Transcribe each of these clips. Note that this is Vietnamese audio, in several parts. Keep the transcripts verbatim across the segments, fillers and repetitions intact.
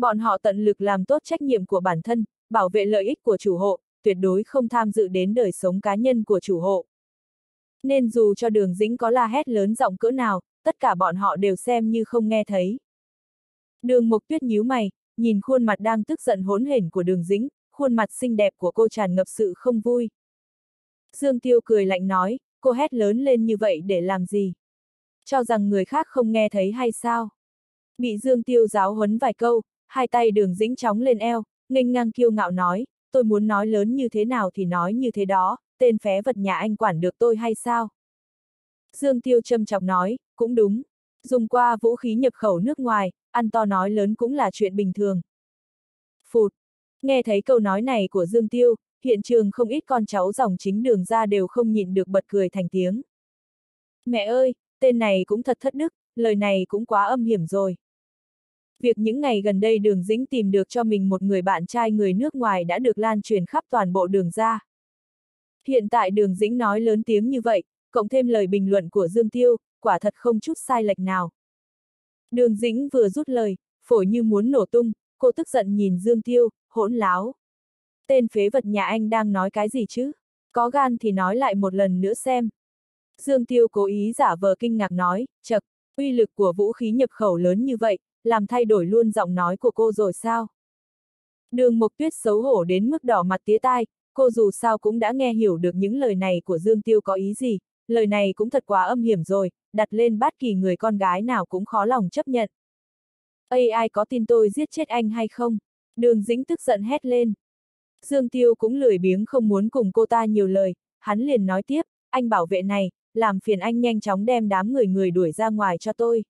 Bọn họ tận lực làm tốt trách nhiệm của bản thân, bảo vệ lợi ích của chủ hộ, tuyệt đối không tham dự đến đời sống cá nhân của chủ hộ. Nên dù cho Đường Dĩnh có la hét lớn giọng cỡ nào, tất cả bọn họ đều xem như không nghe thấy. Đường Mộc Tuyết nhíu mày, nhìn khuôn mặt đang tức giận hỗn hển của Đường Dĩnh, khuôn mặt xinh đẹp của cô tràn ngập sự không vui. Dương Tiêu cười lạnh nói, cô hét lớn lên như vậy để làm gì? Cho rằng người khác không nghe thấy hay sao? Bị Dương Tiêu giáo huấn vài câu, hai tay Đường Dĩnh chóng lên eo, nghênh ngang kiêu ngạo nói, tôi muốn nói lớn như thế nào thì nói như thế đó, tên phế vật nhà anh quản được tôi hay sao? Dương Tiêu châm chọc nói, cũng đúng, dùng qua vũ khí nhập khẩu nước ngoài, ăn to nói lớn cũng là chuyện bình thường. Phụt, nghe thấy câu nói này của Dương Tiêu, hiện trường không ít con cháu dòng chính Đường ra đều không nhịn được bật cười thành tiếng. Mẹ ơi, tên này cũng thật thất đức, lời này cũng quá âm hiểm rồi. Việc những ngày gần đây Đường Dĩnh tìm được cho mình một người bạn trai người nước ngoài đã được lan truyền khắp toàn bộ Đường ra. Hiện tại Đường Dĩnh nói lớn tiếng như vậy, cộng thêm lời bình luận của Dương Tiêu, quả thật không chút sai lệch nào. Đường Dĩnh vừa rút lời, phổi như muốn nổ tung, cô tức giận nhìn Dương Tiêu, hỗn láo. Tên phế vật nhà anh đang nói cái gì chứ? Có gan thì nói lại một lần nữa xem. Dương Tiêu cố ý giả vờ kinh ngạc nói, chậc, uy lực của vũ khí nhập khẩu lớn như vậy, làm thay đổi luôn giọng nói của cô rồi sao? Đường Mộc Tuyết xấu hổ đến mức đỏ mặt tía tai, cô dù sao cũng đã nghe hiểu được những lời này của Dương Tiêu có ý gì, lời này cũng thật quá âm hiểm rồi, đặt lên bất kỳ người con gái nào cũng khó lòng chấp nhận. Ây ai có tin tôi giết chết anh hay không? Đường Dĩnh tức giận hét lên. Dương Tiêu cũng lười biếng không muốn cùng cô ta nhiều lời, hắn liền nói tiếp, anh bảo vệ này, làm phiền anh nhanh chóng đem đám người người đuổi ra ngoài cho tôi.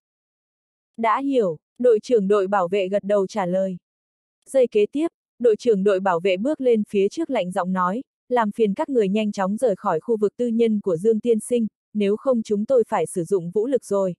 Đã hiểu, đội trưởng đội bảo vệ gật đầu trả lời. Giây kế tiếp, đội trưởng đội bảo vệ bước lên phía trước lạnh giọng nói, làm phiền các người nhanh chóng rời khỏi khu vực tư nhân của Dương tiên sinh, nếu không chúng tôi phải sử dụng vũ lực rồi.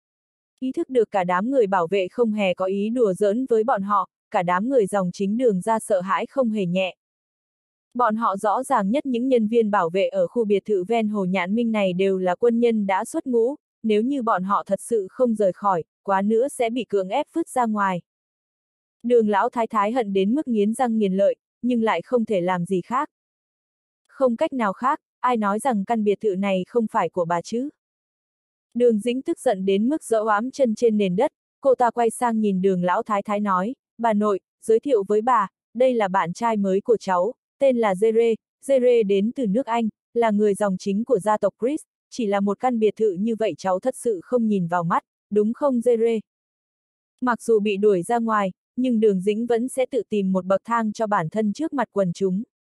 Ý thức được cả đám người bảo vệ không hề có ý đùa giỡn với bọn họ, cả đám người dòng chính Đường ra sợ hãi không hề nhẹ. Bọn họ rõ ràng nhất những nhân viên bảo vệ ở khu biệt thự ven Hồ Nhạn Minh này đều là quân nhân đã xuất ngũ, nếu như bọn họ thật sự không rời khỏi, quá nữa sẽ bị cưỡng ép vứt ra ngoài. Đường lão thái thái hận đến mức nghiến răng nghiến lợi, nhưng lại không thể làm gì khác. Không cách nào khác, ai nói rằng căn biệt thự này không phải của bà chứ? Đường Dĩnh tức giận đến mức giẫu ám chân trên nền đất, cô ta quay sang nhìn Đường lão thái thái nói, bà nội, giới thiệu với bà, đây là bạn trai mới của cháu, tên là Jere, Jere đến từ nước Anh, là người dòng chính của gia tộc Chris, chỉ là một căn biệt thự như vậy cháu thật sự không nhìn vào mắt, đúng không Jere? Mặc dù bị đuổi ra ngoài, nhưng Đường Dĩnh vẫn sẽ tự tìm một bậc thang cho bản thân trước mặt quần chúng.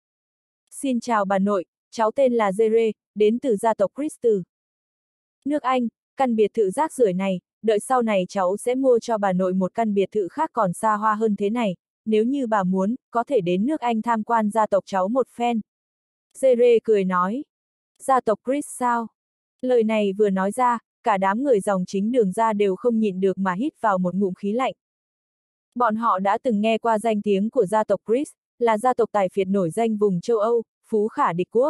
Xin chào bà nội, cháu tên là Jere, đến từ gia tộc Chris từ nước Anh, căn biệt thự rác rưởi này, đợi sau này cháu sẽ mua cho bà nội một căn biệt thự khác còn xa hoa hơn thế này, nếu như bà muốn, có thể đến nước Anh tham quan gia tộc cháu một phen. Jere cười nói, gia tộc Chris sao? Lời này vừa nói ra, cả đám người dòng chính Đường ra đều không nhịn được mà hít vào một ngụm khí lạnh. Bọn họ đã từng nghe qua danh tiếng của gia tộc Chris, là gia tộc tài phiệt nổi danh vùng châu Âu, phú khả địch quốc.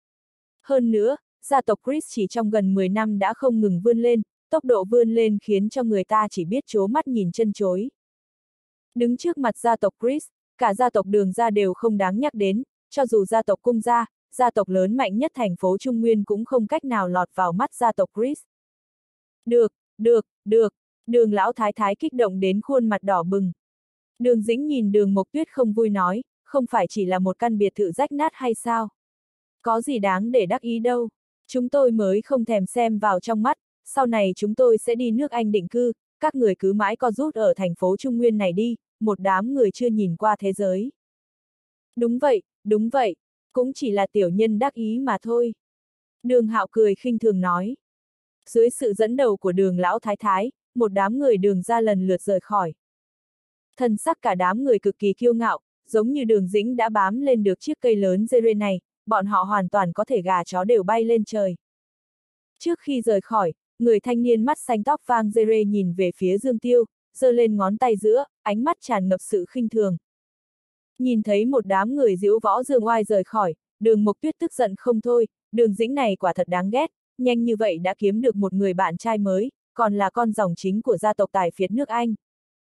Hơn nữa, gia tộc Chris chỉ trong gần mười năm đã không ngừng vươn lên, tốc độ vươn lên khiến cho người ta chỉ biết trố mắt nhìn chân chối. Đứng trước mặt gia tộc Chris, cả gia tộc Đường ra đều không đáng nhắc đến, cho dù gia tộc Cung gia, gia tộc lớn mạnh nhất thành phố Trung Nguyên cũng không cách nào lọt vào mắt gia tộc Chris. Được, được, được, Đường lão thái thái kích động đến khuôn mặt đỏ bừng. Đường Dĩnh nhìn Đường Mộc Tuyết không vui nói, không phải chỉ là một căn biệt thự rách nát hay sao? Có gì đáng để đắc ý đâu, chúng tôi mới không thèm xem vào trong mắt, sau này chúng tôi sẽ đi nước Anh định cư, các người cứ mãi co rút ở thành phố Trung Nguyên này đi, một đám người chưa nhìn qua thế giới. Đúng vậy, đúng vậy, cũng chỉ là tiểu nhân đắc ý mà thôi. Đường Hạo cười khinh thường nói. Dưới sự dẫn đầu của Đường lão thái thái, một đám người Đường ra lần lượt rời khỏi. Thân sắc cả đám người cực kỳ kiêu ngạo, giống như Đường Dĩnh đã bám lên được chiếc cây lớn Jere này, bọn họ hoàn toàn có thể gà chó đều bay lên trời. Trước khi rời khỏi, người thanh niên mắt xanh tóc vàng Jere nhìn về phía Dương Tiêu, giơ lên ngón tay giữa, ánh mắt tràn ngập sự khinh thường. Nhìn thấy một đám người diễu võ dương oai rời khỏi, Đường Mộc Tuyết tức giận không thôi, Đường Dĩnh này quả thật đáng ghét, nhanh như vậy đã kiếm được một người bạn trai mới, còn là con dòng chính của gia tộc tài phiệt nước Anh.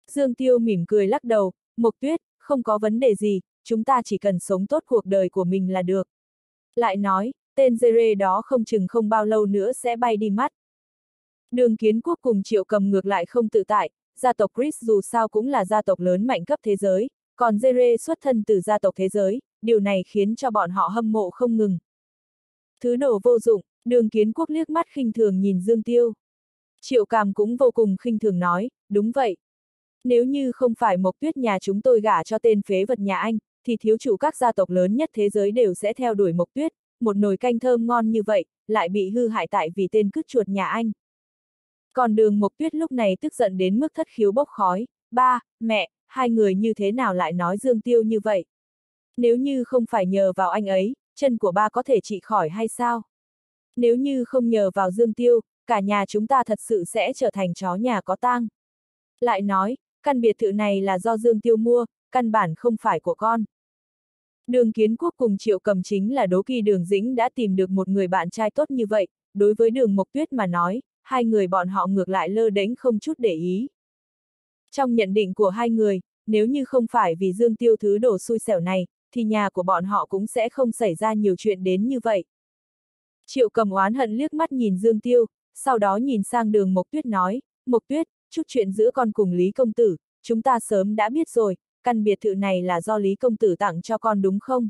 Dương Tiêu mỉm cười lắc đầu, Mộc Tuyết, không có vấn đề gì, chúng ta chỉ cần sống tốt cuộc đời của mình là được. Lại nói, tên dê rê đó không chừng không bao lâu nữa sẽ bay đi mất. Đường Kiến Quốc cùng Triệu Cầm ngược lại không tự tại, gia tộc Chris dù sao cũng là gia tộc lớn mạnh cấp thế giới, còn dê rê xuất thân từ gia tộc thế giới, điều này khiến cho bọn họ hâm mộ không ngừng. Thứ đồ vô dụng, Đường Kiến Quốc liếc mắt khinh thường nhìn Dương Tiêu. Triệu Càm cũng vô cùng khinh thường nói, đúng vậy. Nếu như không phải Mộc Tuyết nhà chúng tôi gả cho tên phế vật nhà anh, thì thiếu chủ các gia tộc lớn nhất thế giới đều sẽ theo đuổi Mộc Tuyết, một nồi canh thơm ngon như vậy, lại bị hư hại tại vì tên cứt chuột nhà anh. Còn Đường Mộc Tuyết lúc này tức giận đến mức thất khiếu bốc khói, ba, mẹ, hai người như thế nào lại nói Dương Tiêu như vậy? Nếu như không phải nhờ vào anh ấy, chân của ba có thể trị khỏi hay sao? Nếu như không nhờ vào Dương Tiêu, cả nhà chúng ta thật sự sẽ trở thành chó nhà có tang. Lại nói, căn biệt thự này là do Dương Tiêu mua, căn bản không phải của con. Đường Kiến Quốc cùng Triệu Cầm chính là đố kỵ Đường Dĩnh đã tìm được một người bạn trai tốt như vậy, đối với Đường Mộc Tuyết mà nói, hai người bọn họ ngược lại lơ đễnh không chút để ý. Trong nhận định của hai người, nếu như không phải vì Dương Tiêu thứ đồ xui xẻo này, thì nhà của bọn họ cũng sẽ không xảy ra nhiều chuyện đến như vậy. Triệu Cầm oán hận liếc mắt nhìn Dương Tiêu, sau đó nhìn sang Đường Mộc Tuyết nói, Mộc Tuyết, chút chuyện giữa con cùng Lý Công Tử, chúng ta sớm đã biết rồi, căn biệt thự này là do Lý Công Tử tặng cho con đúng không?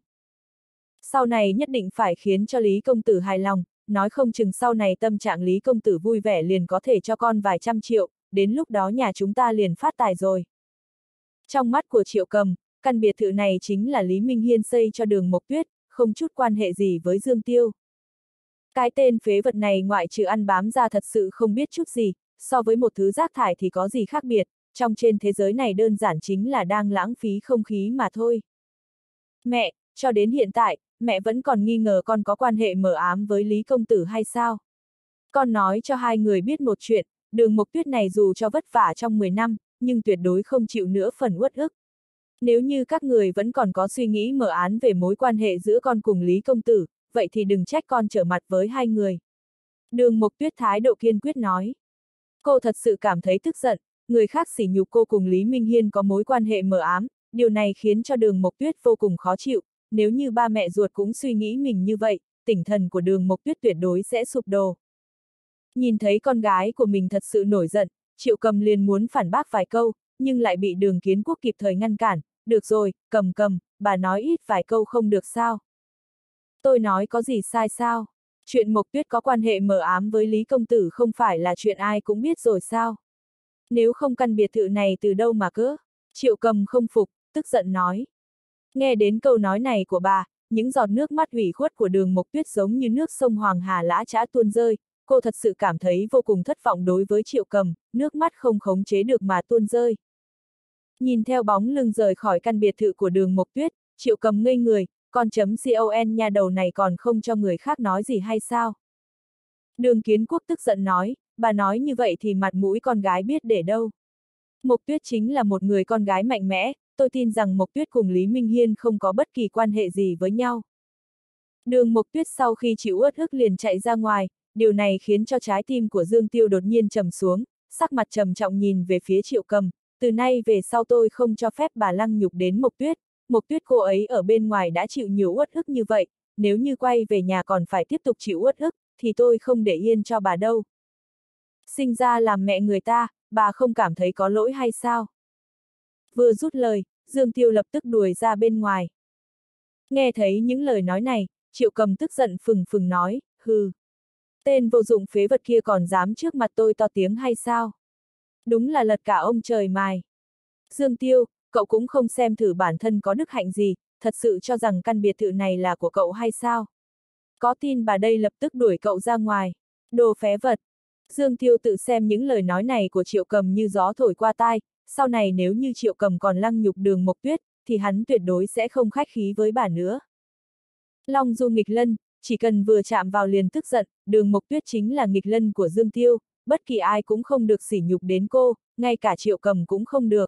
Sau này nhất định phải khiến cho Lý Công Tử hài lòng, nói không chừng sau này tâm trạng Lý Công Tử vui vẻ liền có thể cho con vài trăm triệu, đến lúc đó nhà chúng ta liền phát tài rồi. Trong mắt của Triệu Cầm, căn biệt thự này chính là Lý Minh Hiên xây cho Đường Mộc Tuyết, không chút quan hệ gì với Dương Tiêu. Cái tên phế vật này ngoại trừ ăn bám ra thật sự không biết chút gì, so với một thứ rác thải thì có gì khác biệt, trong trên thế giới này đơn giản chính là đang lãng phí không khí mà thôi. Mẹ, cho đến hiện tại, mẹ vẫn còn nghi ngờ con có quan hệ mờ ám với Lý Công Tử hay sao? Con nói cho hai người biết một chuyện, Đường Mộc Tuyết này dù cho vất vả trong mười năm, nhưng tuyệt đối không chịu nữa phần uất ức. Nếu như các người vẫn còn có suy nghĩ mờ ám về mối quan hệ giữa con cùng Lý Công Tử, vậy thì đừng trách con trở mặt với hai người. Đường Mộc Tuyết thái độ kiên quyết nói. Cô thật sự cảm thấy tức giận, người khác sỉ nhục cô cùng Lý Minh Hiên có mối quan hệ mờ ám, điều này khiến cho Đường Mộc Tuyết vô cùng khó chịu, nếu như ba mẹ ruột cũng suy nghĩ mình như vậy, tinh thần của Đường Mộc Tuyết tuyệt đối sẽ sụp đổ. Nhìn thấy con gái của mình thật sự nổi giận, Triệu Cầm liền muốn phản bác vài câu, nhưng lại bị Đường Kiến Quốc kịp thời ngăn cản, được rồi, Cầm Cầm, bà nói ít vài câu không được sao? Tôi nói có gì sai sao? Chuyện Mộc Tuyết có quan hệ mờ ám với Lý Công Tử không phải là chuyện ai cũng biết rồi sao? Nếu không căn biệt thự này từ đâu mà cỡ? Triệu Cầm không phục, tức giận nói. Nghe đến câu nói này của bà, những giọt nước mắt ủy khuất của Đường Mộc Tuyết giống như nước sông Hoàng Hà lã chã tuôn rơi, cô thật sự cảm thấy vô cùng thất vọng đối với Triệu Cầm, nước mắt không khống chế được mà tuôn rơi. Nhìn theo bóng lưng rời khỏi căn biệt thự của Đường Mộc Tuyết, Triệu Cầm ngây người, con chấm con nhà đầu này còn không cho người khác nói gì hay sao? Đường Kiến Quốc tức giận nói, bà nói như vậy thì mặt mũi con gái biết để đâu. Mộc Tuyết chính là một người con gái mạnh mẽ, tôi tin rằng Mộc Tuyết cùng Lý Minh Hiên không có bất kỳ quan hệ gì với nhau. Đường Mộc Tuyết sau khi chịu uất ức liền chạy ra ngoài, điều này khiến cho trái tim của Dương Tiêu đột nhiên trầm xuống, sắc mặt trầm trọng nhìn về phía Triệu Cầm, từ nay về sau tôi không cho phép bà lăng nhục đến Mộc Tuyết, Mộc Tuyết cô ấy ở bên ngoài đã chịu nhiều uất ức như vậy, nếu như quay về nhà còn phải tiếp tục chịu uất ức, thì tôi không để yên cho bà đâu. Sinh ra làm mẹ người ta, bà không cảm thấy có lỗi hay sao? Vừa rút lời, Dương Tiêu lập tức đuổi ra bên ngoài. Nghe thấy những lời nói này, Triệu Cầm tức giận phừng phừng nói, hừ. Tên vô dụng phế vật kia còn dám trước mặt tôi to tiếng hay sao? Đúng là lật cả ông trời mài. Dương Tiêu, cậu cũng không xem thử bản thân có đức hạnh gì, thật sự cho rằng căn biệt thự này là của cậu hay sao? Có tin bà đây lập tức đuổi cậu ra ngoài. Đồ phế vật. Dương Tiêu tự xem những lời nói này của Triệu Cầm như gió thổi qua tai, sau này nếu như Triệu Cầm còn lăng nhục Đường Mộc Tuyết, thì hắn tuyệt đối sẽ không khách khí với bà nữa. Long Du nghịch lân, chỉ cần vừa chạm vào liền tức giận, Đường Mộc Tuyết chính là nghịch lân của Dương Tiêu, bất kỳ ai cũng không được sỉ nhục đến cô, ngay cả Triệu Cầm cũng không được.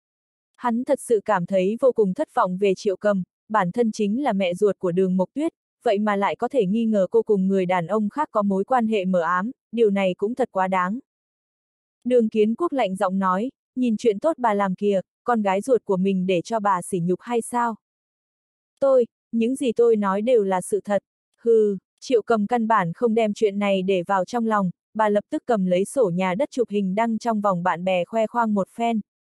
Hắn thật sự cảm thấy vô cùng thất vọng về Triệu Cầm, bản thân chính là mẹ ruột của Đường Mộc Tuyết, vậy mà lại có thể nghi ngờ cô cùng người đàn ông khác có mối quan hệ mờ ám, điều này cũng thật quá đáng. Đường Kiến Quốc lạnh giọng nói, nhìn chuyện tốt bà làm kìa, con gái ruột của mình để cho bà sỉ nhục hay sao? Tôi, những gì tôi nói đều là sự thật. Hừ, Triệu Cầm căn bản không đem chuyện này để vào trong lòng, bà lập tức cầm lấy sổ nhà đất chụp hình đăng trong vòng bạn bè khoe khoang một phen.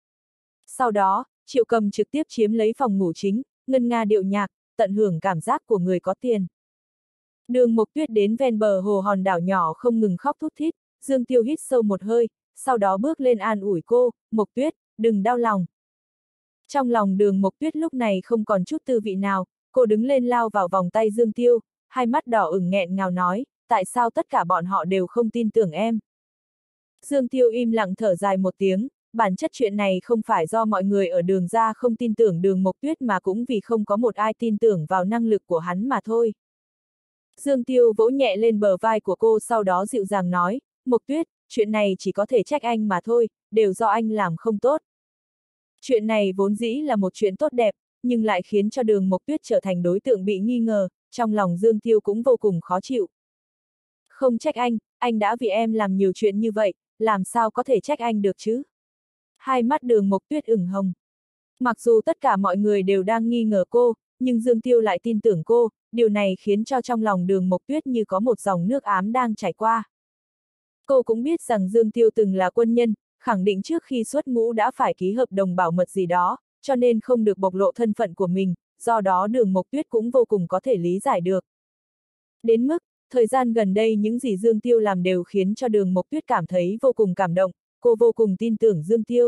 Sau đó, Triệu Cầm trực tiếp chiếm lấy phòng ngủ chính, ngân nga điệu nhạc, tận hưởng cảm giác của người có tiền. Đường Mộc Tuyết đến ven bờ hồ hòn đảo nhỏ không ngừng khóc thút thít, Dương Tiêu hít sâu một hơi, sau đó bước lên an ủi cô, Mộc Tuyết, đừng đau lòng. Trong lòng Đường Mộc Tuyết lúc này không còn chút tư vị nào, cô đứng lên lao vào vòng tay Dương Tiêu, hai mắt đỏ ửng nghẹn ngào nói, tại sao tất cả bọn họ đều không tin tưởng em. Dương Tiêu im lặng thở dài một tiếng, bản chất chuyện này không phải do mọi người ở Đường gia không tin tưởng Đường Mộc Tuyết mà cũng vì không có một ai tin tưởng vào năng lực của hắn mà thôi. Dương Tiêu vỗ nhẹ lên bờ vai của cô sau đó dịu dàng nói, Mộc Tuyết, chuyện này chỉ có thể trách anh mà thôi, đều do anh làm không tốt. Chuyện này vốn dĩ là một chuyện tốt đẹp, nhưng lại khiến cho Đường Mộc Tuyết trở thành đối tượng bị nghi ngờ, trong lòng Dương Tiêu cũng vô cùng khó chịu. Không trách anh, anh đã vì em làm nhiều chuyện như vậy, làm sao có thể trách anh được chứ? Hai mắt Đường Mộc Tuyết ửng hồng. Mặc dù tất cả mọi người đều đang nghi ngờ cô, nhưng Dương Tiêu lại tin tưởng cô, điều này khiến cho trong lòng Đường Mộc Tuyết như có một dòng nước ám đang chảy qua. Cô cũng biết rằng Dương Tiêu từng là quân nhân, khẳng định trước khi xuất ngũ đã phải ký hợp đồng bảo mật gì đó, cho nên không được bộc lộ thân phận của mình, do đó Đường Mộc Tuyết cũng vô cùng có thể lý giải được. Đến mức, thời gian gần đây những gì Dương Tiêu làm đều khiến cho Đường Mộc Tuyết cảm thấy vô cùng cảm động, cô vô cùng tin tưởng Dương Tiêu.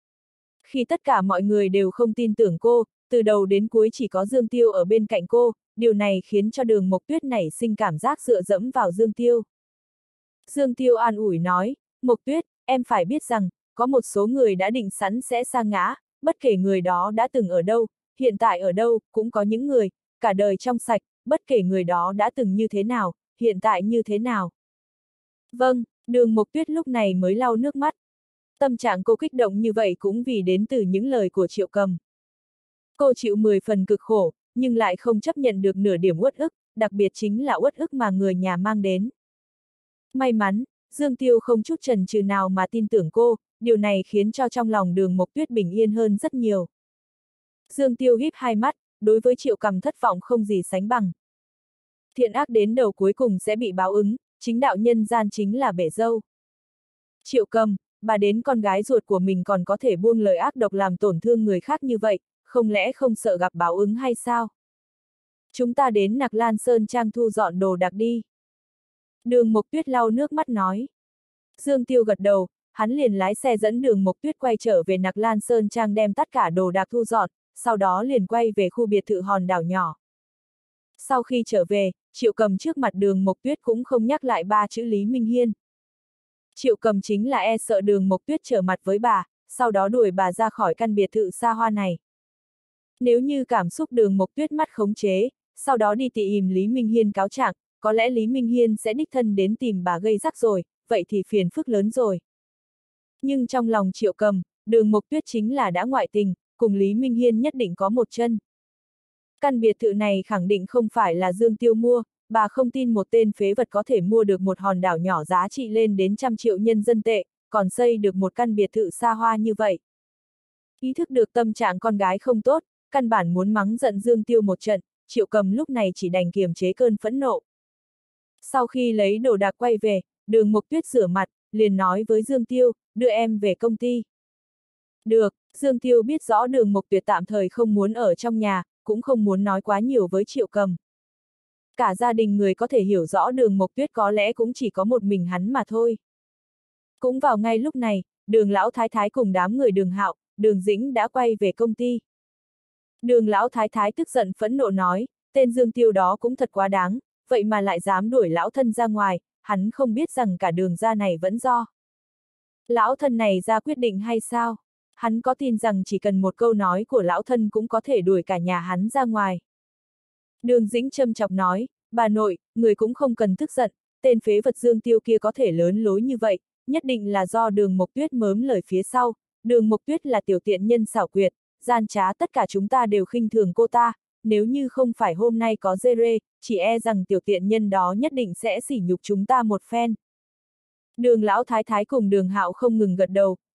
Khi tất cả mọi người đều không tin tưởng cô, từ đầu đến cuối chỉ có Dương Tiêu ở bên cạnh cô, điều này khiến cho Đường Mộc Tuyết nảy sinh cảm giác dựa dẫm vào Dương Tiêu. Dương Tiêu an ủi nói, Mộc Tuyết, em phải biết rằng, có một số người đã định sẵn sẽ sa ngã, bất kể người đó đã từng ở đâu, hiện tại ở đâu, cũng có những người, cả đời trong sạch, bất kể người đó đã từng như thế nào, hiện tại như thế nào. Vâng, Đường Mộc Tuyết lúc này mới lau nước mắt. Tâm trạng cô kích động như vậy cũng vì đến từ những lời của Triệu Cầm. Cô chịu mười phần cực khổ, nhưng lại không chấp nhận được nửa điểm uất ức, đặc biệt chính là uất ức mà người nhà mang đến. May mắn, Dương Tiêu không chút chần chừ nào mà tin tưởng cô, điều này khiến cho trong lòng Đường Mộc Tuyết bình yên hơn rất nhiều. Dương Tiêu híp hai mắt, đối với Triệu Cầm thất vọng không gì sánh bằng. Thiện ác đến đầu cuối cùng sẽ bị báo ứng, chính đạo nhân gian chính là bể dâu. Triệu Cầm, bà đến con gái ruột của mình còn có thể buông lời ác độc làm tổn thương người khác như vậy, không lẽ không sợ gặp báo ứng hay sao? Chúng ta đến Nặc Lan Sơn Trang thu dọn đồ đạc đi. Đường Mộc Tuyết lau nước mắt nói. Dương Tiêu gật đầu, hắn liền lái xe dẫn Đường Mộc Tuyết quay trở về Nặc Lan Sơn Trang đem tất cả đồ đạc thu dọn, sau đó liền quay về khu biệt thự hòn đảo nhỏ. Sau khi trở về, Triệu Cầm trước mặt Đường Mộc Tuyết cũng không nhắc lại ba chữ Lý Minh Hiên. Triệu Cầm chính là e sợ Đường Mộc Tuyết trở mặt với bà, sau đó đuổi bà ra khỏi căn biệt thự xa hoa này. Nếu như cảm xúc Đường Mộc Tuyết mắt khống chế, sau đó đi tìm Lý Minh Hiên cáo trạng, có lẽ Lý Minh Hiên sẽ đích thân đến tìm bà gây rắc rồi, vậy thì phiền phức lớn rồi. Nhưng trong lòng Triệu Cầm, Đường Mộc Tuyết chính là đã ngoại tình, cùng Lý Minh Hiên nhất định có một chân. Căn biệt thự này khẳng định không phải là Dương Tiêu mua, bà không tin một tên phế vật có thể mua được một hòn đảo nhỏ giá trị lên đến trăm triệu nhân dân tệ, còn xây được một căn biệt thự xa hoa như vậy. Ý thức được tâm trạng con gái không tốt, căn bản muốn mắng giận Dương Tiêu một trận, Triệu Cầm lúc này chỉ đành kiềm chế cơn phẫn nộ. Sau khi lấy đồ đạc quay về, Đường Mộc Tuyết rửa mặt, liền nói với Dương Tiêu, đưa em về công ty. Được, Dương Tiêu biết rõ Đường Mộc Tuyết tạm thời không muốn ở trong nhà, cũng không muốn nói quá nhiều với Triệu Cầm. Cả gia đình người có thể hiểu rõ Đường Mộc Tuyết có lẽ cũng chỉ có một mình hắn mà thôi. Cũng vào ngay lúc này, Đường Lão Thái Thái cùng đám người Đường Hạo, Đường Dĩnh đã quay về công ty. Đường Lão Thái Thái tức giận phẫn nộ nói, tên Dương Tiêu đó cũng thật quá đáng, vậy mà lại dám đuổi lão thân ra ngoài, hắn không biết rằng cả Đường gia này vẫn do lão thân này ra quyết định hay sao? Hắn có tin rằng chỉ cần một câu nói của lão thân cũng có thể đuổi cả nhà hắn ra ngoài. Đường Dĩnh châm chọc nói, bà nội, người cũng không cần tức giận, tên phế vật Dương Tiêu kia có thể lớn lối như vậy, nhất định là do Đường Mộc Tuyết mớm lời phía sau. Đường Mộc Tuyết là tiểu tiện nhân xảo quyệt, gian trá, tất cả chúng ta đều khinh thường cô ta, nếu như không phải hôm nay có dê rê, chỉ e rằng tiểu tiện nhân đó nhất định sẽ sỉ nhục chúng ta một phen. Đường Lão Thái Thái cùng Đường Hạo không ngừng gật đầu,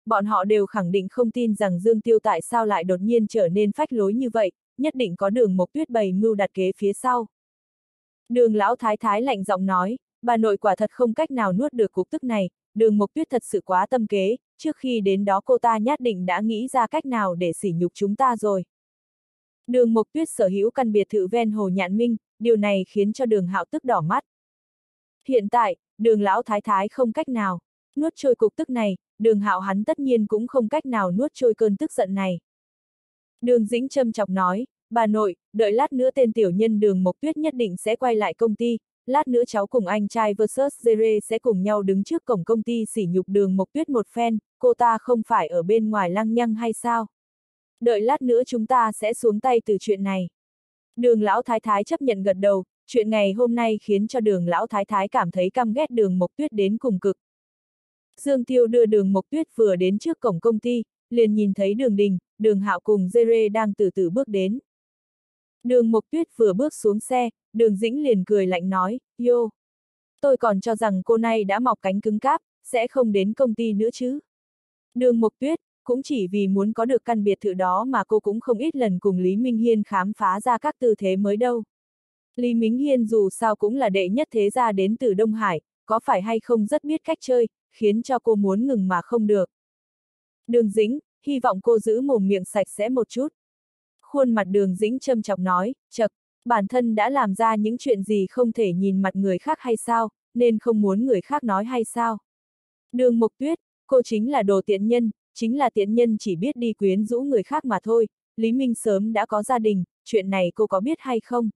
bọn họ đều khẳng định không tin rằng Dương Tiêu tại sao lại đột nhiên trở nên phách lối như vậy, nhất định có Đường Mộc Tuyết bày mưu đặt kế phía sau. Đường lão thái thái lạnh giọng nói, bà nội quả thật không cách nào nuốt được cục tức này, Đường Mộc Tuyết thật sự quá tâm kế, trước khi đến đó cô ta nhất định đã nghĩ ra cách nào để sỉ nhục chúng ta rồi. Đường Mộc Tuyết sở hữu căn biệt thự ven hồ Nhạn Minh, điều này khiến cho Đường Hạo tức đỏ mắt. Hiện tại, Đường lão thái thái không cách nào nuốt trôi cục tức này, Đường Hạo hắn tất nhiên cũng không cách nào nuốt trôi cơn tức giận này. Đường Dĩnh châm chọc nói, bà nội, đợi lát nữa tên tiểu nhân Đường Mộc Tuyết nhất định sẽ quay lại công ty, lát nữa cháu cùng anh trai versus Zere sẽ cùng nhau đứng trước cổng công ty sỉ nhục Đường Mộc Tuyết một phen, cô ta không phải ở bên ngoài lăng nhăng hay sao? Đợi lát nữa chúng ta sẽ xuống tay từ chuyện này. Đường lão thái thái chấp nhận gật đầu, chuyện ngày hôm nay khiến cho Đường lão thái thái cảm thấy căm ghét Đường Mộc Tuyết đến cùng cực. Dương Tiêu đưa Đường Mộc Tuyết vừa đến trước cổng công ty, liền nhìn thấy Đường Đình, Đường Hạo cùng Zere đang từ từ bước đến. Đường Mộc Tuyết vừa bước xuống xe, Đường Dĩnh liền cười lạnh nói, yo, tôi còn cho rằng cô này đã mọc cánh cứng cáp, sẽ không đến công ty nữa chứ. Đường Mộc Tuyết, cũng chỉ vì muốn có được căn biệt thự đó mà cô cũng không ít lần cùng Lý Minh Hiên khám phá ra các tư thế mới đâu. Lý Minh Hiên dù sao cũng là đệ nhất thế gia đến từ Đông Hải, có phải hay không rất biết cách chơi, khiến cho cô muốn ngừng mà không được. Đường Dĩnh, hy vọng cô giữ mồm miệng sạch sẽ một chút. Khuôn mặt Đường Dĩnh châm chọc nói, chậc, bản thân đã làm ra những chuyện gì không thể nhìn mặt người khác hay sao, nên không muốn người khác nói hay sao. Đường Mộc Tuyết, cô chính là đồ tiện nhân, chính là tiện nhân chỉ biết đi quyến rũ người khác mà thôi, Lý Minh sớm đã có gia đình, chuyện này cô có biết hay không?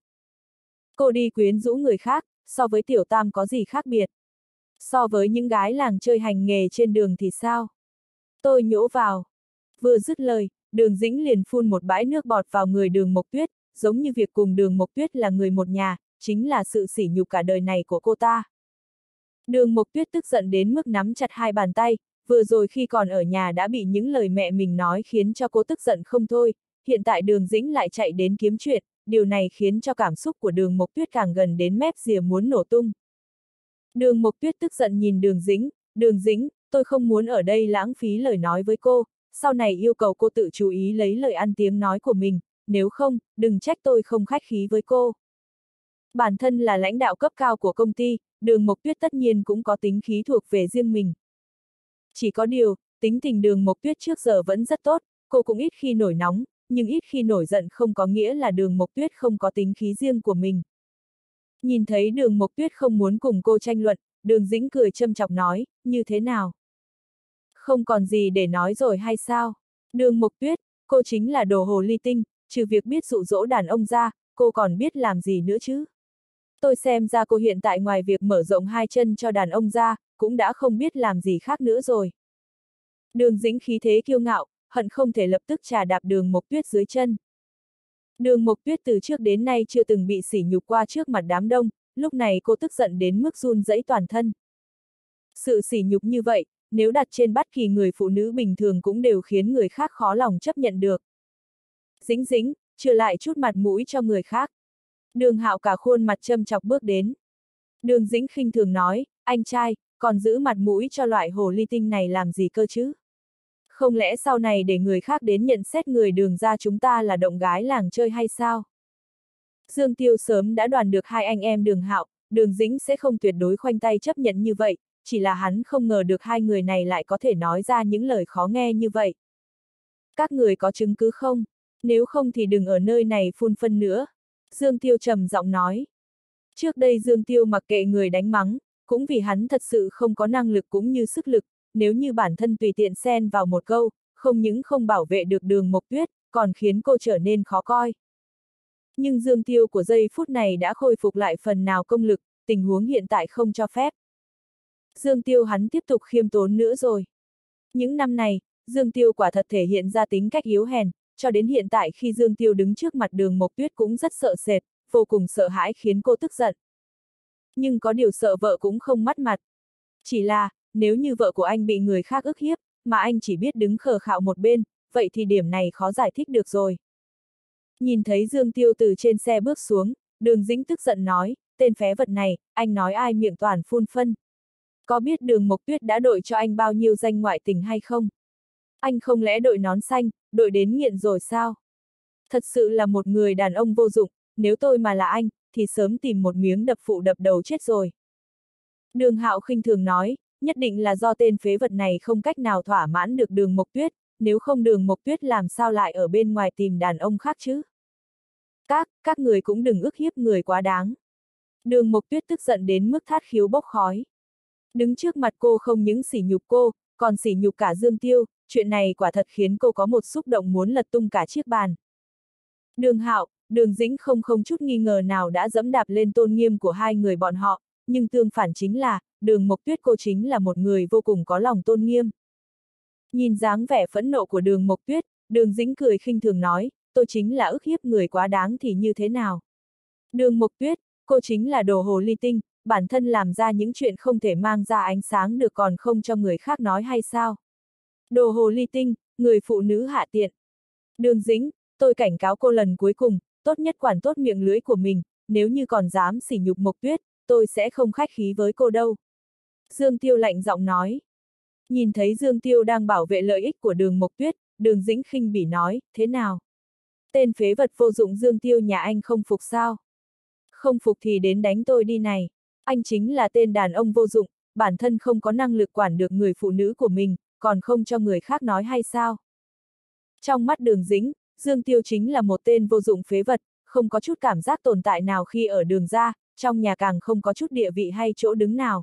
Cô đi quyến rũ người khác, so với Tiểu Tam có gì khác biệt? So với những gái làng chơi hành nghề trên đường thì sao? Tôi nhổ vào. Vừa dứt lời, Đường Dĩnh liền phun một bãi nước bọt vào người Đường Mộc Tuyết, giống như việc cùng Đường Mộc Tuyết là người một nhà, chính là sự sỉ nhục cả đời này của cô ta. Đường Mộc Tuyết tức giận đến mức nắm chặt hai bàn tay, vừa rồi khi còn ở nhà đã bị những lời mẹ mình nói khiến cho cô tức giận không thôi, hiện tại Đường Dĩnh lại chạy đến kiếm chuyện, điều này khiến cho cảm xúc của Đường Mộc Tuyết càng gần đến mép rìa muốn nổ tung. Đường Mộc Tuyết tức giận nhìn Đường Dĩnh, Đường Dĩnh, tôi không muốn ở đây lãng phí lời nói với cô, sau này yêu cầu cô tự chú ý lấy lời ăn tiếng nói của mình, nếu không, đừng trách tôi không khách khí với cô. Bản thân là lãnh đạo cấp cao của công ty, Đường Mộc Tuyết tất nhiên cũng có tính khí thuộc về riêng mình. Chỉ có điều, tính tình Đường Mộc Tuyết trước giờ vẫn rất tốt, cô cũng ít khi nổi nóng, nhưng ít khi nổi giận không có nghĩa là Đường Mộc Tuyết không có tính khí riêng của mình. Nhìn thấy Đường Mộc Tuyết không muốn cùng cô tranh luận, Đường Dĩnh cười châm chọc nói, như thế nào? Không còn gì để nói rồi hay sao? Đường Mộc Tuyết, cô chính là đồ hồ ly tinh, trừ việc biết dụ dỗ đàn ông ra, cô còn biết làm gì nữa chứ? Tôi xem ra cô hiện tại ngoài việc mở rộng hai chân cho đàn ông ra, cũng đã không biết làm gì khác nữa rồi. Đường Dĩnh khí thế kiêu ngạo, hận không thể lập tức trà đạp Đường Mộc Tuyết dưới chân. Đường Mộc Tuyết từ trước đến nay chưa từng bị sỉ nhục qua trước mặt đám đông, lúc này cô tức giận đến mức run rẩy toàn thân. Sự sỉ nhục như vậy, nếu đặt trên bất kỳ người phụ nữ bình thường cũng đều khiến người khác khó lòng chấp nhận được. Dĩnh Dĩnh, trừ lại chút mặt mũi cho người khác. Đường Hạo cả khuôn mặt châm chọc bước đến. Đường Dĩnh khinh thường nói, anh trai, còn giữ mặt mũi cho loại hồ ly tinh này làm gì cơ chứ? Không lẽ sau này để người khác đến nhận xét người Đường ra chúng ta là động gái làng chơi hay sao? Dương Tiêu sớm đã đoán được hai anh em Đường Hạo, Đường Dĩnh sẽ không tuyệt đối khoanh tay chấp nhận như vậy, chỉ là hắn không ngờ được hai người này lại có thể nói ra những lời khó nghe như vậy. Các người có chứng cứ không? Nếu không thì đừng ở nơi này phun phân nữa. Dương Tiêu trầm giọng nói. Trước đây Dương Tiêu mặc kệ người đánh mắng, cũng vì hắn thật sự không có năng lực cũng như sức lực, nếu như bản thân tùy tiện xen vào một câu, không những không bảo vệ được Đường Mộc Tuyết, còn khiến cô trở nên khó coi. Nhưng Dương Tiêu của giây phút này đã khôi phục lại phần nào công lực, tình huống hiện tại không cho phép. Dương Tiêu hắn tiếp tục khiêm tốn nữa rồi. Những năm này, Dương Tiêu quả thật thể hiện ra tính cách yếu hèn, cho đến hiện tại khi Dương Tiêu đứng trước mặt Đường Mộc Tuyết cũng rất sợ sệt, vô cùng sợ hãi khiến cô tức giận. Nhưng có điều sợ vợ cũng không mất mặt. Chỉ là, nếu như vợ của anh bị người khác ức hiếp, mà anh chỉ biết đứng khờ khạo một bên, vậy thì điểm này khó giải thích được rồi. Nhìn thấy Dương Tiêu từ trên xe bước xuống, Đường Dĩnh tức giận nói, tên phé vật này, anh nói ai miệng toàn phun phân. Có biết Đường Mộc Tuyết đã đội cho anh bao nhiêu danh ngoại tình hay không? Anh không lẽ đội nón xanh, đội đến nghiện rồi sao? Thật sự là một người đàn ông vô dụng, nếu tôi mà là anh, thì sớm tìm một miếng đập phụ đập đầu chết rồi. Đường Hạo khinh thường nói, nhất định là do tên phế vật này không cách nào thỏa mãn được Đường Mộc Tuyết, nếu không Đường Mộc Tuyết làm sao lại ở bên ngoài tìm đàn ông khác chứ? Các, các người cũng đừng ức hiếp người quá đáng. Đường Mộc Tuyết tức giận đến mức thát khiếu bốc khói. Đứng trước mặt cô không những sỉ nhục cô, còn sỉ nhục cả Dương Tiêu, chuyện này quả thật khiến cô có một xúc động muốn lật tung cả chiếc bàn. Đường Hạo, Đường Dĩnh không không chút nghi ngờ nào đã dẫm đạp lên tôn nghiêm của hai người bọn họ, nhưng tương phản chính là, Đường Mộc Tuyết cô chính là một người vô cùng có lòng tôn nghiêm. Nhìn dáng vẻ phẫn nộ của Đường Mộc Tuyết, Đường Dĩnh cười khinh thường nói, tôi chính là ức hiếp người quá đáng thì như thế nào? Đường Mộc Tuyết, cô chính là đồ hồ ly tinh, bản thân làm ra những chuyện không thể mang ra ánh sáng được còn không cho người khác nói hay sao? Đồ hồ ly tinh, người phụ nữ hạ tiện. Đường Dĩnh, tôi cảnh cáo cô lần cuối cùng, tốt nhất quản tốt miệng lưỡi của mình, nếu như còn dám sỉ nhục Mộc Tuyết, tôi sẽ không khách khí với cô đâu. Dương Tiêu lạnh giọng nói. Nhìn thấy Dương Tiêu đang bảo vệ lợi ích của Đường Mộc Tuyết, Đường Dĩnh khinh bỉ nói, thế nào? Tên phế vật vô dụng Dương Tiêu nhà anh không phục sao? Không phục thì đến đánh tôi đi này. Anh chính là tên đàn ông vô dụng, bản thân không có năng lực quản được người phụ nữ của mình, còn không cho người khác nói hay sao? Trong mắt Đường Dĩnh, Dương Tiêu chính là một tên vô dụng phế vật, không có chút cảm giác tồn tại nào khi ở Đường ra, trong nhà càng không có chút địa vị hay chỗ đứng nào.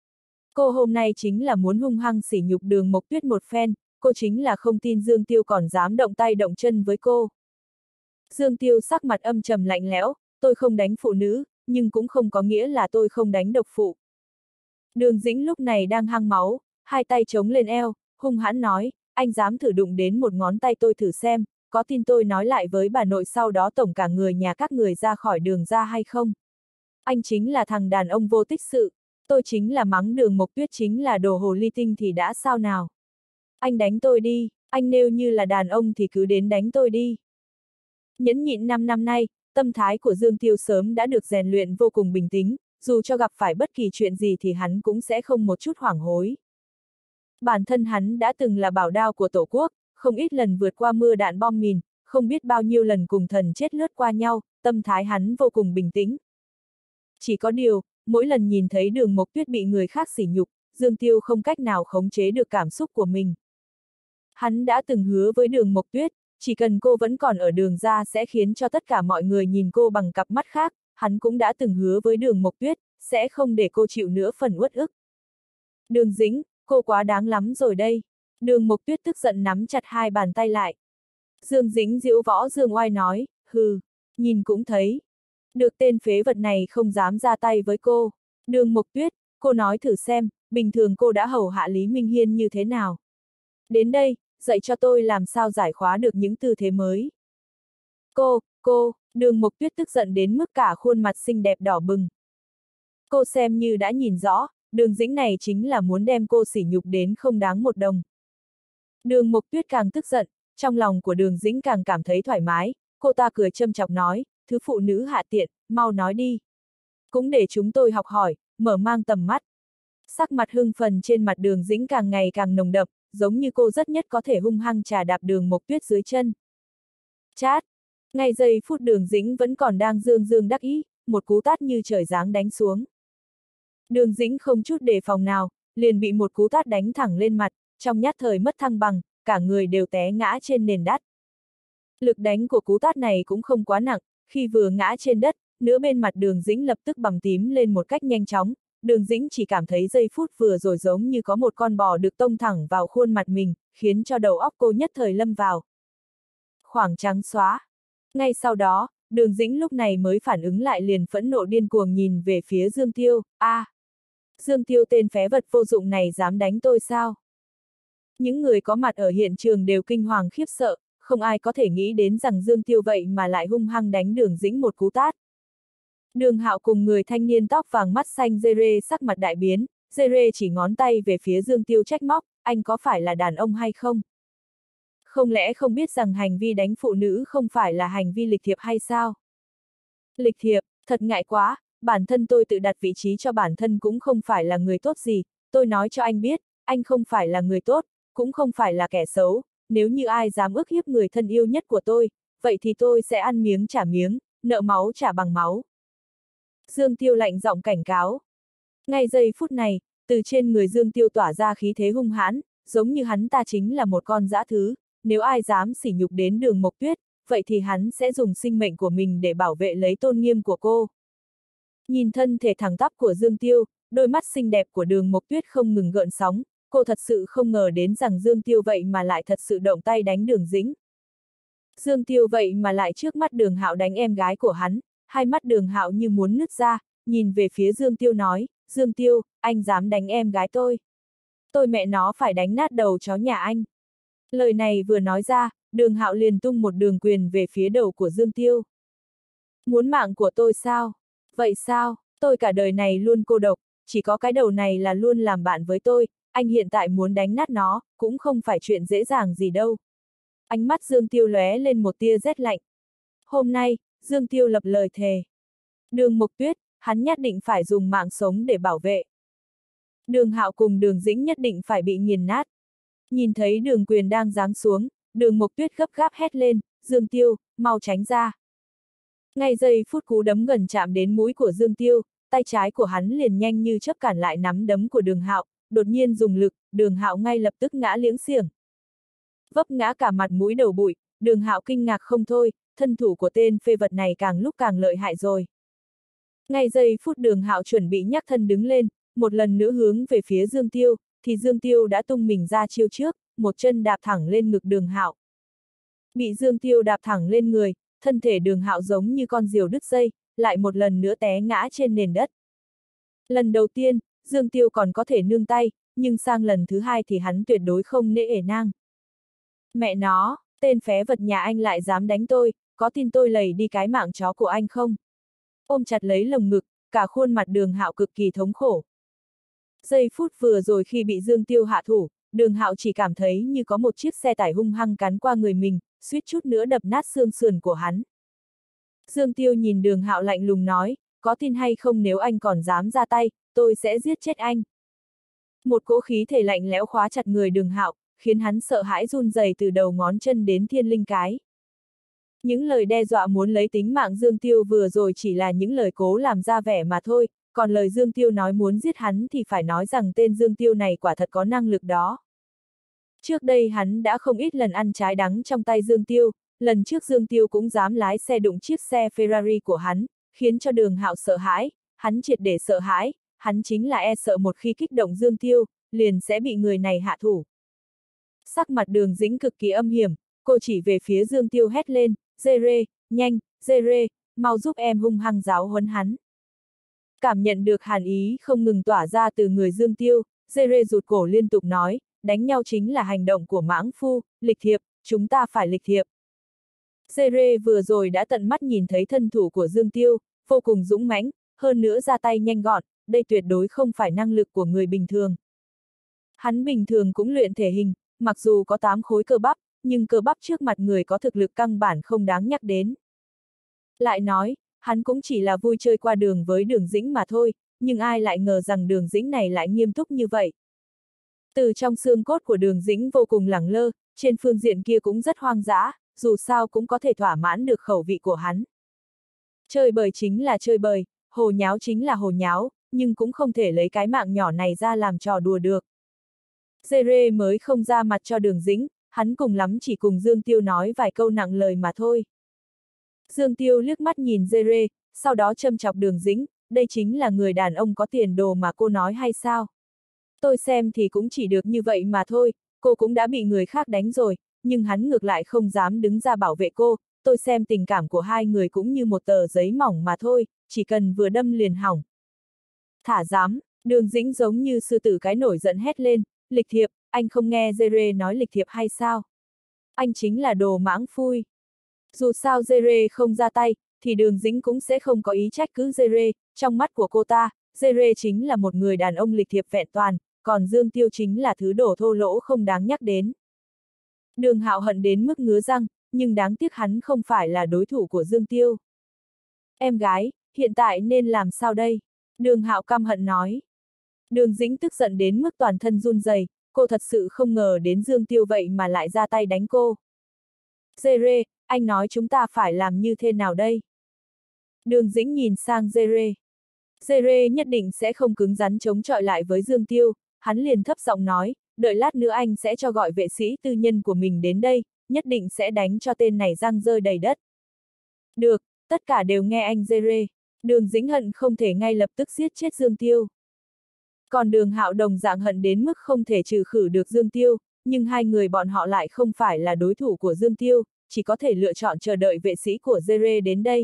Cô hôm nay chính là muốn hung hăng sỉ nhục Đường Mộc Tuyết một phen, cô chính là không tin Dương Tiêu còn dám động tay động chân với cô. Dương Tiêu sắc mặt âm trầm lạnh lẽo, tôi không đánh phụ nữ, nhưng cũng không có nghĩa là tôi không đánh độc phụ. Đường Dĩnh lúc này đang hăng máu, hai tay chống lên eo, hung hãn nói, anh dám thử đụng đến một ngón tay tôi thử xem, có tin tôi nói lại với bà nội sau đó tổng cả người nhà các người ra khỏi Đường ra hay không? Anh chính là thằng đàn ông vô tích sự, tôi chính là mắng Đường Mộc Tuyết chính là đồ hồ ly tinh thì đã sao nào? Anh đánh tôi đi, anh nếu như là đàn ông thì cứ đến đánh tôi đi. Nhẫn nhịn năm năm nay, tâm thái của Dương Tiêu sớm đã được rèn luyện vô cùng bình tĩnh, dù cho gặp phải bất kỳ chuyện gì thì hắn cũng sẽ không một chút hoảng hối. Bản thân hắn đã từng là bảo đao của Tổ quốc, không ít lần vượt qua mưa đạn bom mìn, không biết bao nhiêu lần cùng thần chết lướt qua nhau, tâm thái hắn vô cùng bình tĩnh. Chỉ có điều, mỗi lần nhìn thấy Đường Mộc Tuyết bị người khác sỉ nhục, Dương Tiêu không cách nào khống chế được cảm xúc của mình. Hắn đã từng hứa với Đường Mộc Tuyết, chỉ cần cô vẫn còn ở Đường ra sẽ khiến cho tất cả mọi người nhìn cô bằng cặp mắt khác, hắn cũng đã từng hứa với Đường Mộc Tuyết, sẽ không để cô chịu nữa phần uất ức. Đường Dĩnh, cô quá đáng lắm rồi đây. Đường Mộc Tuyết tức giận nắm chặt hai bàn tay lại. Dương Dĩnh diễu võ Dương oai nói, hừ, nhìn cũng thấy. Được tên phế vật này không dám ra tay với cô. Đường Mộc Tuyết, cô nói thử xem, bình thường cô đã hầu hạ Lý Minh Hiên như thế nào. Đến đây, dạy cho tôi làm sao giải khóa được những tư thế mới. Cô, cô, Đường Mộc Tuyết tức giận đến mức cả khuôn mặt xinh đẹp đỏ bừng. Cô xem như đã nhìn rõ, Đường Dĩnh này chính là muốn đem cô sỉ nhục đến không đáng một đồng. Đường Mộc Tuyết càng tức giận, trong lòng của Đường Dĩnh càng cảm thấy thoải mái, cô ta cười châm chọc nói, thứ phụ nữ hạ tiện, mau nói đi. Cũng để chúng tôi học hỏi, mở mang tầm mắt. Sắc mặt hưng phấn trên mặt Đường Dĩnh càng ngày càng nồng đậm, giống như cô rất nhất có thể hung hăng trà đạp Đường Mộc Tuyết dưới chân. Chát! Ngay giây phút Đường Dĩnh vẫn còn đang dương dương đắc ý, một cú tát như trời giáng đánh xuống. Đường Dĩnh không chút đề phòng nào, liền bị một cú tát đánh thẳng lên mặt, trong nhát thời mất thăng bằng, cả người đều té ngã trên nền đất. Lực đánh của cú tát này cũng không quá nặng, khi vừa ngã trên đất, nửa bên mặt Đường Dĩnh lập tức bầm tím lên một cách nhanh chóng. Đường Dĩnh chỉ cảm thấy giây phút vừa rồi giống như có một con bò được tông thẳng vào khuôn mặt mình, khiến cho đầu óc cô nhất thời lâm vào khoảng trắng xóa. Ngay sau đó, Đường Dĩnh lúc này mới phản ứng lại liền phẫn nộ điên cuồng nhìn về phía Dương Tiêu, a, à, Dương Tiêu tên phế vật vô dụng này dám đánh tôi sao? Những người có mặt ở hiện trường đều kinh hoàng khiếp sợ, không ai có thể nghĩ đến rằng Dương Tiêu vậy mà lại hung hăng đánh Đường Dĩnh một cú tát. Đường Hạo cùng người thanh niên tóc vàng mắt xanh dê rê sắc mặt đại biến, dê rê chỉ ngón tay về phía Dương Tiêu trách móc, anh có phải là đàn ông hay không? Không lẽ không biết rằng hành vi đánh phụ nữ không phải là hành vi lịch thiệp hay sao? Lịch thiệp, thật ngại quá, bản thân tôi tự đặt vị trí cho bản thân cũng không phải là người tốt gì, tôi nói cho anh biết, anh không phải là người tốt, cũng không phải là kẻ xấu, nếu như ai dám ức hiếp người thân yêu nhất của tôi, vậy thì tôi sẽ ăn miếng trả miếng, nợ máu trả bằng máu. Dương Tiêu lạnh giọng cảnh cáo. Ngay giây phút này, từ trên người Dương Tiêu tỏa ra khí thế hung hãn, giống như hắn ta chính là một con dã thú, nếu ai dám sỉ nhục đến Đường Mộc Tuyết, vậy thì hắn sẽ dùng sinh mệnh của mình để bảo vệ lấy tôn nghiêm của cô. Nhìn thân thể thẳng tắp của Dương Tiêu, đôi mắt xinh đẹp của Đường Mộc Tuyết không ngừng gợn sóng, cô thật sự không ngờ đến rằng Dương Tiêu vậy mà lại thật sự động tay đánh Đường Dĩnh. Dương Tiêu vậy mà lại trước mắt Đường Hạo đánh em gái của hắn, hai mắt Đường Hạo như muốn nứt ra, nhìn về phía Dương Tiêu nói, Dương Tiêu, anh dám đánh em gái tôi. Tôi mẹ nó phải đánh nát đầu chó nhà anh. Lời này vừa nói ra, Đường Hạo liền tung một đường quyền về phía đầu của Dương Tiêu. Muốn mạng của tôi sao? Vậy sao, tôi cả đời này luôn cô độc, chỉ có cái đầu này là luôn làm bạn với tôi, anh hiện tại muốn đánh nát nó, cũng không phải chuyện dễ dàng gì đâu. Ánh mắt Dương Tiêu lóe lên một tia rét lạnh. Hôm nay, Dương Tiêu lập lời thề. Đường Mộc Tuyết, hắn nhất định phải dùng mạng sống để bảo vệ. Đường Hạo cùng Đường Dĩnh nhất định phải bị nghiền nát. Nhìn thấy Đường Quyền đang giáng xuống, Đường Mộc Tuyết gấp gáp hét lên, Dương Tiêu, mau tránh ra. Ngay giây phút cú đấm gần chạm đến mũi của Dương Tiêu, tay trái của hắn liền nhanh như chớp cản lại nắm đấm của Đường Hạo, đột nhiên dùng lực, Đường Hạo ngay lập tức ngã liễng xiềng. Vấp ngã cả mặt mũi đầu bụi, Đường Hạo kinh ngạc không thôi, thân thủ của tên phê vật này càng lúc càng lợi hại rồi. Ngay giây phút Đường Hạo chuẩn bị nhắc thân đứng lên, một lần nữa hướng về phía Dương Tiêu, thì Dương Tiêu đã tung mình ra chiêu trước, một chân đạp thẳng lên ngực Đường Hạo. Bị Dương Tiêu đạp thẳng lên người, thân thể Đường Hạo giống như con diều đứt dây, lại một lần nữa té ngã trên nền đất. Lần đầu tiên, Dương Tiêu còn có thể nương tay, nhưng sang lần thứ hai thì hắn tuyệt đối không nể ể nang. Mẹ nó, tên phé vật nhà anh lại dám đánh tôi, có tin tôi lầy đi cái mạng chó của anh không? Ôm chặt lấy lồng ngực, cả khuôn mặt Đường Hạo cực kỳ thống khổ. Giây phút vừa rồi khi bị Dương Tiêu hạ thủ, Đường Hạo chỉ cảm thấy như có một chiếc xe tải hung hăng cán qua người mình, suýt chút nữa đập nát xương sườn của hắn. Dương Tiêu nhìn Đường Hạo lạnh lùng nói, có tin hay không nếu anh còn dám ra tay, tôi sẽ giết chết anh. Một cỗ khí thể lạnh lẽo khóa chặt người Đường Hạo, khiến hắn sợ hãi run rẩy từ đầu ngón chân đến thiên linh cái. Những lời đe dọa muốn lấy tính mạng Dương Tiêu vừa rồi chỉ là những lời cố làm ra vẻ mà thôi, còn lời Dương Tiêu nói muốn giết hắn thì phải nói rằng tên Dương Tiêu này quả thật có năng lực đó. Trước đây hắn đã không ít lần ăn trái đắng trong tay Dương Tiêu, lần trước Dương Tiêu cũng dám lái xe đụng chiếc xe Ferrari của hắn, khiến cho Đường Hạo sợ hãi, hắn triệt để sợ hãi, hắn chính là e sợ một khi kích động Dương Tiêu, liền sẽ bị người này hạ thủ. Sắc mặt Đường Dĩnh cực kỳ âm hiểm, cô chỉ về phía Dương Tiêu hét lên, Dê Rê, nhanh, Dê Rê, mau giúp em hung hăng giáo huấn hắn. Cảm nhận được hàn ý không ngừng tỏa ra từ người Dương Tiêu, Dê Rê rụt cổ liên tục nói, đánh nhau chính là hành động của mãng phu, lịch thiệp, chúng ta phải lịch thiệp. Dê Rê vừa rồi đã tận mắt nhìn thấy thân thủ của Dương Tiêu, vô cùng dũng mãnh, hơn nữa ra tay nhanh gọn, đây tuyệt đối không phải năng lực của người bình thường. Hắn bình thường cũng luyện thể hình, mặc dù có tám khối cơ bắp, nhưng cơ bắp trước mặt người có thực lực căn bản không đáng nhắc đến. Lại nói, hắn cũng chỉ là vui chơi qua đường với Đường Dĩnh mà thôi, nhưng ai lại ngờ rằng Đường Dĩnh này lại nghiêm túc như vậy. Từ trong xương cốt của Đường Dĩnh vô cùng lẳng lơ, trên phương diện kia cũng rất hoang dã, dù sao cũng có thể thỏa mãn được khẩu vị của hắn. Chơi bời chính là chơi bời, hồ nháo chính là hồ nháo, nhưng cũng không thể lấy cái mạng nhỏ này ra làm trò đùa được. Dê Rê mới không ra mặt cho Đường Dĩnh, hắn cùng lắm chỉ cùng Dương Tiêu nói vài câu nặng lời mà thôi. Dương Tiêu liếc mắt nhìn Dê Rê, sau đó châm chọc Đường Dĩnh, đây chính là người đàn ông có tiền đồ mà cô nói hay sao? Tôi xem thì cũng chỉ được như vậy mà thôi, cô cũng đã bị người khác đánh rồi, nhưng hắn ngược lại không dám đứng ra bảo vệ cô, tôi xem tình cảm của hai người cũng như một tờ giấy mỏng mà thôi, chỉ cần vừa đâm liền hỏng. Thả dám, Đường Dĩnh giống như sư tử cái nổi giận hét lên, lịch thiệp, anh không nghe Dê Rê nói lịch thiệp hay sao? Anh chính là đồ mãng phui. Dù sao Dê Rê không ra tay, thì Đường Dĩnh cũng sẽ không có ý trách cứ Dê Rê, trong mắt của cô ta, Dê Rê chính là một người đàn ông lịch thiệp vẹn toàn, còn Dương Tiêu chính là thứ đồ thô lỗ không đáng nhắc đến. Đường Hạo hận đến mức ngứa răng, nhưng đáng tiếc hắn không phải là đối thủ của Dương Tiêu. Em gái, hiện tại nên làm sao đây? Đường Hạo căm hận nói. Đường Dĩnh tức giận đến mức toàn thân run rẩy, cô thật sự không ngờ đến Dương Tiêu vậy mà lại ra tay đánh cô. Dê-rê, anh nói chúng ta phải làm như thế nào đây? Đường Dĩnh nhìn sang Dê-rê. Dê-rê nhất định sẽ không cứng rắn chống chọi lại với Dương Tiêu, hắn liền thấp giọng nói, đợi lát nữa anh sẽ cho gọi vệ sĩ tư nhân của mình đến đây, nhất định sẽ đánh cho tên này răng rơi đầy đất. Được, tất cả đều nghe anh Dê-rê. Đường Dĩnh hận không thể ngay lập tức giết chết Dương Tiêu. Còn Đường Hạo đồng dạng hận đến mức không thể trừ khử được Dương Tiêu, nhưng hai người bọn họ lại không phải là đối thủ của Dương Tiêu, chỉ có thể lựa chọn chờ đợi vệ sĩ của Dê-rê đến đây.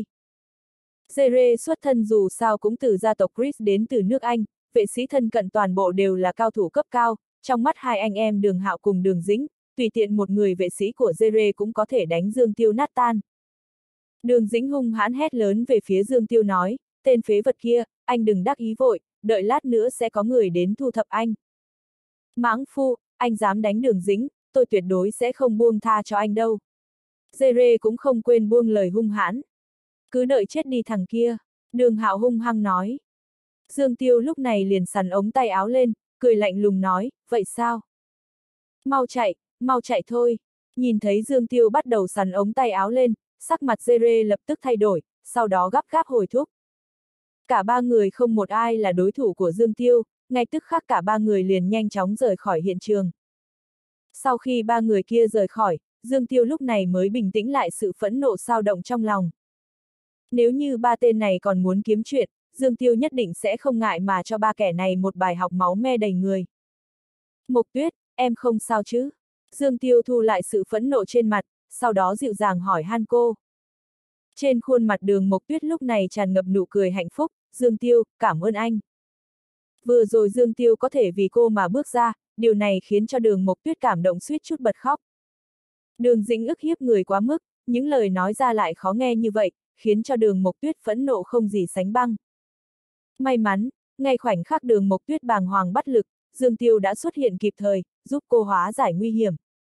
Dê-rê xuất thân dù sao cũng từ gia tộc Chris đến từ nước Anh, vệ sĩ thân cận toàn bộ đều là cao thủ cấp cao, trong mắt hai anh em Đường Hạo cùng Đường Dĩnh, tùy tiện một người vệ sĩ của Dê-rê cũng có thể đánh Dương Tiêu nát tan. Đường Dĩnh hung hãn hét lớn về phía Dương Tiêu nói, tên phế vật kia, anh đừng đắc ý vội, đợi lát nữa sẽ có người đến thu thập anh. Mãng phu, anh dám đánh Đường Dĩnh, tôi tuyệt đối sẽ không buông tha cho anh đâu. Dê-rê cũng không quên buông lời hung hãn. Cứ đợi chết đi thằng kia, Đường Hạo hung hăng nói. Dương Tiêu lúc này liền sắn ống tay áo lên, cười lạnh lùng nói, vậy sao? Mau chạy, mau chạy thôi. Nhìn thấy Dương Tiêu bắt đầu sắn ống tay áo lên, sắc mặt Dê-rê lập tức thay đổi, sau đó gấp gáp hồi thúc. Cả ba người không một ai là đối thủ của Dương Tiêu, ngay tức khắc cả ba người liền nhanh chóng rời khỏi hiện trường. Sau khi ba người kia rời khỏi, Dương Tiêu lúc này mới bình tĩnh lại sự phẫn nộ xao động trong lòng. Nếu như ba tên này còn muốn kiếm chuyện, Dương Tiêu nhất định sẽ không ngại mà cho ba kẻ này một bài học máu me đầy người. Mộc Tuyết, em không sao chứ? Dương Tiêu thu lại sự phẫn nộ trên mặt, sau đó dịu dàng hỏi han cô. Trên khuôn mặt Đường Mộc Tuyết lúc này tràn ngập nụ cười hạnh phúc, Dương Tiêu, cảm ơn anh. Vừa rồi Dương Tiêu có thể vì cô mà bước ra, điều này khiến cho Đường Mộc Tuyết cảm động suýt chút bật khóc. Đường Dĩnh ức hiếp người quá mức, những lời nói ra lại khó nghe như vậy, khiến cho Đường Mộc Tuyết phẫn nộ không gì sánh băng. May mắn, ngay khoảnh khắc Đường Mộc Tuyết bàng hoàng bất lực, Dương Tiêu đã xuất hiện kịp thời, giúp cô hóa giải nguy hiểm.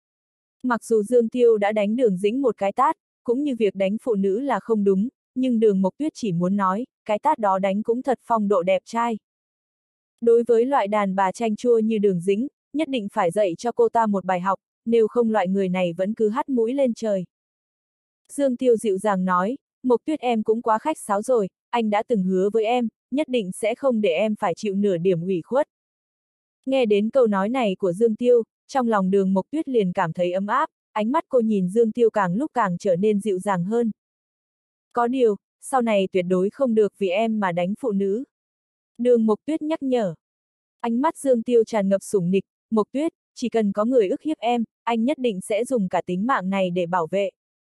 Mặc dù Dương Tiêu đã đánh Đường Dĩnh một cái tát, cũng như việc đánh phụ nữ là không đúng, nhưng Đường Mộc Tuyết chỉ muốn nói, cái tát đó đánh cũng thật phong độ đẹp trai. Đối với loại đàn bà chanh chua như Đường Dĩnh, nhất định phải dạy cho cô ta một bài học, nếu không loại người này vẫn cứ hắt mũi lên trời. Dương Tiêu dịu dàng nói, Mộc Tuyết em cũng quá khách sáo rồi, anh đã từng hứa với em, nhất định sẽ không để em phải chịu nửa điểm ủy khuất. Nghe đến câu nói này của Dương Tiêu, trong lòng Đường Mộc Tuyết liền cảm thấy ấm áp, ánh mắt cô nhìn Dương Tiêu càng lúc càng trở nên dịu dàng hơn. Có điều, sau này tuyệt đối không được vì em mà đánh phụ nữ. Đường Mộc Tuyết nhắc nhở. Ánh mắt Dương Tiêu tràn ngập sủng nịch, Mộc Tuyết, chỉ cần có người ức hiếp em, anh nhất định sẽ dùng cả tính mạng này để bảo vệ.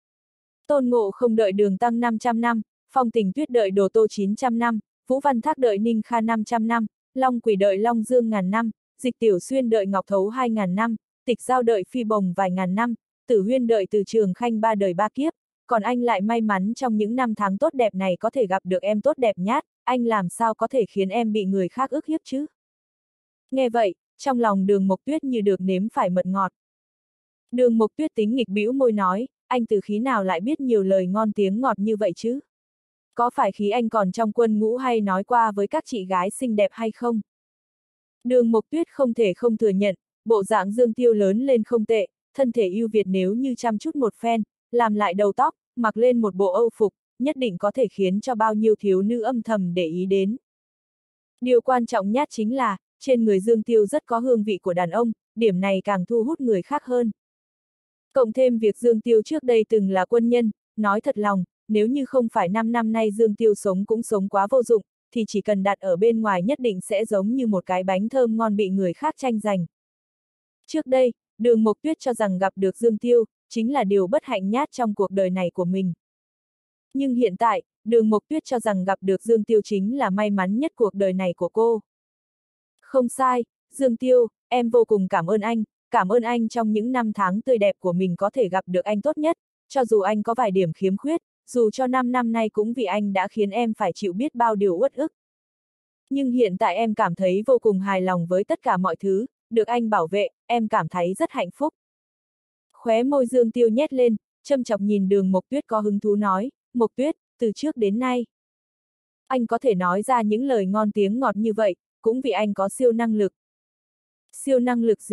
Tôn Ngộ Không đợi Đường Tăng năm trăm năm, Phong Tình Tuyết đợi Đồ Tô chín trăm năm, Vũ Văn Thác đợi Ninh Kha năm trăm năm, Long Quỷ đợi Long Dương ngàn năm, Dịch Tiểu Xuyên đợi Ngọc Thấu hai ngàn năm, Tịch Giao đợi Phi Bồng vài ngàn năm, Tử Huyên đợi Từ Trường Khanh ba đời ba kiếp, còn anh lại may mắn trong những năm tháng tốt đẹp này có thể gặp được em tốt đẹp nhát, anh làm sao có thể khiến em bị người khác ức hiếp chứ? Nghe vậy, trong lòng Đường Mộc Tuyết như được nếm phải mật ngọt. Đường Mộc Tuyết tính nghịch bĩu môi nói, anh từ khí nào lại biết nhiều lời ngon tiếng ngọt như vậy chứ? Có phải khí anh còn trong quân ngũ hay nói qua với các chị gái xinh đẹp hay không? Đường Mộc Tuyết không thể không thừa nhận, bộ dạng Dương Tiêu lớn lên không tệ, thân thể ưu việt nếu như chăm chút một phen, làm lại đầu tóc, mặc lên một bộ âu phục, nhất định có thể khiến cho bao nhiêu thiếu nữ âm thầm để ý đến. Điều quan trọng nhất chính là, trên người Dương Tiêu rất có hương vị của đàn ông, điểm này càng thu hút người khác hơn. Cộng thêm việc Dương Tiêu trước đây từng là quân nhân, nói thật lòng, nếu như không phải năm năm nay Dương Tiêu sống cũng sống quá vô dụng, thì chỉ cần đặt ở bên ngoài nhất định sẽ giống như một cái bánh thơm ngon bị người khác tranh giành. Trước đây, Đường Mộc Tuyết cho rằng gặp được Dương Tiêu, chính là điều bất hạnh nhất trong cuộc đời này của mình. Nhưng hiện tại, Đường Mộc Tuyết cho rằng gặp được Dương Tiêu chính là may mắn nhất cuộc đời này của cô. Không sai, Dương Tiêu, em vô cùng cảm ơn anh, cảm ơn anh trong những năm tháng tươi đẹp của mình có thể gặp được anh tốt nhất, cho dù anh có vài điểm khiếm khuyết, dù cho năm năm nay cũng vì anh đã khiến em phải chịu biết bao điều uất ức. Nhưng hiện tại em cảm thấy vô cùng hài lòng với tất cả mọi thứ, được anh bảo vệ, em cảm thấy rất hạnh phúc. Khóe môi Dương Tiêu nhét lên, châm chọc nhìn Đường Mộc Tuyết có hứng thú nói, Mộc Tuyết, từ trước đến nay, anh có thể nói ra những lời ngon tiếng ngọt như vậy, cũng vì anh có siêu năng lực. Siêu năng lực gì?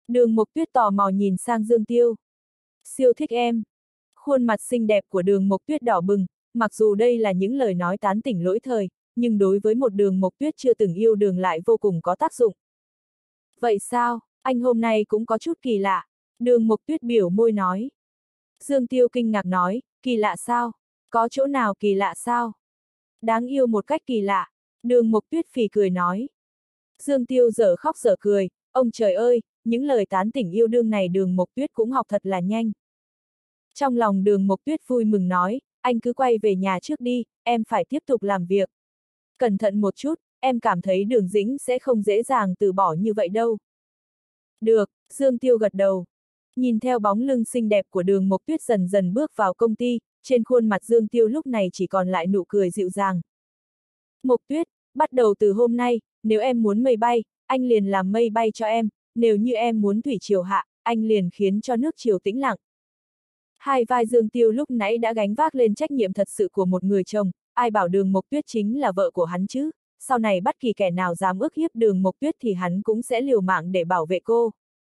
Đường Mộc Tuyết tò mò nhìn sang Dương Tiêu. Siêu thích em. Khuôn mặt xinh đẹp của Đường Mộc Tuyết đỏ bừng, mặc dù đây là những lời nói tán tỉnh lỗi thời, nhưng đối với một Đường Mộc Tuyết chưa từng yêu đương lại vô cùng có tác dụng. Vậy sao, anh hôm nay cũng có chút kỳ lạ. Đường Mộc Tuyết biểu môi nói. Dương Tiêu kinh ngạc nói, kỳ lạ sao? Có chỗ nào kỳ lạ sao? Đáng yêu một cách kỳ lạ. Đường Mộc Tuyết phì cười nói. Dương Tiêu dở khóc dở cười, ông trời ơi, những lời tán tỉnh yêu đương này Đường Mộc Tuyết cũng học thật là nhanh. Trong lòng Đường Mộc Tuyết vui mừng nói, anh cứ quay về nhà trước đi, em phải tiếp tục làm việc. Cẩn thận một chút, em cảm thấy Đường Dĩnh sẽ không dễ dàng từ bỏ như vậy đâu. Được, Dương Tiêu gật đầu. Nhìn theo bóng lưng xinh đẹp của Đường Mộc Tuyết dần dần bước vào công ty, trên khuôn mặt Dương Tiêu lúc này chỉ còn lại nụ cười dịu dàng. Mộc Tuyết, bắt đầu từ hôm nay, nếu em muốn mây bay, anh liền làm mây bay cho em, nếu như em muốn thủy triều hạ, anh liền khiến cho nước triều tĩnh lặng. Hai vai Dương Tiêu lúc nãy đã gánh vác lên trách nhiệm thật sự của một người chồng, ai bảo Đường Mộc Tuyết chính là vợ của hắn chứ, sau này bất kỳ kẻ nào dám ức hiếp Đường Mộc Tuyết thì hắn cũng sẽ liều mạng để bảo vệ cô.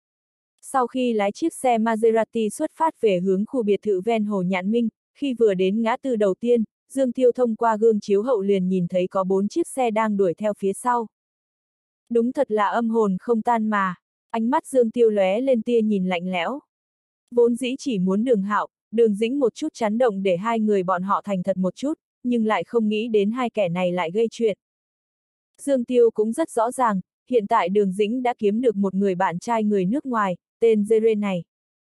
Sau khi lái chiếc xe Maserati xuất phát về hướng khu biệt thự ven hồ Nhạn Minh, khi vừa đến ngã tư đầu tiên, Dương Tiêu thông qua gương chiếu hậu liền nhìn thấy có bốn chiếc xe đang đuổi theo phía sau. Đúng thật là âm hồn không tan mà, ánh mắt Dương Tiêu lóe lên tia nhìn lạnh lẽo. Vốn dĩ chỉ muốn Đường Hạo, Đường Dĩnh một chút chán động để hai người bọn họ thành thật một chút, nhưng lại không nghĩ đến hai kẻ này lại gây chuyện. Dương Tiêu cũng rất rõ ràng, hiện tại Đường Dĩnh đã kiếm được một người bạn trai người nước ngoài, tên Jere này.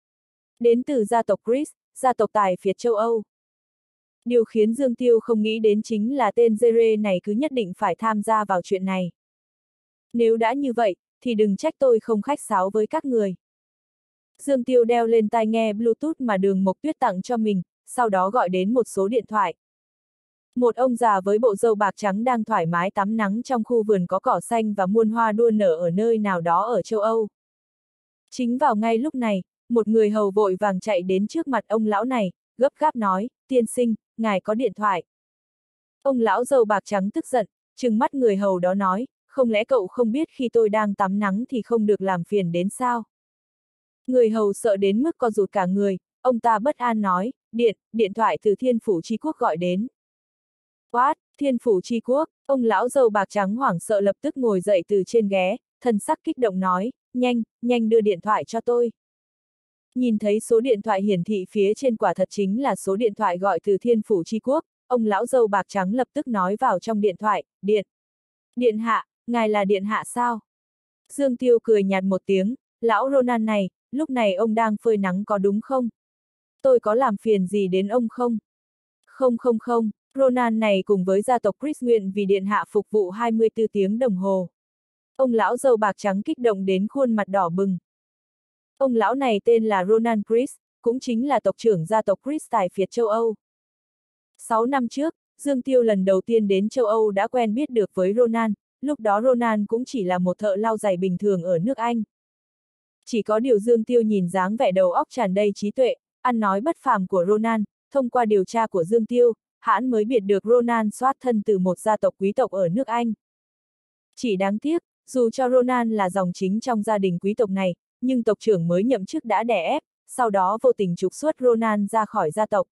Đến từ gia tộc Chris, gia tộc tài phiệt châu Âu. Điều khiến Dương Tiêu không nghĩ đến chính là tên Jere này cứ nhất định phải tham gia vào chuyện này. Nếu đã như vậy, thì đừng trách tôi không khách sáo với các người. Dương Tiêu đeo lên tai nghe Bluetooth mà Đường Mộc Tuyết tặng cho mình, sau đó gọi đến một số điện thoại. Một ông già với bộ râu bạc trắng đang thoải mái tắm nắng trong khu vườn có cỏ xanh và muôn hoa đua nở ở nơi nào đó ở châu Âu. Chính vào ngay lúc này, một người hầu vội vàng chạy đến trước mặt ông lão này, gấp gáp nói, tiên sinh, ngài có điện thoại. Ông lão râu bạc trắng tức giận, trừng mắt người hầu đó nói, không lẽ cậu không biết khi tôi đang tắm nắng thì không được làm phiền đến sao? Người hầu sợ đến mức co rụt cả người, ông ta bất an nói, điện, điện thoại từ Thiên Phủ Chi Quốc gọi đến. What, Thiên Phủ Chi Quốc, ông lão râu bạc trắng hoảng sợ lập tức ngồi dậy từ trên ghế, thần sắc kích động nói, nhanh, nhanh đưa điện thoại cho tôi. Nhìn thấy số điện thoại hiển thị phía trên quả thật chính là số điện thoại gọi từ Thiên Phủ Chi Quốc, ông lão râu bạc trắng lập tức nói vào trong điện thoại, điện. Điện hạ, ngài là điện hạ sao? Dương Tiêu cười nhạt một tiếng, lão Ronan này, lúc này ông đang phơi nắng có đúng không? Tôi có làm phiền gì đến ông không? Không không không, Ronan này cùng với gia tộc Chris nguyện vì điện hạ phục vụ hai mươi tư tiếng đồng hồ. Ông lão râu bạc trắng kích động đến khuôn mặt đỏ bừng. Ông lão này tên là Ronan Chris, cũng chính là tộc trưởng gia tộc Chris tài phiệt châu Âu. Sáu năm trước, Dương Tiêu lần đầu tiên đến châu Âu đã quen biết được với Ronan, lúc đó Ronan cũng chỉ là một thợ lau giày bình thường ở nước Anh. Chỉ có điều Dương Tiêu nhìn dáng vẻ đầu óc tràn đầy trí tuệ, ăn nói bất phàm của Ronan, thông qua điều tra của Dương Tiêu, hãn mới biết được Ronan xuất thân từ một gia tộc quý tộc ở nước Anh. Chỉ đáng tiếc, dù cho Ronan là dòng chính trong gia đình quý tộc này, nhưng tộc trưởng mới nhậm chức đã đè ép, sau đó vô tình trục xuất Ronan ra khỏi gia tộc.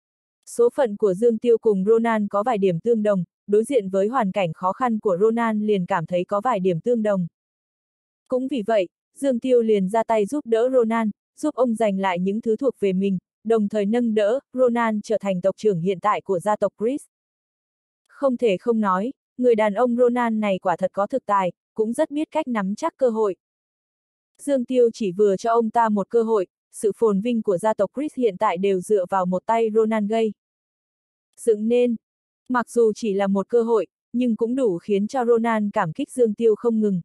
Số phận của Dương Tiêu cùng Ronan có vài điểm tương đồng, đối diện với hoàn cảnh khó khăn của Ronan liền cảm thấy có vài điểm tương đồng. Cũng vì vậy, Dương Tiêu liền ra tay giúp đỡ Ronan, giúp ông giành lại những thứ thuộc về mình, đồng thời nâng đỡ Ronan trở thành tộc trưởng hiện tại của gia tộc Chris. Không thể không nói, người đàn ông Ronan này quả thật có thực tài, cũng rất biết cách nắm chắc cơ hội. Dương Tiêu chỉ vừa cho ông ta một cơ hội, sự phồn vinh của gia tộc Chris hiện tại đều dựa vào một tay Ronan gây dựng nên. Mặc dù chỉ là một cơ hội, nhưng cũng đủ khiến cho Ronan cảm kích Dương Tiêu không ngừng.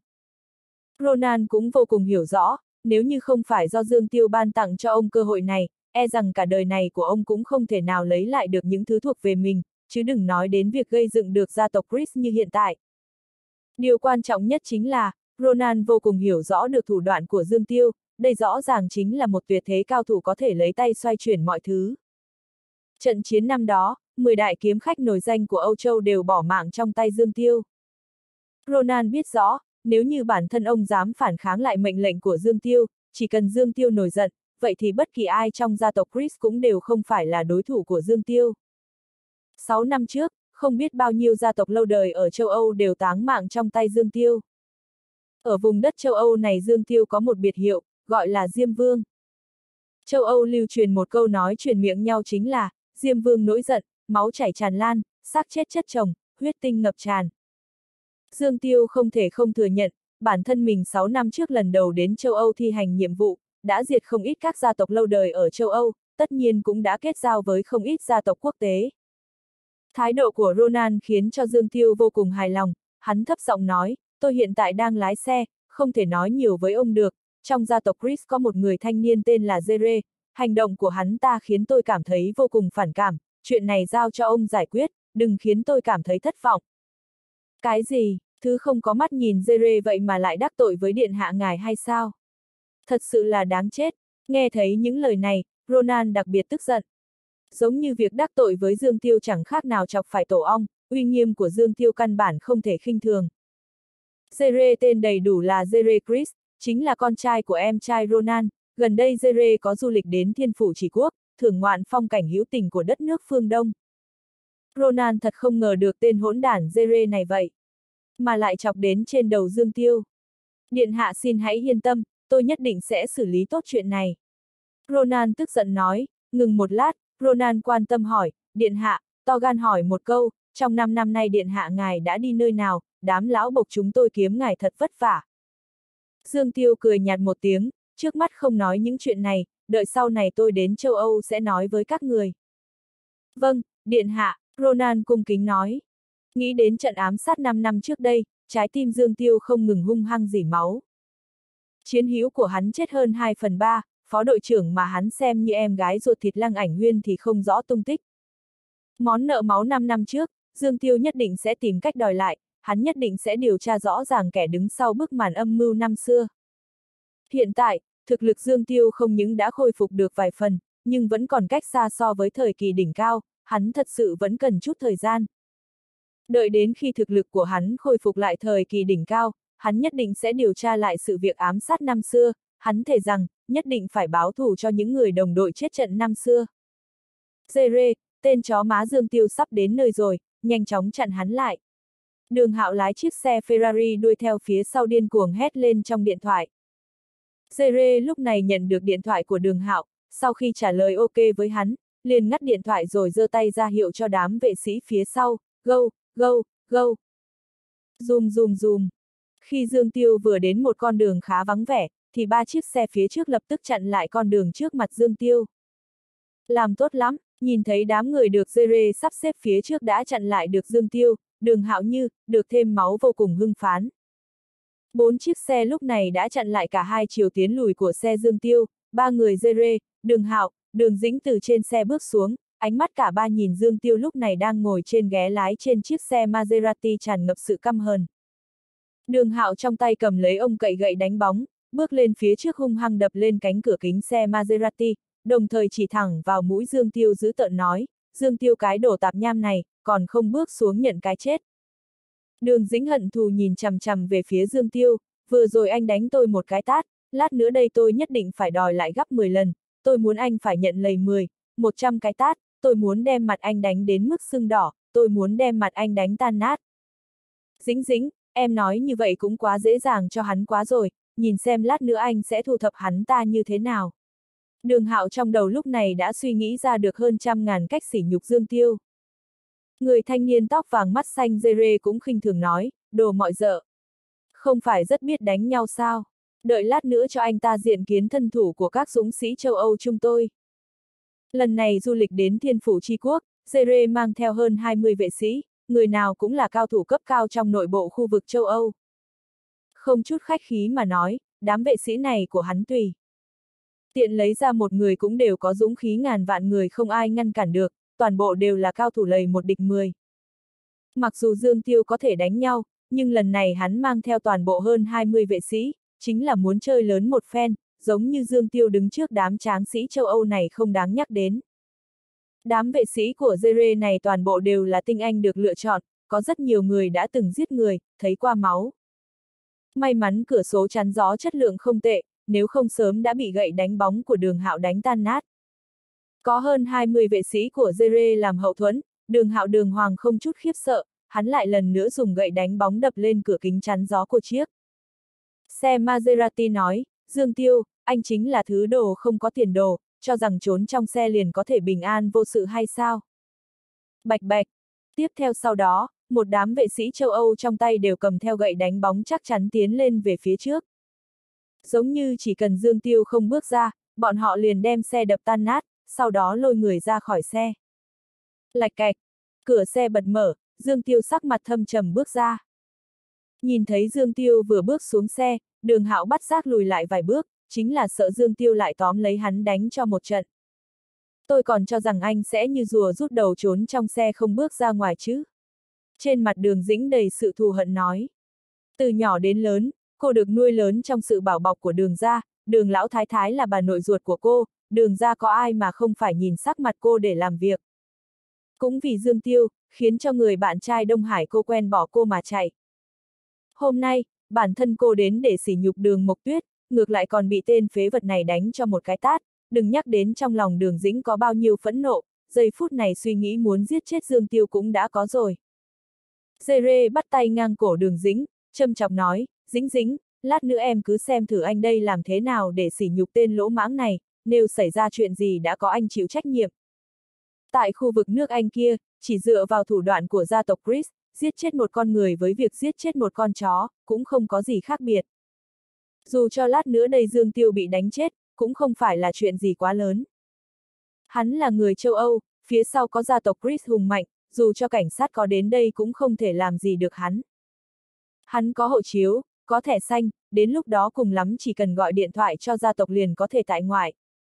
Ronan cũng vô cùng hiểu rõ, nếu như không phải do Dương Tiêu ban tặng cho ông cơ hội này, e rằng cả đời này của ông cũng không thể nào lấy lại được những thứ thuộc về mình, chứ đừng nói đến việc gây dựng được gia tộc Chris như hiện tại. Điều quan trọng nhất chính là, Ronan vô cùng hiểu rõ được thủ đoạn của Dương Tiêu, đây rõ ràng chính là một tuyệt thế cao thủ có thể lấy tay xoay chuyển mọi thứ. Trận chiến năm đó, mười đại kiếm khách nổi danh của Âu Châu đều bỏ mạng trong tay Dương Tiêu. Ronan biết rõ, nếu như bản thân ông dám phản kháng lại mệnh lệnh của Dương Tiêu, chỉ cần Dương Tiêu nổi giận, vậy thì bất kỳ ai trong gia tộc Chris cũng đều không phải là đối thủ của Dương Tiêu. Sáu năm trước, không biết bao nhiêu gia tộc lâu đời ở châu Âu đều táng mạng trong tay Dương Tiêu. Ở vùng đất châu Âu này Dương Tiêu có một biệt hiệu, gọi là Diêm Vương. Châu Âu lưu truyền một câu nói truyền miệng nhau chính là, Diêm Vương nổi giận, máu chảy tràn lan, xác chết chất chồng, huyết tinh ngập tràn. Dương Tiêu không thể không thừa nhận, bản thân mình sáu năm trước lần đầu đến châu Âu thi hành nhiệm vụ, đã diệt không ít các gia tộc lâu đời ở châu Âu, tất nhiên cũng đã kết giao với không ít gia tộc quốc tế. Thái độ của Ronan khiến cho Dương Tiêu vô cùng hài lòng, hắn thấp giọng nói, tôi hiện tại đang lái xe, không thể nói nhiều với ông được, trong gia tộc Chris có một người thanh niên tên là Jere, hành động của hắn ta khiến tôi cảm thấy vô cùng phản cảm, chuyện này giao cho ông giải quyết, đừng khiến tôi cảm thấy thất vọng. Cái gì, thứ không có mắt nhìn Jere vậy mà lại đắc tội với điện hạ ngài hay sao? Thật sự là đáng chết, nghe thấy những lời này, Ronan đặc biệt tức giận. Giống như việc đắc tội với Dương Tiêu chẳng khác nào chọc phải tổ ong, uy nghiêm của Dương Tiêu căn bản không thể khinh thường. Jere tên đầy đủ là Jere Chris, chính là con trai của em trai Ronan, gần đây Jere có du lịch đến Thiên Phủ Chỉ Quốc, thưởng ngoạn phong cảnh hữu tình của đất nước phương Đông. Ronan thật không ngờ được tên hỗn đản Jere này vậy, mà lại chọc đến trên đầu Dương Tiêu. Điện hạ xin hãy yên tâm, tôi nhất định sẽ xử lý tốt chuyện này. Ronan tức giận nói, ngừng một lát, Ronan quan tâm hỏi, điện hạ, to gan hỏi một câu, trong năm năm nay điện hạ ngài đã đi nơi nào, đám lão bộc chúng tôi kiếm ngài thật vất vả. Dương Tiêu cười nhạt một tiếng, trước mắt không nói những chuyện này, đợi sau này tôi đến châu Âu sẽ nói với các người. Vâng, điện hạ, Ronan cung kính nói. Nghĩ đến trận ám sát năm năm trước đây, trái tim Dương Tiêu không ngừng hung hăng rỉ máu. Chiến hữu của hắn chết hơn hai phần ba, phó đội trưởng mà hắn xem như em gái ruột thịt Lăng Ảnh Huyên thì không rõ tung tích. Món nợ máu năm năm trước, Dương Tiêu nhất định sẽ tìm cách đòi lại, hắn nhất định sẽ điều tra rõ ràng kẻ đứng sau bức màn âm mưu năm xưa. Hiện tại, thực lực Dương Tiêu không những đã khôi phục được vài phần, nhưng vẫn còn cách xa so với thời kỳ đỉnh cao, hắn thật sự vẫn cần chút thời gian. Đợi đến khi thực lực của hắn khôi phục lại thời kỳ đỉnh cao, hắn nhất định sẽ điều tra lại sự việc ám sát năm xưa, hắn thề rằng, nhất định phải báo thù cho những người đồng đội chết trận năm xưa. Jere, tên chó má Dương Tiêu sắp đến nơi rồi, nhanh chóng chặn hắn lại. Đường Hạo lái chiếc xe Ferrari đuôi theo phía sau điên cuồng hét lên trong điện thoại. Jere lúc này nhận được điện thoại của Đường Hạo, sau khi trả lời ok với hắn, liền ngắt điện thoại rồi giơ tay ra hiệu cho đám vệ sĩ phía sau, go, go, go. Zoom zoom zoom. Khi Dương Tiêu vừa đến một con đường khá vắng vẻ, thì ba chiếc xe phía trước lập tức chặn lại con đường trước mặt Dương Tiêu. Làm tốt lắm, nhìn thấy đám người được Jere sắp xếp phía trước đã chặn lại được Dương Tiêu, Đường Hạo như, được thêm máu vô cùng hưng phấn. Bốn chiếc xe lúc này đã chặn lại cả hai chiều tiến lùi của xe Dương Tiêu, ba người Jere, Đường Hạo, Đường Dĩnh từ trên xe bước xuống, ánh mắt cả ba nhìn Dương Tiêu lúc này đang ngồi trên ghế lái trên chiếc xe Maserati tràn ngập sự căm hờn. Đường Hạo trong tay cầm lấy ông cậy gậy đánh bóng, bước lên phía trước hung hăng đập lên cánh cửa kính xe Maserati, đồng thời chỉ thẳng vào mũi Dương Tiêu dữ tợn nói, Dương Tiêu cái đồ tạp nham này, còn không bước xuống nhận cái chết. Đường Dĩnh hận thù nhìn chằm chằm về phía Dương Tiêu, vừa rồi anh đánh tôi một cái tát, lát nữa đây tôi nhất định phải đòi lại gấp mười lần, tôi muốn anh phải nhận lầy mười, một trăm cái tát, tôi muốn đem mặt anh đánh đến mức sưng đỏ, tôi muốn đem mặt anh đánh tan nát. Dĩnh Dĩnh, em nói như vậy cũng quá dễ dàng cho hắn quá rồi, nhìn xem lát nữa anh sẽ thu thập hắn ta như thế nào. Đường Hạo trong đầu lúc này đã suy nghĩ ra được hơn trăm ngàn cách sỉ nhục Dương Tiêu. Người thanh niên tóc vàng mắt xanh Jere cũng khinh thường nói, đồ mọi dợ. Không phải rất biết đánh nhau sao? Đợi lát nữa cho anh ta diện kiến thân thủ của các dũng sĩ châu Âu chúng tôi. Lần này du lịch đến Thiên Phủ Chi Quốc, Jere mang theo hơn hai mươi vệ sĩ, người nào cũng là cao thủ cấp cao trong nội bộ khu vực châu Âu. Không chút khách khí mà nói, đám vệ sĩ này của hắn tùy tiện lấy ra một người cũng đều có dũng khí ngàn vạn người không ai ngăn cản được, toàn bộ đều là cao thủ lầy một địch mười. Mặc dù Dương Tiêu có thể đánh nhau, nhưng lần này hắn mang theo toàn bộ hơn hai mươi vệ sĩ, chính là muốn chơi lớn một phen, giống như Dương Tiêu đứng trước đám tráng sĩ châu Âu này không đáng nhắc đến. Đám vệ sĩ của Jere này toàn bộ đều là tinh anh được lựa chọn, có rất nhiều người đã từng giết người, thấy qua máu. May mắn cửa sổ chắn gió chất lượng không tệ, nếu không sớm đã bị gậy đánh bóng của Đường Hạo đánh tan nát. Có hơn hai mươi vệ sĩ của Jere làm hậu thuẫn, Đường Hạo đường hoàng không chút khiếp sợ, hắn lại lần nữa dùng gậy đánh bóng đập lên cửa kính chắn gió của chiếc xe Maserati nói, Dương Tiêu, anh chính là thứ đồ không có tiền đồ, cho rằng trốn trong xe liền có thể bình an vô sự hay sao? Bạch bạch. Tiếp theo sau đó, một đám vệ sĩ châu Âu trong tay đều cầm theo gậy đánh bóng chắc chắn tiến lên về phía trước. Giống như chỉ cần Dương Tiêu không bước ra, bọn họ liền đem xe đập tan nát, sau đó lôi người ra khỏi xe. Lạch cạch, cửa xe bật mở, Dương Tiêu sắc mặt thâm trầm bước ra. Nhìn thấy Dương Tiêu vừa bước xuống xe, Đường Hạo bắt giác lùi lại vài bước, chính là sợ Dương Tiêu lại tóm lấy hắn đánh cho một trận. Tôi còn cho rằng anh sẽ như rùa rút đầu trốn trong xe không bước ra ngoài chứ. Trên mặt Đường Dĩnh đầy sự thù hận nói. Từ nhỏ đến lớn, cô được nuôi lớn trong sự bảo bọc của Đường gia, Đường lão thái thái là bà nội ruột của cô, Đường gia có ai mà không phải nhìn sắc mặt cô để làm việc. Cũng vì Dương Tiêu, khiến cho người bạn trai Đông Hải cô quen bỏ cô mà chạy. Hôm nay, bản thân cô đến để sỉ nhục Đường Mộc Tuyết, ngược lại còn bị tên phế vật này đánh cho một cái tát, đừng nhắc đến trong lòng Đường Dĩnh có bao nhiêu phẫn nộ, giây phút này suy nghĩ muốn giết chết Dương Tiêu cũng đã có rồi. Jere bắt tay ngang cổ Đường Dĩnh, châm chọc nói, Dĩnh Dĩnh, lát nữa em cứ xem thử anh đây làm thế nào để sỉ nhục tên lỗ mãng này, nếu xảy ra chuyện gì đã có anh chịu trách nhiệm. Tại khu vực nước Anh kia, chỉ dựa vào thủ đoạn của gia tộc Chris, giết chết một con người với việc giết chết một con chó, cũng không có gì khác biệt. Dù cho lát nữa đây Dương Tiêu bị đánh chết, cũng không phải là chuyện gì quá lớn. Hắn là người châu Âu, phía sau có gia tộc Chris hùng mạnh, dù cho cảnh sát có đến đây cũng không thể làm gì được hắn. Hắn có hộ chiếu, có thẻ xanh, đến lúc đó cùng lắm chỉ cần gọi điện thoại cho gia tộc liền có thể tại ngoại.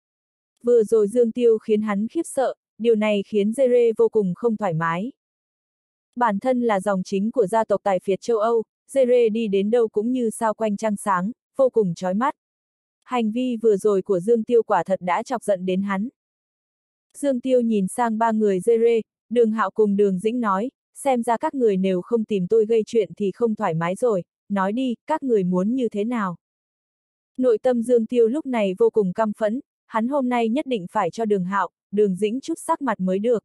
Vừa rồi Dương Tiêu khiến hắn khiếp sợ, điều này khiến Jere vô cùng không thoải mái. Bản thân là dòng chính của gia tộc tài phiệt châu Âu, Jere đi đến đâu cũng như sao quanh trăng sáng, vô cùng chói mắt. Hành vi vừa rồi của Dương Tiêu quả thật đã chọc giận đến hắn. Dương Tiêu nhìn sang ba người Jere, Đường Hạo cùng Đường Dĩnh nói, xem ra các người nếu không tìm tôi gây chuyện thì không thoải mái rồi, nói đi, các người muốn như thế nào? Nội tâm Dương Tiêu lúc này vô cùng căm phẫn, hắn hôm nay nhất định phải cho Đường Hạo, Đường Dĩnh chút sắc mặt mới được.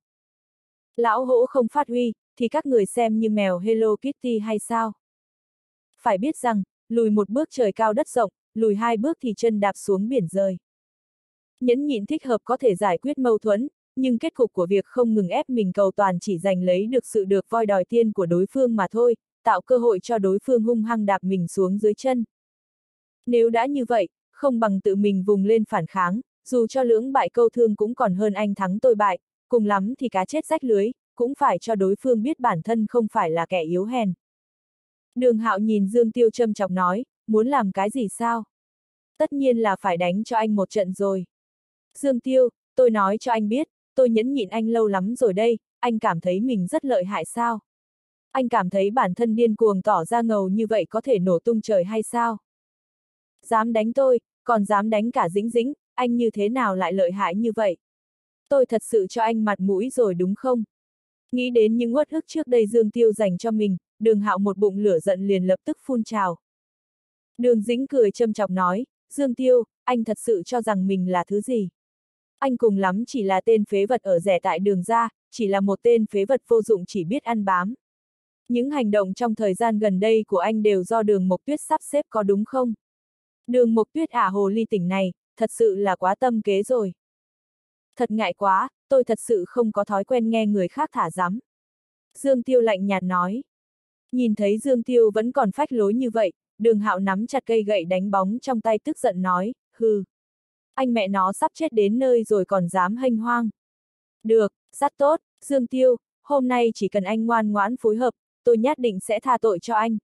Lão hổ không phát huy, thì các người xem như mèo Hello Kitty hay sao? Phải biết rằng, lùi một bước trời cao đất rộng, lùi hai bước thì chân đạp xuống biển rơi. Nhẫn nhịn thích hợp có thể giải quyết mâu thuẫn, nhưng kết cục của việc không ngừng ép mình cầu toàn chỉ giành lấy được sự được voi đòi tiên của đối phương mà thôi, tạo cơ hội cho đối phương hung hăng đạp mình xuống dưới chân. Nếu đã như vậy, không bằng tự mình vùng lên phản kháng, dù cho lưỡng bại câu thương cũng còn hơn anh thắng tôi bại, cùng lắm thì cá chết rách lưới, cũng phải cho đối phương biết bản thân không phải là kẻ yếu hèn. Đường Hạo nhìn Dương Tiêu châm chọc nói, muốn làm cái gì sao? Tất nhiên là phải đánh cho anh một trận rồi. Dương Tiêu, tôi nói cho anh biết, tôi nhẫn nhịn anh lâu lắm rồi đây, anh cảm thấy mình rất lợi hại sao? Anh cảm thấy bản thân điên cuồng tỏ ra ngầu như vậy có thể nổ tung trời hay sao? Dám đánh tôi, còn dám đánh cả Dĩnh Dĩnh, anh như thế nào lại lợi hại như vậy? Tôi thật sự cho anh mặt mũi rồi đúng không? Nghĩ đến những uất ức trước đây Dương Tiêu dành cho mình, Đường Hạo một bụng lửa giận liền lập tức phun trào. Đường Dĩnh cười châm chọc nói, Dương Tiêu, anh thật sự cho rằng mình là thứ gì? Anh cùng lắm chỉ là tên phế vật ở rẻ tại Đường gia, chỉ là một tên phế vật vô dụng chỉ biết ăn bám. Những hành động trong thời gian gần đây của anh đều do Đường Mộc Tuyết sắp xếp có đúng không? Đường Mộc Tuyết ả hồ ly tỉnh này, thật sự là quá tâm kế rồi. Thật ngại quá, tôi thật sự không có thói quen nghe người khác thả rắm. Dương Tiêu lạnh nhạt nói. Nhìn thấy Dương Tiêu vẫn còn phách lối như vậy, Đường Hạo nắm chặt cây gậy đánh bóng trong tay tức giận nói, hừ. Anh mẹ nó sắp chết đến nơi rồi còn dám hênh hoang. Được, rất tốt, Dương Tiêu, hôm nay chỉ cần anh ngoan ngoãn phối hợp, tôi nhất định sẽ tha tội cho anh.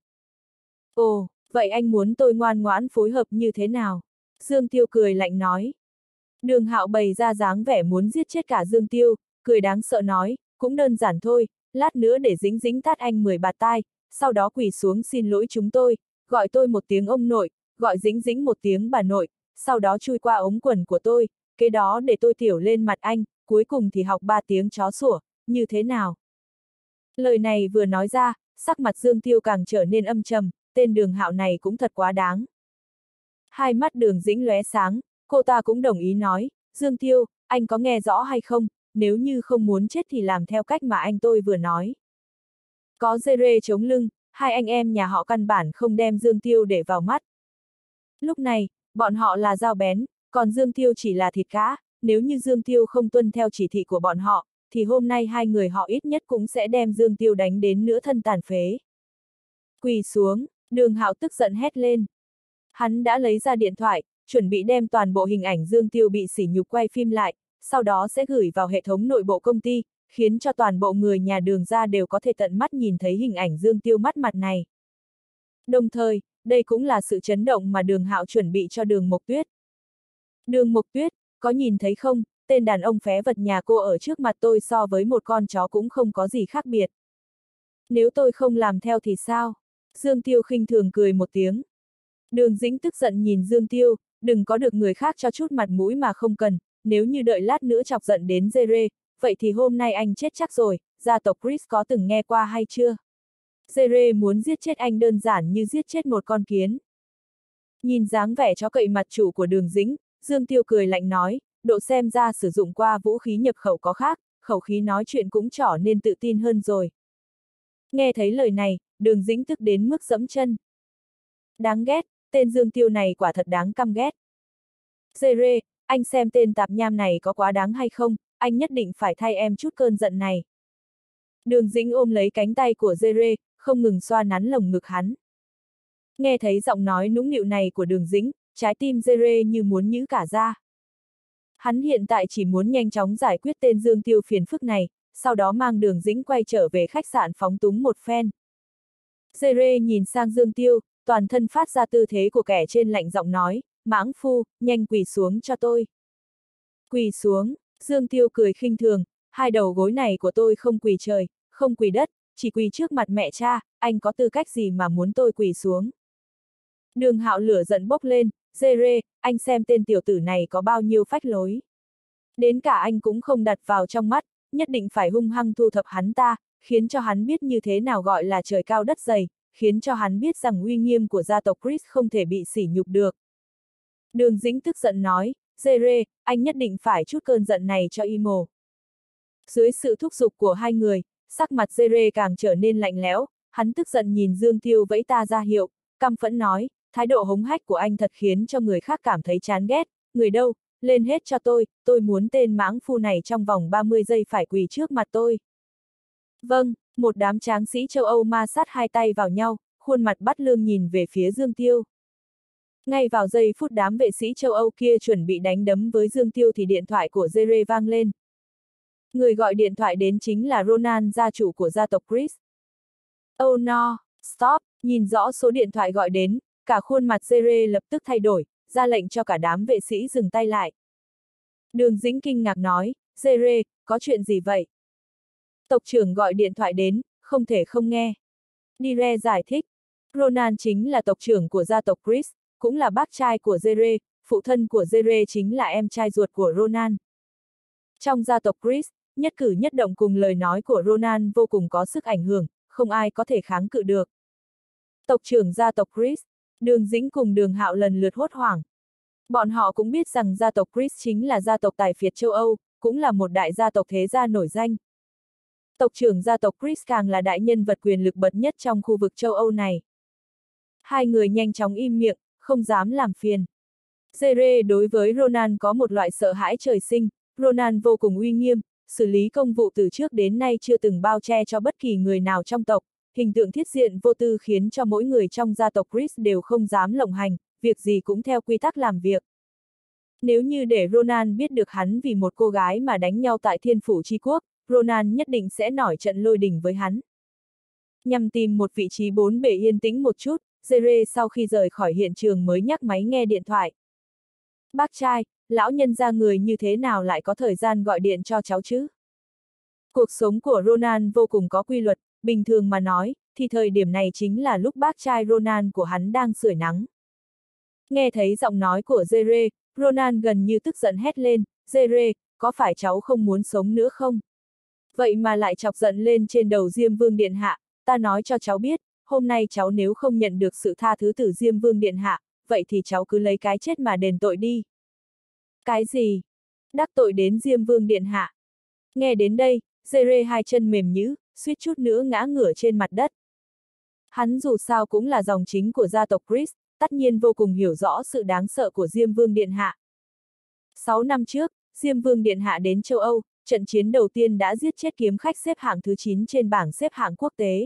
Ồ, vậy anh muốn tôi ngoan ngoãn phối hợp như thế nào? Dương Tiêu cười lạnh nói. Đường Hạo bày ra dáng vẻ muốn giết chết cả Dương Tiêu, cười đáng sợ nói, cũng đơn giản thôi, lát nữa để Dĩnh Dĩnh tát anh mười bạt tai, sau đó quỳ xuống xin lỗi chúng tôi, gọi tôi một tiếng ông nội, gọi Dĩnh Dĩnh một tiếng bà nội, sau đó chui qua ống quần của tôi, kế đó để tôi tiểu lên mặt anh, cuối cùng thì học ba tiếng chó sủa, như thế nào? Lời này vừa nói ra, sắc mặt Dương Tiêu càng trở nên âm trầm, tên Đường Hạo này cũng thật quá đáng. Hai mắt Đường Dĩnh lóe sáng, cô ta cũng đồng ý nói, Dương Tiêu, anh có nghe rõ hay không, nếu như không muốn chết thì làm theo cách mà anh tôi vừa nói. Có dê rê chống lưng, hai anh em nhà họ căn bản không đem Dương Tiêu để vào mắt. Lúc này, bọn họ là dao bén, còn Dương Tiêu chỉ là thịt cá, nếu như Dương Tiêu không tuân theo chỉ thị của bọn họ, thì hôm nay hai người họ ít nhất cũng sẽ đem Dương Tiêu đánh đến nửa thân tàn phế. Quỳ xuống, Đường Hạo tức giận hét lên. Hắn đã lấy ra điện thoại, chuẩn bị đem toàn bộ hình ảnh Dương Tiêu bị sỉ nhục quay phim lại, sau đó sẽ gửi vào hệ thống nội bộ công ty, khiến cho toàn bộ người nhà Đường gia đều có thể tận mắt nhìn thấy hình ảnh Dương Tiêu mất mặt này. Đồng thời, đây cũng là sự chấn động mà Đường Hạo chuẩn bị cho Đường Mộc Tuyết. Đường Mộc Tuyết, có nhìn thấy không, tên đàn ông phé vật nhà cô ở trước mặt tôi so với một con chó cũng không có gì khác biệt. Nếu tôi không làm theo thì sao? Dương Tiêu khinh thường cười một tiếng. Đường Dĩnh tức giận nhìn Dương Tiêu, đừng có được người khác cho chút mặt mũi mà không cần, nếu như đợi lát nữa chọc giận đến dê rê, vậy thì hôm nay anh chết chắc rồi, gia tộc Chris có từng nghe qua hay chưa? Dê rê muốn giết chết anh đơn giản như giết chết một con kiến. Nhìn dáng vẻ chó cậy mặt chủ của Đường Dĩnh, Dương Tiêu cười lạnh nói, độ xem ra sử dụng qua vũ khí nhập khẩu có khác, khẩu khí nói chuyện cũng trở nên tự tin hơn rồi. Nghe thấy lời này, Đường Dĩnh tức đến mức giẫm chân. Đáng ghét, tên Dương Tiêu này quả thật đáng căm ghét. Dê rê, anh xem tên tạp nham này có quá đáng hay không, anh nhất định phải thay em chút cơn giận này. Đường Dĩnh ôm lấy cánh tay của dê rê, không ngừng xoa nắn lồng ngực hắn. Nghe thấy giọng nói nũng nịu này của Đường Dĩnh, trái tim dê rê như muốn nhữ cả ra. Hắn hiện tại chỉ muốn nhanh chóng giải quyết tên Dương Tiêu phiền phức này, sau đó mang Đường Dĩnh quay trở về khách sạn phóng túng một phen. Dê rê nhìn sang Dương Tiêu, toàn thân phát ra tư thế của kẻ trên lạnh giọng nói, mãng phu, nhanh quỳ xuống cho tôi. Quỳ xuống, Dương Tiêu cười khinh thường, hai đầu gối này của tôi không quỳ trời, không quỳ đất, chỉ quỳ trước mặt mẹ cha, anh có tư cách gì mà muốn tôi quỳ xuống. Đường Hạo lửa giận bốc lên, dê rê, anh xem tên tiểu tử này có bao nhiêu phách lối. Đến cả anh cũng không đặt vào trong mắt, nhất định phải hung hăng thu thập hắn ta, khiến cho hắn biết như thế nào gọi là trời cao đất dày, khiến cho hắn biết rằng uy nghiêm của gia tộc Chris không thể bị sỉ nhục được. Đường Dĩnh tức giận nói, dê rê, anh nhất định phải chút cơn giận này cho Imo. Dưới sự thúc giục của hai người, sắc mặt dê rê càng trở nên lạnh lẽo, hắn tức giận nhìn Dương Tiêu vẫy ta ra hiệu, căm phẫn nói, thái độ hống hách của anh thật khiến cho người khác cảm thấy chán ghét, người đâu, lên hết cho tôi, tôi muốn tên mãng phu này trong vòng ba mươi giây phải quỳ trước mặt tôi. Vâng, một đám tráng sĩ châu Âu ma sát hai tay vào nhau, khuôn mặt bắt lương nhìn về phía Dương Tiêu. Ngay vào giây phút đám vệ sĩ châu Âu kia chuẩn bị đánh đấm với Dương Tiêu thì điện thoại của dê rê vang lên. Người gọi điện thoại đến chính là Ronan, gia chủ của gia tộc Chris. Oh no, stop, nhìn rõ số điện thoại gọi đến, cả khuôn mặt dê rê lập tức thay đổi, ra lệnh cho cả đám vệ sĩ dừng tay lại. Đường Dĩnh kinh ngạc nói, dê rê, có chuyện gì vậy? Tộc trưởng gọi điện thoại đến, không thể không nghe. Dire giải thích, Ronan chính là tộc trưởng của gia tộc Chris, cũng là bác trai của dê rê, phụ thân của dê rê chính là em trai ruột của Ronan. Trong gia tộc Chris, nhất cử nhất động cùng lời nói của Ronan vô cùng có sức ảnh hưởng, không ai có thể kháng cự được. Tộc trưởng gia tộc Chris, Đường Dĩnh cùng Đường Hạo lần lượt hốt hoảng. Bọn họ cũng biết rằng gia tộc Chris chính là gia tộc tài phiệt châu Âu, cũng là một đại gia tộc thế gia nổi danh. Tộc trưởng gia tộc Chris càng là đại nhân vật quyền lực bậc nhất trong khu vực châu Âu này. Hai người nhanh chóng im miệng, không dám làm phiền. Dê rê đối với Ronan có một loại sợ hãi trời sinh, Ronan vô cùng uy nghiêm, xử lý công vụ từ trước đến nay chưa từng bao che cho bất kỳ người nào trong tộc, hình tượng thiết diện vô tư khiến cho mỗi người trong gia tộc Chris đều không dám lộng hành, việc gì cũng theo quy tắc làm việc. Nếu như để Ronan biết được hắn vì một cô gái mà đánh nhau tại Thiên Phủ Chi Quốc, Ronan nhất định sẽ nổi trận lôi đình với hắn. Nhằm tìm một vị trí bốn bề yên tĩnh một chút, dê rê sau khi rời khỏi hiện trường mới nhắc máy nghe điện thoại. Bác trai, lão nhân gia người như thế nào lại có thời gian gọi điện cho cháu chứ? Cuộc sống của Ronan vô cùng có quy luật, bình thường mà nói, thì thời điểm này chính là lúc bác trai Ronan của hắn đang sưởi nắng. Nghe thấy giọng nói của dê rê, Ronan gần như tức giận hét lên, dê rê, có phải cháu không muốn sống nữa không? Vậy mà lại chọc giận lên trên đầu Diêm Vương Điện Hạ, ta nói cho cháu biết, hôm nay cháu nếu không nhận được sự tha thứ từ Diêm Vương Điện Hạ, vậy thì cháu cứ lấy cái chết mà đền tội đi. Cái gì? Đắc tội đến Diêm Vương Điện Hạ. Nghe đến đây, Zere hai chân mềm nhũn, suýt chút nữa ngã ngửa trên mặt đất. Hắn dù sao cũng là dòng chính của gia tộc Chris, tất nhiên vô cùng hiểu rõ sự đáng sợ của Diêm Vương Điện Hạ. Sáu năm trước, Diêm Vương Điện Hạ đến châu Âu, trận chiến đầu tiên đã giết chết kiếm khách xếp hạng thứ chín trên bảng xếp hạng quốc tế.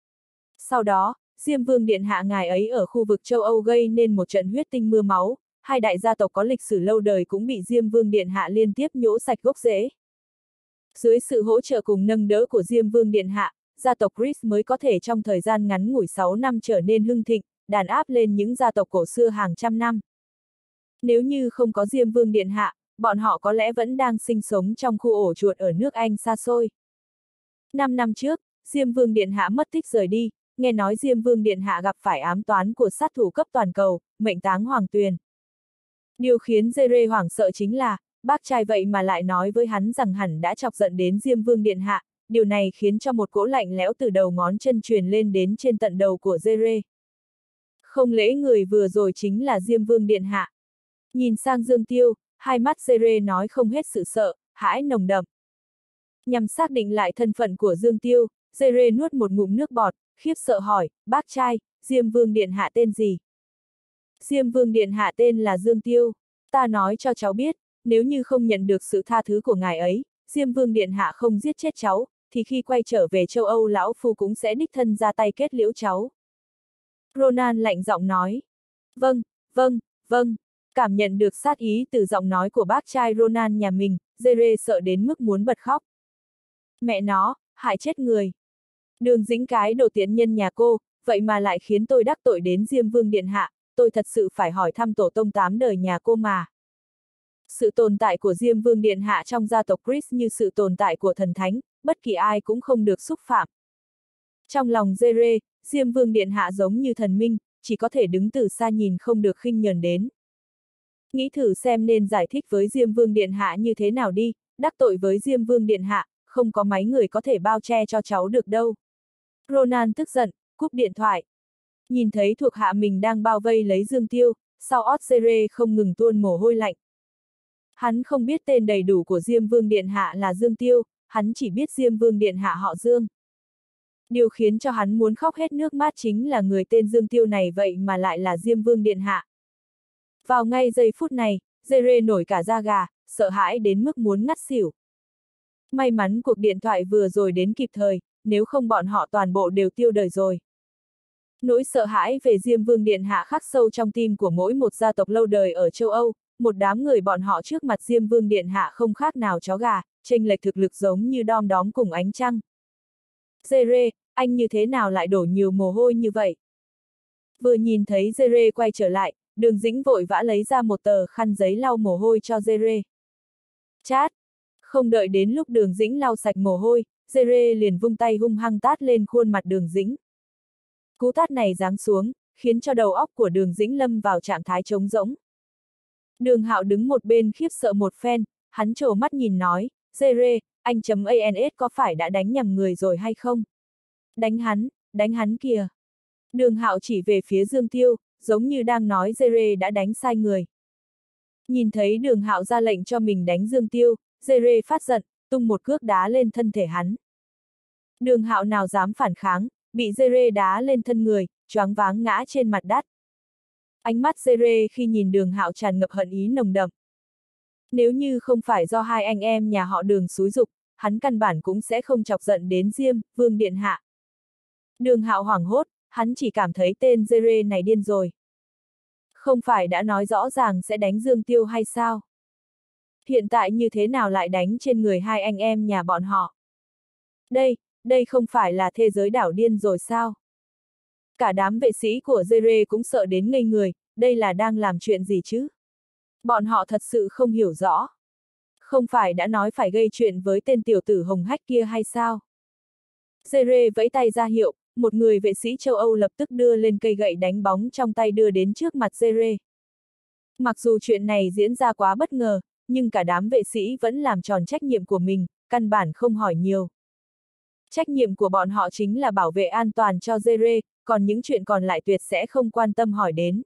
Sau đó, Diêm Vương Điện Hạ ngài ấy ở khu vực châu Âu gây nên một trận huyết tinh mưa máu, hai đại gia tộc có lịch sử lâu đời cũng bị Diêm Vương Điện Hạ liên tiếp nhổ sạch gốc rễ. Dưới sự hỗ trợ cùng nâng đỡ của Diêm Vương Điện Hạ, gia tộc Chris mới có thể trong thời gian ngắn ngủi sáu năm trở nên hưng thịnh, đàn áp lên những gia tộc cổ xưa hàng trăm năm. Nếu như không có Diêm Vương Điện Hạ, bọn họ có lẽ vẫn đang sinh sống trong khu ổ chuột ở nước Anh xa xôi. Năm năm trước, Diêm Vương Điện Hạ mất tích rời đi, nghe nói Diêm Vương Điện Hạ gặp phải ám toán của sát thủ cấp toàn cầu, mệnh táng Hoàng Tuyền. Điều khiến Zere hoảng sợ chính là, bác trai vậy mà lại nói với hắn rằng hẳn đã chọc giận đến Diêm Vương Điện Hạ, điều này khiến cho một cỗ lạnh lẽo từ đầu ngón chân truyền lên đến trên tận đầu của Zere. Không lẽ người vừa rồi chính là Diêm Vương Điện Hạ? Nhìn sang Dương Tiêu, hai mắt Zere nói không hết sự sợ, hãi nồng đậm. Nhằm xác định lại thân phận của Dương Tiêu, Zere nuốt một ngụm nước bọt, khiếp sợ hỏi, bác trai, Diêm Vương Điện Hạ tên gì? Diêm Vương Điện Hạ tên là Dương Tiêu. Ta nói cho cháu biết, nếu như không nhận được sự tha thứ của ngài ấy, Diêm Vương Điện Hạ không giết chết cháu, thì khi quay trở về châu Âu lão phu cũng sẽ đích thân ra tay kết liễu cháu. Ronan lạnh giọng nói. Vâng, vâng, vâng. Cảm nhận được sát ý từ giọng nói của bác trai Ronan nhà mình, Zere sợ đến mức muốn bật khóc. Mẹ nó, hại chết người. Đường Dĩnh cái đồ tiện nhân nhà cô, vậy mà lại khiến tôi đắc tội đến Diêm Vương Điện Hạ, tôi thật sự phải hỏi thăm tổ tông tám đời nhà cô mà. Sự tồn tại của Diêm Vương Điện Hạ trong gia tộc Chris như sự tồn tại của thần thánh, bất kỳ ai cũng không được xúc phạm. Trong lòng Zere, Diêm Vương Điện Hạ giống như thần minh, chỉ có thể đứng từ xa nhìn không được khinh nhờn đến. Nghĩ thử xem nên giải thích với Diêm Vương Điện Hạ như thế nào đi, đắc tội với Diêm Vương Điện Hạ, không có mấy người có thể bao che cho cháu được đâu. Ronan tức giận, cúp điện thoại. Nhìn thấy thuộc hạ mình đang bao vây lấy Dương Tiêu, sau ót Zere không ngừng tuôn mồ hôi lạnh. Hắn không biết tên đầy đủ của Diêm Vương Điện Hạ là Dương Tiêu, hắn chỉ biết Diêm Vương Điện Hạ họ Dương. Điều khiến cho hắn muốn khóc hết nước mắt chính là người tên Dương Tiêu này vậy mà lại là Diêm Vương Điện Hạ. Vào ngay giây phút này, Zere nổi cả da gà, sợ hãi đến mức muốn ngất xỉu. May mắn cuộc điện thoại vừa rồi đến kịp thời, nếu không bọn họ toàn bộ đều tiêu đời rồi. Nỗi sợ hãi về Diêm Vương Điện Hạ khắc sâu trong tim của mỗi một gia tộc lâu đời ở châu Âu, một đám người bọn họ trước mặt Diêm Vương Điện Hạ không khác nào chó gà, chênh lệch thực lực giống như đom đóm cùng ánh trăng. Zere, anh như thế nào lại đổ nhiều mồ hôi như vậy? Vừa nhìn thấy Zere quay trở lại, Đường Dĩnh vội vã lấy ra một tờ khăn giấy lau mồ hôi cho Zere. Chát! Không đợi đến lúc Đường Dĩnh lau sạch mồ hôi, Zere liền vung tay hung hăng tát lên khuôn mặt Đường Dĩnh. Cú tát này giáng xuống, khiến cho đầu óc của Đường Dĩnh lâm vào trạng thái trống rỗng. Đường Hạo đứng một bên khiếp sợ một phen, hắn trố mắt nhìn nói, Zere, anh chấm ans có phải đã đánh nhầm người rồi hay không? Đánh hắn, đánh hắn kìa. Đường Hạo chỉ về phía Dương Tiêu, giống như đang nói Zere đã đánh sai người. Nhìn thấy Đường Hạo ra lệnh cho mình đánh Dương Tiêu, Zere phát giận, tung một cước đá lên thân thể hắn. Đường Hạo nào dám phản kháng, bị Zere đá lên thân người, choáng váng ngã trên mặt đất. Ánh mắt Zere khi nhìn Đường Hạo tràn ngập hận ý nồng đậm. Nếu như không phải do hai anh em nhà họ Đường xúi giục, hắn căn bản cũng sẽ không chọc giận đến Diêm Vương Điện Hạ. Đường Hạo hoảng hốt, hắn chỉ cảm thấy tên Zere này điên rồi. Không phải đã nói rõ ràng sẽ đánh Dương Tiêu hay sao? Hiện tại như thế nào lại đánh trên người hai anh em nhà bọn họ? Đây, đây không phải là thế giới đảo điên rồi sao? Cả đám vệ sĩ của Zere cũng sợ đến ngây người, đây là đang làm chuyện gì chứ? Bọn họ thật sự không hiểu rõ. Không phải đã nói phải gây chuyện với tên tiểu tử hồng hách kia hay sao? Zere vẫy tay ra hiệu, một người vệ sĩ châu Âu lập tức đưa lên cây gậy đánh bóng trong tay đưa đến trước mặt Zere. Mặc dù chuyện này diễn ra quá bất ngờ, nhưng cả đám vệ sĩ vẫn làm tròn trách nhiệm của mình, căn bản không hỏi nhiều. Trách nhiệm của bọn họ chính là bảo vệ an toàn cho Zere, còn những chuyện còn lại tuyệt sẽ không quan tâm hỏi đến.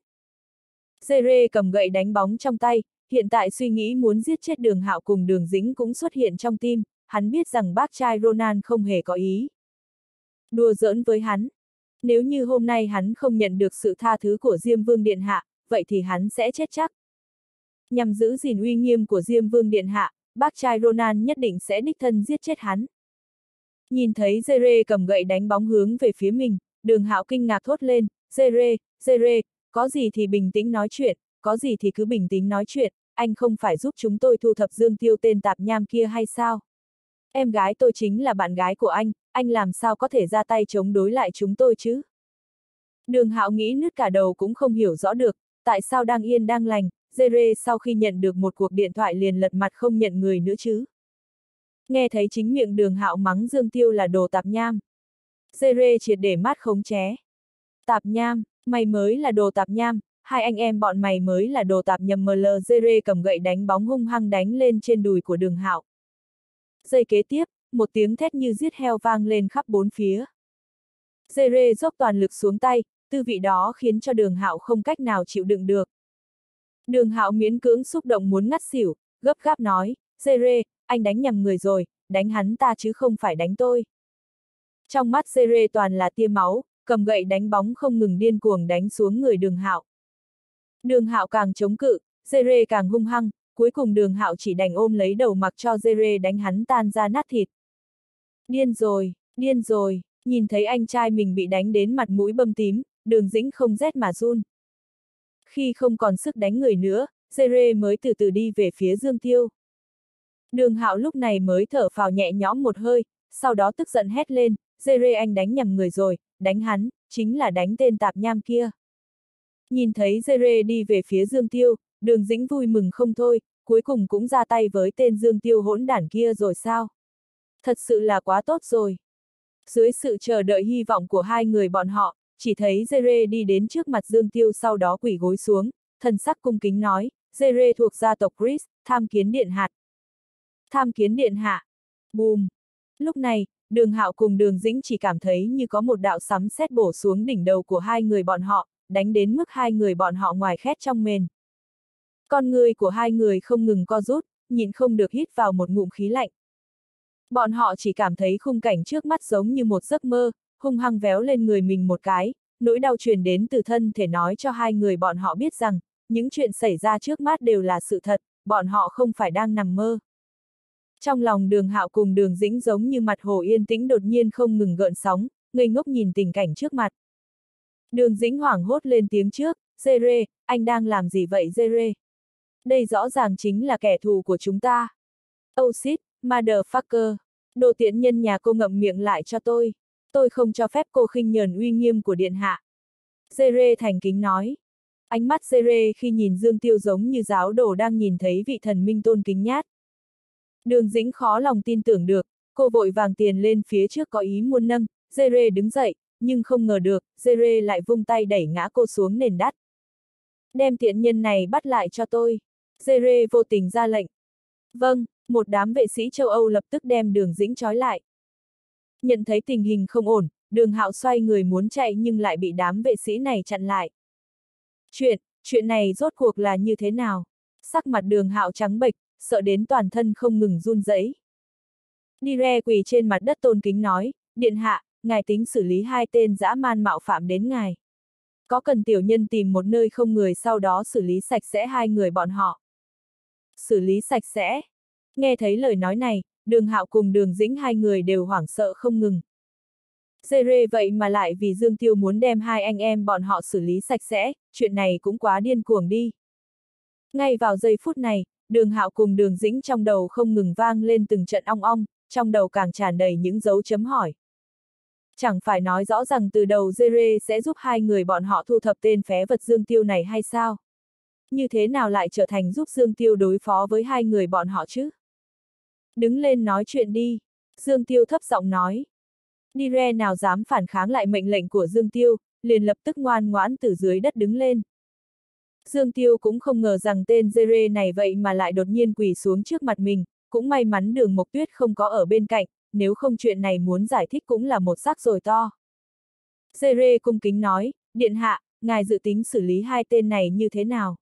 Zere cầm gậy đánh bóng trong tay, hiện tại suy nghĩ muốn giết chết Đường Hạo cùng Đường Dĩnh cũng xuất hiện trong tim, hắn biết rằng bác trai Ronan không hề có ý đùa giỡn với hắn. Nếu như hôm nay hắn không nhận được sự tha thứ của Diêm Vương Điện Hạ, vậy thì hắn sẽ chết chắc. Nhằm giữ gìn uy nghiêm của Diêm Vương Điện Hạ, bác trai Ronan nhất định sẽ đích thân giết chết hắn. Nhìn thấy Zere cầm gậy đánh bóng hướng về phía mình, Đường Hạo kinh ngạc thốt lên, Zere, Zere, có gì thì bình tĩnh nói chuyện, có gì thì cứ bình tĩnh nói chuyện, anh không phải giúp chúng tôi thu thập Dương Tiêu tên tạp nham kia hay sao? Em gái tôi chính là bạn gái của anh, anh làm sao có thể ra tay chống đối lại chúng tôi chứ? Đường Hạo nghĩ nứt cả đầu cũng không hiểu rõ được, tại sao đang yên đang lành, Zere sau khi nhận được một cuộc điện thoại liền lật mặt không nhận người nữa chứ? Nghe thấy chính miệng Đường Hạo mắng Dương Tiêu là đồ tạp nham. Zere triệt để mát khống chế. Tạp nham, mày mới là đồ tạp nham, hai anh em bọn mày mới là đồ tạp nhầm mờ lờ. Zere cầm gậy đánh bóng hung hăng đánh lên trên đùi của Đường Hạo. Giây kế tiếp, một tiếng thét như giết heo vang lên khắp bốn phía. Zere dốc toàn lực xuống tay, tư vị đó khiến cho Đường Hạo không cách nào chịu đựng được. Đường Hạo miễn cưỡng xúc động muốn ngất xỉu, gấp gáp nói, Zere, anh đánh nhầm người rồi, đánh hắn ta chứ không phải đánh tôi. Trong mắt Zere toàn là tia máu, cầm gậy đánh bóng không ngừng điên cuồng đánh xuống người Đường Hạo. Đường Hạo càng chống cự, Zere càng hung hăng, cuối cùng Đường Hạo chỉ đành ôm lấy đầu mặc cho Zere đánh hắn tan ra nát thịt. Điên rồi, điên rồi, nhìn thấy anh trai mình bị đánh đến mặt mũi bầm tím, Đường Dĩnh không rét mà run. Khi không còn sức đánh người nữa, Zere mới từ từ đi về phía Dương Tiêu. Đường Hạo lúc này mới thở phào nhẹ nhõm một hơi, sau đó tức giận hét lên, Zere anh đánh nhầm người rồi, đánh hắn, chính là đánh tên tạp nham kia. Nhìn thấy Zere đi về phía Dương Tiêu, Đường Dĩnh vui mừng không thôi, cuối cùng cũng ra tay với tên Dương Tiêu hỗn đản kia rồi sao? Thật sự là quá tốt rồi. Dưới sự chờ đợi hy vọng của hai người bọn họ, chỉ thấy Zere đi đến trước mặt Dương Tiêu sau đó quỳ gối xuống, thần sắc cung kính nói, Zere thuộc gia tộc Chris, tham kiến điện hạ. Tham kiến điện hạ. Bùm. Lúc này, Đường Hạo cùng Đường Dĩnh chỉ cảm thấy như có một đạo sấm sét bổ xuống đỉnh đầu của hai người bọn họ, đánh đến mức hai người bọn họ ngoài khét trong mền. Con người của hai người không ngừng co rút, nhịn không được hít vào một ngụm khí lạnh. Bọn họ chỉ cảm thấy khung cảnh trước mắt giống như một giấc mơ, hung hăng véo lên người mình một cái, nỗi đau truyền đến từ thân thể nói cho hai người bọn họ biết rằng, những chuyện xảy ra trước mắt đều là sự thật, bọn họ không phải đang nằm mơ. Trong lòng Đường Hạo cùng Đường Dĩnh giống như mặt hồ yên tĩnh đột nhiên không ngừng gợn sóng, ngây ngốc nhìn tình cảnh trước mặt. Đường Dĩnh hoảng hốt lên tiếng trước, Zere, anh đang làm gì vậy Zere? Đây rõ ràng chính là kẻ thù của chúng ta. Oh shit, motherfucker. Đồ tiện nhân nhà cô ngậm miệng lại cho tôi. Tôi không cho phép cô khinh nhờn uy nghiêm của điện hạ. Zere thành kính nói. Ánh mắt Zere khi nhìn Dương Tiêu giống như giáo đồ đang nhìn thấy vị thần minh tôn kính nhát. Đường Dĩnh khó lòng tin tưởng được, cô vội vàng tiền lên phía trước có ý muốn nâng, Zere đứng dậy, nhưng không ngờ được, Zere lại vung tay đẩy ngã cô xuống nền đất. Đem tiện nhân này bắt lại cho tôi. Zere vô tình ra lệnh. Vâng, một đám vệ sĩ châu Âu lập tức đem Đường Dĩnh trói lại. Nhận thấy tình hình không ổn, Đường Hạo xoay người muốn chạy nhưng lại bị đám vệ sĩ này chặn lại. Chuyện, chuyện này rốt cuộc là như thế nào? Sắc mặt Đường Hạo trắng bệch, sợ đến toàn thân không ngừng run rẩy. Dire quỳ trên mặt đất tôn kính nói, điện hạ, ngài tính xử lý hai tên dã man mạo phạm đến ngài. Có cần tiểu nhân tìm một nơi không người sau đó xử lý sạch sẽ hai người bọn họ. Xử lý sạch sẽ. Nghe thấy lời nói này, Đường Hạo cùng Đường Dĩnh hai người đều hoảng sợ không ngừng. Zere vậy mà lại vì Dương Tiêu muốn đem hai anh em bọn họ xử lý sạch sẽ, chuyện này cũng quá điên cuồng đi. Ngay vào giây phút này, Đường Hạo cùng Đường Dĩnh trong đầu không ngừng vang lên từng trận ong ong, trong đầu càng tràn đầy những dấu chấm hỏi. Chẳng phải nói rõ rằng từ đầu Zere sẽ giúp hai người bọn họ thu thập tên phế vật Dương Tiêu này hay sao? Như thế nào lại trở thành giúp Dương Tiêu đối phó với hai người bọn họ chứ? Đứng lên nói chuyện đi, Dương Tiêu thấp giọng nói. Dire nào dám phản kháng lại mệnh lệnh của Dương Tiêu, liền lập tức ngoan ngoãn từ dưới đất đứng lên. Dương Tiêu cũng không ngờ rằng tên Zere này vậy mà lại đột nhiên quỳ xuống trước mặt mình, cũng may mắn Đường Mộc Tuyết không có ở bên cạnh, nếu không chuyện này muốn giải thích cũng là một xác rồi to. Dê cung kính nói, điện hạ, ngài dự tính xử lý hai tên này như thế nào?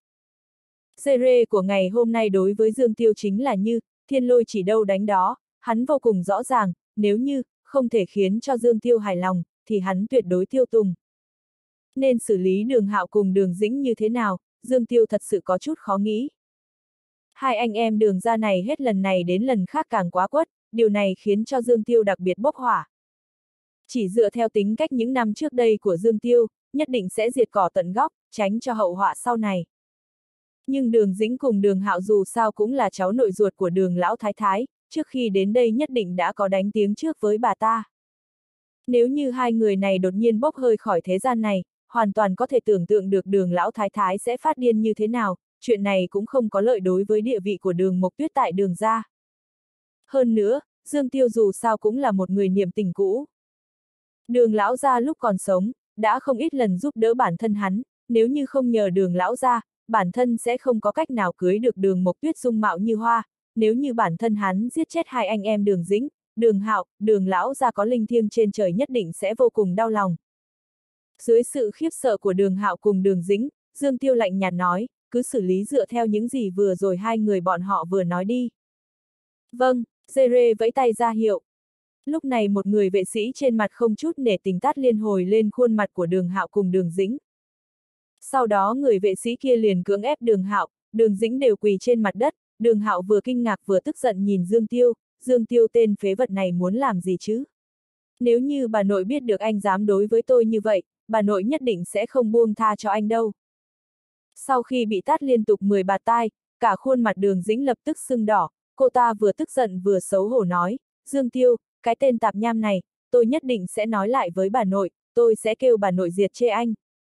Dê của ngày hôm nay đối với Dương Tiêu chính là như, thiên lôi chỉ đâu đánh đó, hắn vô cùng rõ ràng, nếu như, không thể khiến cho Dương Tiêu hài lòng, thì hắn tuyệt đối tiêu tùng. Nên xử lý Đường Hạo cùng Đường Dĩnh như thế nào, Dương Tiêu thật sự có chút khó nghĩ. Hai anh em Đường gia này hết lần này đến lần khác càng quá quất, điều này khiến cho Dương Tiêu đặc biệt bốc hỏa. Chỉ dựa theo tính cách những năm trước đây của Dương Tiêu, nhất định sẽ diệt cỏ tận gốc, tránh cho hậu họa sau này. Nhưng Đường Dĩnh cùng Đường Hạo dù sao cũng là cháu nội ruột của Đường lão thái thái, trước khi đến đây nhất định đã có đánh tiếng trước với bà ta. Nếu như hai người này đột nhiên bốc hơi khỏi thế gian này, hoàn toàn có thể tưởng tượng được Đường lão thái thái sẽ phát điên như thế nào, chuyện này cũng không có lợi đối với địa vị của Đường Mộc Tuyết tại Đường gia. Hơn nữa, Dương Tiêu dù sao cũng là một người niệm tình cũ. Đường lão gia lúc còn sống, đã không ít lần giúp đỡ bản thân hắn, nếu như không nhờ Đường lão gia, bản thân sẽ không có cách nào cưới được Đường Mộc Tuyết dung mạo như hoa, nếu như bản thân hắn giết chết hai anh em Đường Dĩnh, Đường Hạo, Đường lão gia có linh thiêng trên trời nhất định sẽ vô cùng đau lòng. Dưới sự khiếp sợ của Đường Hạo cùng Đường Dĩnh, Dương Tiêu lạnh nhạt nói, cứ xử lý dựa theo những gì vừa rồi hai người bọn họ vừa nói đi. Vâng, Dê vẫy tay ra hiệu. Lúc này một người vệ sĩ trên mặt không chút nể tình tát liên hồi lên khuôn mặt của Đường Hạo cùng Đường Dĩnh. Sau đó người vệ sĩ kia liền cưỡng ép Đường Hạo, Đường Dĩnh đều quỳ trên mặt đất, Đường Hạo vừa kinh ngạc vừa tức giận nhìn Dương Tiêu, Dương Tiêu tên phế vật này muốn làm gì chứ? Nếu như bà nội biết được anh dám đối với tôi như vậy, bà nội nhất định sẽ không buông tha cho anh đâu. Sau khi bị tát liên tục mười bạt tai, cả khuôn mặt Đường Dĩnh lập tức sưng đỏ, cô ta vừa tức giận vừa xấu hổ nói, Dương Tiêu, cái tên tạp nham này, tôi nhất định sẽ nói lại với bà nội, tôi sẽ kêu bà nội diệt chê anh.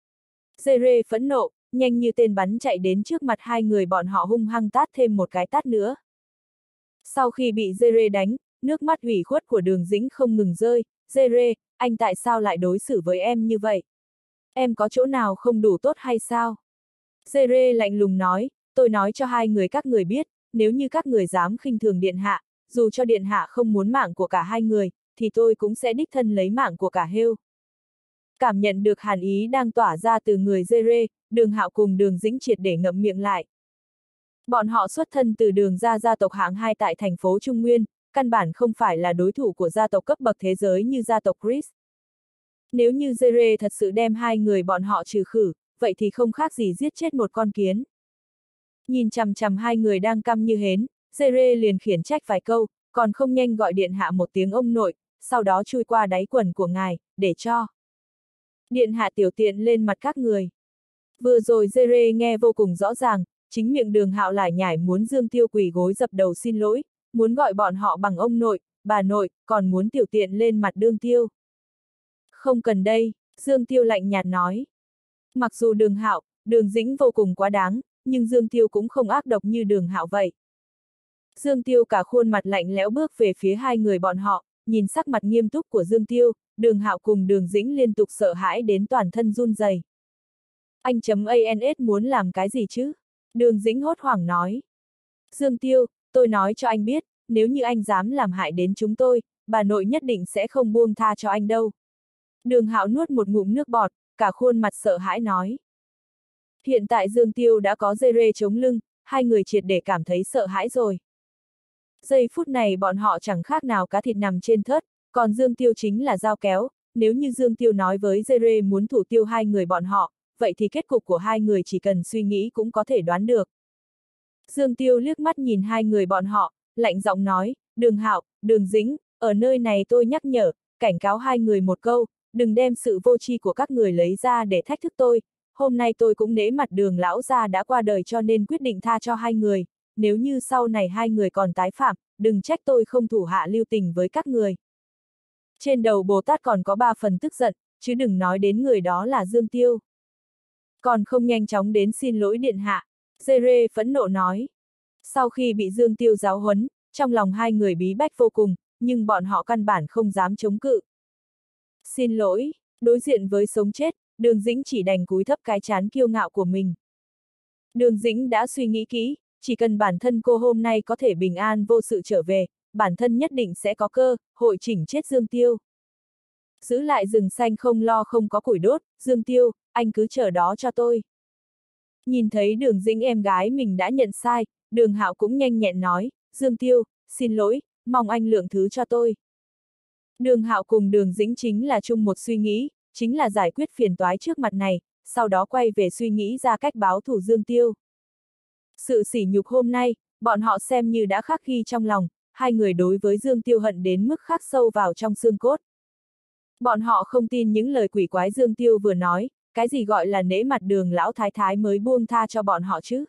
Dê phẫn nộ, nhanh như tên bắn chạy đến trước mặt hai người bọn họ hung hăng tát thêm một cái tát nữa. Sau khi bị Dê đánh, nước mắt ủy khuất của Đường Dĩnh không ngừng rơi, Dê, anh tại sao lại đối xử với em như vậy? Em có chỗ nào không đủ tốt hay sao? Dê lạnh lùng nói, tôi nói cho hai người các người biết, nếu như các người dám khinh thường điện hạ, dù cho điện hạ không muốn mạng của cả hai người, thì tôi cũng sẽ đích thân lấy mạng của cả hêu. Cảm nhận được hàn ý đang tỏa ra từ người Dê, Đường Hạo cùng Đường Dĩnh triệt để ngậm miệng lại. Bọn họ xuất thân từ Đường gia gia tộc hạng hai tại thành phố Trung Nguyên, căn bản không phải là đối thủ của gia tộc cấp bậc thế giới như gia tộc Chris. Nếu như Dê thật sự đem hai người bọn họ trừ khử, vậy thì không khác gì giết chết một con kiến. Nhìn chằm chằm hai người đang căm như hến, Dê liền khiển trách vài câu, còn không nhanh gọi điện hạ một tiếng ông nội, sau đó chui qua đáy quần của ngài, để cho điện hạ tiểu tiện lên mặt các người. Vừa rồi Dê nghe vô cùng rõ ràng, chính miệng Đường Hạo lải nhải muốn Dương Tiêu quỳ gối dập đầu xin lỗi, muốn gọi bọn họ bằng ông nội, bà nội, còn muốn tiểu tiện lên mặt Đường Tiêu. Không cần đây, Dương Tiêu lạnh nhạt nói. Mặc dù Đường Hạo, Đường Dĩnh vô cùng quá đáng, nhưng Dương Tiêu cũng không ác độc như Đường Hạo vậy. Dương Tiêu cả khuôn mặt lạnh lẽo bước về phía hai người bọn họ, nhìn sắc mặt nghiêm túc của Dương Tiêu, Đường Hạo cùng Đường Dĩnh liên tục sợ hãi đến toàn thân run rẩy. Anh chấm ans muốn làm cái gì chứ? Đường Dĩnh hốt hoảng nói. Dương Tiêu, tôi nói cho anh biết, nếu như anh dám làm hại đến chúng tôi, bà nội nhất định sẽ không buông tha cho anh đâu. Đường Hạo nuốt một ngụm nước bọt, cả khuôn mặt sợ hãi nói. Hiện tại Dương Tiêu đã có Dê chống lưng, hai người triệt để cảm thấy sợ hãi rồi. Giây phút này bọn họ chẳng khác nào cá thịt nằm trên thớt, còn Dương Tiêu chính là dao kéo, nếu như Dương Tiêu nói với Dê muốn thủ tiêu hai người bọn họ, vậy thì kết cục của hai người chỉ cần suy nghĩ cũng có thể đoán được. Dương Tiêu liếc mắt nhìn hai người bọn họ, lạnh giọng nói, Đường Hạo, Đường Dĩnh, ở nơi này tôi nhắc nhở, cảnh cáo hai người một câu, đừng đem sự vô tri của các người lấy ra để thách thức tôi, hôm nay tôi cũng nể mặt Đường lão gia đã qua đời cho nên quyết định tha cho hai người, nếu như sau này hai người còn tái phạm, đừng trách tôi không thủ hạ lưu tình với các người. Trên đầu Bồ Tát còn có ba phần tức giận, chứ đừng nói đến người đó là Dương Tiêu. Còn không nhanh chóng đến xin lỗi điện hạ, Dê phẫn nộ nói. Sau khi bị Dương Tiêu giáo huấn, trong lòng hai người bí bách vô cùng, nhưng bọn họ căn bản không dám chống cự. Xin lỗi, đối diện với sống chết, Đường Dĩnh chỉ đành cúi thấp cái trán kiêu ngạo của mình. Đường Dĩnh đã suy nghĩ kỹ, chỉ cần bản thân cô hôm nay có thể bình an vô sự trở về, bản thân nhất định sẽ có cơ hội chỉnh chết Dương Tiêu. Giữ lại rừng xanh không lo không có củi đốt, Dương Tiêu, anh cứ chờ đó cho tôi. Nhìn thấy Đường Dĩnh em gái mình đã nhận sai, Đường Hạo cũng nhanh nhẹn nói, Dương Tiêu, xin lỗi, mong anh lượng thứ cho tôi. Đường Hạo cùng Đường Dĩnh chính là chung một suy nghĩ, chính là giải quyết phiền toái trước mặt này, sau đó quay về suy nghĩ ra cách báo thù Dương Tiêu. Sự sỉ nhục hôm nay, bọn họ xem như đã khắc ghi trong lòng, hai người đối với Dương Tiêu hận đến mức khắc sâu vào trong xương cốt. Bọn họ không tin những lời quỷ quái Dương Tiêu vừa nói, cái gì gọi là nể mặt Đường lão thái thái mới buông tha cho bọn họ chứ.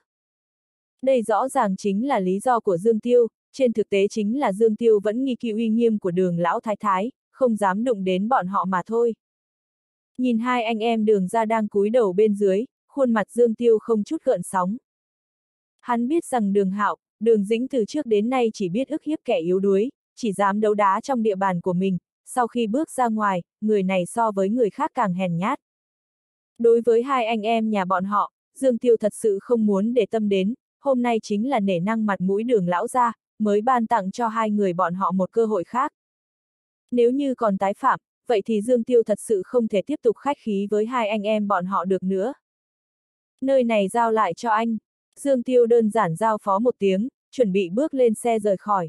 Đây rõ ràng chính là lý do của Dương Tiêu, trên thực tế chính là Dương Tiêu vẫn nghi kỵ uy nghiêm của Đường lão thái thái, không dám đụng đến bọn họ mà thôi. Nhìn hai anh em Đường gia đang cúi đầu bên dưới, khuôn mặt Dương Tiêu không chút gợn sóng. Hắn biết rằng Đường Hạo, Đường Dĩnh từ trước đến nay chỉ biết ức hiếp kẻ yếu đuối, chỉ dám đấu đá trong địa bàn của mình, sau khi bước ra ngoài, người này so với người khác càng hèn nhát. Đối với hai anh em nhà bọn họ, Dương Tiêu thật sự không muốn để tâm đến, hôm nay chính là nể năng mặt mũi Đường lão gia, mới ban tặng cho hai người bọn họ một cơ hội khác. Nếu như còn tái phạm, vậy thì Dương Tiêu thật sự không thể tiếp tục khách khí với hai anh em bọn họ được nữa. Nơi này giao lại cho anh. Dương Tiêu đơn giản giao phó một tiếng, chuẩn bị bước lên xe rời khỏi.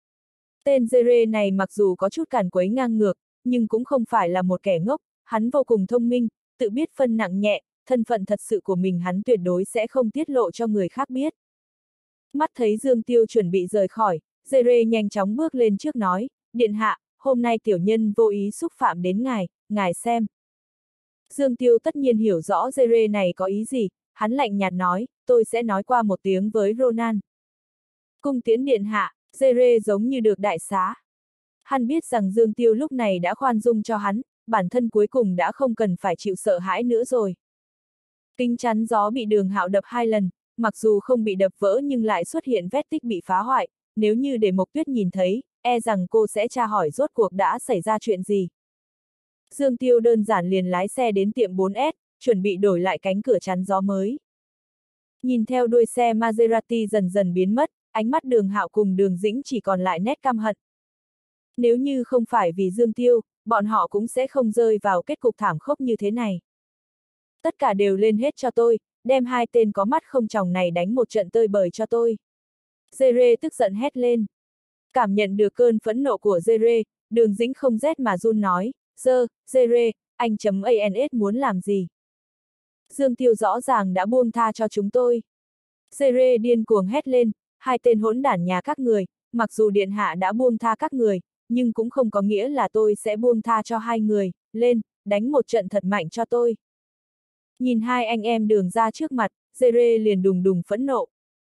Tên Dere này mặc dù có chút càn quấy ngang ngược, nhưng cũng không phải là một kẻ ngốc, hắn vô cùng thông minh, tự biết phân nặng nhẹ, thân phận thật sự của mình hắn tuyệt đối sẽ không tiết lộ cho người khác biết. Mắt thấy Dương Tiêu chuẩn bị rời khỏi, Dere nhanh chóng bước lên trước nói, điện hạ, hôm nay tiểu nhân vô ý xúc phạm đến ngài, ngài xem. Dương Tiêu tất nhiên hiểu rõ Dere này có ý gì, hắn lạnh nhạt nói, tôi sẽ nói qua một tiếng với Ronan. Cung tiễn điện hạ, Dere giống như được đại xá. Hắn biết rằng Dương Tiêu lúc này đã khoan dung cho hắn, bản thân cuối cùng đã không cần phải chịu sợ hãi nữa rồi. Kính chắn gió bị Đường Hạo đập hai lần, mặc dù không bị đập vỡ nhưng lại xuất hiện vết tích bị phá hoại, nếu như để Mộc Tuyết nhìn thấy, e rằng cô sẽ tra hỏi rốt cuộc đã xảy ra chuyện gì. Dương Tiêu đơn giản liền lái xe đến tiệm bốn S, chuẩn bị đổi lại cánh cửa chắn gió mới. Nhìn theo đuôi xe Maserati dần dần biến mất, ánh mắt Đường Hạo cùng Đường Dĩnh chỉ còn lại nét căm hận. Nếu như không phải vì Dương Tiêu, bọn họ cũng sẽ không rơi vào kết cục thảm khốc như thế này. Tất cả đều lên hết cho tôi, đem hai tên có mắt không tròng này đánh một trận tơi bời cho tôi. Dere tức giận hét lên. Cảm nhận được cơn phẫn nộ của Dere, Đường Dĩnh không rét mà run nói, dơ, Dere, anh chấm ans muốn làm gì? Dương Tiêu rõ ràng đã buông tha cho chúng tôi. Dere điên cuồng hét lên, hai tên hỗn đản nhà các người, mặc dù điện hạ đã buông tha các người, nhưng cũng không có nghĩa là tôi sẽ buông tha cho hai người, lên, đánh một trận thật mạnh cho tôi. Nhìn hai anh em Đường ra trước mặt, Dere liền đùng đùng phẫn nộ.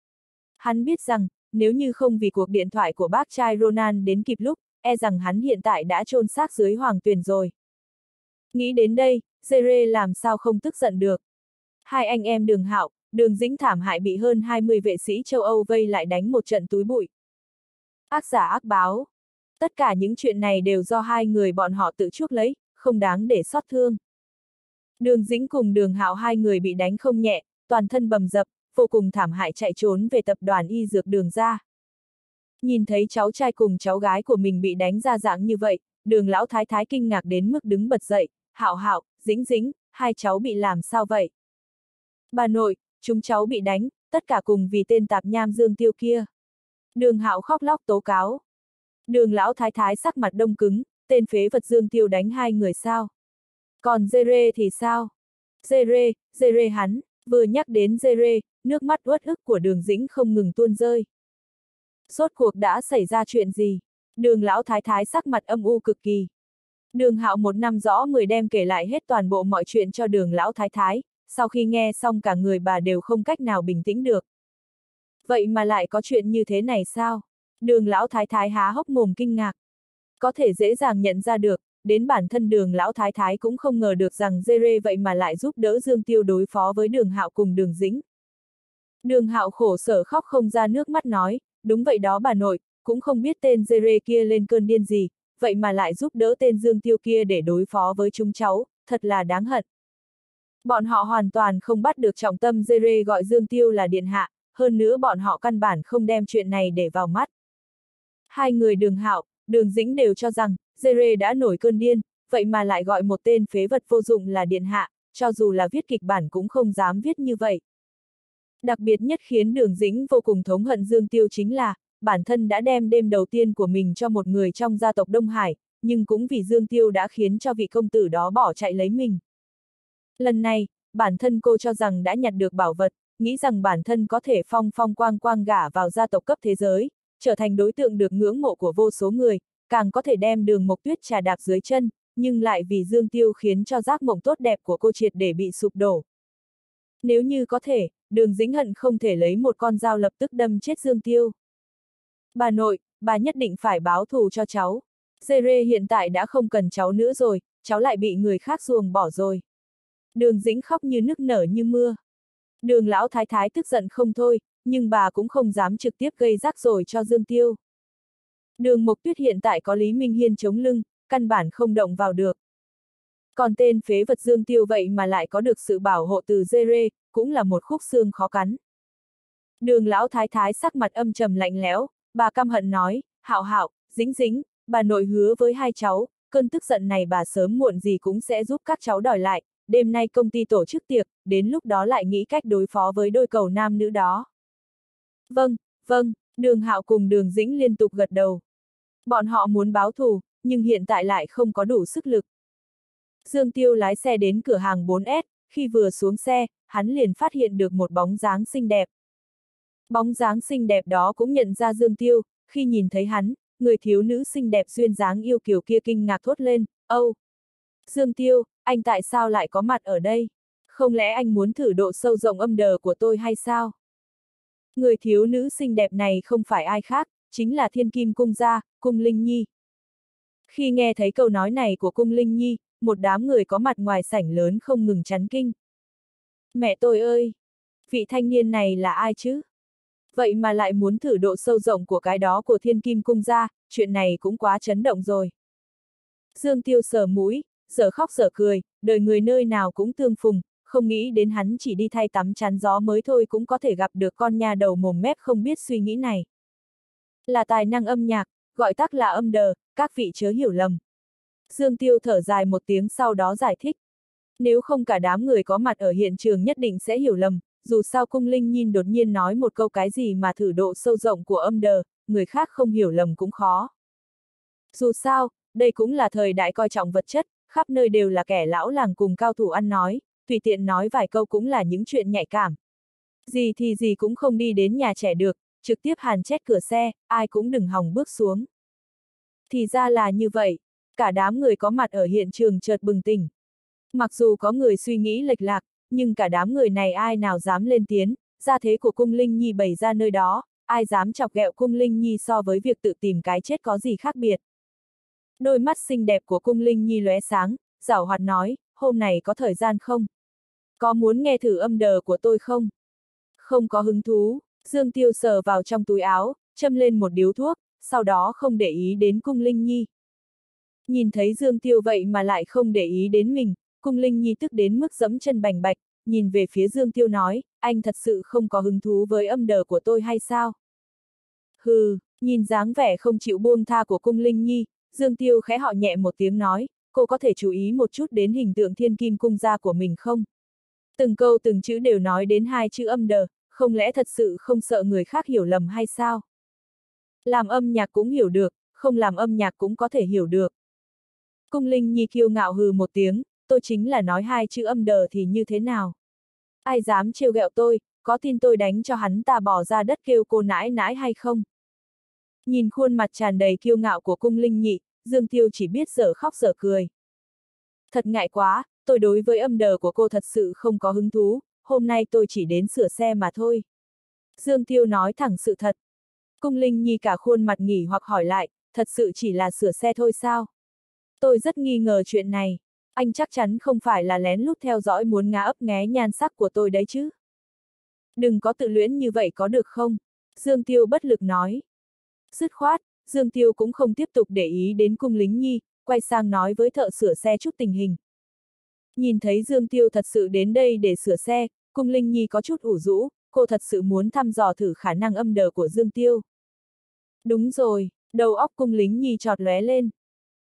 Hắn biết rằng, nếu như không vì cuộc điện thoại của bác trai Ronan đến kịp lúc, e rằng hắn hiện tại đã chôn xác dưới hoàng tuyền rồi. Nghĩ đến đây, Dere làm sao không tức giận được. Hai anh em Đường Hạo, Đường Dĩnh thảm hại bị hơn hai mươi vệ sĩ châu Âu vây lại đánh một trận túi bụi. Ác giả ác báo. Tất cả những chuyện này đều do hai người bọn họ tự chuốc lấy, không đáng để xót thương. Đường Dĩnh cùng Đường Hạo hai người bị đánh không nhẹ, toàn thân bầm dập, vô cùng thảm hại chạy trốn về tập đoàn y dược Đường ra. Nhìn thấy cháu trai cùng cháu gái của mình bị đánh ra dạng như vậy, Đường lão thái thái kinh ngạc đến mức đứng bật dậy, Hạo Hạo, Dĩnh Dĩnh, hai cháu bị làm sao vậy? Bà nội, chúng cháu bị đánh, tất cả cùng vì tên tạp nham Dương Tiêu kia. Đường Hạo khóc lóc tố cáo. Đường lão thái thái sắc mặt đông cứng, tên phế vật Dương Tiêu đánh hai người sao? Còn Dere thì sao? Dere, Dere hắn, vừa nhắc đến Dere, nước mắt uất ức của Đường Dĩnh không ngừng tuôn rơi. Rốt cuộc đã xảy ra chuyện gì? Đường lão thái thái sắc mặt âm u cực kỳ. Đường Hạo một năm rõ mười đem kể lại hết toàn bộ mọi chuyện cho Đường lão thái thái, sau khi nghe xong cả người bà đều không cách nào bình tĩnh được. Vậy mà lại có chuyện như thế này sao? Đường lão thái thái há hốc mồm kinh ngạc. Có thể dễ dàng nhận ra được, đến bản thân Đường lão thái thái cũng không ngờ được rằng Dere vậy mà lại giúp đỡ Dương Tiêu đối phó với Đường Hạo cùng Đường Dĩnh. Đường Hạo khổ sở khóc không ra nước mắt nói, đúng vậy đó bà nội, cũng không biết tên Dere kia lên cơn điên gì, vậy mà lại giúp đỡ tên Dương Tiêu kia để đối phó với chúng cháu, thật là đáng hận. Bọn họ hoàn toàn không bắt được trọng tâm Dere gọi Dương Tiêu là điện hạ, hơn nữa bọn họ căn bản không đem chuyện này để vào mắt. Hai người Đường Hạo, Đường Dĩnh đều cho rằng, Dere đã nổi cơn điên, vậy mà lại gọi một tên phế vật vô dụng là điện hạ, cho dù là viết kịch bản cũng không dám viết như vậy. Đặc biệt nhất khiến Đường Dĩnh vô cùng thống hận Dương Tiêu chính là, bản thân đã đem đêm đầu tiên của mình cho một người trong gia tộc Đông Hải, nhưng cũng vì Dương Tiêu đã khiến cho vị công tử đó bỏ chạy lấy mình. Lần này, bản thân cô cho rằng đã nhặt được bảo vật, nghĩ rằng bản thân có thể phong phong quang quang gả vào gia tộc cấp thế giới, trở thành đối tượng được ngưỡng mộ của vô số người, càng có thể đem Đường Mộc Tuyết trà đạp dưới chân, nhưng lại vì Dương Tiêu khiến cho giấc mộng tốt đẹp của cô triệt để bị sụp đổ. Nếu như có thể, Đường Dĩnh hận không thể lấy một con dao lập tức đâm chết Dương Tiêu. Bà nội, bà nhất định phải báo thù cho cháu. Dê hiện tại đã không cần cháu nữa rồi, cháu lại bị người khác ruồng bỏ rồi. Đường Dĩnh khóc như nức nở như mưa. Đường lão thái thái tức giận không thôi, nhưng bà cũng không dám trực tiếp gây rắc rối cho Dương Tiêu. Đường Mộc Tuyết hiện tại có Lý Minh Hiên chống lưng, căn bản không động vào được. Còn tên phế vật Dương Tiêu vậy mà lại có được sự bảo hộ từ Dê, cũng là một khúc xương khó cắn. Đường lão thái thái sắc mặt âm trầm lạnh lẽo, bà căm hận nói, Hạo Hạo, Dĩnh Dĩnh, bà nội hứa với hai cháu, cơn tức giận này bà sớm muộn gì cũng sẽ giúp các cháu đòi lại, đêm nay công ty tổ chức tiệc, đến lúc đó lại nghĩ cách đối phó với đôi cầu nam nữ đó. Vâng, vâng, Đường Hạo cùng Đường Dĩnh liên tục gật đầu. Bọn họ muốn báo thù, nhưng hiện tại lại không có đủ sức lực. Dương Tiêu lái xe đến cửa hàng bốn S, khi vừa xuống xe, hắn liền phát hiện được một bóng dáng xinh đẹp. Bóng dáng xinh đẹp đó cũng nhận ra Dương Tiêu, khi nhìn thấy hắn, người thiếu nữ xinh đẹp duyên dáng yêu kiều kia kinh ngạc thốt lên, âu! Oh. Dương Tiêu, anh tại sao lại có mặt ở đây? Không lẽ anh muốn thử độ sâu rộng âm đờ của tôi hay sao? Người thiếu nữ xinh đẹp này không phải ai khác, chính là Thiên Kim Cung gia, Cung Linh Nhi. Khi nghe thấy câu nói này của Cung Linh Nhi, một đám người có mặt ngoài sảnh lớn không ngừng chấn kinh. Mẹ tôi ơi! Vị thanh niên này là ai chứ? Vậy mà lại muốn thử độ sâu rộng của cái đó của Thiên Kim Cung gia, chuyện này cũng quá chấn động rồi. Dương Tiêu sờ mũi, giờ khóc giờ cười, đời người nơi nào cũng tương phùng, không nghĩ đến hắn chỉ đi thay tắm chắn gió mới thôi cũng có thể gặp được con nhà đầu mồm mép không biết suy nghĩ này. Là tài năng âm nhạc, gọi tắt là âm đờ, các vị chớ hiểu lầm. Dương Tiêu thở dài một tiếng sau đó giải thích. Nếu không cả đám người có mặt ở hiện trường nhất định sẽ hiểu lầm, dù sao Cung Linh Nhi đột nhiên nói một câu cái gì mà thử độ sâu rộng của âm đờ, người khác không hiểu lầm cũng khó. Dù sao, đây cũng là thời đại coi trọng vật chất, khắp nơi đều là kẻ lão làng cùng cao thủ ăn nói, tùy tiện nói vài câu cũng là những chuyện nhạy cảm. Gì thì gì cũng không đi đến nhà trẻ được, trực tiếp hàn chết cửa xe, ai cũng đừng hòng bước xuống. Thì ra là như vậy, cả đám người có mặt ở hiện trường chợt bừng tỉnh. Mặc dù có người suy nghĩ lệch lạc, nhưng cả đám người này ai nào dám lên tiếng, gia thế của Cung Linh Nhi bày ra nơi đó, ai dám chọc ghẹo Cung Linh Nhi so với việc tự tìm cái chết có gì khác biệt. Đôi mắt xinh đẹp của Cung Linh Nhi lóe sáng, giảo hoạt nói, hôm này có thời gian không? Có muốn nghe thử âm đờ của tôi không? Không có hứng thú, Dương Tiêu sờ vào trong túi áo, châm lên một điếu thuốc, sau đó không để ý đến Cung Linh Nhi. Nhìn thấy Dương Tiêu vậy mà lại không để ý đến mình, Cung Linh Nhi tức đến mức giẫm chân bành bạch, nhìn về phía Dương Tiêu nói, anh thật sự không có hứng thú với âm đờ của tôi hay sao? Hừ, nhìn dáng vẻ không chịu buông tha của Cung Linh Nhi, Dương Tiêu khẽ họ nhẹ một tiếng nói, cô có thể chú ý một chút đến hình tượng Thiên Kim Cung gia của mình không? Từng câu từng chữ đều nói đến hai chữ âm đờ, không lẽ thật sự không sợ người khác hiểu lầm hay sao? Làm âm nhạc cũng hiểu được, không làm âm nhạc cũng có thể hiểu được. Cung Linh Nhi kiêu ngạo hừ một tiếng, tôi chính là nói hai chữ âm đờ thì như thế nào? Ai dám trêu ghẹo tôi, có tin tôi đánh cho hắn ta bỏ ra đất kêu cô nãi nãi hay không? Nhìn khuôn mặt tràn đầy kiêu ngạo của Cung Linh Nhi, Dương Tiêu chỉ biết dở khóc dở cười. Thật ngại quá, tôi đối với âm đờ của cô thật sự không có hứng thú, hôm nay tôi chỉ đến sửa xe mà thôi. Dương Tiêu nói thẳng sự thật. Cung Linh Nhi cả khuôn mặt nghỉ hoặc hỏi lại, thật sự chỉ là sửa xe thôi sao? Tôi rất nghi ngờ chuyện này, anh chắc chắn không phải là lén lút theo dõi muốn ngã ấp nghé nhan sắc của tôi đấy chứ? Đừng có tự luyến như vậy có được không? Dương Tiêu bất lực nói. Dứt khoát, Dương Tiêu cũng không tiếp tục để ý đến Cung Linh Nhi, quay sang nói với thợ sửa xe chút tình hình. Nhìn thấy Dương Tiêu thật sự đến đây để sửa xe, Cung Linh Nhi có chút ủ rũ, cô thật sự muốn thăm dò thử khả năng âm đờ của Dương Tiêu. Đúng rồi, đầu óc Cung Linh Nhi chọt lóe lên.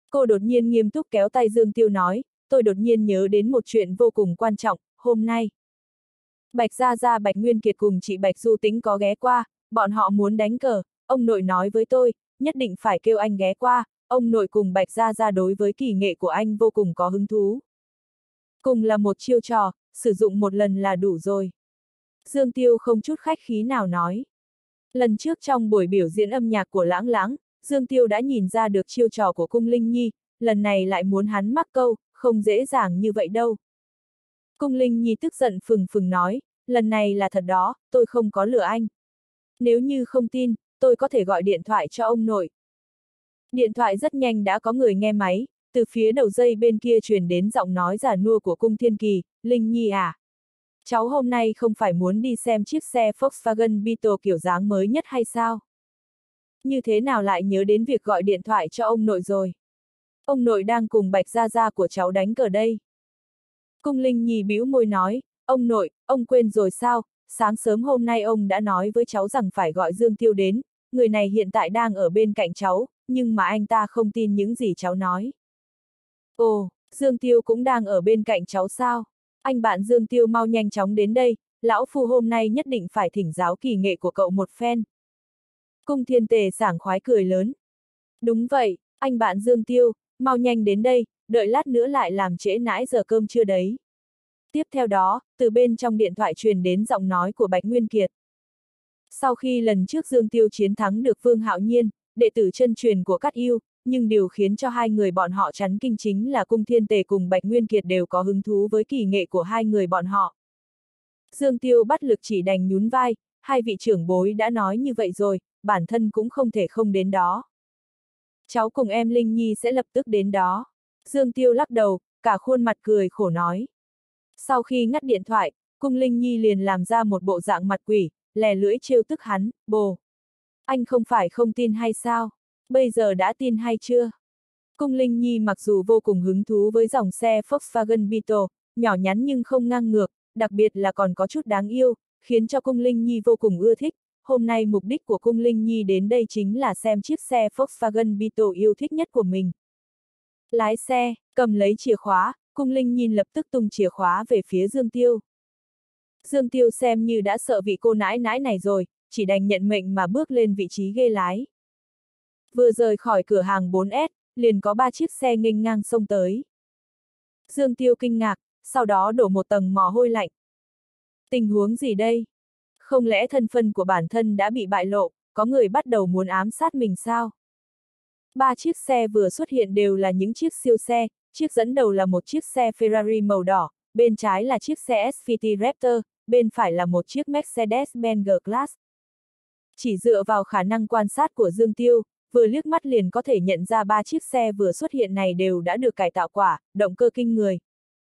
Cô đột nhiên nghiêm túc kéo tay Dương Tiêu nói, tôi đột nhiên nhớ đến một chuyện vô cùng quan trọng, hôm nay. Bạch Gia Gia Bạch Nguyên Kiệt cùng chị Bạch Du Tĩnh có ghé qua, bọn họ muốn đánh cờ, ông nội nói với tôi, nhất định phải kêu anh ghé qua, ông nội cùng Bạch Gia Gia đối với kỳ nghệ của anh vô cùng có hứng thú. Cùng là một chiêu trò, sử dụng một lần là đủ rồi. Dương Tiêu không chút khách khí nào nói. Lần trước trong buổi biểu diễn âm nhạc của Lãng Lãng, Dương Tiêu đã nhìn ra được chiêu trò của Cung Linh Nhi, lần này lại muốn hắn mắc câu, không dễ dàng như vậy đâu. Cung Linh Nhi tức giận phừng phừng nói, lần này là thật đó, tôi không có lừa anh. Nếu như không tin, tôi có thể gọi điện thoại cho ông nội. Điện thoại rất nhanh đã có người nghe máy, từ phía đầu dây bên kia truyền đến giọng nói già nua của Cung Thiên Kỳ, Linh Nhi à? Cháu hôm nay không phải muốn đi xem chiếc xe Volkswagen Beetle kiểu dáng mới nhất hay sao? Như thế nào lại nhớ đến việc gọi điện thoại cho ông nội rồi? Ông nội đang cùng Bạch Gia Gia của cháu đánh cờ đây. Cung Linh Nhi bĩu môi nói, ông nội, ông quên rồi sao? Sáng sớm hôm nay ông đã nói với cháu rằng phải gọi Dương Tiêu đến, người này hiện tại đang ở bên cạnh cháu, nhưng mà anh ta không tin những gì cháu nói. Ồ, Dương Tiêu cũng đang ở bên cạnh cháu sao? Anh bạn Dương Tiêu mau nhanh chóng đến đây, lão phu hôm nay nhất định phải thỉnh giáo kỳ nghệ của cậu một phen. Cung Thiên Tề sảng khoái cười lớn. Đúng vậy, anh bạn Dương Tiêu, mau nhanh đến đây, đợi lát nữa lại làm trễ nãi giờ cơm trưa đấy. Tiếp theo đó, từ bên trong điện thoại truyền đến giọng nói của Bạch Nguyên Kiệt. Sau khi lần trước Dương Tiêu chiến thắng được Vương Hạo Nhiên, đệ tử chân truyền của Cát Yêu, nhưng điều khiến cho hai người bọn họ chấn kinh chính là Cung Thiên Tề cùng Bạch Nguyên Kiệt đều có hứng thú với kỳ nghệ của hai người bọn họ. Dương Tiêu bắt lực chỉ đành nhún vai, hai vị trưởng bối đã nói như vậy rồi, bản thân cũng không thể không đến đó. Cháu cùng em Linh Nhi sẽ lập tức đến đó. Dương Tiêu lắc đầu, cả khuôn mặt cười khổ nói. Sau khi ngắt điện thoại, Cung Linh Nhi liền làm ra một bộ dạng mặt quỷ, lè lưỡi trêu tức hắn, bồ. Anh không phải không tin hay sao? Bây giờ đã tin hay chưa? Cung Linh Nhi mặc dù vô cùng hứng thú với dòng xe Volkswagen Beetle, nhỏ nhắn nhưng không ngang ngược, đặc biệt là còn có chút đáng yêu, khiến cho Cung Linh Nhi vô cùng ưa thích. Hôm nay mục đích của Cung Linh Nhi đến đây chính là xem chiếc xe Volkswagen Beetle yêu thích nhất của mình. Lái xe, cầm lấy chìa khóa, Cung Linh Nhi lập tức tung chìa khóa về phía Dương Tiêu. Dương Tiêu xem như đã sợ vị cô nãi nãi này rồi, chỉ đành nhận mệnh mà bước lên vị trí ghê lái. Vừa rời khỏi cửa hàng bốn S, liền có ba chiếc xe nghênh ngang xông tới. Dương Tiêu kinh ngạc, sau đó đổ một tầng mồ hôi lạnh. Tình huống gì đây? Không lẽ thân phận của bản thân đã bị bại lộ, có người bắt đầu muốn ám sát mình sao? Ba chiếc xe vừa xuất hiện đều là những chiếc siêu xe, chiếc dẫn đầu là một chiếc xe Ferrari màu đỏ, bên trái là chiếc xe ét vê tê Raptor, bên phải là một chiếc Mercedes-Benz G-Class. Chỉ dựa vào khả năng quan sát của Dương Tiêu, vừa liếc mắt liền có thể nhận ra ba chiếc xe vừa xuất hiện này đều đã được cải tạo quả, động cơ kinh người.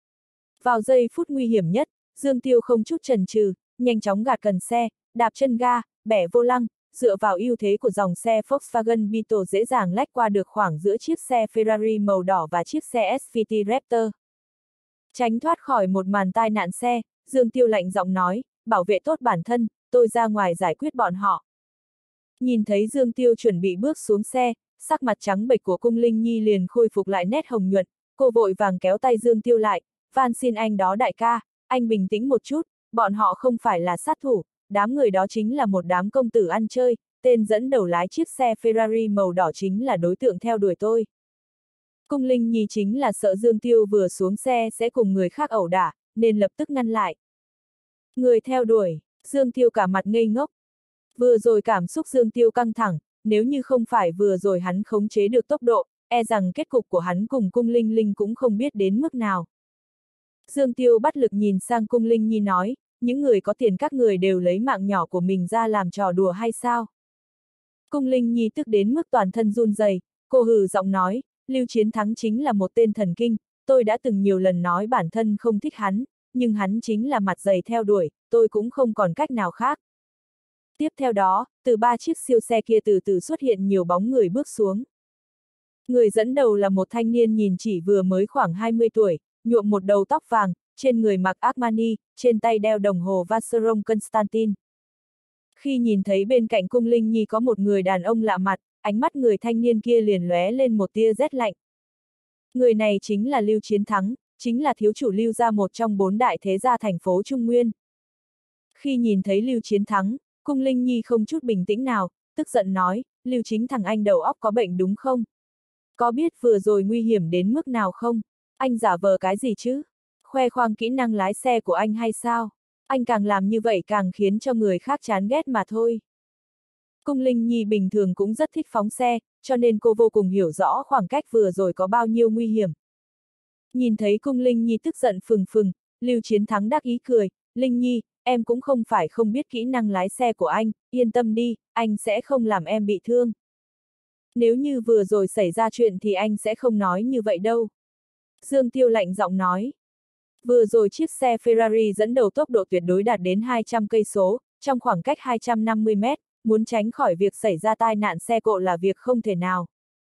Vào giây phút nguy hiểm nhất, Dương Tiêu không chút chần chừ, nhanh chóng gạt cần xe, đạp chân ga, bẻ vô lăng, dựa vào ưu thế của dòng xe Volkswagen Beetle dễ dàng lách qua được khoảng giữa chiếc xe Ferrari màu đỏ và chiếc xe ét vê tê Raptor. Tránh thoát khỏi một màn tai nạn xe, Dương Tiêu lạnh giọng nói, bảo vệ tốt bản thân, tôi ra ngoài giải quyết bọn họ. Nhìn thấy Dương Tiêu chuẩn bị bước xuống xe, sắc mặt trắng bệch của Cung Linh Nhi liền khôi phục lại nét hồng nhuận, cô vội vàng kéo tay Dương Tiêu lại, van xin anh đó đại ca, anh bình tĩnh một chút, bọn họ không phải là sát thủ, đám người đó chính là một đám công tử ăn chơi, tên dẫn đầu lái chiếc xe Ferrari màu đỏ chính là đối tượng theo đuổi tôi. Cung Linh Nhi chính là sợ Dương Tiêu vừa xuống xe sẽ cùng người khác ẩu đả, nên lập tức ngăn lại. Người theo đuổi, Dương Tiêu cả mặt ngây ngốc. Vừa rồi cảm xúc Dương Tiêu căng thẳng, nếu như không phải vừa rồi hắn khống chế được tốc độ, e rằng kết cục của hắn cùng Cung Linh Linh cũng không biết đến mức nào. Dương Tiêu bắt lực nhìn sang Cung Linh Nhi nói, những người có tiền các người đều lấy mạng nhỏ của mình ra làm trò đùa hay sao? Cung Linh Nhi tức đến mức toàn thân run rẩy, cô hừ giọng nói, Lưu Chiến Thắng chính là một tên thần kinh, tôi đã từng nhiều lần nói bản thân không thích hắn, nhưng hắn chính là mặt dày theo đuổi, tôi cũng không còn cách nào khác. Tiếp theo đó, từ ba chiếc siêu xe kia từ từ xuất hiện nhiều bóng người bước xuống. Người dẫn đầu là một thanh niên nhìn chỉ vừa mới khoảng hai mươi tuổi, nhuộm một đầu tóc vàng, trên người mặc Armani, trên tay đeo đồng hồ Vacheron Constantin. Khi nhìn thấy bên cạnh Cung Linh Nhi có một người đàn ông lạ mặt, ánh mắt người thanh niên kia liền lóe lên một tia rét lạnh. Người này chính là Lưu Chiến Thắng, chính là thiếu chủ Lưu gia một trong bốn đại thế gia thành phố Trung Nguyên. Khi nhìn thấy Lưu Chiến Thắng, Cung Linh Nhi không chút bình tĩnh nào, tức giận nói, Lưu Chính thằng anh đầu óc có bệnh đúng không? Có biết vừa rồi nguy hiểm đến mức nào không? Anh giả vờ cái gì chứ? Khoe khoang kỹ năng lái xe của anh hay sao? Anh càng làm như vậy càng khiến cho người khác chán ghét mà thôi. Cung Linh Nhi bình thường cũng rất thích phóng xe, cho nên cô vô cùng hiểu rõ khoảng cách vừa rồi có bao nhiêu nguy hiểm. Nhìn thấy Cung Linh Nhi tức giận phừng phừng, Lưu Chiến Thắng đắc ý cười, Linh Nhi, em cũng không phải không biết kỹ năng lái xe của anh, yên tâm đi, anh sẽ không làm em bị thương. Nếu như vừa rồi xảy ra chuyện thì anh sẽ không nói như vậy đâu. Dương Tiêu lạnh giọng nói. Vừa rồi chiếc xe Ferrari dẫn đầu tốc độ tuyệt đối đạt đến hai trăm cây số, trong khoảng cách hai trăm năm mươi mét, muốn tránh khỏi việc xảy ra tai nạn xe cộ là việc không thể nào.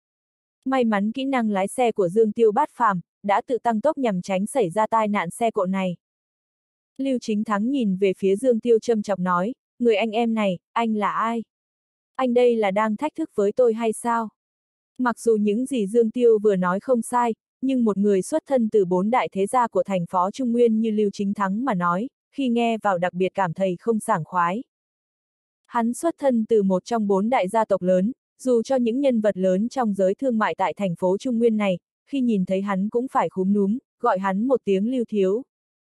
May mắn kỹ năng lái xe của Dương Tiêu bát phàm, đã tự tăng tốc nhằm tránh xảy ra tai nạn xe cộ này. Lưu Chính Thắng nhìn về phía Dương Tiêu châm chọc nói, người anh em này, anh là ai? Anh đây là đang thách thức với tôi hay sao? Mặc dù những gì Dương Tiêu vừa nói không sai, nhưng một người xuất thân từ bốn đại thế gia của thành phố Trung Nguyên như Lưu Chính Thắng mà nói, khi nghe vào đặc biệt cảm thấy không sảng khoái. Hắn xuất thân từ một trong bốn đại gia tộc lớn, dù cho những nhân vật lớn trong giới thương mại tại thành phố Trung Nguyên này, khi nhìn thấy hắn cũng phải khúm núm, gọi hắn một tiếng Lưu thiếu.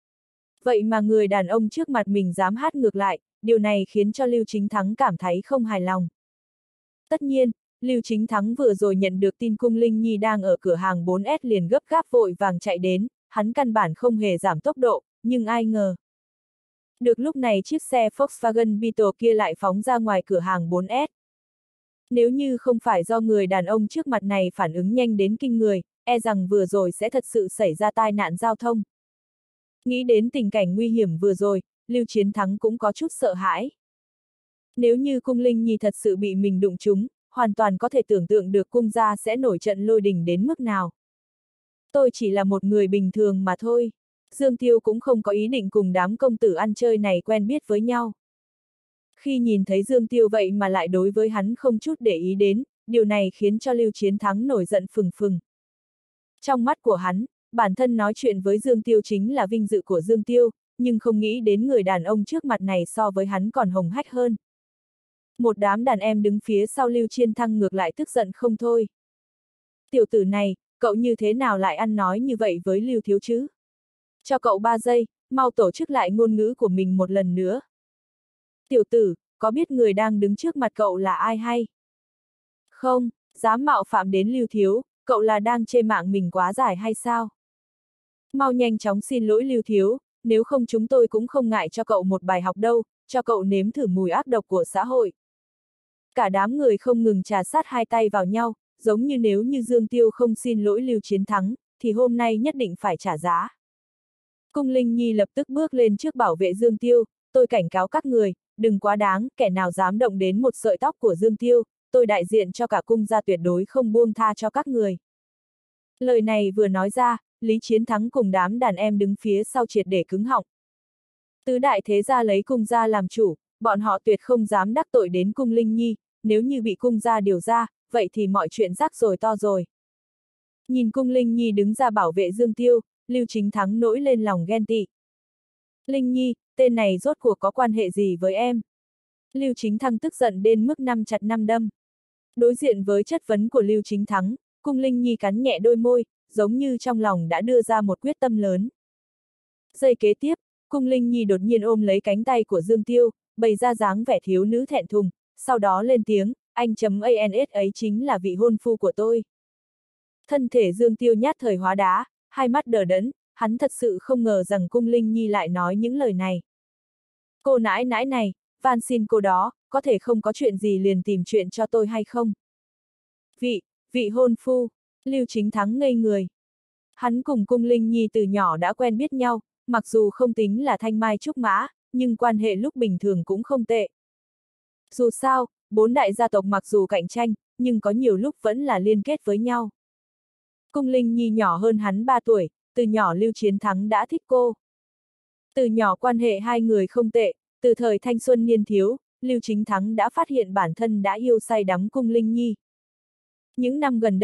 Vậy mà người đàn ông trước mặt mình dám hát ngược lại, điều này khiến cho Lưu Chính Thắng cảm thấy không hài lòng. Tất nhiên, Lưu Chính Thắng vừa rồi nhận được tin Cung Linh Nhi đang ở cửa hàng bốn S liền gấp gáp vội vàng chạy đến, hắn căn bản không hề giảm tốc độ, nhưng ai ngờ. Được lúc này chiếc xe Volkswagen Beetle kia lại phóng ra ngoài cửa hàng bốn S. Nếu như không phải do người đàn ông trước mặt này phản ứng nhanh đến kinh người, e rằng vừa rồi sẽ thật sự xảy ra tai nạn giao thông. Nghĩ đến tình cảnh nguy hiểm vừa rồi, Lưu Chiến Thắng cũng có chút sợ hãi. Nếu như Cung Linh Nhi thật sự bị mình đụng trúng, hoàn toàn có thể tưởng tượng được cung gia sẽ nổi trận lôi đình đến mức nào. Tôi chỉ là một người bình thường mà thôi. Dương Tiêu cũng không có ý định cùng đám công tử ăn chơi này quen biết với nhau. Khi nhìn thấy Dương Tiêu vậy mà lại đối với hắn không chút để ý đến, điều này khiến cho Lưu Chiến Thắng nổi giận phừng phừng. Trong mắt của hắn, bản thân nói chuyện với Dương Tiêu chính là vinh dự của Dương Tiêu, nhưng không nghĩ đến người đàn ông trước mặt này so với hắn còn hồng hách hơn. Một đám đàn em đứng phía sau Lưu Chiến Thắng ngược lại tức giận không thôi. Tiểu tử này, cậu như thế nào lại ăn nói như vậy với Lưu thiếu chứ? Cho cậu ba giây, mau tổ chức lại ngôn ngữ của mình một lần nữa. Tiểu tử, có biết người đang đứng trước mặt cậu là ai hay? Không, dám mạo phạm đến Lưu thiếu, cậu là đang chê mạng mình quá dài hay sao? Mau nhanh chóng xin lỗi Lưu thiếu, nếu không chúng tôi cũng không ngại cho cậu một bài học đâu, cho cậu nếm thử mùi ác độc của xã hội. Cả đám người không ngừng trà sát hai tay vào nhau, giống như nếu như Dương Tiêu không xin lỗi Lưu Chiến Thắng, thì hôm nay nhất định phải trả giá. Cung Linh Nhi lập tức bước lên trước bảo vệ Dương Tiêu, tôi cảnh cáo các người, đừng quá đáng, kẻ nào dám động đến một sợi tóc của Dương Tiêu, tôi đại diện cho cả cung gia tuyệt đối không buông tha cho các người. Lời này vừa nói ra, Lý Chiến Thắng cùng đám đàn em đứng phía sau triệt để cứng họng. Tứ đại thế gia lấy cung gia làm chủ, bọn họ tuyệt không dám đắc tội đến Cung Linh Nhi, nếu như bị cung gia điều ra, vậy thì mọi chuyện rắc rồi to rồi. Nhìn Cung Linh Nhi đứng ra bảo vệ Dương Tiêu, Lưu Chính Thắng nổi lên lòng ghen tị. Linh Nhi, tên này rốt cuộc có quan hệ gì với em? Lưu Chính Thắng tức giận đến mức năm chặt năm đâm. Đối diện với chất vấn của Lưu Chính Thắng, Cung Linh Nhi cắn nhẹ đôi môi, giống như trong lòng đã đưa ra một quyết tâm lớn. Giây kế tiếp, Cung Linh Nhi đột nhiên ôm lấy cánh tay của Dương Tiêu, bày ra dáng vẻ thiếu nữ thẹn thùng, sau đó lên tiếng, anh chấm ans ấy chính là vị hôn phu của tôi. Thân thể Dương Tiêu nhát thời hóa đá, hai mắt đờ đẫn, hắn thật sự không ngờ rằng Cung Linh Nhi lại nói những lời này. Cô nãi nãi này, van xin cô đó, có thể không có chuyện gì liền tìm chuyện cho tôi hay không? Vị, vị hôn phu, Lưu Chính Thắng ngây người. Hắn cùng Cung Linh Nhi từ nhỏ đã quen biết nhau, mặc dù không tính là thanh mai trúc mã, nhưng quan hệ lúc bình thường cũng không tệ. Dù sao, bốn đại gia tộc mặc dù cạnh tranh, nhưng có nhiều lúc vẫn là liên kết với nhau. Cung Linh Nhi nhỏ hơn hắn ba tuổi, từ nhỏ Lưu Chiến Thắng đã thích cô. Từ nhỏ quan hệ hai người không tệ, từ thời thanh xuân niên thiếu, Lưu Chính Thắng đã phát hiện bản thân đã yêu say đắm Cung Linh Nhi. Những năm gần đây,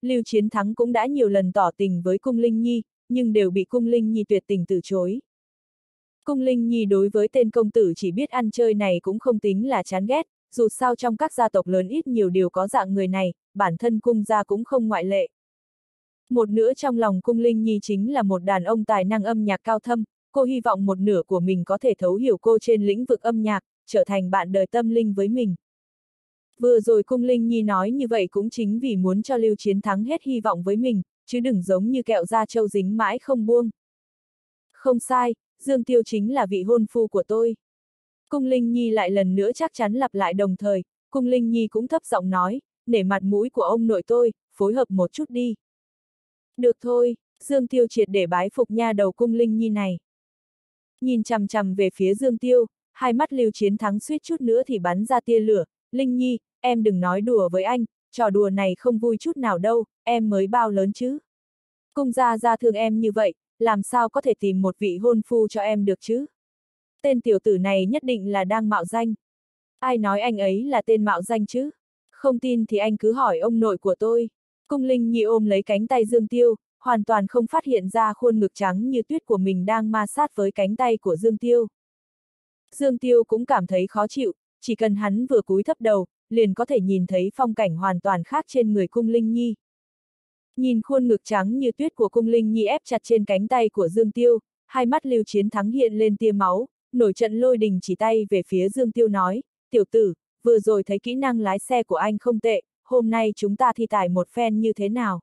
Lưu Chiến Thắng cũng đã nhiều lần tỏ tình với Cung Linh Nhi, nhưng đều bị Cung Linh Nhi tuyệt tình từ chối. Cung Linh Nhi đối với tên công tử chỉ biết ăn chơi này cũng không tính là chán ghét, dù sao trong các gia tộc lớn ít nhiều đều có dạng người này, bản thân cung gia cũng không ngoại lệ. Một nữa trong lòng Cung Linh Nhi chính là một đàn ông tài năng âm nhạc cao thâm, cô hy vọng một nửa của mình có thể thấu hiểu cô trên lĩnh vực âm nhạc, trở thành bạn đời tâm linh với mình. Vừa rồi Cung Linh Nhi nói như vậy cũng chính vì muốn cho Lưu Chiến Thắng hết hy vọng với mình, chứ đừng giống như kẹo da trâu dính mãi không buông. Không sai, Dương Tiêu chính là vị hôn phu của tôi. Cung Linh Nhi lại lần nữa chắc chắn lặp lại đồng thời, Cung Linh Nhi cũng thấp giọng nói, nể mặt mũi của ông nội tôi, phối hợp một chút đi. Được thôi, Dương Tiêu triệt để bái phục nha đầu Cung Linh Nhi này. Nhìn chằm chằm về phía Dương Tiêu, hai mắt Lưu Chiến Thắng suýt chút nữa thì bắn ra tia lửa, Linh Nhi, em đừng nói đùa với anh, trò đùa này không vui chút nào đâu, em mới bao lớn chứ. Cung gia gia thương em như vậy, làm sao có thể tìm một vị hôn phu cho em được chứ? Tên tiểu tử này nhất định là đang mạo danh. Ai nói anh ấy là tên mạo danh chứ? Không tin thì anh cứ hỏi ông nội của tôi. Cung Linh Nhi ôm lấy cánh tay Dương Tiêu, hoàn toàn không phát hiện ra khuôn ngực trắng như tuyết của mình đang ma sát với cánh tay của Dương Tiêu. Dương Tiêu cũng cảm thấy khó chịu, chỉ cần hắn vừa cúi thấp đầu, liền có thể nhìn thấy phong cảnh hoàn toàn khác trên người Cung Linh Nhi. Nhìn khuôn ngực trắng như tuyết của Cung Linh Nhi ép chặt trên cánh tay của Dương Tiêu, hai mắt Lưu Chiến Thắng hiện lên tia máu, nổi trận lôi đình chỉ tay về phía Dương Tiêu nói, tiểu tử, vừa rồi thấy kỹ năng lái xe của anh không tệ, hôm nay chúng ta thi tài một phen như thế nào?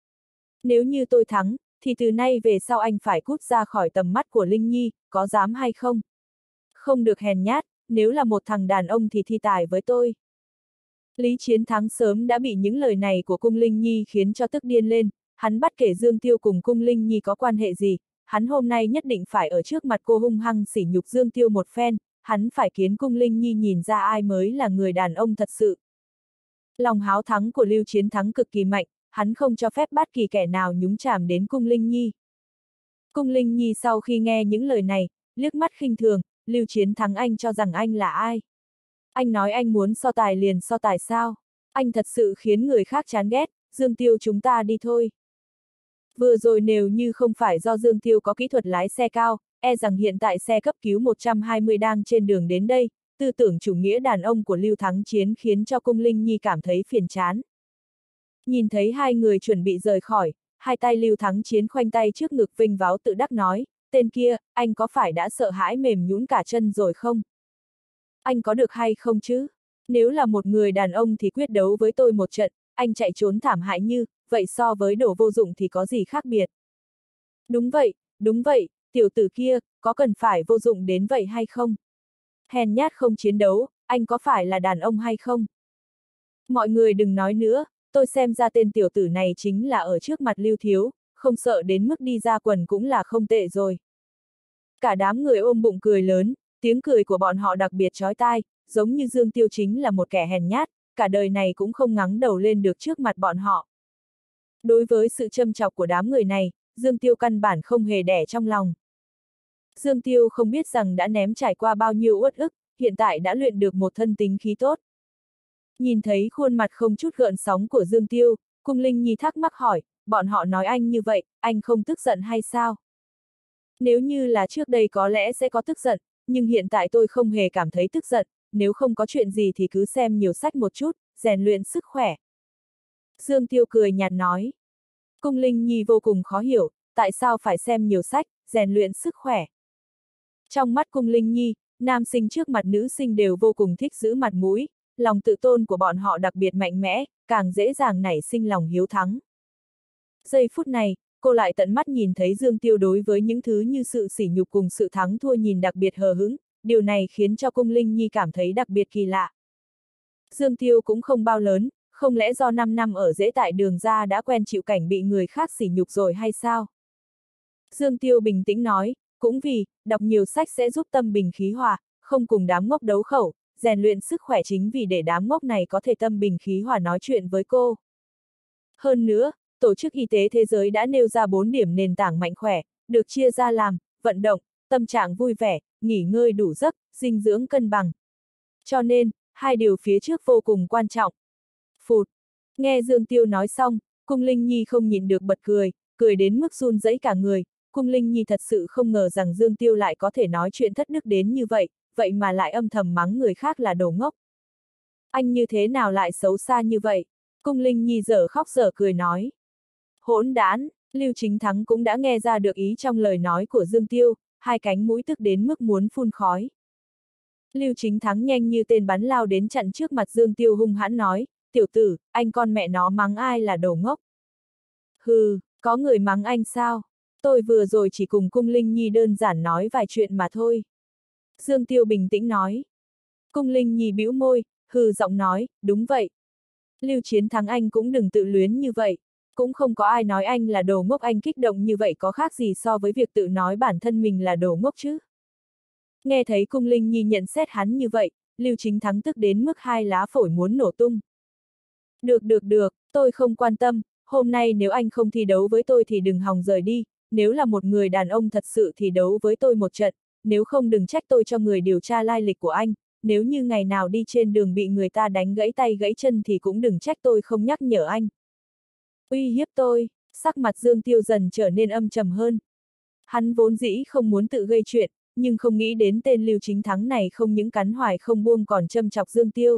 Nếu như tôi thắng, thì từ nay về sau anh phải cút ra khỏi tầm mắt của Linh Nhi, có dám hay không? Không được hèn nhát, nếu là một thằng đàn ông thì thi tài với tôi. Lý Chiến Thắng sớm đã bị những lời này của Cung Linh Nhi khiến cho tức điên lên, hắn bắt kể Dương Tiêu cùng Cung Linh Nhi có quan hệ gì, hắn hôm nay nhất định phải ở trước mặt cô hung hăng sỉ nhục Dương Tiêu một phen, hắn phải khiến Cung Linh Nhi nhìn ra ai mới là người đàn ông thật sự. Lòng háo thắng của Lưu Chiến Thắng cực kỳ mạnh, hắn không cho phép bất kỳ kẻ nào nhúng chàm đến Cung Linh Nhi. Cung Linh Nhi sau khi nghe những lời này, liếc mắt khinh thường, Lưu Chiến Thắng anh cho rằng anh là ai? Anh nói anh muốn so tài liền so tài sao? Anh thật sự khiến người khác chán ghét, Dương Tiêu chúng ta đi thôi. Vừa rồi nếu như không phải do Dương Tiêu có kỹ thuật lái xe cao, e rằng hiện tại xe cấp cứu một trăm hai mươi đang trên đường đến đây, tư tưởng chủ nghĩa đàn ông của Lưu Thắng Chiến khiến cho Cung Linh Nhi cảm thấy phiền chán. Nhìn thấy hai người chuẩn bị rời khỏi, hai tay Lưu Thắng Chiến khoanh tay trước ngực vinh váo tự đắc nói, tên kia, anh có phải đã sợ hãi mềm nhũn cả chân rồi không? Anh có được hay không chứ? Nếu là một người đàn ông thì quyết đấu với tôi một trận, anh chạy trốn thảm hại như, vậy so với đồ vô dụng thì có gì khác biệt? Đúng vậy, đúng vậy, tiểu tử kia, có cần phải vô dụng đến vậy hay không? Hèn nhát không chiến đấu, anh có phải là đàn ông hay không? Mọi người đừng nói nữa, tôi xem ra tên tiểu tử này chính là ở trước mặt Lưu Thiếu, không sợ đến mức đi ra quần cũng là không tệ rồi. Cả đám người ôm bụng cười lớn, tiếng cười của bọn họ đặc biệt chói tai, giống như Dương Tiêu chính là một kẻ hèn nhát, cả đời này cũng không ngắng đầu lên được trước mặt bọn họ. Đối với sự châm chọc của đám người này, Dương Tiêu căn bản không hề đẻ trong lòng. Dương Tiêu không biết rằng đã ném trải qua bao nhiêu uất ức, hiện tại đã luyện được một thân tính khí tốt. Nhìn thấy khuôn mặt không chút gợn sóng của Dương Tiêu, Cung Linh Nhi thắc mắc hỏi, bọn họ nói anh như vậy, anh không tức giận hay sao? Nếu như là trước đây có lẽ sẽ có tức giận, nhưng hiện tại tôi không hề cảm thấy tức giận, nếu không có chuyện gì thì cứ xem nhiều sách một chút, rèn luyện sức khỏe. Dương Tiêu cười nhạt nói. Cung Linh Nhi vô cùng khó hiểu, tại sao phải xem nhiều sách, rèn luyện sức khỏe. Trong mắt Cung Linh Nhi, nam sinh trước mặt nữ sinh đều vô cùng thích giữ mặt mũi, lòng tự tôn của bọn họ đặc biệt mạnh mẽ, càng dễ dàng nảy sinh lòng hiếu thắng. Giây phút này, cô lại tận mắt nhìn thấy Dương Tiêu đối với những thứ như sự sỉ nhục cùng sự thắng thua nhìn đặc biệt hờ hững, điều này khiến cho Cung Linh Nhi cảm thấy đặc biệt kỳ lạ. Dương Tiêu cũng không bao lớn, không lẽ do năm năm ở rễ tại Đường ra đã quen chịu cảnh bị người khác sỉ nhục rồi hay sao? Dương Tiêu bình tĩnh nói, cũng vì, đọc nhiều sách sẽ giúp tâm bình khí hòa, không cùng đám ngốc đấu khẩu, rèn luyện sức khỏe chính vì để đám ngốc này có thể tâm bình khí hòa nói chuyện với cô. Hơn nữa, Tổ chức Y tế Thế giới đã nêu ra bốn điểm nền tảng mạnh khỏe, được chia ra làm, vận động, tâm trạng vui vẻ, nghỉ ngơi đủ giấc, dinh dưỡng cân bằng. Cho nên, hai điều phía trước vô cùng quan trọng. Phụt! Nghe Dương Tiêu nói xong, Cung Linh Nhi không nhịn được bật cười, cười đến mức run rẩy cả người. Cung Linh Nhi thật sự không ngờ rằng Dương Tiêu lại có thể nói chuyện thất đức đến như vậy, vậy mà lại âm thầm mắng người khác là đồ ngốc. Anh như thế nào lại xấu xa như vậy? Cung Linh Nhi dở khóc dở cười nói. Hỗn đản, Lưu Chính Thắng cũng đã nghe ra được ý trong lời nói của Dương Tiêu, hai cánh mũi tức đến mức muốn phun khói. Lưu Chính Thắng nhanh như tên bắn lao đến chặn trước mặt Dương Tiêu hung hãn nói, tiểu tử, anh con mẹ nó mắng ai là đồ ngốc. Hừ, có người mắng anh sao? Tôi vừa rồi chỉ cùng Cung Linh Nhi đơn giản nói vài chuyện mà thôi. Dương Tiêu bình tĩnh nói. Cung Linh Nhi bĩu môi, hừ giọng nói, đúng vậy. Lưu Chiến Thắng anh cũng đừng tự luyến như vậy. Cũng không có ai nói anh là đồ ngốc, anh kích động như vậy có khác gì so với việc tự nói bản thân mình là đồ ngốc chứ. Nghe thấy Cung Linh Nhi nhận xét hắn như vậy, Lưu Chính Thắng tức đến mức hai lá phổi muốn nổ tung. Được được được, tôi không quan tâm, hôm nay nếu anh không thi đấu với tôi thì đừng hòng rời đi, nếu là một người đàn ông thật sự thì đấu với tôi một trận, nếu không đừng trách tôi cho người điều tra lai lịch của anh, nếu như ngày nào đi trên đường bị người ta đánh gãy tay gãy chân thì cũng đừng trách tôi không nhắc nhở anh. Uy hiếp tôi, sắc mặt Dương Tiêu dần trở nên âm trầm hơn. Hắn vốn dĩ không muốn tự gây chuyện, nhưng không nghĩ đến tên Lưu Chính Thắng này không những cắn hoài không buông còn châm chọc Dương Tiêu.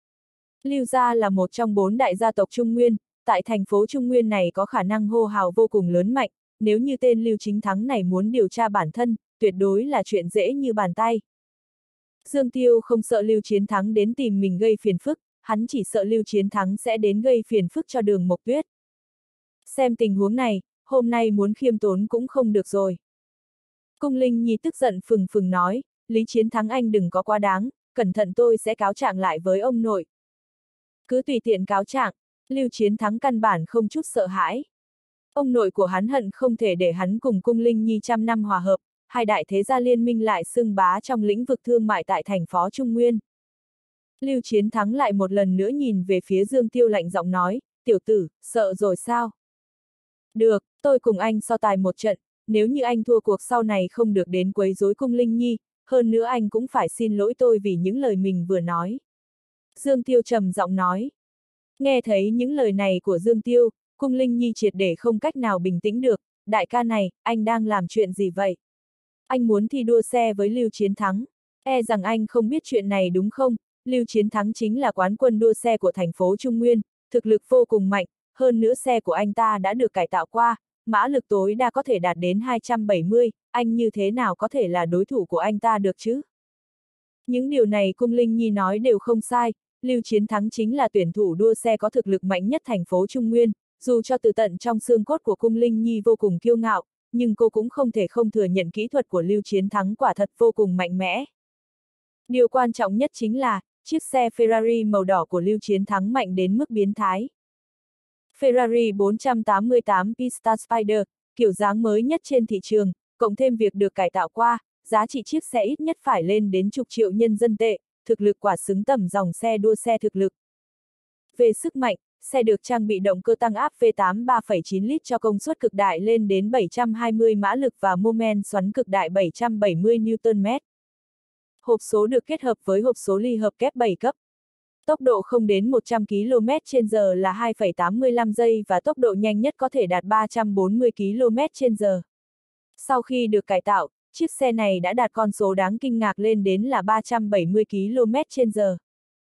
Lưu gia là một trong bốn đại gia tộc Trung Nguyên, tại thành phố Trung Nguyên này có khả năng hô hào vô cùng lớn mạnh, nếu như tên Lưu Chính Thắng này muốn điều tra bản thân, tuyệt đối là chuyện dễ như bàn tay. Dương Tiêu không sợ Lưu Chiến Thắng đến tìm mình gây phiền phức, hắn chỉ sợ Lưu Chiến Thắng sẽ đến gây phiền phức cho Đường Mộc Tuyết. Xem tình huống này, hôm nay muốn khiêm tốn cũng không được rồi. Cung Linh Nhi tức giận phừng phừng nói, Lý Chiến Thắng anh đừng có quá đáng, cẩn thận tôi sẽ cáo trạng lại với ông nội. Cứ tùy tiện cáo trạng, Lưu Chiến Thắng căn bản không chút sợ hãi. Ông nội của hắn hận không thể để hắn cùng Cung Linh Nhi trăm năm hòa hợp, hai đại thế gia liên minh lại xưng bá trong lĩnh vực thương mại tại thành phố Trung Nguyên. Lưu Chiến Thắng lại một lần nữa nhìn về phía Dương Tiêu lạnh giọng nói, tiểu tử, sợ rồi sao? Được, tôi cùng anh so tài một trận, nếu như anh thua cuộc sau này không được đến quấy rối Cung Linh Nhi, hơn nữa anh cũng phải xin lỗi tôi vì những lời mình vừa nói. Dương Tiêu trầm giọng nói. Nghe thấy những lời này của Dương Tiêu, Cung Linh Nhi triệt để không cách nào bình tĩnh được, đại ca này, anh đang làm chuyện gì vậy? Anh muốn thi đua xe với Lưu Chiến Thắng, e rằng anh không biết chuyện này đúng không? Lưu Chiến Thắng chính là quán quân đua xe của thành phố Trung Nguyên, thực lực vô cùng mạnh, hơn nữa xe của anh ta đã được cải tạo qua, mã lực tối đa có thể đạt đến hai trăm bảy mươi, anh như thế nào có thể là đối thủ của anh ta được chứ? Những điều này Cung Linh Nhi nói đều không sai, Lưu Chiến Thắng chính là tuyển thủ đua xe có thực lực mạnh nhất thành phố Trung Nguyên, dù cho từ tận trong xương cốt của Cung Linh Nhi vô cùng kiêu ngạo, nhưng cô cũng không thể không thừa nhận kỹ thuật của Lưu Chiến Thắng quả thật vô cùng mạnh mẽ. Điều quan trọng nhất chính là, chiếc xe Ferrari màu đỏ của Lưu Chiến Thắng mạnh đến mức biến thái. Ferrari bốn trăm tám mươi tám Pista Spider, kiểu dáng mới nhất trên thị trường, cộng thêm việc được cải tạo qua, giá trị chiếc xe ít nhất phải lên đến chục triệu nhân dân tệ, thực lực quả xứng tầm dòng xe đua xe thực lực. Về sức mạnh, xe được trang bị động cơ tăng áp V tám ba phẩy chín lít cho công suất cực đại lên đến bảy trăm hai mươi mã lực và mô men xoắn cực đại bảy trăm bảy mươi Newton mét. Hộp số được kết hợp với hộp số ly hợp kép bảy cấp. Tốc độ không đến một trăm ki lô mét trên giờ là hai phẩy tám mươi lăm giây và tốc độ nhanh nhất có thể đạt ba trăm bốn mươi ki lô mét trên giờ. Sau khi được cải tạo, chiếc xe này đã đạt con số đáng kinh ngạc lên đến là ba trăm bảy mươi ki lô mét trên giờ.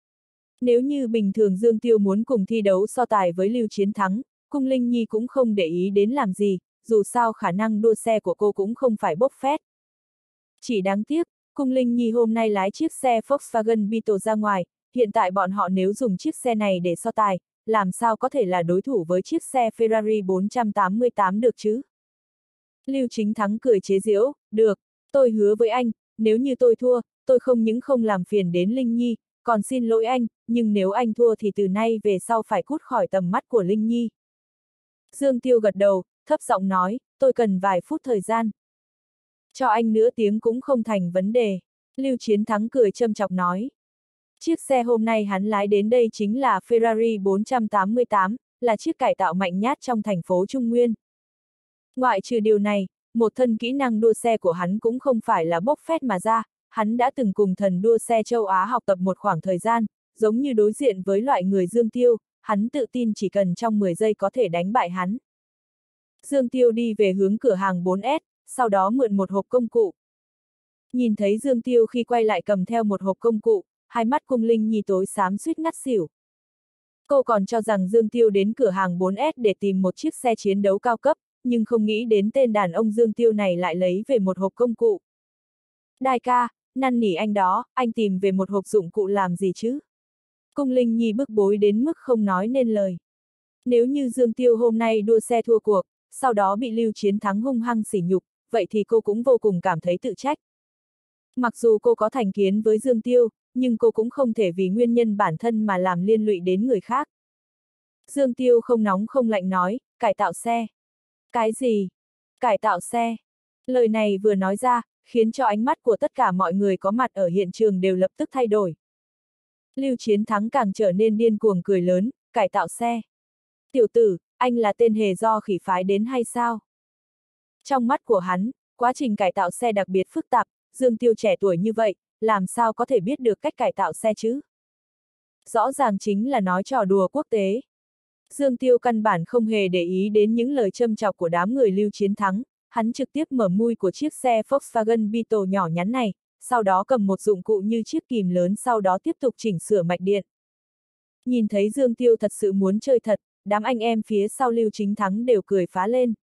Nếu như bình thường Dương Tiêu muốn cùng thi đấu so tài với Lưu Chiến Thắng, Cung Linh Nhi cũng không để ý đến làm gì, dù sao khả năng đua xe của cô cũng không phải bốc phét. Chỉ đáng tiếc, Cung Linh Nhi hôm nay lái chiếc xe Volkswagen Beetle ra ngoài, hiện tại bọn họ nếu dùng chiếc xe này để so tài, làm sao có thể là đối thủ với chiếc xe Ferrari bốn trăm tám mươi tám được chứ? Lưu Chính Thắng cười chế giễu, được, tôi hứa với anh, nếu như tôi thua, tôi không những không làm phiền đến Linh Nhi, còn xin lỗi anh, nhưng nếu anh thua thì từ nay về sau phải cút khỏi tầm mắt của Linh Nhi. Dương Tiêu gật đầu, thấp giọng nói, tôi cần vài phút thời gian. Cho anh nửa tiếng cũng không thành vấn đề. Lưu Chiến Thắng cười châm chọc nói. Chiếc xe hôm nay hắn lái đến đây chính là Ferrari bốn trăm tám mươi tám, là chiếc cải tạo mạnh nhất trong thành phố Trung Nguyên. Ngoại trừ điều này, một thân kỹ năng đua xe của hắn cũng không phải là bốc phét mà ra, hắn đã từng cùng thần đua xe châu Á học tập một khoảng thời gian, giống như đối diện với loại người Dương Tiêu, hắn tự tin chỉ cần trong mười giây có thể đánh bại hắn. Dương Tiêu đi về hướng cửa hàng bốn S, sau đó mượn một hộp công cụ. Nhìn thấy Dương Tiêu khi quay lại cầm theo một hộp công cụ, hai mắt Cung Linh Nhi tối xám suýt ngất xỉu. Cô còn cho rằng Dương Tiêu đến cửa hàng bốn S để tìm một chiếc xe chiến đấu cao cấp, nhưng không nghĩ đến tên đàn ông Dương Tiêu này lại lấy về một hộp công cụ. Đại ca, năn nỉ anh đó, anh tìm về một hộp dụng cụ làm gì chứ? Cung Linh Nhi bức bối đến mức không nói nên lời. Nếu như Dương Tiêu hôm nay đua xe thua cuộc, sau đó bị Lưu Chiến Thắng hung hăng sỉ nhục, vậy thì cô cũng vô cùng cảm thấy tự trách. Mặc dù cô có thành kiến với Dương Tiêu, nhưng cô cũng không thể vì nguyên nhân bản thân mà làm liên lụy đến người khác. Dương Tiêu không nóng không lạnh nói, cải tạo xe. Cái gì? Cải tạo xe? Lời này vừa nói ra, khiến cho ánh mắt của tất cả mọi người có mặt ở hiện trường đều lập tức thay đổi. Lưu Chiến Thắng càng trở nên điên cuồng cười lớn, cải tạo xe. Tiểu tử, anh là tên hề do khỉ phái đến hay sao? Trong mắt của hắn, quá trình cải tạo xe đặc biệt phức tạp, Dương Tiêu trẻ tuổi như vậy, làm sao có thể biết được cách cải tạo xe chứ? Rõ ràng chính là nói trò đùa quốc tế. Dương Tiêu căn bản không hề để ý đến những lời châm chọc của đám người Lưu Chiến Thắng, hắn trực tiếp mở mui của chiếc xe Volkswagen Beetle nhỏ nhắn này, sau đó cầm một dụng cụ như chiếc kìm lớn sau đó tiếp tục chỉnh sửa mạch điện. Nhìn thấy Dương Tiêu thật sự muốn chơi thật, đám anh em phía sau Lưu Chính Thắng đều cười phá lên.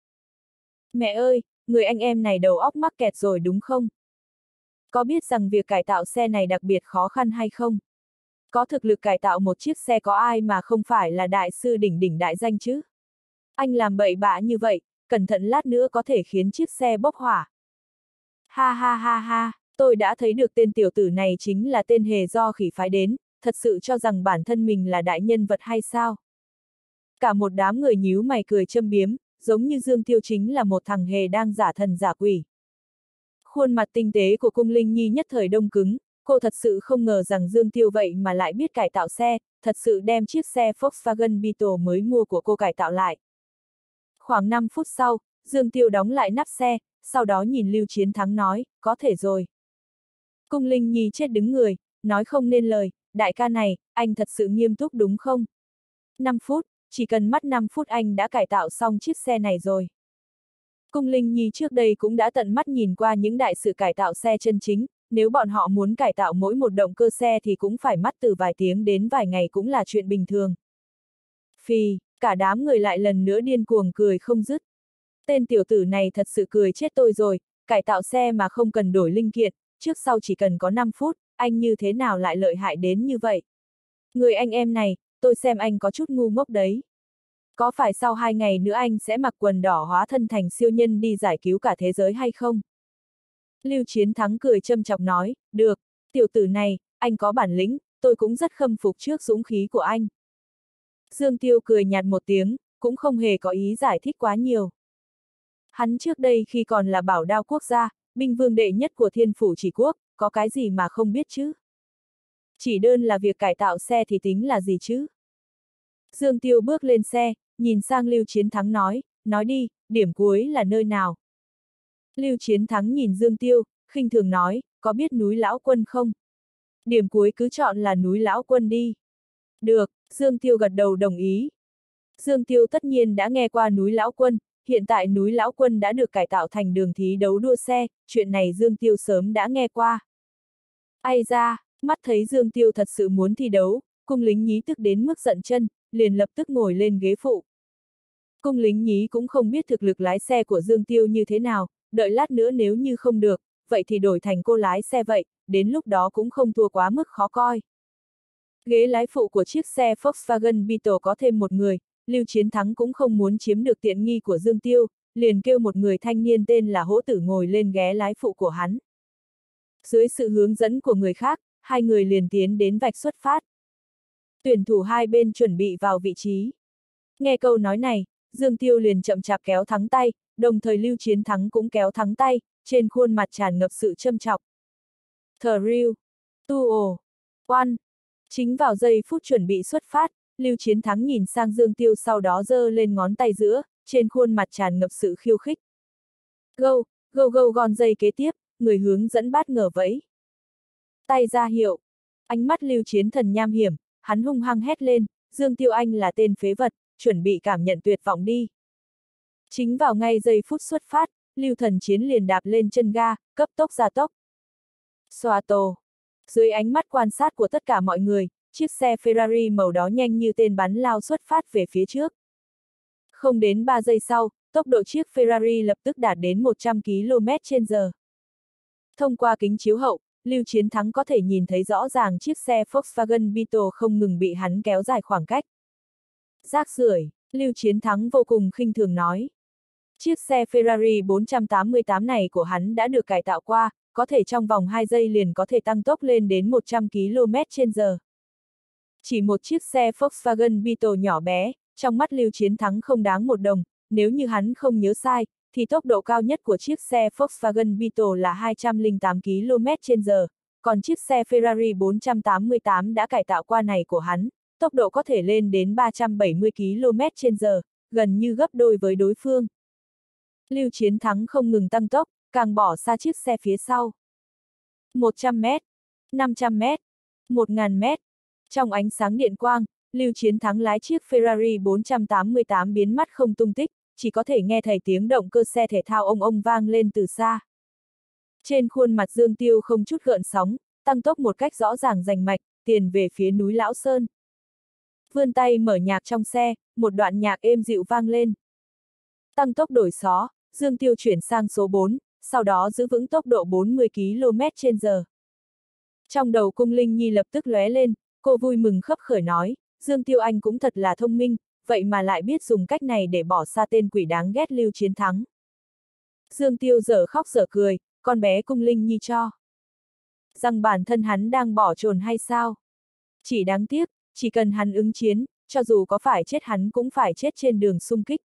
Mẹ ơi, người anh em này đầu óc mắc kẹt rồi đúng không? Có biết rằng việc cải tạo xe này đặc biệt khó khăn hay không? Có thực lực cải tạo một chiếc xe có ai mà không phải là đại sư đỉnh đỉnh đại danh chứ? Anh làm bậy bạ như vậy, cẩn thận lát nữa có thể khiến chiếc xe bốc hỏa. Ha ha ha ha, tôi đã thấy được tên tiểu tử này chính là tên hề do khỉ phái đến, thật sự cho rằng bản thân mình là đại nhân vật hay sao? Cả một đám người nhíu mày cười châm biếm, giống như Dương Tiêu chính là một thằng hề đang giả thần giả quỷ. Khuôn mặt tinh tế của Cung Linh Nhi nhất thời đông cứng, cô thật sự không ngờ rằng Dương Tiêu vậy mà lại biết cải tạo xe, thật sự đem chiếc xe Volkswagen Beetle mới mua của cô cải tạo lại. Khoảng năm phút sau, Dương Tiêu đóng lại nắp xe, sau đó nhìn Lưu Chiến Thắng nói, có thể rồi. Cung Linh Nhi chết đứng người, nói không nên lời, đại ca này, anh thật sự nghiêm túc đúng không? năm phút, chỉ cần mất năm phút anh đã cải tạo xong chiếc xe này rồi. Cung Linh Nhi trước đây cũng đã tận mắt nhìn qua những đại sự cải tạo xe chân chính, nếu bọn họ muốn cải tạo mỗi một động cơ xe thì cũng phải mất từ vài tiếng đến vài ngày cũng là chuyện bình thường. Phì, cả đám người lại lần nữa điên cuồng cười không dứt. Tên tiểu tử này thật sự cười chết tôi rồi, cải tạo xe mà không cần đổi linh kiện, trước sau chỉ cần có năm phút, anh như thế nào lại lợi hại đến như vậy? Người anh em này, tôi xem anh có chút ngu ngốc đấy. Có phải sau hai ngày nữa anh sẽ mặc quần đỏ hóa thân thành siêu nhân đi giải cứu cả thế giới hay không? Lưu Chiến Thắng cười châm chọc nói, được, tiểu tử này, anh có bản lĩnh, tôi cũng rất khâm phục trước dũng khí của anh. Dương Tiêu cười nhạt một tiếng, cũng không hề có ý giải thích quá nhiều. Hắn trước đây khi còn là bảo đao quốc gia, binh vương đệ nhất của Thiên Phủ Chỉ Quốc, có cái gì mà không biết chứ? Chỉ đơn là việc cải tạo xe thì tính là gì chứ? Dương Tiêu bước lên xe, nhìn sang Lưu Chiến Thắng nói, nói đi, điểm cuối là nơi nào? Lưu Chiến Thắng nhìn Dương Tiêu, khinh thường nói, có biết núi Lão Quân không? Điểm cuối cứ chọn là núi Lão Quân đi. Được, Dương Tiêu gật đầu đồng ý. Dương Tiêu tất nhiên đã nghe qua núi Lão Quân, hiện tại núi Lão Quân đã được cải tạo thành đường thí đấu đua xe, chuyện này Dương Tiêu sớm đã nghe qua. Ai ra, mắt thấy Dương Tiêu thật sự muốn thi đấu, Cung Lính Nhí tức đến mức giận chân, liền lập tức ngồi lên ghế phụ. Cung Lính Nhí cũng không biết thực lực lái xe của Dương Tiêu như thế nào, đợi lát nữa nếu như không được, vậy thì đổi thành cô lái xe vậy, đến lúc đó cũng không thua quá mức khó coi. Ghế lái phụ của chiếc xe Volkswagen Beetle có thêm một người, Lưu Chiến Thắng cũng không muốn chiếm được tiện nghi của Dương Tiêu, liền kêu một người thanh niên tên là Hỗ Tử ngồi lên ghế lái phụ của hắn. Dưới sự hướng dẫn của người khác, hai người liền tiến đến vạch xuất phát. Tuyển thủ hai bên chuẩn bị vào vị trí. Nghe câu nói này, Dương Tiêu liền chậm chạp kéo thắng tay, đồng thời Lưu Chiến Thắng cũng kéo thắng tay, trên khuôn mặt tràn ngập sự châm chọc. The real, two, one. Chính vào giây phút chuẩn bị xuất phát, Lưu Chiến Thắng nhìn sang Dương Tiêu sau đó giơ lên ngón tay giữa, trên khuôn mặt tràn ngập sự khiêu khích. Go, go go gòn giây kế tiếp, người hướng dẫn bát ngờ vẫy. Tay ra hiệu. Ánh mắt Lưu Chiến Thần nham hiểm, hắn hung hăng hét lên, Dương Tiêu Anh là tên phế vật, chuẩn bị cảm nhận tuyệt vọng đi. Chính vào ngay giây phút xuất phát, Lưu Thần Chiến liền đạp lên chân ga, cấp tốc gia tốc. Xoa tô. Dưới ánh mắt quan sát của tất cả mọi người, chiếc xe Ferrari màu đó nhanh như tên bắn lao xuất phát về phía trước. Không đến ba giây sau, tốc độ chiếc Ferrari lập tức đạt đến một trăm ki lô mét trên giờ. Thông qua kính chiếu hậu, Lưu Chiến Thắng có thể nhìn thấy rõ ràng chiếc xe Volkswagen Beetle không ngừng bị hắn kéo dài khoảng cách. Rác rưởi, Lưu Chiến Thắng vô cùng khinh thường nói. Chiếc xe Ferrari bốn trăm tám mươi tám này của hắn đã được cải tạo qua, có thể trong vòng hai giây liền có thể tăng tốc lên đến một trăm ki lô mét trên giờ. Chỉ một chiếc xe Volkswagen Beetle nhỏ bé, trong mắt Lưu Chiến Thắng không đáng một đồng, nếu như hắn không nhớ sai, thì tốc độ cao nhất của chiếc xe Volkswagen Beetle là hai trăm lẻ tám ki lô mét trên giờ, còn chiếc xe Ferrari bốn trăm tám mươi tám đã cải tạo qua này của hắn, tốc độ có thể lên đến ba trăm bảy mươi ki lô mét trên giờ, gần như gấp đôi với đối phương. Lưu Chiến Thắng không ngừng tăng tốc, càng bỏ xa chiếc xe phía sau. một trăm mét, năm trăm mét, một nghìn mét. Trong ánh sáng điện quang, Lưu Chiến Thắng lái chiếc Ferrari bốn trăm tám mươi tám biến mất không tung tích, chỉ có thể nghe thấy tiếng động cơ xe thể thao ông ông vang lên từ xa. Trên khuôn mặt Dương Tiêu không chút gợn sóng, tăng tốc một cách rõ ràng rành mạch, tiền về phía núi Lão Sơn. Vươn tay mở nhạc trong xe, một đoạn nhạc êm dịu vang lên. Tăng tốc đổi xó, Dương Tiêu chuyển sang số bốn, sau đó giữ vững tốc độ bốn mươi ki lô mét trên giờ. Trong đầu Cung Linh Nhi lập tức lóe lên, cô vui mừng khấp khởi nói, Dương Tiêu Anh cũng thật là thông minh, vậy mà lại biết dùng cách này để bỏ xa tên quỷ đáng ghét Lưu Chiến Thắng. Dương Tiêu dở khóc dở cười, con bé Cung Linh Nhi cho rằng bản thân hắn đang bỏ trốn hay sao? Chỉ đáng tiếc, chỉ cần hắn ứng chiến, cho dù có phải chết hắn cũng phải chết trên đường xung kích.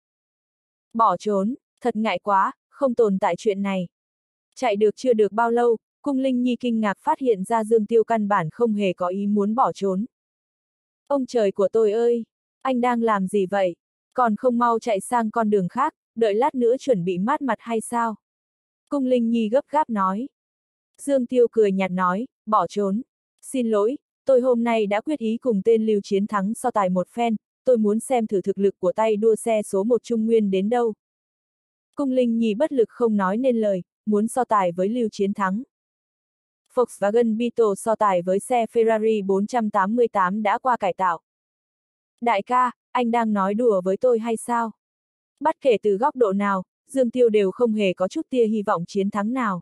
Bỏ trốn, thật ngại quá, không tồn tại chuyện này. Chạy được chưa được bao lâu, Cung Linh Nhi kinh ngạc phát hiện ra Dương Tiêu căn bản không hề có ý muốn bỏ trốn. Ông trời của tôi ơi, anh đang làm gì vậy? Còn không mau chạy sang con đường khác, đợi lát nữa chuẩn bị mát mặt hay sao? Cung Linh Nhi gấp gáp nói. Dương Tiêu cười nhạt nói, bỏ trốn. Xin lỗi, tôi hôm nay đã quyết ý cùng tên Lưu Chiến Thắng so tài một phen, tôi muốn xem thử thực lực của tay đua xe số một Trung Nguyên đến đâu. Cung Linh Nhi bất lực không nói nên lời, muốn so tài với Lưu Chiến Thắng. Volkswagen Beetle so tài với xe Ferrari bốn trăm tám mươi tám đã qua cải tạo. Đại ca, anh đang nói đùa với tôi hay sao? Bất kể từ góc độ nào, Dương Tiêu đều không hề có chút tia hy vọng chiến thắng nào.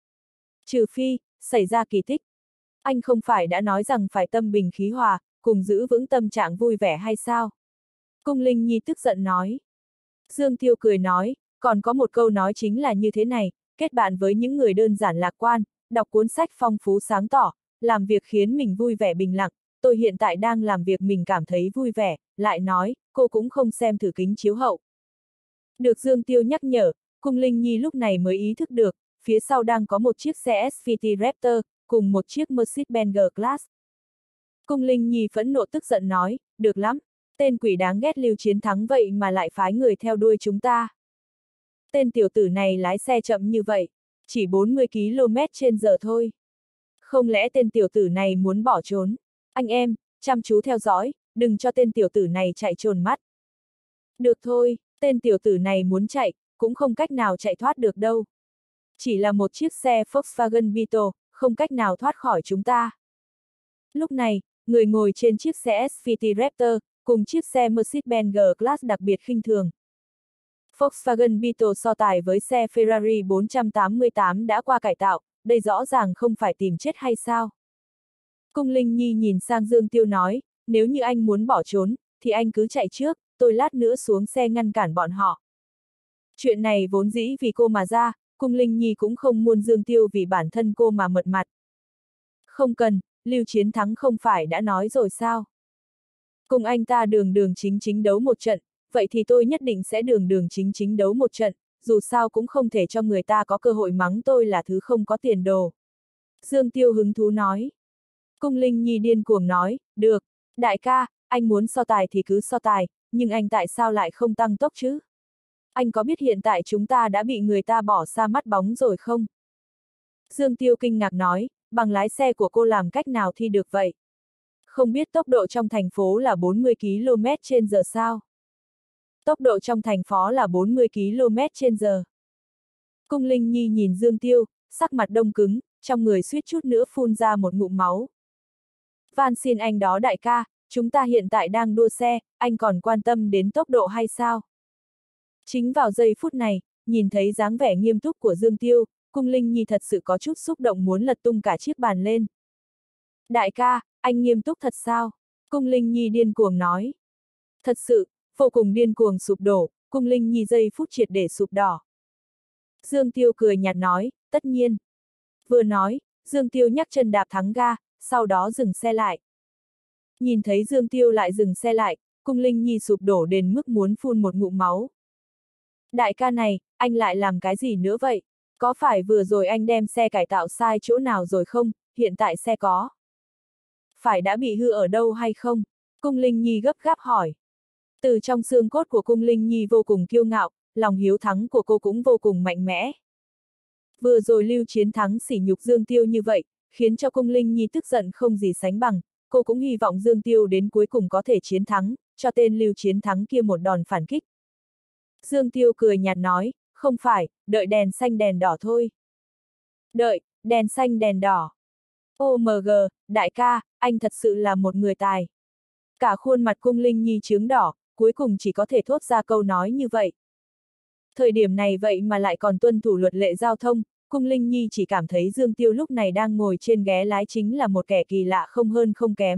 Trừ phi, xảy ra kỳ tích. Anh không phải đã nói rằng phải tâm bình khí hòa, cùng giữ vững tâm trạng vui vẻ hay sao? Cung Linh Nhi tức giận nói. Dương Tiêu cười nói, còn có một câu nói chính là như thế này, kết bạn với những người đơn giản lạc quan, đọc cuốn sách phong phú sáng tỏ, làm việc khiến mình vui vẻ bình lặng, tôi hiện tại đang làm việc mình cảm thấy vui vẻ, lại nói, cô cũng không xem thử kính chiếu hậu. Được Dương Tiêu nhắc nhở, Cung Linh Nhi lúc này mới ý thức được, phía sau đang có một chiếc xe ét vê tê Raptor, cùng một chiếc Mercedes-Benz G-Class. Cung Linh Nhi phẫn nộ tức giận nói, được lắm, tên quỷ đáng ghét Lưu Chiến Thắng vậy mà lại phái người theo đuôi chúng ta. Tên tiểu tử này lái xe chậm như vậy, chỉ bốn mươi ki lô mét trên giờ thôi. Không lẽ tên tiểu tử này muốn bỏ trốn? Anh em, chăm chú theo dõi, đừng cho tên tiểu tử này chạy trốn mắt. Được thôi, tên tiểu tử này muốn chạy, cũng không cách nào chạy thoát được đâu. Chỉ là một chiếc xe Volkswagen Beetle, không cách nào thoát khỏi chúng ta. Lúc này, người ngồi trên chiếc xe ét vê tê Raptor, cùng chiếc xe Mercedes-Benz G-Class đặc biệt khinh thường. Volkswagen Beetle so tài với xe Ferrari bốn trăm tám mươi tám đã qua cải tạo, đây rõ ràng không phải tìm chết hay sao? Cung Linh Nhi nhìn sang Dương Tiêu nói, nếu như anh muốn bỏ trốn, thì anh cứ chạy trước, tôi lát nữa xuống xe ngăn cản bọn họ. Chuyện này vốn dĩ vì cô mà ra, Cung Linh Nhi cũng không muốn Dương Tiêu vì bản thân cô mà mật mặt. Không cần, Lưu Chiến Thắng không phải đã nói rồi sao? Cùng anh ta đường đường chính chính đấu một trận, vậy thì tôi nhất định sẽ đường đường chính chính đấu một trận, dù sao cũng không thể cho người ta có cơ hội mắng tôi là thứ không có tiền đồ. Dương Tiêu hứng thú nói. Cung Linh Nhi điên cuồng nói, được, đại ca, anh muốn so tài thì cứ so tài, nhưng anh tại sao lại không tăng tốc chứ? Anh có biết hiện tại chúng ta đã bị người ta bỏ xa mắt bóng rồi không? Dương Tiêu kinh ngạc nói, bằng lái xe của cô làm cách nào thi được vậy? Không biết tốc độ trong thành phố là bốn mươi ki lô mét trên giờ sao? Tốc độ trong thành phố là bốn mươi ki lô mét trên giờ. Cung Linh Nhi nhìn Dương Tiêu, sắc mặt đông cứng, trong người suýt chút nữa phun ra một ngụm máu. Van xin anh đó đại ca, chúng ta hiện tại đang đua xe, anh còn quan tâm đến tốc độ hay sao? Chính vào giây phút này, nhìn thấy dáng vẻ nghiêm túc của Dương Tiêu, Cung Linh Nhi thật sự có chút xúc động muốn lật tung cả chiếc bàn lên. Đại ca, anh nghiêm túc thật sao? Cung Linh Nhi điên cuồng nói. Thật sự, vô cùng điên cuồng sụp đổ, Cung Linh Nhi giây phút triệt để sụp đỏ. Dương Tiêu cười nhạt nói, tất nhiên. Vừa nói, Dương Tiêu nhắc chân đạp thắng ga, sau đó dừng xe lại. Nhìn thấy Dương Tiêu lại dừng xe lại, Cung Linh Nhi sụp đổ đến mức muốn phun một ngụm máu. Đại ca này, anh lại làm cái gì nữa vậy? Có phải vừa rồi anh đem xe cải tạo sai chỗ nào rồi không? Hiện tại xe có phải đã bị hư ở đâu hay không? Cung Linh Nhi gấp gáp hỏi. Từ trong xương cốt của Cung Linh Nhi vô cùng kiêu ngạo, lòng hiếu thắng của cô cũng vô cùng mạnh mẽ. Vừa rồi Lưu Chiến Thắng sỉ nhục Dương Tiêu như vậy, khiến cho Cung Linh Nhi tức giận không gì sánh bằng, cô cũng hy vọng Dương Tiêu đến cuối cùng có thể chiến thắng, cho tên Lưu Chiến Thắng kia một đòn phản kích. Dương Tiêu cười nhạt nói, không phải, đợi đèn xanh đèn đỏ thôi. Đợi, đèn xanh đèn đỏ. ô em giê, đại ca, anh thật sự là một người tài. Cả khuôn mặt Cung Linh Nhi chướng đỏ, cuối cùng chỉ có thể thốt ra câu nói như vậy. Thời điểm này vậy mà lại còn tuân thủ luật lệ giao thông, Cung Linh Nhi chỉ cảm thấy Dương Tiêu lúc này đang ngồi trên ghế lái chính là một kẻ kỳ lạ không hơn không kém.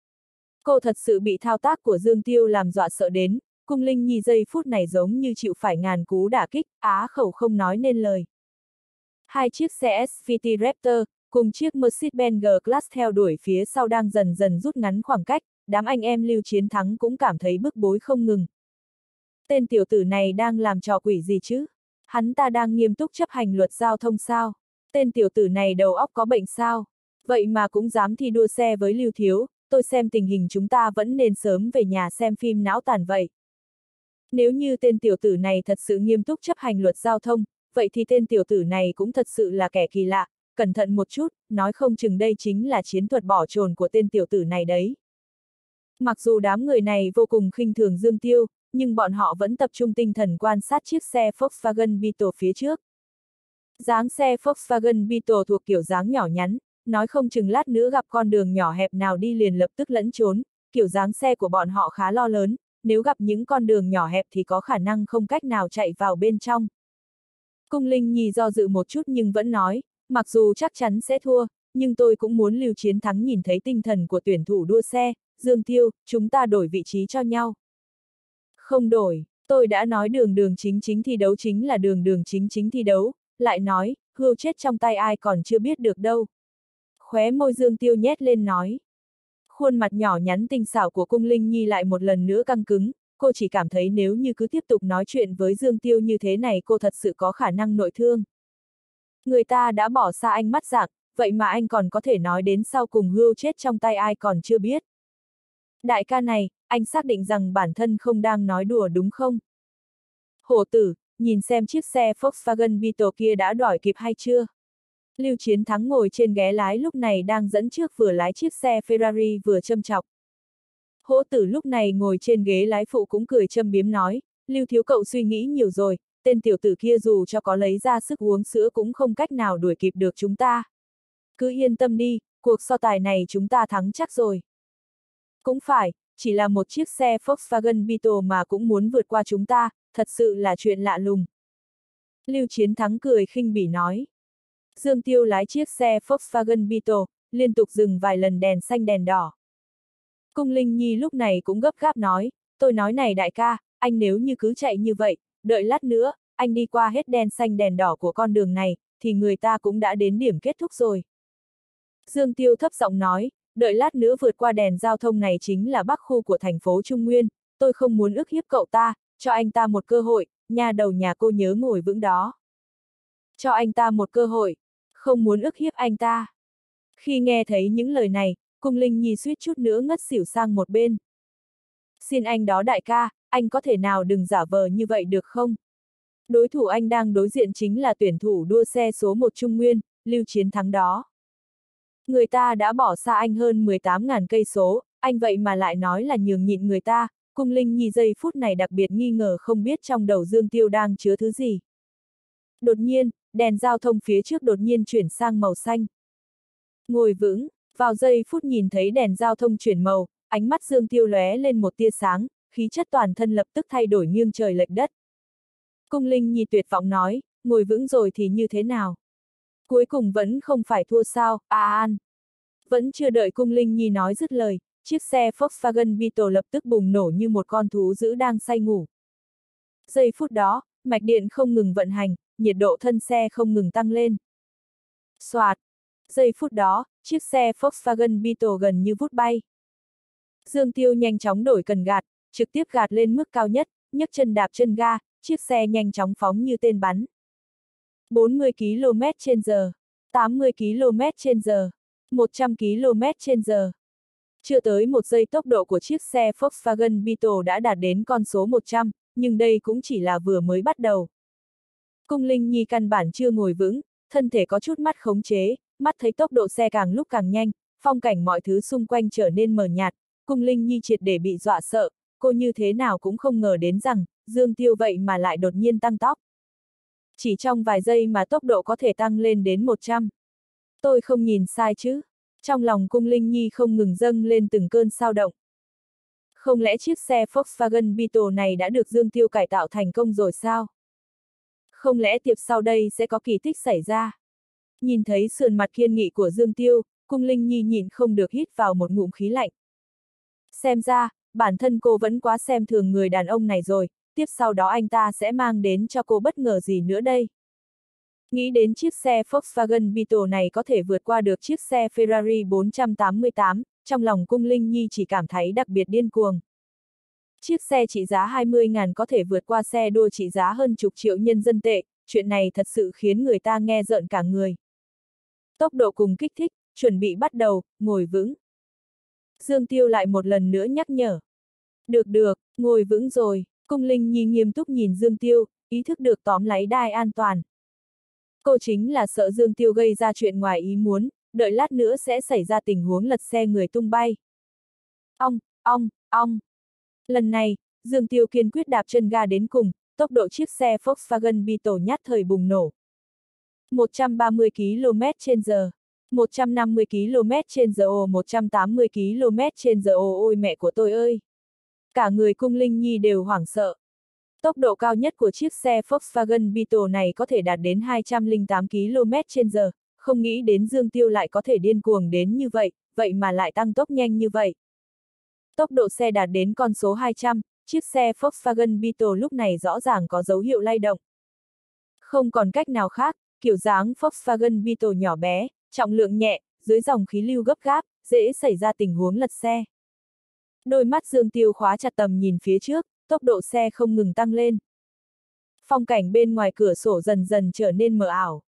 Cô thật sự bị thao tác của Dương Tiêu làm dọa sợ đến, Cung Linh Nhi giây phút này giống như chịu phải ngàn cú đả kích, á khẩu không nói nên lời. Hai chiếc xe ét vê tê Raptor, cùng chiếc Mercedes-Benz G-Class theo đuổi phía sau đang dần dần rút ngắn khoảng cách, đám anh em Lưu Chiến Thắng cũng cảm thấy bức bối không ngừng. Tên tiểu tử này đang làm trò quỷ gì chứ? Hắn ta đang nghiêm túc chấp hành luật giao thông sao? Tên tiểu tử này đầu óc có bệnh sao? Vậy mà cũng dám thi đua xe với Lưu Thiếu, tôi xem tình hình chúng ta vẫn nên sớm về nhà xem phim não tàn vậy. Nếu như tên tiểu tử này thật sự nghiêm túc chấp hành luật giao thông, vậy thì tên tiểu tử này cũng thật sự là kẻ kỳ lạ, cẩn thận một chút, nói không chừng đây chính là chiến thuật bỏ trồn của tên tiểu tử này đấy. Mặc dù đám người này vô cùng khinh thường Dương Tiêu, nhưng bọn họ vẫn tập trung tinh thần quan sát chiếc xe Volkswagen Beetle phía trước. Dáng xe Volkswagen Beetle thuộc kiểu dáng nhỏ nhắn, nói không chừng lát nữa gặp con đường nhỏ hẹp nào đi liền lập tức lẫn trốn, kiểu dáng xe của bọn họ khá lo lớn, nếu gặp những con đường nhỏ hẹp thì có khả năng không cách nào chạy vào bên trong. Cung Linh Nhi do dự một chút nhưng vẫn nói, mặc dù chắc chắn sẽ thua, nhưng tôi cũng muốn Lưu Chiến Thắng nhìn thấy tinh thần của tuyển thủ đua xe, Dương Tiêu, chúng ta đổi vị trí cho nhau. Không đổi, tôi đã nói đường đường chính chính thi đấu chính là đường đường chính chính thi đấu, lại nói, hươu chết trong tay ai còn chưa biết được đâu. Khóe môi Dương Tiêu nhét lên nói. Khuôn mặt nhỏ nhắn tinh xảo của Cung Linh Nhi lại một lần nữa căng cứng, cô chỉ cảm thấy nếu như cứ tiếp tục nói chuyện với Dương Tiêu như thế này cô thật sự có khả năng nội thương. Người ta đã bỏ xa anh mắt dạng, vậy mà anh còn có thể nói đến sau cùng hươu chết trong tay ai còn chưa biết. Đại ca này, anh xác định rằng bản thân không đang nói đùa đúng không? Hổ tử, nhìn xem chiếc xe Volkswagen Beetle kia đã đòi kịp hay chưa? Lưu Chiến Thắng ngồi trên ghế lái lúc này đang dẫn trước vừa lái chiếc xe Ferrari vừa châm chọc. Hổ tử lúc này ngồi trên ghế lái phụ cũng cười châm biếm nói, Lưu thiếu cậu suy nghĩ nhiều rồi, tên tiểu tử kia dù cho có lấy ra sức uống sữa cũng không cách nào đuổi kịp được chúng ta. Cứ yên tâm đi, cuộc so tài này chúng ta thắng chắc rồi. Cũng phải, chỉ là một chiếc xe Volkswagen Beetle mà cũng muốn vượt qua chúng ta, thật sự là chuyện lạ lùng. Lưu Chiến Thắng cười khinh bỉ nói. Dương Tiêu lái chiếc xe Volkswagen Beetle, liên tục dừng vài lần đèn xanh đèn đỏ. Cung Linh Nhi lúc này cũng gấp gáp nói, tôi nói này đại ca, anh nếu như cứ chạy như vậy, đợi lát nữa, anh đi qua hết đèn xanh đèn đỏ của con đường này, thì người ta cũng đã đến điểm kết thúc rồi. Dương Tiêu thấp giọng nói, đợi lát nữa vượt qua đèn giao thông này chính là bắc khu của thành phố Trung Nguyên, tôi không muốn ức hiếp cậu ta, cho anh ta một cơ hội, nhà đầu nhà cô nhớ ngồi vững đó. Cho anh ta một cơ hội, không muốn ức hiếp anh ta. Khi nghe thấy những lời này, Cung Linh Nhi suýt chút nữa ngất xỉu sang một bên. Xin anh đó đại ca, anh có thể nào đừng giả vờ như vậy được không? Đối thủ anh đang đối diện chính là tuyển thủ đua xe số một Trung Nguyên, Lưu Chiến Thắng đó. Người ta đã bỏ xa anh hơn mười tám nghìn cây số, anh vậy mà lại nói là nhường nhịn người ta, Cung Linh Nhi giây phút này đặc biệt nghi ngờ không biết trong đầu Dương Tiêu đang chứa thứ gì. Đột nhiên, đèn giao thông phía trước đột nhiên chuyển sang màu xanh. Ngồi vững, vào giây phút nhìn thấy đèn giao thông chuyển màu, ánh mắt Dương Tiêu lóe lên một tia sáng, khí chất toàn thân lập tức thay đổi nghiêng trời lệch đất. Cung Linh Nhi tuyệt vọng nói, ngồi vững rồi thì như thế nào? Cuối cùng vẫn không phải thua sao, à an. Vẫn chưa đợi Cung Linh Nhi nói dứt lời, chiếc xe Volkswagen Beetle lập tức bùng nổ như một con thú dữ đang say ngủ. Giây phút đó, mạch điện không ngừng vận hành, nhiệt độ thân xe không ngừng tăng lên. Soạt! Giây phút đó, chiếc xe Volkswagen Beetle gần như vút bay. Dương Tiêu nhanh chóng đổi cần gạt, trực tiếp gạt lên mức cao nhất, nhấc chân đạp chân ga, chiếc xe nhanh chóng phóng như tên bắn. bốn mươi ki lô mét trên giờ, tám mươi ki lô mét trên giờ, một trăm ki lô mét trên giờ. Chưa tới một giây tốc độ của chiếc xe Volkswagen Beetle đã đạt đến con số một trăm, nhưng đây cũng chỉ là vừa mới bắt đầu. Cung Linh Nhi căn bản chưa ngồi vững, thân thể có chút mất khống chế, mắt thấy tốc độ xe càng lúc càng nhanh, phong cảnh mọi thứ xung quanh trở nên mờ nhạt, Cung Linh Nhi triệt để bị dọa sợ, cô như thế nào cũng không ngờ đến rằng, Dương Tiêu vậy mà lại đột nhiên tăng tốc. Chỉ trong vài giây mà tốc độ có thể tăng lên đến một trăm. Tôi không nhìn sai chứ? Trong lòng Cung Linh Nhi không ngừng dâng lên từng cơn sao động. Không lẽ chiếc xe Volkswagen Beetle này đã được Dương Tiêu cải tạo thành công rồi sao? Không lẽ tiếp sau đây sẽ có kỳ tích xảy ra? Nhìn thấy sườn mặt kiên nghị của Dương Tiêu, Cung Linh Nhi nhịn không được hít vào một ngụm khí lạnh. Xem ra, bản thân cô vẫn quá xem thường người đàn ông này rồi, tiếp sau đó anh ta sẽ mang đến cho cô bất ngờ gì nữa đây? Nghĩ đến chiếc xe Volkswagen Beetle này có thể vượt qua được chiếc xe Ferrari bốn trăm tám mươi tám, trong lòng Cung Linh Nhi chỉ cảm thấy đặc biệt điên cuồng. Chiếc xe trị giá hai mươi nghìn có thể vượt qua xe đua trị giá hơn chục triệu nhân dân tệ, chuyện này thật sự khiến người ta nghe rợn cả người. Tốc độ cùng kích thích, chuẩn bị bắt đầu, ngồi vững. Dương Tiêu lại một lần nữa nhắc nhở. Được được, ngồi vững rồi, Cung Linh Nhi nghiêm túc nhìn Dương Tiêu, ý thức được tóm lấy đai an toàn. Cô chính là sợ Dương Tiêu gây ra chuyện ngoài ý muốn, đợi lát nữa sẽ xảy ra tình huống lật xe người tung bay. Ong, ong, ong. Lần này, Dương Tiêu kiên quyết đạp chân ga đến cùng, tốc độ chiếc xe Volkswagen Beetle nhát thời bùng nổ. một trăm ba mươi ki lô mét trên giờ, một trăm năm mươi ki lô mét trên giờ, ồ một trăm tám mươi ki lô mét trên giờ, ồ ôi mẹ của tôi ơi. Cả người Cung Linh Nhi đều hoảng sợ. Tốc độ cao nhất của chiếc xe Volkswagen Beetle này có thể đạt đến hai trăm lẻ tám ki lô mét trên giờ, không nghĩ đến Dương Tiêu lại có thể điên cuồng đến như vậy, vậy mà lại tăng tốc nhanh như vậy. Tốc độ xe đạt đến con số hai trăm, chiếc xe Volkswagen Beetle lúc này rõ ràng có dấu hiệu lay động. Không còn cách nào khác, kiểu dáng Volkswagen Beetle nhỏ bé, trọng lượng nhẹ, dưới dòng khí lưu gấp gáp, dễ xảy ra tình huống lật xe. Đôi mắt Dương Tiêu khóa chặt tầm nhìn phía trước, tốc độ xe không ngừng tăng lên. Phong cảnh bên ngoài cửa sổ dần dần trở nên mờ ảo.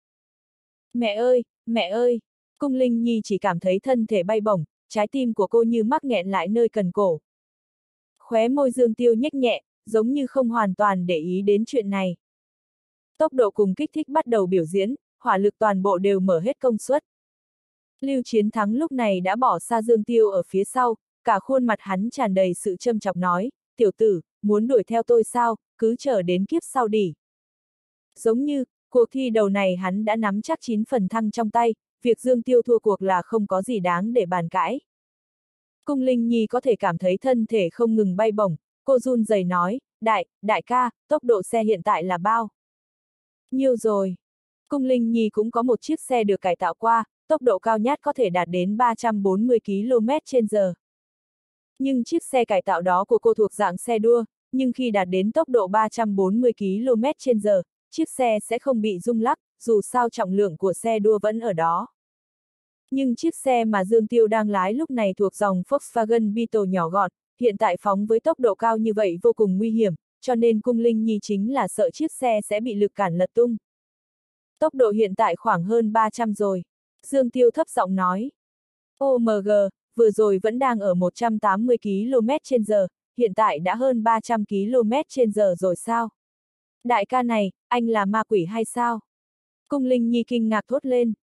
Mẹ ơi, mẹ ơi! Cung Linh Nhi chỉ cảm thấy thân thể bay bổng, trái tim của cô như mắc nghẹn lại nơi cần cổ. Khóe môi Dương Tiêu nhếch nhẹ, giống như không hoàn toàn để ý đến chuyện này. Tốc độ cùng kích thích bắt đầu biểu diễn, hỏa lực toàn bộ đều mở hết công suất. Lưu Chiến Thắng lúc này đã bỏ xa Dương Tiêu ở phía sau, cả khuôn mặt hắn tràn đầy sự châm chọc nói, tiểu tử, muốn đuổi theo tôi sao, cứ chờ đến kiếp sau đi. Giống như, cuộc thi đầu này hắn đã nắm chắc chín phần thăng trong tay, việc Dương Tiêu thua cuộc là không có gì đáng để bàn cãi. Cung Linh Nhi có thể cảm thấy thân thể không ngừng bay bổng, cô run rẩy nói, đại, đại ca, tốc độ xe hiện tại là bao? Nhiều rồi. Cung Linh Nhi cũng có một chiếc xe được cải tạo qua, tốc độ cao nhất có thể đạt đến ba trăm bốn mươi ki lô mét trên giờ. Nhưng chiếc xe cải tạo đó của cô thuộc dạng xe đua, nhưng khi đạt đến tốc độ ba trăm bốn mươi ki lô mét trên giờ, chiếc xe sẽ không bị rung lắc, dù sao trọng lượng của xe đua vẫn ở đó. Nhưng chiếc xe mà Dương Tiêu đang lái lúc này thuộc dòng Volkswagen Beetle nhỏ gọn, hiện tại phóng với tốc độ cao như vậy vô cùng nguy hiểm, cho nên Cung Linh Nhi chính là sợ chiếc xe sẽ bị lực cản lật tung. Tốc độ hiện tại khoảng hơn ba trăm rồi. Dương Tiêu thấp giọng nói. ô em giê, vừa rồi vẫn đang ở một trăm tám mươi ki lô mét trên giờ, hiện tại đã hơn ba trăm ki lô mét trên giờ rồi sao? Đại ca này, anh là ma quỷ hay sao? Cung Linh Nhi kinh ngạc thốt lên.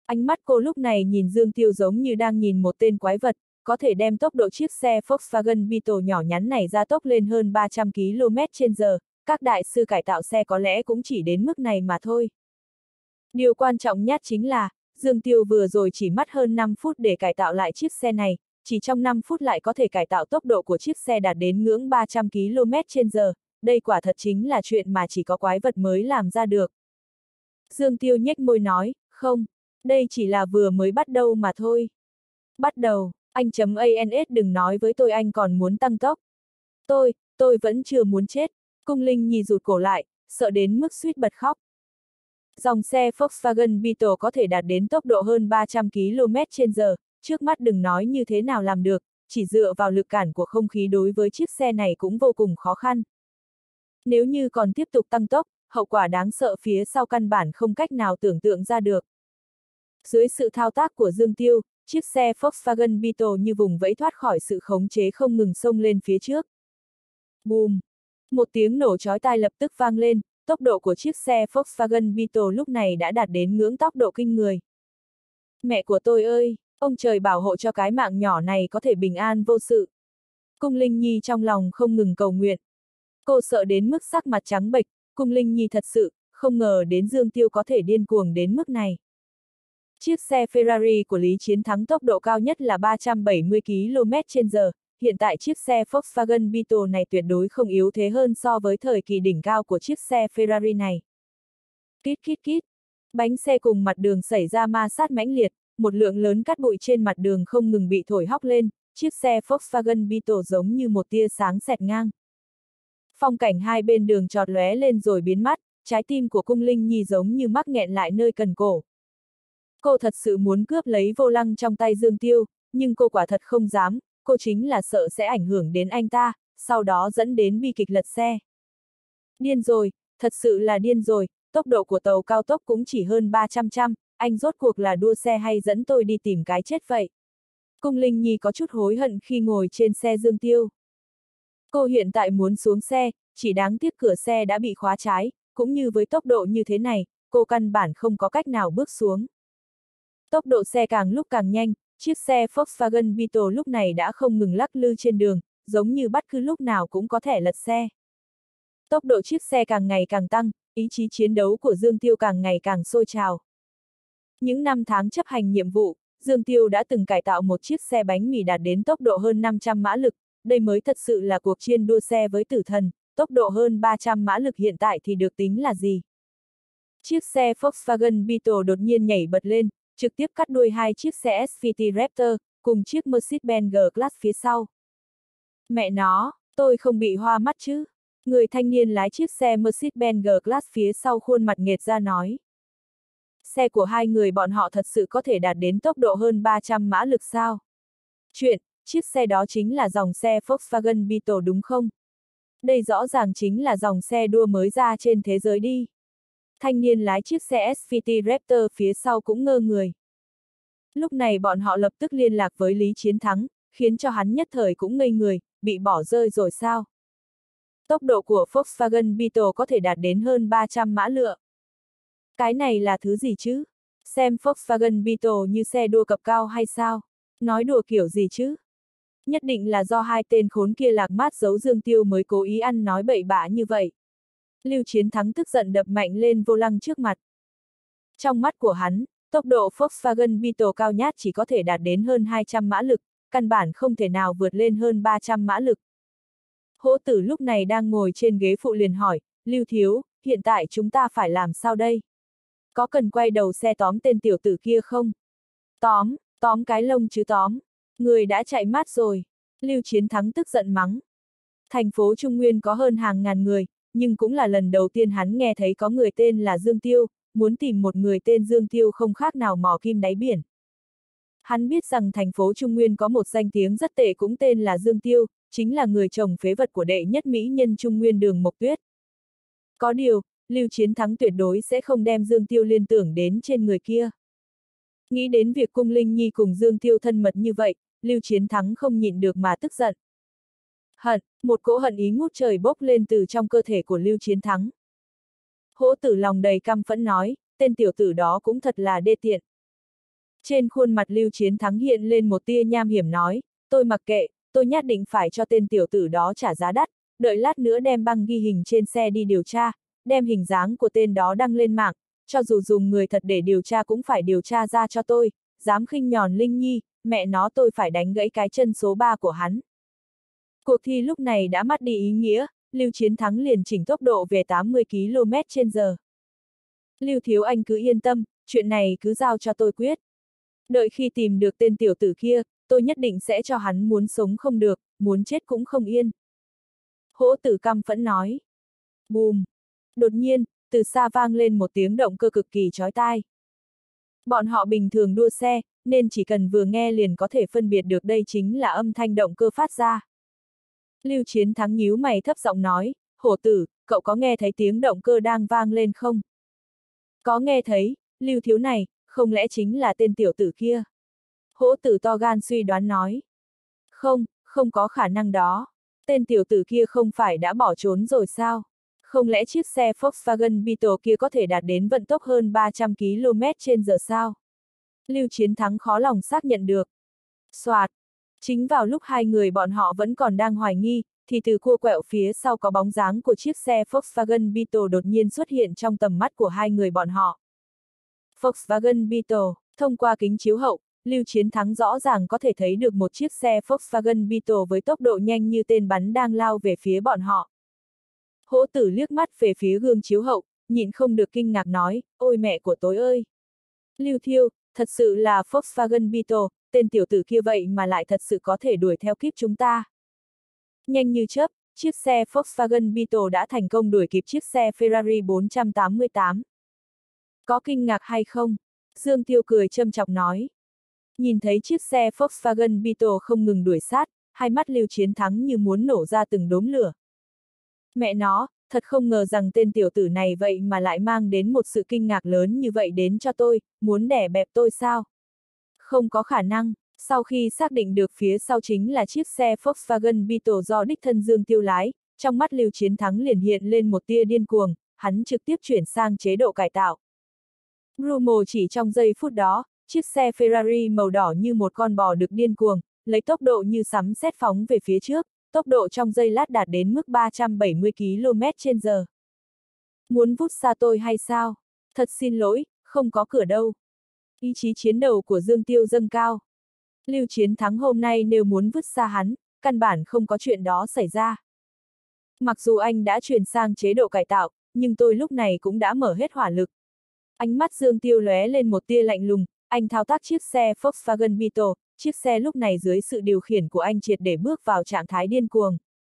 Ánh mắt cô lúc này nhìn Dương Tiêu giống như đang nhìn một tên quái vật, có thể đem tốc độ chiếc xe Volkswagen Beetle nhỏ nhắn này ra tốc lên hơn ba trăm ki lô mét trên giờ, các đại sư cải tạo xe có lẽ cũng chỉ đến mức này mà thôi. Điều quan trọng nhất chính là, Dương Tiêu vừa rồi chỉ mất hơn năm phút để cải tạo lại chiếc xe này, chỉ trong năm phút lại có thể cải tạo tốc độ của chiếc xe đạt đến ngưỡng ba trăm ki lô mét trên giờ, đây quả thật chính là chuyện mà chỉ có quái vật mới làm ra được. Dương Tiêu nhếch môi nói, không, đây chỉ là vừa mới bắt đầu mà thôi. Bắt đầu, anh chấm ans đừng nói với tôi anh còn muốn tăng tốc. Tôi, tôi vẫn chưa muốn chết. Cung Linh Nhi rụt cổ lại, sợ đến mức suýt bật khóc. Dòng xe Volkswagen Beetle có thể đạt đến tốc độ hơn ba trăm ki lô mét trên giờ, trước mắt đừng nói như thế nào làm được, chỉ dựa vào lực cản của không khí đối với chiếc xe này cũng vô cùng khó khăn. Nếu như còn tiếp tục tăng tốc, hậu quả đáng sợ phía sau căn bản không cách nào tưởng tượng ra được. Dưới sự thao tác của Dương Tiêu, chiếc xe Volkswagen Beetle như vùng vẫy thoát khỏi sự khống chế không ngừng xông lên phía trước. Bùm! Một tiếng nổ chói tai lập tức vang lên, tốc độ của chiếc xe Volkswagen Beetle lúc này đã đạt đến ngưỡng tốc độ kinh người. Mẹ của tôi ơi, ông trời bảo hộ cho cái mạng nhỏ này có thể bình an vô sự. Cung Linh Nhi trong lòng không ngừng cầu nguyện. Cô sợ đến mức sắc mặt trắng bệch, Cung Linh Nhi thật sự, không ngờ đến Dương Tiêu có thể điên cuồng đến mức này. Chiếc xe Ferrari của Lý Chiến Thắng tốc độ cao nhất là ba trăm bảy mươi ki lô mét trên giờ, hiện tại chiếc xe Volkswagen Beetle này tuyệt đối không yếu thế hơn so với thời kỳ đỉnh cao của chiếc xe Ferrari này. Kít kít kít, bánh xe cùng mặt đường xảy ra ma sát mãnh liệt, một lượng lớn cát bụi trên mặt đường không ngừng bị thổi hóc lên, chiếc xe Volkswagen Beetle giống như một tia sáng xẹt ngang. Phong cảnh hai bên đường chọt lóe lên rồi biến mất, trái tim của Cung Linh Nhi giống như mắc nghẹn lại nơi cần cổ. Cô thật sự muốn cướp lấy vô lăng trong tay Dương Tiêu, nhưng cô quả thật không dám, cô chính là sợ sẽ ảnh hưởng đến anh ta, sau đó dẫn đến bi kịch lật xe. Điên rồi, thật sự là điên rồi, tốc độ của tàu cao tốc cũng chỉ hơn ba trăm trăm, anh rốt cuộc là đua xe hay dẫn tôi đi tìm cái chết vậy? Cung Linh Nhi có chút hối hận khi ngồi trên xe Dương Tiêu. Cô hiện tại muốn xuống xe, chỉ đáng tiếc cửa xe đã bị khóa trái, cũng như với tốc độ như thế này, cô căn bản không có cách nào bước xuống. Tốc độ xe càng lúc càng nhanh, chiếc xe Volkswagen Beetle lúc này đã không ngừng lắc lư trên đường, giống như bất cứ lúc nào cũng có thể lật xe. Tốc độ chiếc xe càng ngày càng tăng, ý chí chiến đấu của Dương Tiêu càng ngày càng sôi trào. Những năm tháng chấp hành nhiệm vụ, Dương Tiêu đã từng cải tạo một chiếc xe bánh mì đạt đến tốc độ hơn năm trăm mã lực, đây mới thật sự là cuộc chiến đua xe với tử thần, tốc độ hơn ba trăm mã lực hiện tại thì được tính là gì? Chiếc xe Volkswagen Beetle đột nhiên nhảy bật lên, trực tiếp cắt đuôi hai chiếc xe ét vê tê Raptor, cùng chiếc Mercedes-Benz G-Class phía sau. Mẹ nó, tôi không bị hoa mắt chứ? Người thanh niên lái chiếc xe Mercedes-Benz G-Class phía sau khuôn mặt nghệt ra nói. Xe của hai người bọn họ thật sự có thể đạt đến tốc độ hơn ba trăm mã lực sao? Chuyện, chiếc xe đó chính là dòng xe Volkswagen Beetle đúng không? Đây rõ ràng chính là dòng xe đua mới ra trên thế giới đi. Thanh niên lái chiếc xe ét vê tê Raptor phía sau cũng ngơ người. Lúc này bọn họ lập tức liên lạc với Lý Chiến Thắng, khiến cho hắn nhất thời cũng ngây người, bị bỏ rơi rồi sao? Tốc độ của Volkswagen Beetle có thể đạt đến hơn ba trăm mã lực. Cái này là thứ gì chứ? Xem Volkswagen Beetle như xe đua cập cao hay sao? Nói đùa kiểu gì chứ? Nhất định là do hai tên khốn kia lạc mát giấu Dương Tiêu mới cố ý ăn nói bậy bạ như vậy. Lưu Chiến Thắng tức giận đập mạnh lên vô lăng trước mặt. Trong mắt của hắn, tốc độ Volkswagen Beetle cao nhất chỉ có thể đạt đến hơn hai trăm mã lực, căn bản không thể nào vượt lên hơn ba trăm mã lực. Hỗ Tử lúc này đang ngồi trên ghế phụ liền hỏi, Lưu Thiếu, hiện tại chúng ta phải làm sao đây? Có cần quay đầu xe tóm tên tiểu tử kia không? Tóm, tóm cái lông chứ tóm. Người đã chạy mát rồi. Lưu Chiến Thắng tức giận mắng. Thành phố Trung Nguyên có hơn hàng ngàn người, nhưng cũng là lần đầu tiên hắn nghe thấy có người tên là Dương Tiêu, muốn tìm một người tên Dương Tiêu không khác nào mò kim đáy biển. Hắn biết rằng thành phố Trung Nguyên có một danh tiếng rất tệ cũng tên là Dương Tiêu, chính là người chồng phế vật của đệ nhất mỹ nhân Trung Nguyên Đường Mộc Tuyết. Có điều, Lưu Chiến Thắng tuyệt đối sẽ không đem Dương Tiêu liên tưởng đến trên người kia. Nghĩ đến việc Cung Linh Nhi cùng Dương Tiêu thân mật như vậy, Lưu Chiến Thắng không nhịn được mà tức giận. Hận, một cỗ hận ý ngút trời bốc lên từ trong cơ thể của Lưu Chiến Thắng. Hỗ Tử lòng đầy căm phẫn nói, tên tiểu tử đó cũng thật là đê tiện. Trên khuôn mặt Lưu Chiến Thắng hiện lên một tia nham hiểm nói, tôi mặc kệ, tôi nhất định phải cho tên tiểu tử đó trả giá đắt, đợi lát nữa đem băng ghi hình trên xe đi điều tra, đem hình dáng của tên đó đăng lên mạng, cho dù dùng người thật để điều tra cũng phải điều tra ra cho tôi, dám khinh nhòn Linh Nhi, mẹ nó tôi phải đánh gãy cái chân số ba của hắn. Cuộc thi lúc này đã mất đi ý nghĩa, Lưu Chiến Thắng liền chỉnh tốc độ về tám mươi ki lô mét trên giờ. Lưu Thiếu Anh cứ yên tâm, chuyện này cứ giao cho tôi quyết. Đợi khi tìm được tên tiểu tử kia, tôi nhất định sẽ cho hắn muốn sống không được, muốn chết cũng không yên. Hỗ Tử căm phẫn nói. Bùm! Đột nhiên, từ xa vang lên một tiếng động cơ cực kỳ chói tai. Bọn họ bình thường đua xe, nên chỉ cần vừa nghe liền có thể phân biệt được đây chính là âm thanh động cơ phát ra. Lưu Chiến Thắng nhíu mày thấp giọng nói, Hổ Tử, cậu có nghe thấy tiếng động cơ đang vang lên không? Có nghe thấy, Lưu thiếu này, không lẽ chính là tên tiểu tử kia? Hỗ Tử to gan suy đoán nói. Không, không có khả năng đó. Tên tiểu tử kia không phải đã bỏ trốn rồi sao? Không lẽ chiếc xe Volkswagen Beetle kia có thể đạt đến vận tốc hơn ba trăm ki lô mét trên giờ sao? Lưu Chiến Thắng khó lòng xác nhận được. Soạt! Chính vào lúc hai người bọn họ vẫn còn đang hoài nghi, thì từ cua quẹo phía sau có bóng dáng của chiếc xe Volkswagen Beetle đột nhiên xuất hiện trong tầm mắt của hai người bọn họ. Volkswagen Beetle, thông qua kính chiếu hậu, Lưu Chiến Thắng rõ ràng có thể thấy được một chiếc xe Volkswagen Beetle với tốc độ nhanh như tên bắn đang lao về phía bọn họ. Hỗ Tử liếc mắt về phía gương chiếu hậu, nhịn không được kinh ngạc nói, ôi mẹ của tối ơi! Lưu Thiêu, thật sự là Volkswagen Beetle, tên tiểu tử kia vậy mà lại thật sự có thể đuổi theo kịp chúng ta. Nhanh như chớp, chiếc xe Volkswagen Beetle đã thành công đuổi kịp chiếc xe Ferrari bốn trăm tám mươi tám. Có kinh ngạc hay không? Dương Tiêu cười châm chọc nói. Nhìn thấy chiếc xe Volkswagen Beetle không ngừng đuổi sát, hai mắt Lưu Chiến Thắng như muốn nổ ra từng đốm lửa. Mẹ nó, thật không ngờ rằng tên tiểu tử này vậy mà lại mang đến một sự kinh ngạc lớn như vậy đến cho tôi, muốn đẻ bẹp tôi sao? Không có khả năng, sau khi xác định được phía sau chính là chiếc xe Volkswagen Beetle do đích thân Dương Tiêu lái, trong mắt Lưu Chiến Thắng liền hiện lên một tia điên cuồng, hắn trực tiếp chuyển sang chế độ cải tạo. Rumo chỉ trong giây phút đó, chiếc xe Ferrari màu đỏ như một con bò được điên cuồng, lấy tốc độ như sấm sét phóng về phía trước, tốc độ trong giây lát đạt đến mức ba trăm bảy mươi ki lô mét trên giờ. Muốn vút xa tôi hay sao? Thật xin lỗi, không có cửa đâu. Ý chí chiến đấu của Dương Tiêu dâng cao. Lưu Chiến Thắng hôm nay nếu muốn vứt xa hắn, căn bản không có chuyện đó xảy ra. Mặc dù anh đã chuyển sang chế độ cải tạo, nhưng tôi lúc này cũng đã mở hết hỏa lực. Ánh mắt Dương Tiêu lóe lên một tia lạnh lùng, anh thao tác chiếc xe Volkswagen Beetle, chiếc xe lúc này dưới sự điều khiển của anh triệt để bước vào trạng thái điên cuồng.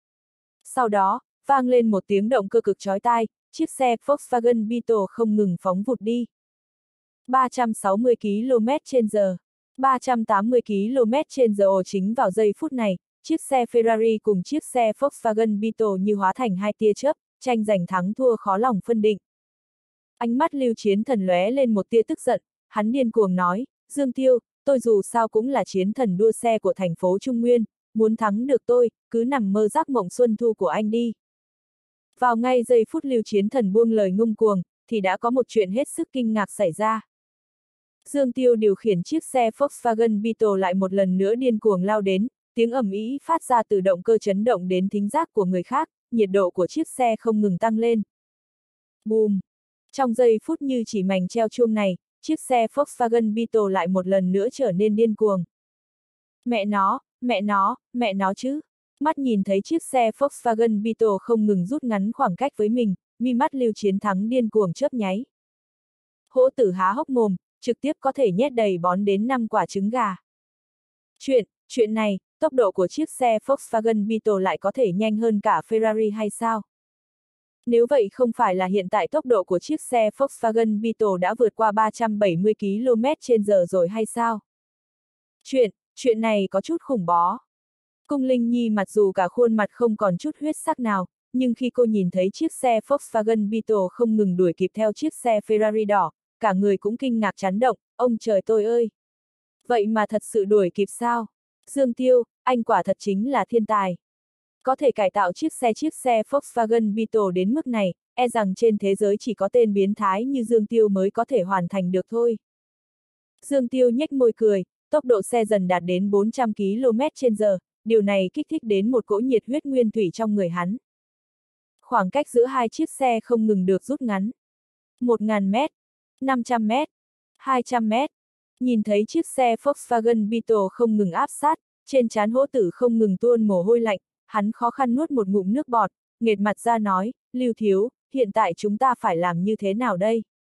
Sau đó, vang lên một tiếng động cơ cực chói tai, chiếc xe Volkswagen Beetle không ngừng phóng vụt đi. ba trăm sáu mươi ki lô mét trên giờ, ba trăm tám mươi ki lô mét trên giờ. Chính vào giây phút này, chiếc xe Ferrari cùng chiếc xe Volkswagen Beetle như hóa thành hai tia chớp, tranh giành thắng thua khó lòng phân định. Ánh mắt Lưu Chiến Thần lóe lên một tia tức giận, hắn điên cuồng nói, Dương Tiêu, tôi dù sao cũng là chiến thần đua xe của thành phố Trung Nguyên, muốn thắng được tôi, cứ nằm mơ giác mộng xuân thu của anh đi. Vào ngay giây phút Lưu Chiến Thần buông lời ngông cuồng, thì đã có một chuyện hết sức kinh ngạc xảy ra. Dương Tiêu điều khiển chiếc xe Volkswagen Beetle lại một lần nữa điên cuồng lao đến, tiếng ầm ĩ phát ra từ động cơ chấn động đến thính giác của người khác, nhiệt độ của chiếc xe không ngừng tăng lên. Bùm! Trong giây phút như chỉ mảnh treo chuông này, chiếc xe Volkswagen Beetle lại một lần nữa trở nên điên cuồng. Mẹ nó, mẹ nó, mẹ nó chứ! Mắt nhìn thấy chiếc xe Volkswagen Beetle không ngừng rút ngắn khoảng cách với mình, mi mắt Lưu Chiến Thắng điên cuồng chớp nháy. Hỗ Tử há hốc mồm, trực tiếp có thể nhét đầy bón đến năm quả trứng gà. Chuyện, chuyện này, tốc độ của chiếc xe Volkswagen Beetle lại có thể nhanh hơn cả Ferrari hay sao? Nếu vậy không phải là hiện tại tốc độ của chiếc xe Volkswagen Beetle đã vượt qua ba trăm bảy mươi ki lô mét trên giờ rồi hay sao? Chuyện, chuyện này có chút khủng bó. Cung Linh Nhi mặc dù cả khuôn mặt không còn chút huyết sắc nào, nhưng khi cô nhìn thấy chiếc xe Volkswagen Beetle không ngừng đuổi kịp theo chiếc xe Ferrari đỏ, cả người cũng kinh ngạc chấn động, ông trời tôi ơi! Vậy mà thật sự đuổi kịp sao? Dương Tiêu, anh quả thật chính là thiên tài. Có thể cải tạo chiếc xe chiếc xe Volkswagen Beetle đến mức này, e rằng trên thế giới chỉ có tên biến thái như Dương Tiêu mới có thể hoàn thành được thôi. Dương Tiêu nhếch môi cười, tốc độ xe dần đạt đến bốn trăm ki lô mét trên giờ, điều này kích thích đến một cỗ nhiệt huyết nguyên thủy trong người hắn. Khoảng cách giữa hai chiếc xe không ngừng được rút ngắn. một nghìn mét, năm trăm mét, hai trăm mét. Nhìn thấy chiếc xe Volkswagen Beetle không ngừng áp sát, trên trán Hỗ Tử không ngừng tuôn mồ hôi lạnh, hắn khó khăn nuốt một ngụm nước bọt, nghệt mặt ra nói, Lưu thiếu, hiện tại chúng ta phải làm như thế nào đây?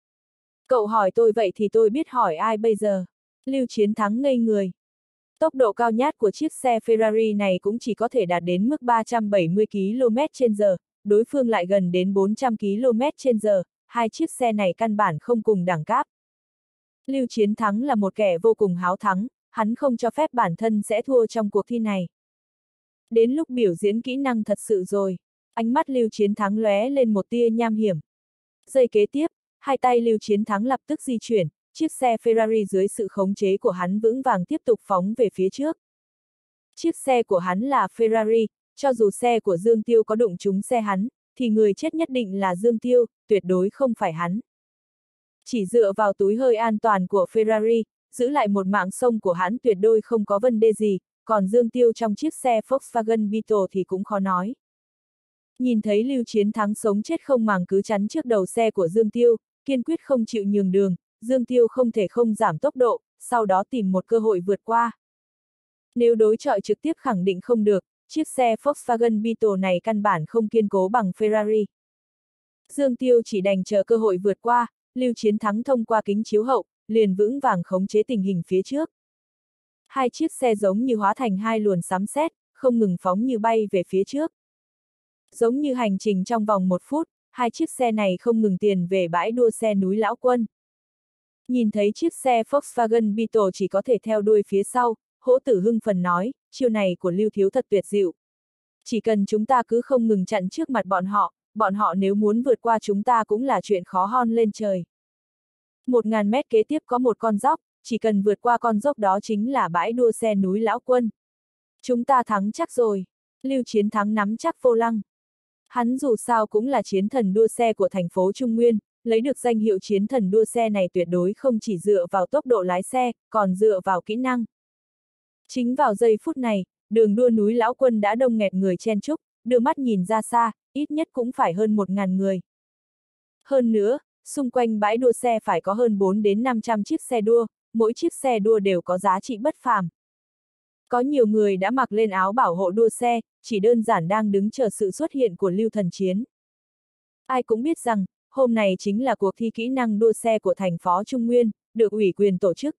Cậu hỏi tôi vậy thì tôi biết hỏi ai bây giờ? Lưu Chiến Thắng ngây người. Tốc độ cao nhất của chiếc xe Ferrari này cũng chỉ có thể đạt đến mức ba trăm bảy mươi ki lô mét trên giờ, đối phương lại gần đến bốn trăm ki lô mét trên giờ, hai chiếc xe này căn bản không cùng đẳng cấp. Lưu Chiến Thắng là một kẻ vô cùng háo thắng, hắn không cho phép bản thân sẽ thua trong cuộc thi này. Đến lúc biểu diễn kỹ năng thật sự rồi, ánh mắt Lưu Chiến Thắng lóe lên một tia nham hiểm. Giây kế tiếp, hai tay Lưu Chiến Thắng lập tức di chuyển, chiếc xe Ferrari dưới sự khống chế của hắn vững vàng tiếp tục phóng về phía trước. Chiếc xe của hắn là Ferrari, cho dù xe của Dương Tiêu có đụng trúng xe hắn, thì người chết nhất định là Dương Tiêu, tuyệt đối không phải hắn. Chỉ dựa vào túi hơi an toàn của Ferrari, giữ lại một mạng sống của hắn tuyệt đối không có vấn đề gì, còn Dương Tiêu trong chiếc xe Volkswagen Beetle thì cũng khó nói. Nhìn thấy Lưu Chiến Thắng sống chết không màng cứ chắn trước đầu xe của Dương Tiêu, kiên quyết không chịu nhường đường, Dương Tiêu không thể không giảm tốc độ, sau đó tìm một cơ hội vượt qua. Nếu đối chọi trực tiếp khẳng định không được, chiếc xe Volkswagen Beetle này căn bản không kiên cố bằng Ferrari. Dương Tiêu chỉ đành chờ cơ hội vượt qua, Lưu Chiến Thắng thông qua kính chiếu hậu, liền vững vàng khống chế tình hình phía trước. Hai chiếc xe giống như hóa thành hai luồn sấm sét, không ngừng phóng như bay về phía trước. Giống như hành trình trong vòng một phút, hai chiếc xe này không ngừng tiền về bãi đua xe núi Lão Quân. Nhìn thấy chiếc xe Volkswagen Beetle chỉ có thể theo đuôi phía sau, Hỗ Tử hưng phần nói, chiêu này của Lưu thiếu thật tuyệt diệu. Chỉ cần chúng ta cứ không ngừng chặn trước mặt bọn họ, bọn họ nếu muốn vượt qua chúng ta cũng là chuyện khó hon lên trời. Một ngàn mét kế tiếp có một con dốc, chỉ cần vượt qua con dốc đó chính là bãi đua xe núi Lão Quân. Chúng ta thắng chắc rồi. Lưu Chiến Thắng nắm chắc vô lăng. Hắn dù sao cũng là chiến thần đua xe của thành phố Trung Nguyên, lấy được danh hiệu chiến thần đua xe này tuyệt đối không chỉ dựa vào tốc độ lái xe, còn dựa vào kỹ năng. Chính vào giây phút này, đường đua núi Lão Quân đã đông nghẹt người chen chúc, đưa mắt nhìn ra xa, ít nhất cũng phải hơn một ngàn người. Hơn nữa, xung quanh bãi đua xe phải có hơn bốn đến năm trăm chiếc xe đua, mỗi chiếc xe đua đều có giá trị bất phàm. Có nhiều người đã mặc lên áo bảo hộ đua xe, chỉ đơn giản đang đứng chờ sự xuất hiện của Lưu Thần Chiến. Ai cũng biết rằng, hôm nay chính là cuộc thi kỹ năng đua xe của thành phố Trung Nguyên, được ủy quyền tổ chức.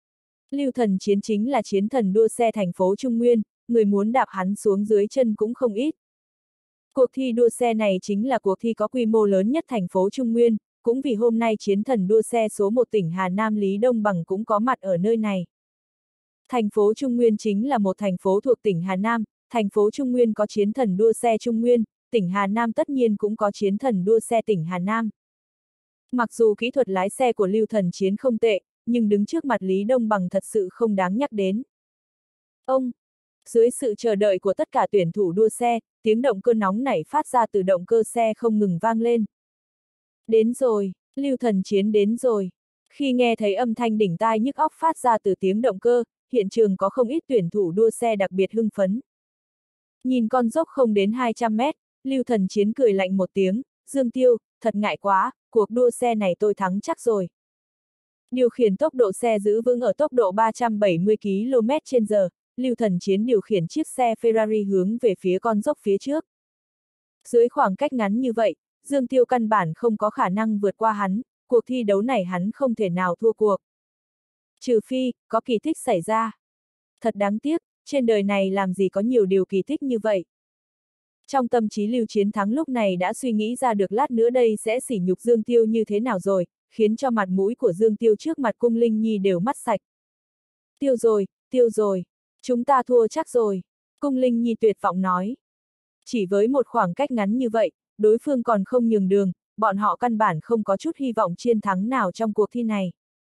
Lưu Thần Chiến chính là chiến thần đua xe thành phố Trung Nguyên, người muốn đạp hắn xuống dưới chân cũng không ít. Cuộc thi đua xe này chính là cuộc thi có quy mô lớn nhất thành phố Trung Nguyên, cũng vì hôm nay chiến thần đua xe số một tỉnh Hà Nam Lý Đông Bằng cũng có mặt ở nơi này. Thành phố Trung Nguyên chính là một thành phố thuộc tỉnh Hà Nam, thành phố Trung Nguyên có chiến thần đua xe Trung Nguyên, tỉnh Hà Nam tất nhiên cũng có chiến thần đua xe tỉnh Hà Nam. Mặc dù kỹ thuật lái xe của Lưu Thần Chiến không tệ, nhưng đứng trước mặt Lý Đông Bằng thật sự không đáng nhắc đến. Ông! Dưới sự chờ đợi của tất cả tuyển thủ đua xe, tiếng động cơ nóng nảy phát ra từ động cơ xe không ngừng vang lên. Đến rồi, Lưu Thần Chiến đến rồi. Khi nghe thấy âm thanh đỉnh tai nhức óc phát ra từ tiếng động cơ, hiện trường có không ít tuyển thủ đua xe đặc biệt hưng phấn. Nhìn con dốc không đến hai trăm mét, Lưu Thần Chiến cười lạnh một tiếng, Dương Tiêu, thật ngại quá, cuộc đua xe này tôi thắng chắc rồi. Điều khiển tốc độ xe giữ vững ở tốc độ ba trăm bảy mươi ki lô mét trên giờ, Lưu Thần Chiến điều khiển chiếc xe Ferrari hướng về phía con dốc phía trước. Dưới khoảng cách ngắn như vậy, Dương Tiêu căn bản không có khả năng vượt qua hắn, cuộc thi đấu này hắn không thể nào thua cuộc. Trừ phi, có kỳ tích xảy ra. Thật đáng tiếc, trên đời này làm gì có nhiều điều kỳ tích như vậy. Trong tâm trí Lưu Chiến Thắng lúc này đã suy nghĩ ra được lát nữa đây sẽ sỉ nhục Dương Tiêu như thế nào rồi, khiến cho mặt mũi của Dương Tiêu trước mặt Cung Linh Nhi đều mất sạch. Tiêu rồi, tiêu rồi, chúng ta thua chắc rồi, Cung Linh Nhi tuyệt vọng nói. Chỉ với một khoảng cách ngắn như vậy, đối phương còn không nhường đường, bọn họ căn bản không có chút hy vọng chiến thắng nào trong cuộc thi này.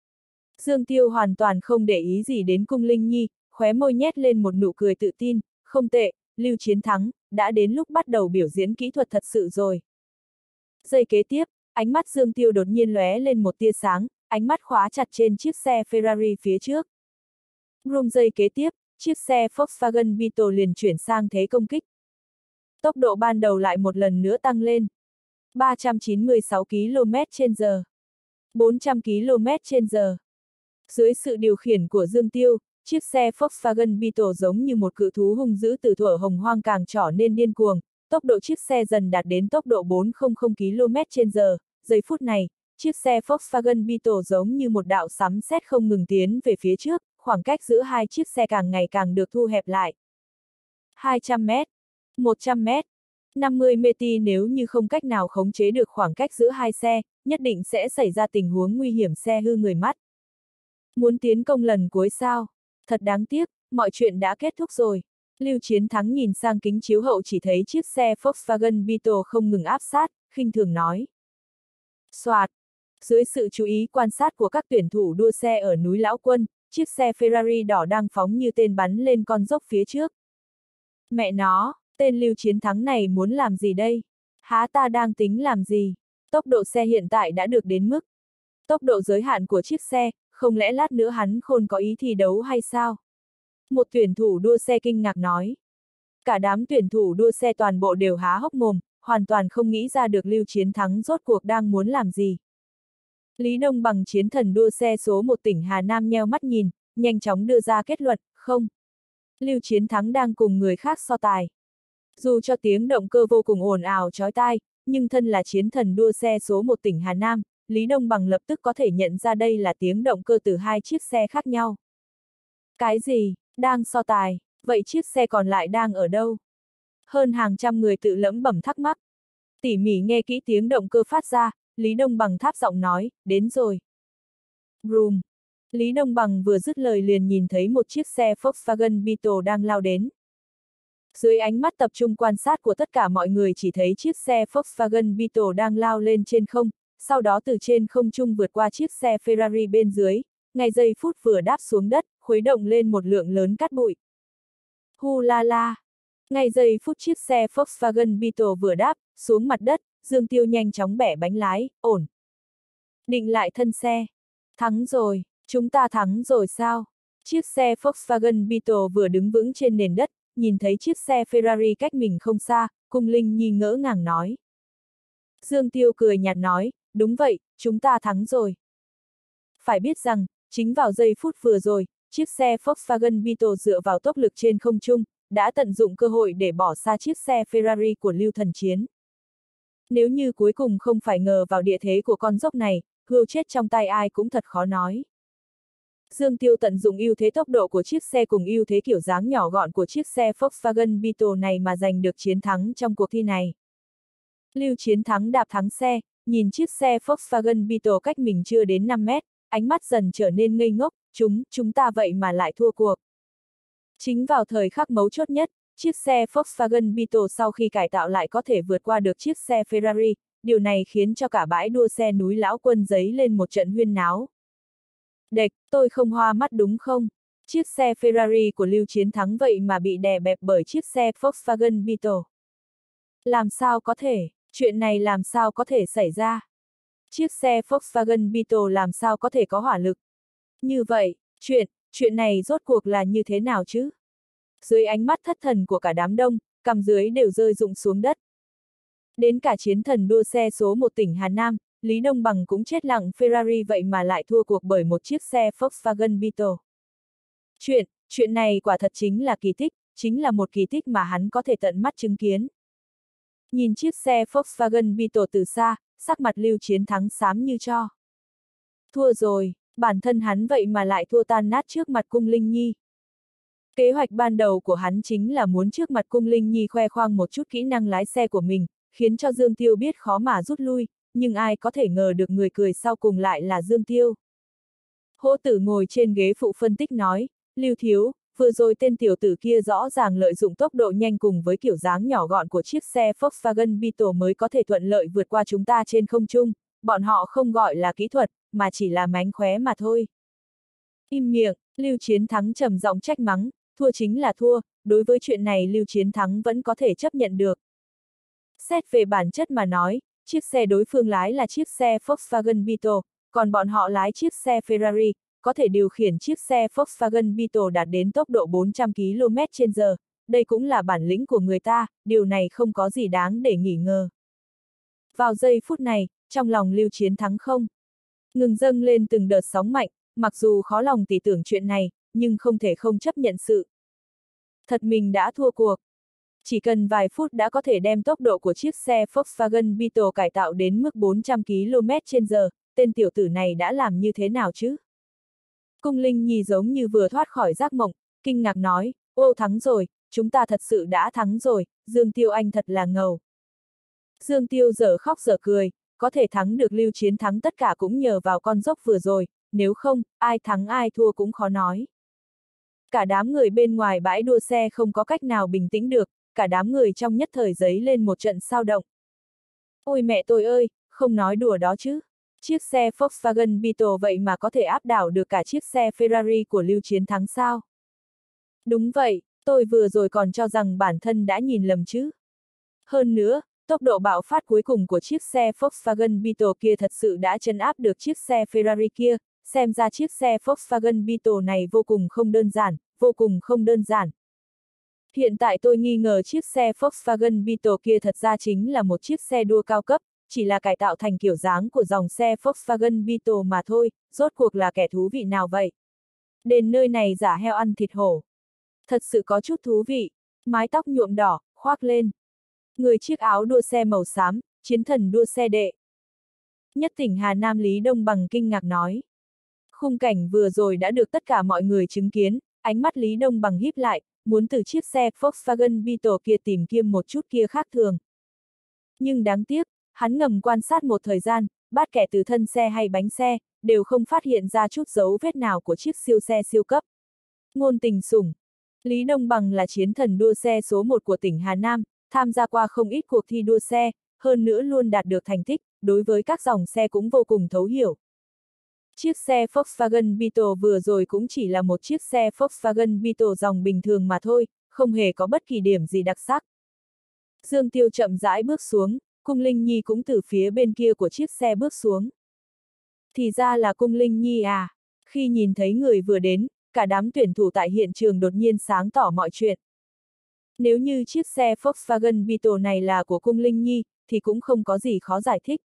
Dương Tiêu hoàn toàn không để ý gì đến Cung Linh Nhi, khóe môi nhét lên một nụ cười tự tin, không tệ, Lưu Chiến Thắng, đã đến lúc bắt đầu biểu diễn kỹ thuật thật sự rồi. Giây kế tiếp, ánh mắt Dương Tiêu đột nhiên lóe lên một tia sáng, ánh mắt khóa chặt trên chiếc xe Ferrari phía trước. Rung giây kế tiếp, chiếc xe Volkswagen Beetle liền chuyển sang thế công kích. Tốc độ ban đầu lại một lần nữa tăng lên. ba trăm chín mươi sáu ki lô mét trên giờ. bốn trăm ki lô mét trên giờ. Dưới sự điều khiển của Dương Tiêu, chiếc xe Volkswagen Beetle giống như một cự thú hung dữ từ thuở hồng hoang càng trở nên điên cuồng, tốc độ chiếc xe dần đạt đến tốc độ bốn trăm ki lô mét trên giờ. Giây phút này, chiếc xe Volkswagen Beetle giống như một đạo sấm sét không ngừng tiến về phía trước, khoảng cách giữa hai chiếc xe càng ngày càng được thu hẹp lại. hai trăm mét, một trăm mét, năm mươi mét nếu như không cách nào khống chế được khoảng cách giữa hai xe, nhất định sẽ xảy ra tình huống nguy hiểm xe hư người mất. Muốn tiến công lần cuối sao? Thật đáng tiếc, mọi chuyện đã kết thúc rồi. Lưu Chiến Thắng nhìn sang kính chiếu hậu chỉ thấy chiếc xe Volkswagen Beetle không ngừng áp sát, khinh thường nói. Soạt! Dưới sự chú ý quan sát của các tuyển thủ đua xe ở núi Lão Quân, chiếc xe Ferrari đỏ đang phóng như tên bắn lên con dốc phía trước. Mẹ nó, tên Lưu Chiến Thắng này muốn làm gì đây? Há ta đang tính làm gì? Tốc độ xe hiện tại đã được đến mức. Tốc độ giới hạn của chiếc xe, không lẽ lát nữa hắn khôn có ý thi đấu hay sao? Một tuyển thủ đua xe kinh ngạc nói. Cả đám tuyển thủ đua xe toàn bộ đều há hốc mồm, hoàn toàn không nghĩ ra được Lưu Chiến Thắng rốt cuộc đang muốn làm gì. Lý Đông Bằng chiến thần đua xe số một tỉnh Hà Nam nheo mắt nhìn, nhanh chóng đưa ra kết luận, không. Lưu Chiến Thắng đang cùng người khác so tài. Dù cho tiếng động cơ vô cùng ồn ào chói tai, nhưng thân là chiến thần đua xe số một tỉnh Hà Nam, Lý Đông Bằng lập tức có thể nhận ra đây là tiếng động cơ từ hai chiếc xe khác nhau. Cái gì? Đang so tài, vậy chiếc xe còn lại đang ở đâu? Hơn hàng trăm người tự lẩm bẩm thắc mắc. Tỉ mỉ nghe kỹ tiếng động cơ phát ra, Lý Đông Bằng tháp giọng nói, đến rồi. Vroom. Lý Đông Bằng vừa dứt lời liền nhìn thấy một chiếc xe Volkswagen Beetle đang lao đến. Dưới ánh mắt tập trung quan sát của tất cả mọi người chỉ thấy chiếc xe Volkswagen Beetle đang lao lên trên không, sau đó từ trên không trung vượt qua chiếc xe Ferrari bên dưới, ngay giây phút vừa đáp xuống đất, khuấy động lên một lượng lớn cát bụi. Hu la la! Ngay giây phút chiếc xe Volkswagen Beetle vừa đáp xuống mặt đất, Dương Tiêu nhanh chóng bẻ bánh lái, ổn. Định lại thân xe. Thắng rồi, chúng ta thắng rồi sao? Chiếc xe Volkswagen Beetle vừa đứng vững trên nền đất, nhìn thấy chiếc xe Ferrari cách mình không xa, Cung Linh Nhi ngỡ ngàng nói. Dương Tiêu cười nhạt nói, đúng vậy, chúng ta thắng rồi. Phải biết rằng, chính vào giây phút vừa rồi, chiếc xe Volkswagen Beetle dựa vào tốc lực trên không trung, đã tận dụng cơ hội để bỏ xa chiếc xe Ferrari của Lưu Thần Chiến. Nếu như cuối cùng không phải ngờ vào địa thế của con dốc này, hươu chết trong tay ai cũng thật khó nói. Dương Tiêu tận dụng ưu thế tốc độ của chiếc xe cùng ưu thế kiểu dáng nhỏ gọn của chiếc xe Volkswagen Beetle này mà giành được chiến thắng trong cuộc thi này. Lưu Chiến Thắng đạp thắng xe, nhìn chiếc xe Volkswagen Beetle cách mình chưa đến năm mét, ánh mắt dần trở nên ngây ngốc, chúng, chúng ta vậy mà lại thua cuộc. Chính vào thời khắc mấu chốt nhất, chiếc xe Volkswagen Beetle sau khi cải tạo lại có thể vượt qua được chiếc xe Ferrari, điều này khiến cho cả bãi đua xe núi Lão Quân dấy lên một trận huyên náo. Đệch, tôi không hoa mắt đúng không? Chiếc xe Ferrari của Lưu Chiến Thắng vậy mà bị đè bẹp bởi chiếc xe Volkswagen Beetle. Làm sao có thể, chuyện này làm sao có thể xảy ra? Chiếc xe Volkswagen Beetle làm sao có thể có hỏa lực? Như vậy, chuyện, chuyện này rốt cuộc là như thế nào chứ? Dưới ánh mắt thất thần của cả đám đông, cằm dưới đều rơi rụng xuống đất. Đến cả chiến thần đua xe số một tỉnh Hà Nam, Lý Đông Bằng cũng chết lặng, Ferrari vậy mà lại thua cuộc bởi một chiếc xe Volkswagen Beetle. Chuyện, chuyện này quả thật chính là kỳ tích, chính là một kỳ tích mà hắn có thể tận mắt chứng kiến. Nhìn chiếc xe Volkswagen Beetle từ xa, sắc mặt Lưu Chiến Thắng xám như tro. Thua rồi, bản thân hắn vậy mà lại thua tan nát trước mặt Cung Linh Nhi. Kế hoạch ban đầu của hắn chính là muốn trước mặt Cung Linh Nhi khoe khoang một chút kỹ năng lái xe của mình, khiến cho Dương Tiêu biết khó mà rút lui, nhưng ai có thể ngờ được người cười sau cùng lại là Dương Tiêu. Hỗ Tử ngồi trên ghế phụ phân tích nói, Lưu Thiếu, vừa rồi tên tiểu tử kia rõ ràng lợi dụng tốc độ nhanh cùng với kiểu dáng nhỏ gọn của chiếc xe Volkswagen Beetle mới có thể thuận lợi vượt qua chúng ta trên không trung, bọn họ không gọi là kỹ thuật, mà chỉ là mánh khóe mà thôi. Im miệng, Lưu Chiến Thắng trầm giọng trách mắng, thua chính là thua, đối với chuyện này Lưu Chiến Thắng vẫn có thể chấp nhận được. Xét về bản chất mà nói, chiếc xe đối phương lái là chiếc xe Volkswagen Beetle, còn bọn họ lái chiếc xe Ferrari, có thể điều khiển chiếc xe Volkswagen Beetle đạt đến tốc độ bốn trăm ki lô mét trên giờ, đây cũng là bản lĩnh của người ta, điều này không có gì đáng để nghi ngờ. Vào giây phút này, trong lòng Lưu Chiến Thắng không ngừng dâng lên từng đợt sóng mạnh, mặc dù khó lòng tỉ tưởng chuyện này, nhưng không thể không chấp nhận sự thật mình đã thua cuộc. Chỉ cần vài phút đã có thể đem tốc độ của chiếc xe Volkswagen Beetle cải tạo đến mức bốn trăm ki lô mét trên giờ, tên tiểu tử này đã làm như thế nào chứ? Cung Linh Nhi giống như vừa thoát khỏi giấc mộng, kinh ngạc nói, ô thắng rồi, chúng ta thật sự đã thắng rồi, Dương Tiêu anh thật là ngầu. Dương Tiêu giờ khóc giờ cười, có thể thắng được Lưu Chiến Thắng tất cả cũng nhờ vào con dốc vừa rồi, nếu không, ai thắng ai thua cũng khó nói. Cả đám người bên ngoài bãi đua xe không có cách nào bình tĩnh được, cả đám người trong nhất thời giấy lên một trận sao động. Ôi mẹ tôi ơi, không nói đùa đó chứ. Chiếc xe Volkswagen Beetle vậy mà có thể áp đảo được cả chiếc xe Ferrari của Lưu Chiến Thắng sao? Đúng vậy, tôi vừa rồi còn cho rằng bản thân đã nhìn lầm chứ. Hơn nữa, tốc độ bạo phát cuối cùng của chiếc xe Volkswagen Beetle kia thật sự đã trấn áp được chiếc xe Ferrari kia, xem ra chiếc xe Volkswagen Beetle này vô cùng không đơn giản, vô cùng không đơn giản. Hiện tại tôi nghi ngờ chiếc xe Volkswagen Beetle kia thật ra chính là một chiếc xe đua cao cấp, chỉ là cải tạo thành kiểu dáng của dòng xe Volkswagen Beetle mà thôi, rốt cuộc là kẻ thú vị nào vậy? Đến nơi này giả heo ăn thịt hổ. Thật sự có chút thú vị, mái tóc nhuộm đỏ, khoác lên. Người chiếc áo đua xe màu xám, chiến thần đua xe đệ. Nhất tỉnh Hà Nam Lý Đông Bằng kinh ngạc nói. Khung cảnh vừa rồi đã được tất cả mọi người chứng kiến, ánh mắt Lý Đông Bằng híp lại, muốn từ chiếc xe Volkswagen Beetle kia tìm kiếm một chút kia khác thường. Nhưng đáng tiếc, hắn ngầm quan sát một thời gian, bát kẻ từ thân xe hay bánh xe, đều không phát hiện ra chút dấu vết nào của chiếc siêu xe siêu cấp. Ngôn Tình Sủng. Lý Đông Bằng là chiến thần đua xe số một của tỉnh Hà Nam, tham gia qua không ít cuộc thi đua xe, hơn nữa luôn đạt được thành tích, đối với các dòng xe cũng vô cùng thấu hiểu. Chiếc xe Volkswagen Beetle vừa rồi cũng chỉ là một chiếc xe Volkswagen Beetle dòng bình thường mà thôi, không hề có bất kỳ điểm gì đặc sắc. Dương Tiêu chậm rãi bước xuống, Cung Linh Nhi cũng từ phía bên kia của chiếc xe bước xuống. Thì ra là Cung Linh Nhi à, khi nhìn thấy người vừa đến, cả đám tuyển thủ tại hiện trường đột nhiên sáng tỏ mọi chuyện. Nếu như chiếc xe Volkswagen Beetle này là của Cung Linh Nhi, thì cũng không có gì khó giải thích.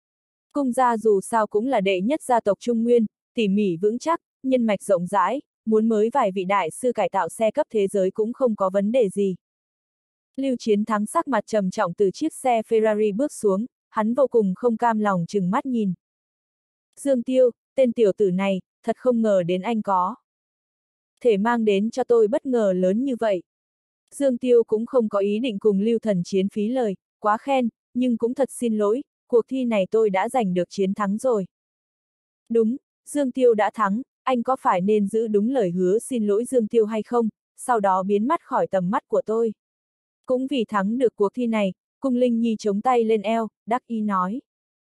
Cung gia dù sao cũng là đệ nhất gia tộc Trung Nguyên, tỉ mỉ vững chắc, nhân mạch rộng rãi, muốn mới vài vị đại sư cải tạo xe cấp thế giới cũng không có vấn đề gì. Lưu Chiến Thắng sắc mặt trầm trọng từ chiếc xe Ferrari bước xuống, hắn vô cùng không cam lòng trừng mắt nhìn. Dương Tiêu, tên tiểu tử này, thật không ngờ đến anh có thể mang đến cho tôi bất ngờ lớn như vậy. Dương Tiêu cũng không có ý định cùng Lưu Thần Chiến phí lời, quá khen, nhưng cũng thật xin lỗi, cuộc thi này tôi đã giành được chiến thắng rồi. Đúng, Dương Tiêu đã thắng, anh có phải nên giữ đúng lời hứa xin lỗi Dương Tiêu hay không, sau đó biến mất khỏi tầm mắt của tôi. Cũng vì thắng được cuộc thi này, Cung Linh Nhi chống tay lên eo, đắc ý nói.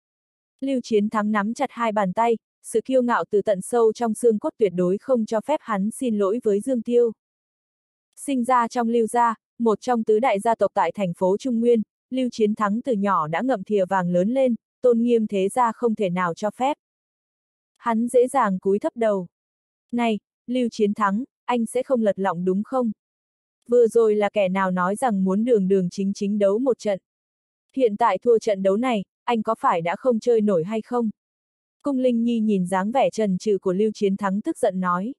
Lưu Chiến Thắng nắm chặt hai bàn tay, sự kiêu ngạo từ tận sâu trong xương cốt tuyệt đối không cho phép hắn xin lỗi với Dương Tiêu. Sinh ra trong Lưu gia, một trong tứ đại gia tộc tại thành phố Trung Nguyên, Lưu Chiến Thắng từ nhỏ đã ngậm thìa vàng lớn lên, tôn nghiêm thế gia không thể nào cho phép. Hắn dễ dàng cúi thấp đầu. Này, Lưu Chiến Thắng, anh sẽ không lật lọng đúng không? Vừa rồi là kẻ nào nói rằng muốn đường đường chính chính đấu một trận. Hiện tại thua trận đấu này, anh có phải đã không chơi nổi hay không? Cung Linh Nhi nhìn dáng vẻ trần trừ của Lưu Chiến Thắng tức giận nói.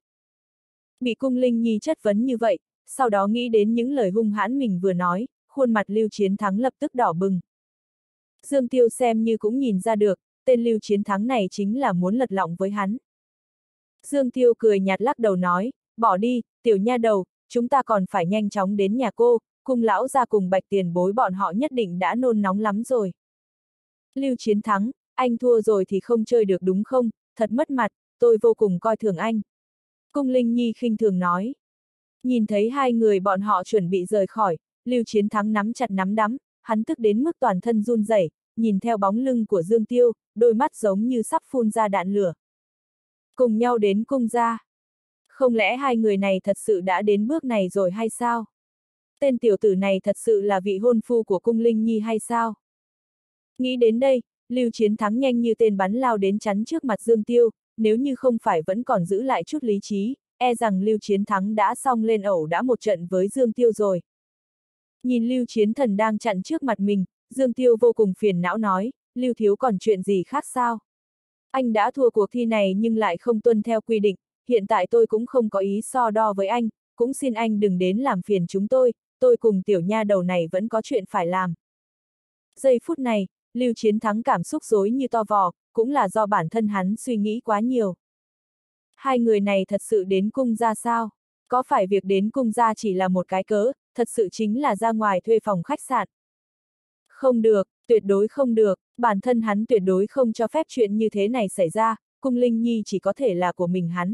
Bị Cung Linh Nhi chất vấn như vậy, sau đó nghĩ đến những lời hung hãn mình vừa nói, khuôn mặt Lưu Chiến Thắng lập tức đỏ bừng. Dương Tiêu xem như cũng nhìn ra được, tên Lưu Chiến Thắng này chính là muốn lật lọng với hắn. Dương Tiêu cười nhạt lắc đầu nói, bỏ đi, tiểu nha đầu, chúng ta còn phải nhanh chóng đến nhà cô, Cung lão gia cùng Bạch tiền bối bọn họ nhất định đã nôn nóng lắm rồi. Lưu Chiến Thắng, anh thua rồi thì không chơi được đúng không, thật mất mặt, tôi vô cùng coi thường anh. Cung Linh Nhi khinh thường nói. Nhìn thấy hai người bọn họ chuẩn bị rời khỏi, Lưu Chiến Thắng nắm chặt nắm đấm, hắn tức đến mức toàn thân run rẩy, nhìn theo bóng lưng của Dương Tiêu, đôi mắt giống như sắp phun ra đạn lửa. Cùng nhau đến cung gia. Không lẽ hai người này thật sự đã đến bước này rồi hay sao? Tên tiểu tử này thật sự là vị hôn phu của Cung Linh Nhi hay sao? Nghĩ đến đây, Lưu Chiến Thắng nhanh như tên bắn lao đến chắn trước mặt Dương Tiêu, nếu như không phải vẫn còn giữ lại chút lý trí, e rằng Lưu Chiến Thắng đã xong lên ẩu đã một trận với Dương Tiêu rồi. Nhìn Lưu Chiến Thần đang chặn trước mặt mình, Dương Tiêu vô cùng phiền não nói, Lưu Thiếu còn chuyện gì khác sao? Anh đã thua cuộc thi này nhưng lại không tuân theo quy định, hiện tại tôi cũng không có ý so đo với anh, cũng xin anh đừng đến làm phiền chúng tôi, tôi cùng tiểu nha đầu này vẫn có chuyện phải làm. Giây phút này, Lưu Chiến Thắng cảm xúc rối như to vò, cũng là do bản thân hắn suy nghĩ quá nhiều. Hai người này thật sự đến cung ra sao? Có phải việc đến cung ra chỉ là một cái cớ, thật sự chính là ra ngoài thuê phòng khách sạn? Không được, tuyệt đối không được, bản thân hắn tuyệt đối không cho phép chuyện như thế này xảy ra, cung Linh Nhi chỉ có thể là của mình hắn.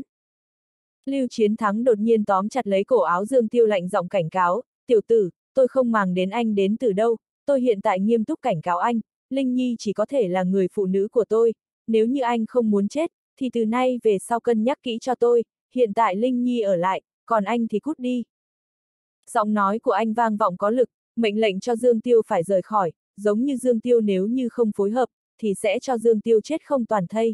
Lưu Chiến Thắng đột nhiên tóm chặt lấy cổ áo Dương Tiêu lạnh giọng cảnh cáo, tiểu tử, tôi không màng đến anh đến từ đâu, tôi hiện tại nghiêm túc cảnh cáo anh, Linh Nhi chỉ có thể là người phụ nữ của tôi, nếu như anh không muốn chết, thì từ nay về sau cân nhắc kỹ cho tôi, hiện tại Linh Nhi ở lại, còn anh thì cút đi. Giọng nói của anh vang vọng có lực, mệnh lệnh cho Dương Tiêu phải rời khỏi, giống như Dương Tiêu nếu như không phối hợp, thì sẽ cho Dương Tiêu chết không toàn thây.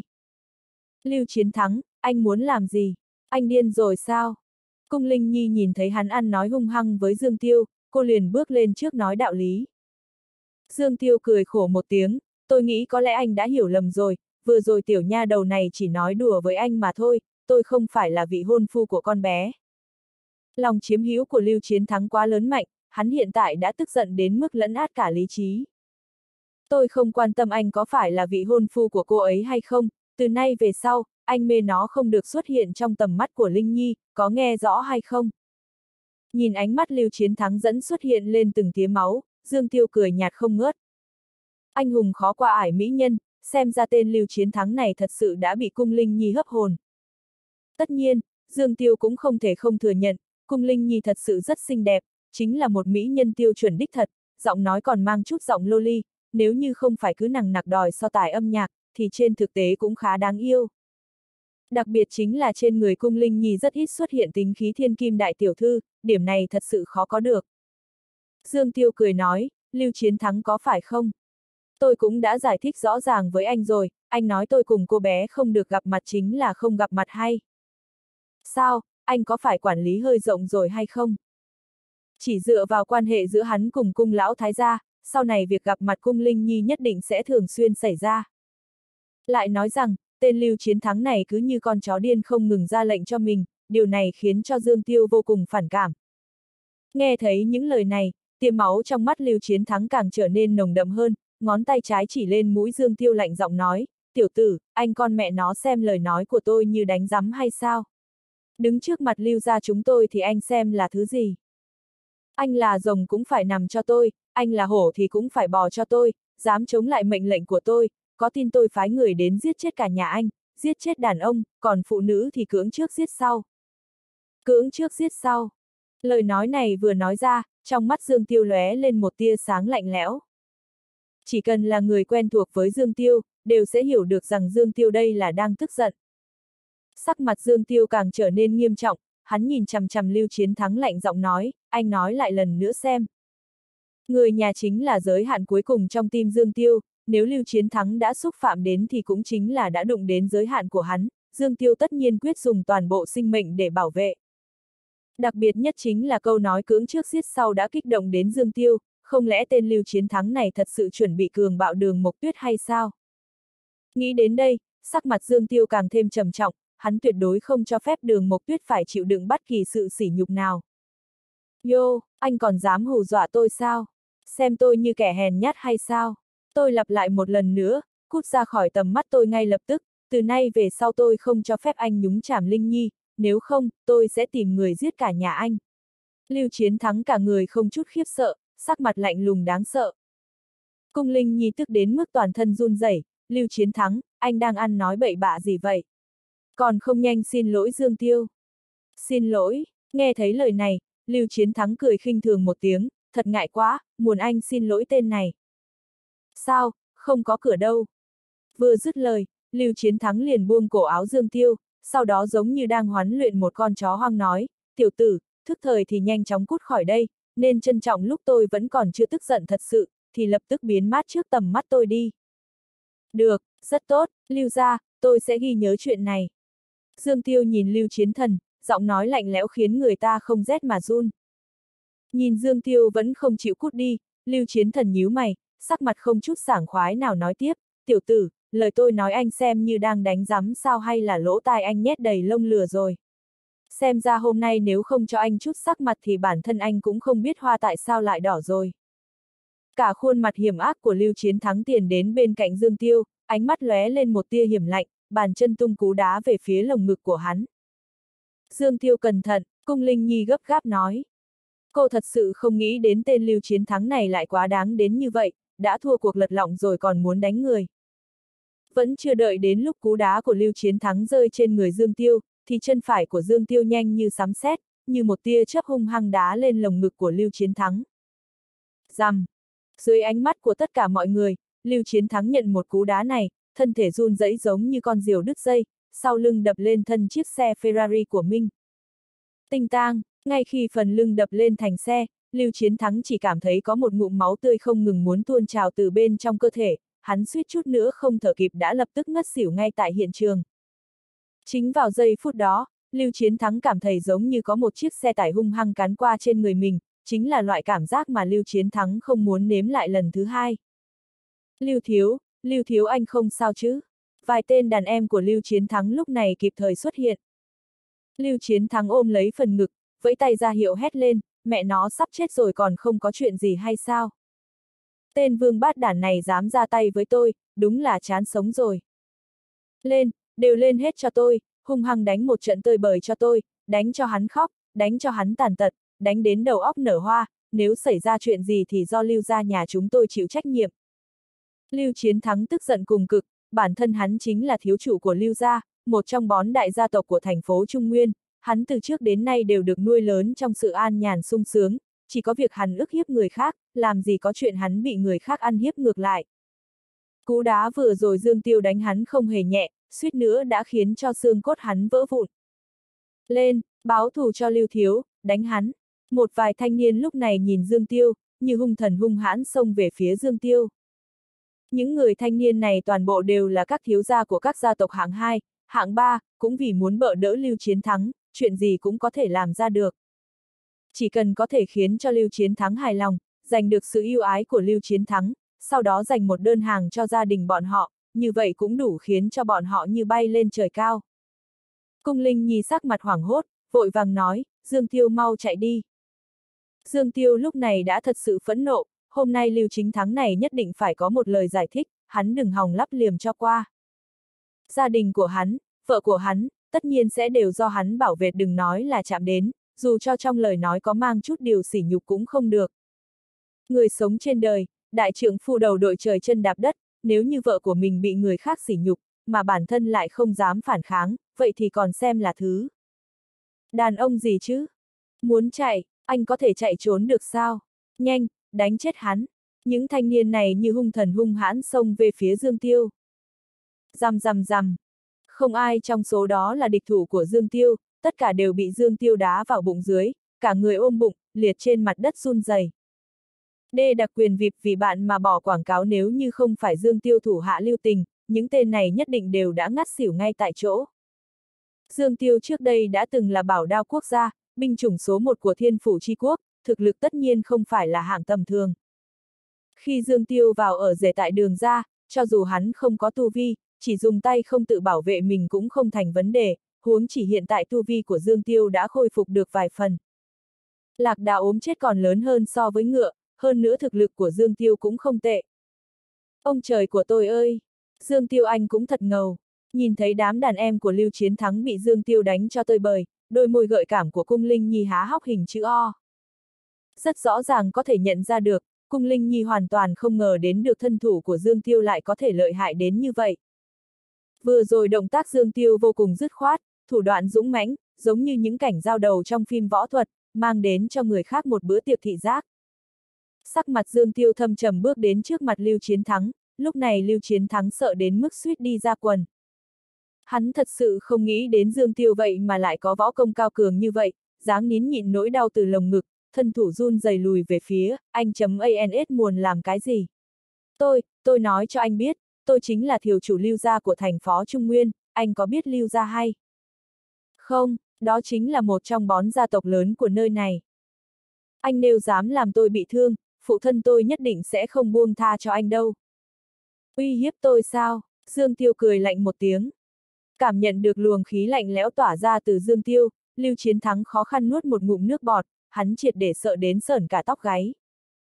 Lưu Chiến Thắng, anh muốn làm gì? Anh điên rồi sao? Cung Linh Nhi nhìn thấy hắn ăn nói hung hăng với Dương Tiêu, cô liền bước lên trước nói đạo lý. Dương Tiêu cười khổ một tiếng, tôi nghĩ có lẽ anh đã hiểu lầm rồi, vừa rồi tiểu nha đầu này chỉ nói đùa với anh mà thôi, tôi không phải là vị hôn phu của con bé. Lòng chiếm hữu của Lưu Chiến Thắng quá lớn mạnh, hắn hiện tại đã tức giận đến mức lẫn át cả lý trí. Tôi không quan tâm anh có phải là vị hôn phu của cô ấy hay không, từ nay về sau, anh mê nó không được xuất hiện trong tầm mắt của Linh Nhi, có nghe rõ hay không? Nhìn ánh mắt Lưu Chiến Thắng dẫn xuất hiện lên từng tía máu, Dương Tiêu cười nhạt không ngớt. Anh hùng khó qua ải mỹ nhân, xem ra tên Lưu Chiến Thắng này thật sự đã bị cung Linh Nhi hấp hồn. Tất nhiên, Dương Tiêu cũng không thể không thừa nhận, cung Linh Nhi thật sự rất xinh đẹp, chính là một mỹ nhân tiêu chuẩn đích thật, giọng nói còn mang chút giọng loli, nếu như không phải cứ nằng nặc đòi so tài âm nhạc, thì trên thực tế cũng khá đáng yêu. Đặc biệt chính là trên người cung Linh Nhi rất ít xuất hiện tính khí thiên kim đại tiểu thư, điểm này thật sự khó có được. Dương Tiêu cười nói, Lưu Chiến Thắng có phải không? Tôi cũng đã giải thích rõ ràng với anh rồi, anh nói tôi cùng cô bé không được gặp mặt chính là không gặp mặt hay. Sao, anh có phải quản lý hơi rộng rồi hay không? Chỉ dựa vào quan hệ giữa hắn cùng cung lão thái gia, sau này việc gặp mặt cung Linh Nhi nhất định sẽ thường xuyên xảy ra. Lại nói rằng, tên Lưu Chiến Thắng này cứ như con chó điên không ngừng ra lệnh cho mình, điều này khiến cho Dương Tiêu vô cùng phản cảm. Nghe thấy những lời này, tia máu trong mắt Lưu Chiến Thắng càng trở nên nồng đậm hơn, ngón tay trái chỉ lên mũi Dương Tiêu lạnh giọng nói, tiểu tử, anh con mẹ nó xem lời nói của tôi như đánh rắm hay sao? Đứng trước mặt Lưu gia chúng tôi thì anh xem là thứ gì? Anh là rồng cũng phải nằm cho tôi, anh là hổ thì cũng phải bò cho tôi, dám chống lại mệnh lệnh của tôi, có tin tôi phái người đến giết chết cả nhà anh, giết chết đàn ông, còn phụ nữ thì cưỡng trước giết sau. Cưỡng trước giết sau. Lời nói này vừa nói ra, trong mắt Dương Tiêu lóe lên một tia sáng lạnh lẽo. Chỉ cần là người quen thuộc với Dương Tiêu, đều sẽ hiểu được rằng Dương Tiêu đây là đang tức giận. Sắc mặt Dương Tiêu càng trở nên nghiêm trọng, hắn nhìn chằm chằm Lưu Chiến Thắng lạnh giọng nói, anh nói lại lần nữa xem. Người nhà chính là giới hạn cuối cùng trong tim Dương Tiêu, nếu Lưu Chiến Thắng đã xúc phạm đến thì cũng chính là đã đụng đến giới hạn của hắn, Dương Tiêu tất nhiên quyết dùng toàn bộ sinh mệnh để bảo vệ. Đặc biệt nhất chính là câu nói cưỡng trước giết sau đã kích động đến Dương Tiêu, không lẽ tên Lưu Chiến Thắng này thật sự chuẩn bị cường bạo Đường Mộc Tuyết hay sao? Nghĩ đến đây, sắc mặt Dương Tiêu càng thêm trầm trọng, hắn tuyệt đối không cho phép Đường Mộc Tuyết phải chịu đựng bất kỳ sự sỉ nhục nào. Yo, anh còn dám hù dọa tôi sao? Xem tôi như kẻ hèn nhát hay sao? Tôi lặp lại một lần nữa, cút ra khỏi tầm mắt tôi ngay lập tức, từ nay về sau tôi không cho phép anh nhúng chàm Linh Nhi, nếu không, tôi sẽ tìm người giết cả nhà anh. Lưu Chiến Thắng cả người không chút khiếp sợ, sắc mặt lạnh lùng đáng sợ. Cung Linh Nhi tức đến mức toàn thân run rẩy, Lưu Chiến Thắng, anh đang ăn nói bậy bạ gì vậy? Còn không nhanh xin lỗi Dương Tiêu. Xin lỗi, nghe thấy lời này, Lưu Chiến Thắng cười khinh thường một tiếng, thật ngại quá, muốn anh xin lỗi tên này. Sao, không có cửa đâu. Vừa dứt lời, Lưu Chiến Thắng liền buông cổ áo Dương Tiêu, sau đó giống như đang huấn luyện một con chó hoang nói, tiểu tử, thức thời thì nhanh chóng cút khỏi đây, nên trân trọng lúc tôi vẫn còn chưa tức giận thật sự, thì lập tức biến mất trước tầm mắt tôi đi. Được, rất tốt, Lưu gia, tôi sẽ ghi nhớ chuyện này. Dương Tiêu nhìn Lưu Chiến Thần, giọng nói lạnh lẽo khiến người ta không rét mà run. Nhìn Dương Tiêu vẫn không chịu cút đi, Lưu Chiến Thần nhíu mày, sắc mặt không chút sảng khoái nào nói tiếp, tiểu tử, lời tôi nói anh xem như đang đánh rắm sao hay là lỗ tai anh nhét đầy lông lừa rồi. Xem ra hôm nay nếu không cho anh chút sắc mặt thì bản thân anh cũng không biết hoa tại sao lại đỏ rồi. Cả khuôn mặt hiểm ác của Lưu Chiến Thắng tiền đến bên cạnh Dương Tiêu, ánh mắt lóe lên một tia hiểm lạnh, bàn chân tung cú đá về phía lồng ngực của hắn. Dương Tiêu cẩn thận, Cung Linh Nhi gấp gáp nói. Cô thật sự không nghĩ đến tên Lưu Chiến Thắng này lại quá đáng đến như vậy, đã thua cuộc lật lọng rồi còn muốn đánh người. Vẫn chưa đợi đến lúc cú đá của Lưu Chiến Thắng rơi trên người Dương Tiêu, thì chân phải của Dương Tiêu nhanh như sấm sét, như một tia chớp hung hăng đá lên lồng ngực của Lưu Chiến Thắng. Rầm! Dưới ánh mắt của tất cả mọi người, Lưu Chiến Thắng nhận một cú đá này, thân thể run rẩy giống như con diều đứt dây, sau lưng đập lên thân chiếc xe Ferrari của Minh. Tinh tang, ngay khi phần lưng đập lên thành xe, Lưu Chiến Thắng chỉ cảm thấy có một ngụm máu tươi không ngừng muốn tuôn trào từ bên trong cơ thể, hắn suýt chút nữa không thở kịp đã lập tức ngất xỉu ngay tại hiện trường. Chính vào giây phút đó, Lưu Chiến Thắng cảm thấy giống như có một chiếc xe tải hung hăng cán qua trên người mình, chính là loại cảm giác mà Lưu Chiến Thắng không muốn nếm lại lần thứ hai. Lưu Thiếu, Lưu Thiếu anh không sao chứ? Vài tên đàn em của Lưu Chiến Thắng lúc này kịp thời xuất hiện. Lưu Chiến Thắng ôm lấy phần ngực, vẫy tay ra hiệu hét lên, mẹ nó sắp chết rồi còn không có chuyện gì hay sao? Tên vương bát đản này dám ra tay với tôi, đúng là chán sống rồi. Lên, đều lên hết cho tôi, hung hăng đánh một trận tơi bời cho tôi, đánh cho hắn khóc, đánh cho hắn tàn tật, đánh đến đầu óc nở hoa, nếu xảy ra chuyện gì thì do Lưu gia nhà chúng tôi chịu trách nhiệm. Lưu Chiến Thắng tức giận cùng cực, bản thân hắn chính là thiếu chủ của Lưu gia, một trong bốn đại gia tộc của thành phố Trung Nguyên, hắn từ trước đến nay đều được nuôi lớn trong sự an nhàn sung sướng, chỉ có việc hắn ức hiếp người khác, làm gì có chuyện hắn bị người khác ăn hiếp ngược lại. Cú đá vừa rồi Dương Tiêu đánh hắn không hề nhẹ, suýt nữa đã khiến cho xương cốt hắn vỡ vụn. Lên, báo thù cho Lưu Thiếu, đánh hắn. Một vài thanh niên lúc này nhìn Dương Tiêu, như hung thần hung hãn xông về phía Dương Tiêu. Những người thanh niên này toàn bộ đều là các thiếu gia của các gia tộc hạng hai, hạng ba, cũng vì muốn bợ đỡ Lưu Chiến Thắng, chuyện gì cũng có thể làm ra được. Chỉ cần có thể khiến cho Lưu Chiến Thắng hài lòng, giành được sự yêu ái của Lưu Chiến Thắng, sau đó dành một đơn hàng cho gia đình bọn họ, như vậy cũng đủ khiến cho bọn họ như bay lên trời cao. Cung Linh Nhi sắc mặt hoảng hốt, vội vàng nói, Dương Tiêu mau chạy đi. Dương Tiêu lúc này đã thật sự phẫn nộ, hôm nay Lưu Chính Thắng này nhất định phải có một lời giải thích, hắn đừng hòng lắp liềm cho qua. Gia đình của hắn, vợ của hắn, tất nhiên sẽ đều do hắn bảo vệ, đừng nói là chạm đến, dù cho trong lời nói có mang chút điều sỉ nhục cũng không được. Người sống trên đời, đại trượng phu đầu đội trời chân đạp đất, nếu như vợ của mình bị người khác sỉ nhục, mà bản thân lại không dám phản kháng, vậy thì còn xem là thứ. Đàn ông gì chứ? Muốn chạy, anh có thể chạy trốn được sao? Nhanh, đánh chết hắn. Những thanh niên này như hung thần hung hãn xông về phía Dương Tiêu. Rầm rầm rầm. Không ai trong số đó là địch thủ của Dương Tiêu, tất cả đều bị Dương Tiêu đá vào bụng dưới, cả người ôm bụng, liệt trên mặt đất run rẩy. Đê đặc quyền vip vì bạn mà bỏ quảng cáo, nếu như không phải Dương Tiêu thủ hạ lưu tình, những tên này nhất định đều đã ngất xỉu ngay tại chỗ. Dương Tiêu trước đây đã từng là bảo đao quốc gia, binh chủng số một của Thiên Phủ Chi Quốc, thực lực tất nhiên không phải là hạng tầm thường. Khi Dương Tiêu vào ở rể tại Đường gia, cho dù hắn không có tu vi, chỉ dùng tay không tự bảo vệ mình cũng không thành vấn đề, huống chỉ hiện tại tu vi của Dương Tiêu đã khôi phục được vài phần. Lạc Đà ốm chết còn lớn hơn so với ngựa, hơn nữa thực lực của Dương Tiêu cũng không tệ. Ông trời của tôi ơi! Dương Tiêu anh cũng thật ngầu. Nhìn thấy đám đàn em của Lưu Chiến Thắng bị Dương Tiêu đánh cho tơi bời, đôi môi gợi cảm của Cung Linh Nhi há hốc hình chữ O. Rất rõ ràng có thể nhận ra được, Cung Linh Nhi hoàn toàn không ngờ đến được thân thủ của Dương Tiêu lại có thể lợi hại đến như vậy. Vừa rồi động tác Dương Tiêu vô cùng dứt khoát, thủ đoạn dũng mãnh, giống như những cảnh giao đầu trong phim võ thuật, mang đến cho người khác một bữa tiệc thị giác. Sắc mặt Dương Tiêu thâm trầm bước đến trước mặt Lưu Chiến Thắng, lúc này Lưu Chiến Thắng sợ đến mức suýt đi ra quần. Hắn thật sự không nghĩ đến Dương Tiêu vậy mà lại có võ công cao cường như vậy, dáng nín nhịn nỗi đau từ lồng ngực, thân thủ run rẩy lùi về phía, anh chấm ans muốn làm cái gì? Tôi, tôi nói cho anh biết, tôi chính là thiếu chủ Lưu gia của thành Phó Trung Nguyên, anh có biết Lưu gia hay? Không, đó chính là một trong bốn gia tộc lớn của nơi này. Anh nếu dám làm tôi bị thương, phụ thân tôi nhất định sẽ không buông tha cho anh đâu. Uy hiếp tôi sao? Dương Tiêu cười lạnh một tiếng. Cảm nhận được luồng khí lạnh lẽo tỏa ra từ Dương Tiêu, Lưu Chiến Thắng khó khăn nuốt một ngụm nước bọt, hắn triệt để sợ đến sởn cả tóc gáy.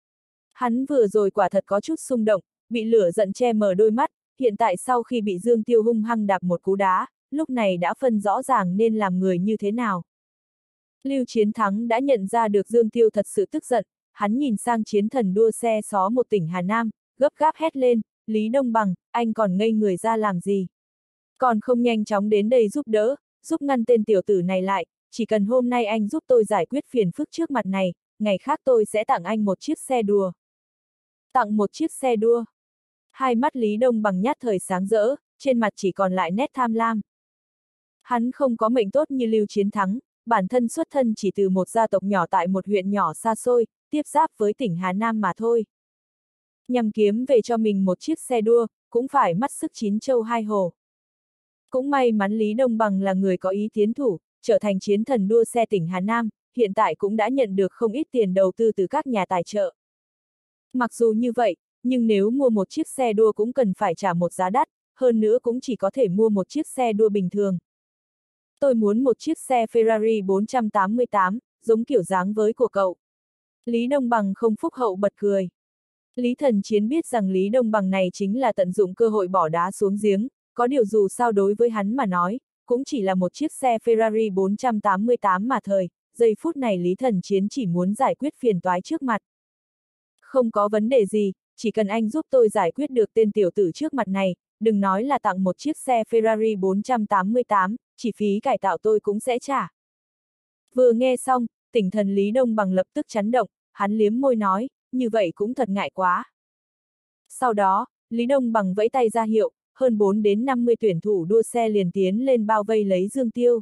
Hắn vừa rồi quả thật có chút xung động, bị lửa giận che mờ đôi mắt, hiện tại sau khi bị Dương Tiêu hung hăng đạp một cú đá, lúc này đã phân rõ ràng nên làm người như thế nào. Lưu Chiến Thắng đã nhận ra được Dương Tiêu thật sự tức giận, hắn nhìn sang chiến thần đua xe xó một tỉnh Hà Nam, gấp gáp hét lên, Lý Đông Bằng, anh còn ngây người ra làm gì? Còn không nhanh chóng đến đây giúp đỡ, giúp ngăn tên tiểu tử này lại, chỉ cần hôm nay anh giúp tôi giải quyết phiền phức trước mặt này, ngày khác tôi sẽ tặng anh một chiếc xe đua. Tặng một chiếc xe đua. Hai mắt Lý Đông Bằng nhát thời sáng rỡ, trên mặt chỉ còn lại nét tham lam. Hắn không có mệnh tốt như Lưu Chiến Thắng, bản thân xuất thân chỉ từ một gia tộc nhỏ tại một huyện nhỏ xa xôi, tiếp giáp với tỉnh Hà Nam mà thôi. Nhằm kiếm về cho mình một chiếc xe đua, cũng phải mắt sức chín châu hai hồ. Cũng may mắn Lý Đông Bằng là người có ý tiến thủ, trở thành chiến thần đua xe tỉnh Hà Nam, hiện tại cũng đã nhận được không ít tiền đầu tư từ các nhà tài trợ. Mặc dù như vậy, nhưng nếu mua một chiếc xe đua cũng cần phải trả một giá đắt, hơn nữa cũng chỉ có thể mua một chiếc xe đua bình thường. Tôi muốn một chiếc xe Ferrari bốn trăm tám mươi tám, giống kiểu dáng với của cậu. Lý Đông Bằng không phúc hậu bật cười. Lý Thần Chiến biết rằng Lý Đông Bằng này chính là tận dụng cơ hội bỏ đá xuống giếng, có điều dù sao đối với hắn mà nói, cũng chỉ là một chiếc xe Ferrari bốn trăm tám mươi tám mà thời, giây phút này Lý Thần Chiến chỉ muốn giải quyết phiền toái trước mặt. Không có vấn đề gì, chỉ cần anh giúp tôi giải quyết được tên tiểu tử trước mặt này, đừng nói là tặng một chiếc xe Ferrari bốn trăm tám mươi tám, chỉ phí cải tạo tôi cũng sẽ trả. Vừa nghe xong, tỉnh thần Lý Đông Bằng lập tức chấn động, hắn liếm môi nói, như vậy cũng thật ngại quá. Sau đó, Lý Đông Bằng vẫy tay ra hiệu, hơn bốn đến năm mươi tuyển thủ đua xe liền tiến lên bao vây lấy Dương Tiêu.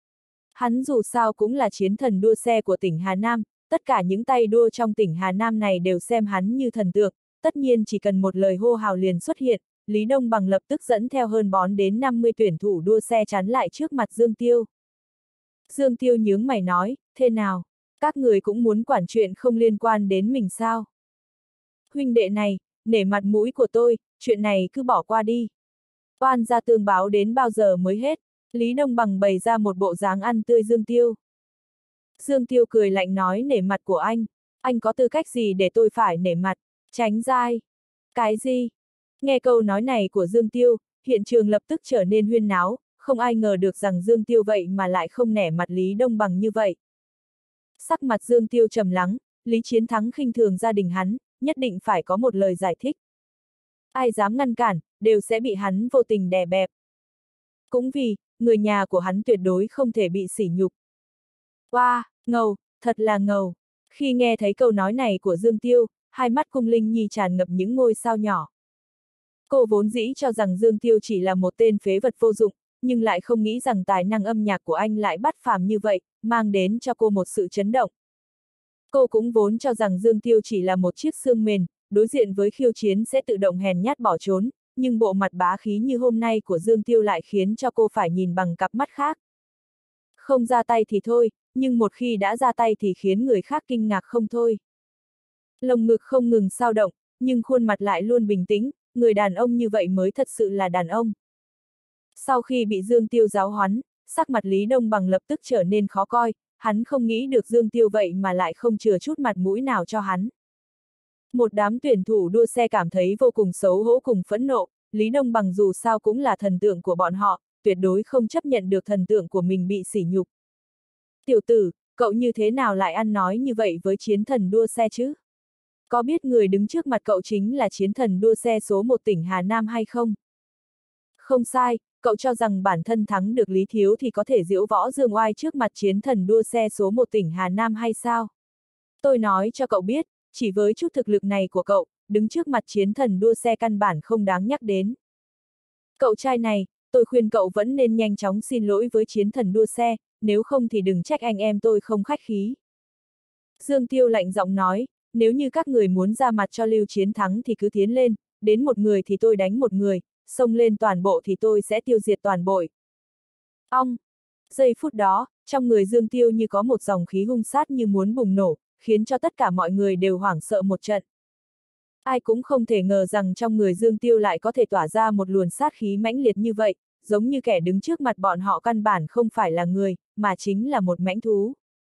Hắn dù sao cũng là chiến thần đua xe của tỉnh Hà Nam, tất cả những tay đua trong tỉnh Hà Nam này đều xem hắn như thần tượng, tất nhiên chỉ cần một lời hô hào liền xuất hiện, Lý Đông Bằng lập tức dẫn theo hơn bốn đến năm mươi tuyển thủ đua xe chắn lại trước mặt Dương Tiêu. Dương Tiêu nhướng mày nói, thế nào, các người cũng muốn quản chuyện không liên quan đến mình sao? Huynh đệ này, nể mặt mũi của tôi, chuyện này cứ bỏ qua đi. Oan gia tương báo đến bao giờ mới hết, Lý Đông Bằng bày ra một bộ dáng ăn tươi Dương Tiêu. Dương Tiêu cười lạnh nói nể mặt của anh, anh có tư cách gì để tôi phải nể mặt, tránh dai. Cái gì? Nghe câu nói này của Dương Tiêu, hiện trường lập tức trở nên huyên náo, không ai ngờ được rằng Dương Tiêu vậy mà lại không nể mặt Lý Đông Bằng như vậy. Sắc mặt Dương Tiêu trầm lắng, Lý Chiến Thắng khinh thường gia đình hắn, nhất định phải có một lời giải thích. Ai dám ngăn cản, đều sẽ bị hắn vô tình đè bẹp. Cũng vì, người nhà của hắn tuyệt đối không thể bị sỉ nhục. Wow, ngầu, thật là ngầu. Khi nghe thấy câu nói này của Dương Tiêu, hai mắt Cung Linh Nhi tràn ngập những ngôi sao nhỏ. Cô vốn dĩ cho rằng Dương Tiêu chỉ là một tên phế vật vô dụng, nhưng lại không nghĩ rằng tài năng âm nhạc của anh lại bất phàm như vậy, mang đến cho cô một sự chấn động. Cô cũng vốn cho rằng Dương Tiêu chỉ là một chiếc xương mềm, đối diện với khiêu chiến sẽ tự động hèn nhát bỏ trốn, nhưng bộ mặt bá khí như hôm nay của Dương Tiêu lại khiến cho cô phải nhìn bằng cặp mắt khác. Không ra tay thì thôi, nhưng một khi đã ra tay thì khiến người khác kinh ngạc không thôi. Lồng ngực không ngừng xao động, nhưng khuôn mặt lại luôn bình tĩnh, người đàn ông như vậy mới thật sự là đàn ông. Sau khi bị Dương Tiêu giáo huấn, sắc mặt Lý Đông Bằng lập tức trở nên khó coi, hắn không nghĩ được Dương Tiêu vậy mà lại không chừa chút mặt mũi nào cho hắn. Một đám tuyển thủ đua xe cảm thấy vô cùng xấu hổ cùng phẫn nộ, Lý Đông Bằng dù sao cũng là thần tượng của bọn họ, tuyệt đối không chấp nhận được thần tượng của mình bị sỉ nhục. Tiểu tử, cậu như thế nào lại ăn nói như vậy với chiến thần đua xe chứ? Có biết người đứng trước mặt cậu chính là chiến thần đua xe số một tỉnh Hà Nam hay không? Không sai, cậu cho rằng bản thân thắng được Lý Thiếu thì có thể diễu võ dương oai trước mặt chiến thần đua xe số một tỉnh Hà Nam hay sao? Tôi nói cho cậu biết, chỉ với chút thực lực này của cậu, đứng trước mặt chiến thần đua xe căn bản không đáng nhắc đến. Cậu trai này, tôi khuyên cậu vẫn nên nhanh chóng xin lỗi với chiến thần đua xe, nếu không thì đừng trách anh em tôi không khách khí. Dương Tiêu lạnh giọng nói, nếu như các người muốn ra mặt cho Lưu Chiến Thắng thì cứ tiến lên, đến một người thì tôi đánh một người, xông lên toàn bộ thì tôi sẽ tiêu diệt toàn bộ. Ong! Giây phút đó, trong người Dương Tiêu như có một dòng khí hung sát như muốn bùng nổ, khiến cho tất cả mọi người đều hoảng sợ một trận. Ai cũng không thể ngờ rằng trong người Dương Tiêu lại có thể tỏa ra một luồng sát khí mãnh liệt như vậy, giống như kẻ đứng trước mặt bọn họ căn bản không phải là người, mà chính là một mãnh thú.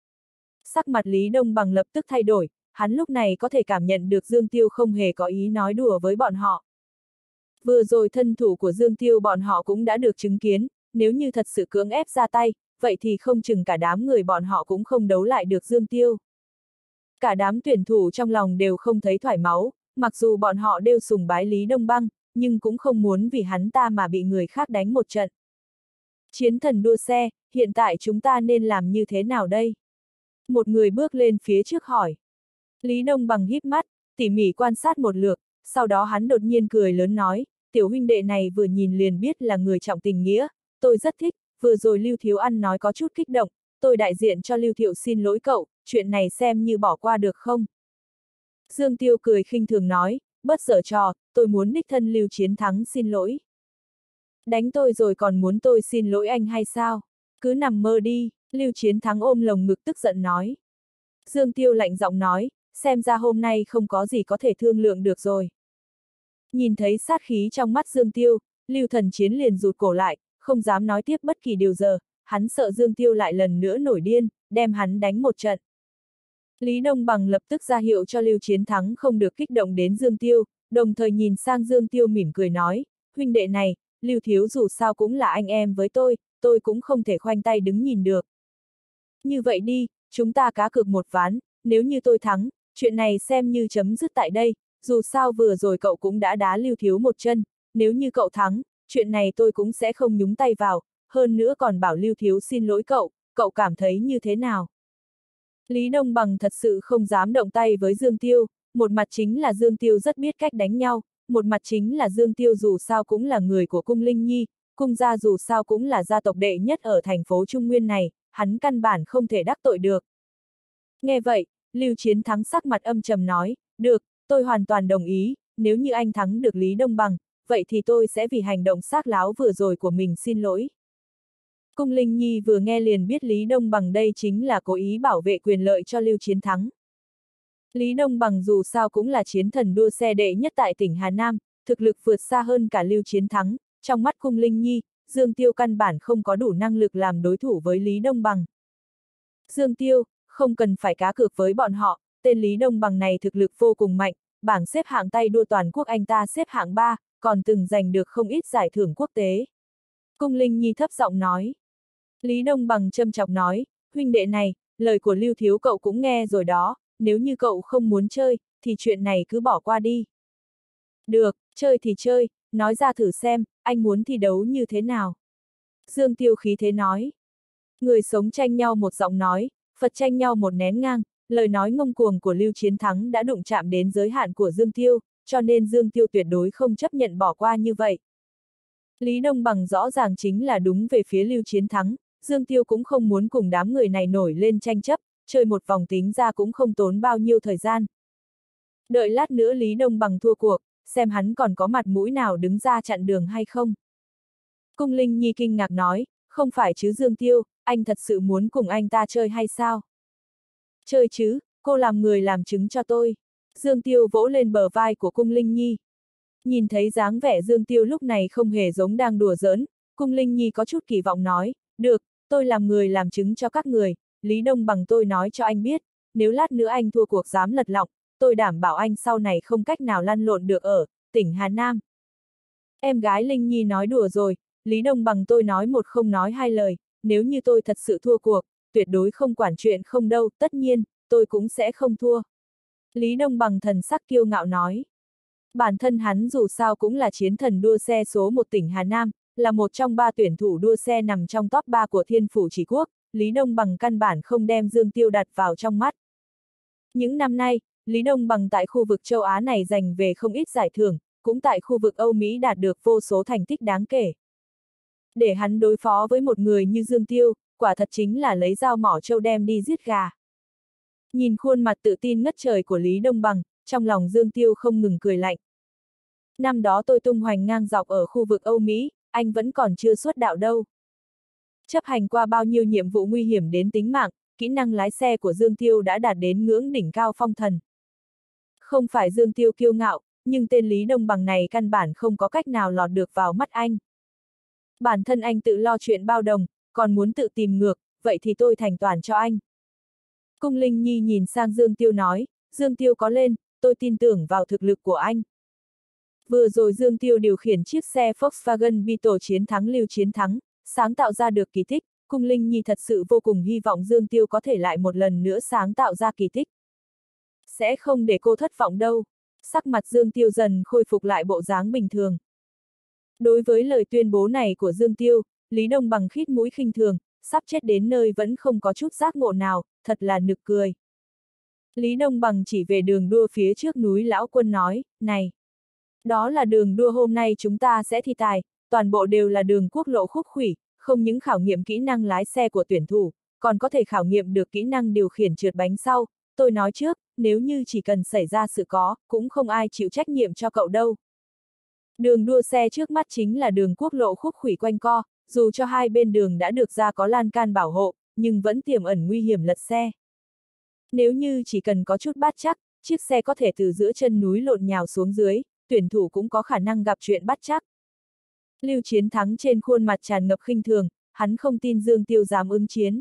Sắc mặt Lý Đông Bằng lập tức thay đổi, hắn lúc này có thể cảm nhận được Dương Tiêu không hề có ý nói đùa với bọn họ. Vừa rồi thân thủ của Dương Tiêu bọn họ cũng đã được chứng kiến, nếu như thật sự cưỡng ép ra tay, vậy thì không chừng cả đám người bọn họ cũng không đấu lại được Dương Tiêu. Cả đám tuyển thủ trong lòng đều không thấy thoải máu, mặc dù bọn họ đều sùng bái Lý Đông Băng, nhưng cũng không muốn vì hắn ta mà bị người khác đánh một trận. Chiến thần đua xe, hiện tại chúng ta nên làm như thế nào đây? Một người bước lên phía trước hỏi. Lý Đông Bằng híp mắt, tỉ mỉ quan sát một lượt, sau đó hắn đột nhiên cười lớn nói, tiểu huynh đệ này vừa nhìn liền biết là người trọng tình nghĩa, tôi rất thích, vừa rồi Lưu Thiếu Ăn nói có chút kích động, tôi đại diện cho Lưu Thiệu xin lỗi cậu, chuyện này xem như bỏ qua được không? Dương Tiêu cười khinh thường nói, bất giở trò, tôi muốn đích thân Lưu Chiến Thắng xin lỗi. Đánh tôi rồi còn muốn tôi xin lỗi anh hay sao? Cứ nằm mơ đi, Lưu Chiến Thắng ôm lồng ngực tức giận nói. Dương Tiêu lạnh giọng nói, xem ra hôm nay không có gì có thể thương lượng được rồi. Nhìn thấy sát khí trong mắt Dương Tiêu, Lưu Thần Chiến liền rụt cổ lại, không dám nói tiếp bất kỳ điều giờ, hắn sợ Dương Tiêu lại lần nữa nổi điên, đem hắn đánh một trận. Lý Đông Bằng lập tức ra hiệu cho Lưu Chiến Thắng không được kích động đến Dương Tiêu, đồng thời nhìn sang Dương Tiêu mỉm cười nói, huynh đệ này, Lưu Thiếu dù sao cũng là anh em với tôi, tôi cũng không thể khoanh tay đứng nhìn được. Như vậy đi, chúng ta cá cược một ván, nếu như tôi thắng, chuyện này xem như chấm dứt tại đây, dù sao vừa rồi cậu cũng đã đá Lưu Thiếu một chân, nếu như cậu thắng, chuyện này tôi cũng sẽ không nhúng tay vào, hơn nữa còn bảo Lưu Thiếu xin lỗi cậu, cậu cảm thấy như thế nào? Lý Đông Bằng thật sự không dám động tay với Dương Tiêu, một mặt chính là Dương Tiêu rất biết cách đánh nhau, một mặt chính là Dương Tiêu dù sao cũng là người của cung Linh Nhi, cung gia dù sao cũng là gia tộc đệ nhất ở thành phố Trung Nguyên này, hắn căn bản không thể đắc tội được. Nghe vậy, Lưu Chiến Thắng sắc mặt âm trầm nói, được, tôi hoàn toàn đồng ý, nếu như anh thắng được Lý Đông Bằng, vậy thì tôi sẽ vì hành động xác láo vừa rồi của mình xin lỗi. Cung Linh Nhi vừa nghe liền biết Lý Đông Bằng đây chính là cố ý bảo vệ quyền lợi cho Lưu Chiến Thắng. Lý Đông Bằng dù sao cũng là chiến thần đua xe đệ nhất tại tỉnh Hà Nam, thực lực vượt xa hơn cả Lưu Chiến Thắng, trong mắt Cung Linh Nhi, Dương Tiêu căn bản không có đủ năng lực làm đối thủ với Lý Đông Bằng. Dương Tiêu, không cần phải cá cược với bọn họ, tên Lý Đông Bằng này thực lực vô cùng mạnh, bảng xếp hạng tay đua toàn quốc anh ta xếp hạng ba, còn từng giành được không ít giải thưởng quốc tế. Cung Linh Nhi thấp giọng nói. Lý Đông Bằng châm chọc nói, huynh đệ này, lời của Lưu Thiếu cậu cũng nghe rồi đó, nếu như cậu không muốn chơi, thì chuyện này cứ bỏ qua đi. Được, chơi thì chơi, nói ra thử xem, anh muốn thi đấu như thế nào? Dương Tiêu khí thế nói. Người sống tranh nhau một giọng nói, Phật tranh nhau một nén ngang, lời nói ngông cuồng của Lưu Chiến Thắng đã đụng chạm đến giới hạn của Dương Tiêu, cho nên Dương Tiêu tuyệt đối không chấp nhận bỏ qua như vậy. Lý Đông Bằng rõ ràng chính là đúng về phía Lưu Chiến Thắng, Dương Tiêu cũng không muốn cùng đám người này nổi lên tranh chấp, chơi một vòng tính ra cũng không tốn bao nhiêu thời gian. Đợi lát nữa Lý Đông Bằng thua cuộc, xem hắn còn có mặt mũi nào đứng ra chặn đường hay không. Cung Linh Nhi kinh ngạc nói, không phải chứ Dương Tiêu, anh thật sự muốn cùng anh ta chơi hay sao? Chơi chứ, cô làm người làm chứng cho tôi. Dương Tiêu vỗ lên bờ vai của Cung Linh Nhi. Nhìn thấy dáng vẻ Dương Tiêu lúc này không hề giống đang đùa giỡn, Cung Linh Nhi có chút kỳ vọng nói, được, tôi làm người làm chứng cho các người, Lý Đông Bằng tôi nói cho anh biết, nếu lát nữa anh thua cuộc dám lật lọng, tôi đảm bảo anh sau này không cách nào lăn lộn được ở tỉnh Hà Nam. Em gái Linh Nhi nói đùa rồi, Lý Đông Bằng tôi nói một không nói hai lời, nếu như tôi thật sự thua cuộc, tuyệt đối không quản chuyện không đâu, tất nhiên, tôi cũng sẽ không thua. Lý Đông Bằng thần sắc kiêu ngạo nói. Bản thân hắn dù sao cũng là chiến thần đua xe số một tỉnh Hà Nam, là một trong ba tuyển thủ đua xe nằm trong top ba của Thiên Phủ Chỉ Quốc, Lý Đông Bằng căn bản không đem Dương Tiêu đặt vào trong mắt. Những năm nay, Lý Đông Bằng tại khu vực châu Á này giành về không ít giải thưởng, cũng tại khu vực Âu Mỹ đạt được vô số thành tích đáng kể. Để hắn đối phó với một người như Dương Tiêu, quả thật chính là lấy dao mỏ trâu đem đi giết gà. Nhìn khuôn mặt tự tin ngất trời của Lý Đông Bằng, trong lòng Dương Tiêu không ngừng cười lạnh. Năm đó tôi tung hoành ngang dọc ở khu vực Âu Mỹ, anh vẫn còn chưa xuất đạo đâu. Chấp hành qua bao nhiêu nhiệm vụ nguy hiểm đến tính mạng, kỹ năng lái xe của Dương Tiêu đã đạt đến ngưỡng đỉnh cao phong thần. Không phải Dương Tiêu kiêu ngạo, nhưng tên Lý Đông Bằng này căn bản không có cách nào lọt được vào mắt anh. Bản thân anh tự lo chuyện bao đồng, còn muốn tự tìm ngược, vậy thì tôi thành toàn cho anh. Cung Linh Nhi nhìn sang Dương Tiêu nói, Dương Tiêu có lên, tôi tin tưởng vào thực lực của anh. Vừa rồi Dương Tiêu điều khiển chiếc xe Volkswagen Beetle chiến thắng Lưu Chiến Thắng, sáng tạo ra được kỳ tích, Cung Linh Nhi thật sự vô cùng hy vọng Dương Tiêu có thể lại một lần nữa sáng tạo ra kỳ tích. Sẽ không để cô thất vọng đâu. Sắc mặt Dương Tiêu dần khôi phục lại bộ dáng bình thường. Đối với lời tuyên bố này của Dương Tiêu, Lý Đông Bằng khít mũi khinh thường, sắp chết đến nơi vẫn không có chút giác ngộ nào, thật là nực cười. Lý Đông Bằng chỉ về đường đua phía trước núi Lão Quân nói, này, đó là đường đua hôm nay chúng ta sẽ thi tài, toàn bộ đều là đường quốc lộ khúc khuỷu, không những khảo nghiệm kỹ năng lái xe của tuyển thủ, còn có thể khảo nghiệm được kỹ năng điều khiển trượt bánh sau. Tôi nói trước, nếu như chỉ cần xảy ra sự có, cũng không ai chịu trách nhiệm cho cậu đâu. Đường đua xe trước mắt chính là đường quốc lộ khúc khuỷu quanh co, dù cho hai bên đường đã được ra có lan can bảo hộ, nhưng vẫn tiềm ẩn nguy hiểm lật xe. Nếu như chỉ cần có chút bát chắc, chiếc xe có thể từ giữa chân núi lộn nhào xuống dưới, tuyển thủ cũng có khả năng gặp chuyện bắt chắc. Lưu Chiến Thắng trên khuôn mặt tràn ngập khinh thường, hắn không tin Dương Tiêu dám ứng chiến.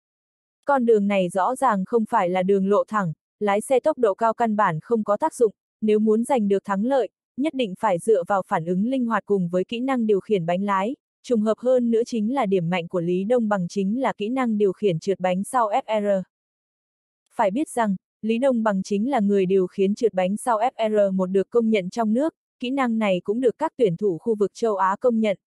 Con đường này rõ ràng không phải là đường lộ thẳng, lái xe tốc độ cao căn bản không có tác dụng, nếu muốn giành được thắng lợi, nhất định phải dựa vào phản ứng linh hoạt cùng với kỹ năng điều khiển bánh lái, trùng hợp hơn nữa chính là điểm mạnh của Lý Đông Bằng chính là kỹ năng điều khiển trượt bánh sau ép rờ. Phải biết rằng, Lý Đông Bằng chính là người điều khiển trượt bánh sau ép rờ một được công nhận trong nước, kỹ năng này cũng được các tuyển thủ khu vực châu Á công nhận.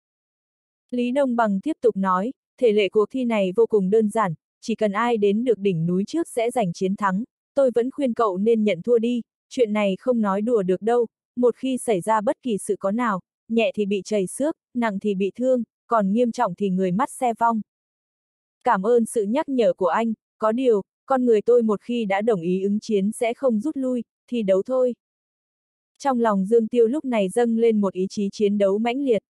Lý Đông Bằng tiếp tục nói, thể lệ cuộc thi này vô cùng đơn giản, chỉ cần ai đến được đỉnh núi trước sẽ giành chiến thắng, tôi vẫn khuyên cậu nên nhận thua đi, chuyện này không nói đùa được đâu, một khi xảy ra bất kỳ sự có nào, nhẹ thì bị trầy xước, nặng thì bị thương, còn nghiêm trọng thì người mắt xe vong. Cảm ơn sự nhắc nhở của anh, có điều, con người tôi một khi đã đồng ý ứng chiến sẽ không rút lui, thì đấu thôi. Trong lòng Dương Tiêu lúc này dâng lên một ý chí chiến đấu mãnh liệt.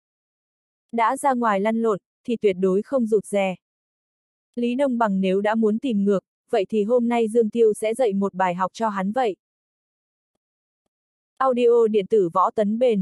Đã ra ngoài lăn lộn, thì tuyệt đối không rụt rè. Lý Đông Bằng nếu đã muốn tìm ngược, vậy thì hôm nay Dương Tiêu sẽ dạy một bài học cho hắn vậy. Audio điện tử Võ Tấn Bền.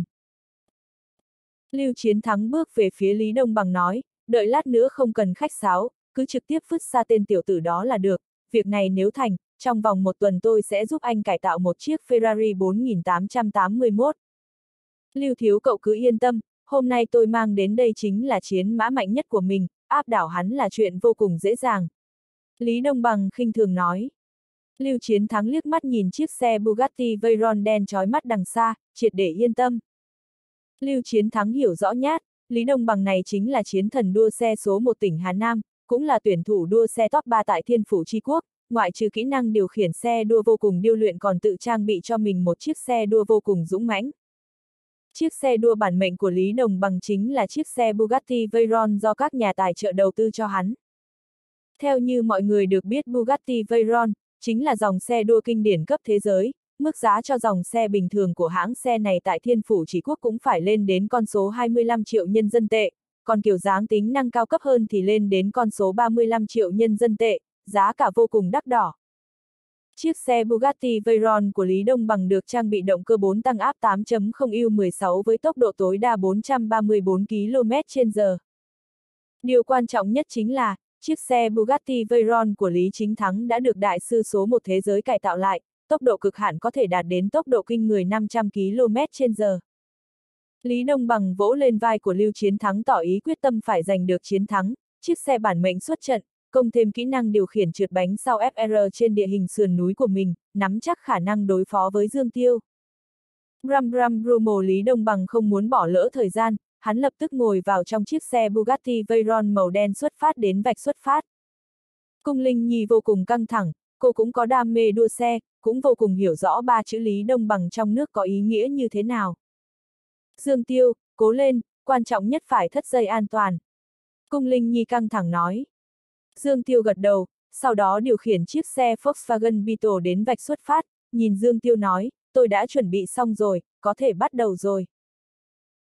Lưu Chiến Thắng bước về phía Lý Đông Bằng nói, đợi lát nữa không cần khách sáo, cứ trực tiếp vứt xa tên tiểu tử đó là được, việc này nếu thành, trong vòng một tuần tôi sẽ giúp anh cải tạo một chiếc Ferrari bốn nghìn tám trăm tám mươi mốt. Lưu thiếu cậu cứ yên tâm, hôm nay tôi mang đến đây chính là chiến mã mạnh nhất của mình, áp đảo hắn là chuyện vô cùng dễ dàng. Lý Đông Bằng khinh thường nói. Lưu Chiến Thắng liếc mắt nhìn chiếc xe Bugatti Veyron đen chói mắt đằng xa, triệt để yên tâm. Lưu Chiến Thắng hiểu rõ nhát, Lý Đông Bằng này chính là chiến thần đua xe số một tỉnh Hà Nam, cũng là tuyển thủ đua xe top ba tại Thiên Phủ Chi Quốc, ngoại trừ kỹ năng điều khiển xe đua vô cùng điêu luyện còn tự trang bị cho mình một chiếc xe đua vô cùng dũng mãnh. Chiếc xe đua bản mệnh của Lý Đông Bằng chính là chiếc xe Bugatti Veyron do các nhà tài trợ đầu tư cho hắn. Theo như mọi người được biết, Bugatti Veyron chính là dòng xe đua kinh điển cấp thế giới, mức giá cho dòng xe bình thường của hãng xe này tại Thiên Phủ Chỉ Quốc cũng phải lên đến con số hai mươi lăm triệu nhân dân tệ, còn kiểu dáng tính năng cao cấp hơn thì lên đến con số ba mươi lăm triệu nhân dân tệ, giá cả vô cùng đắt đỏ. Chiếc xe Bugatti Veyron của Lý Đông Bằng được trang bị động cơ bốn tăng áp tám chấm không U mười sáu với tốc độ tối đa bốn trăm ba mươi bốn ki lô mét trên giờ. Điều quan trọng nhất chính là, chiếc xe Bugatti Veyron của Lý Chính Thắng đã được đại sư số một thế giới cải tạo lại, tốc độ cực hạn có thể đạt đến tốc độ kinh người năm trăm ki lô mét trên giờ. Lý Đông Bằng vỗ lên vai của Lưu Chiến Thắng tỏ ý quyết tâm phải giành được chiến thắng, chiếc xe bản mệnh xuất trận, công thêm kỹ năng điều khiển trượt bánh sau ép rờ trên địa hình sườn núi của mình, nắm chắc khả năng đối phó với Dương Tiêu. Brum brum brumo Lý Đông Bằng không muốn bỏ lỡ thời gian, hắn lập tức ngồi vào trong chiếc xe Bugatti Veyron màu đen xuất phát đến vạch xuất phát. Cung Linh Nhi vô cùng căng thẳng, cô cũng có đam mê đua xe, cũng vô cùng hiểu rõ ba chữ Lý Đông Bằng trong nước có ý nghĩa như thế nào. Dương Tiêu, cố lên, quan trọng nhất phải thắt dây an toàn. Cung Linh Nhi căng thẳng nói. Dương Tiêu gật đầu, sau đó điều khiển chiếc xe Volkswagen Beetle đến vạch xuất phát, nhìn Dương Tiêu nói, tôi đã chuẩn bị xong rồi, có thể bắt đầu rồi.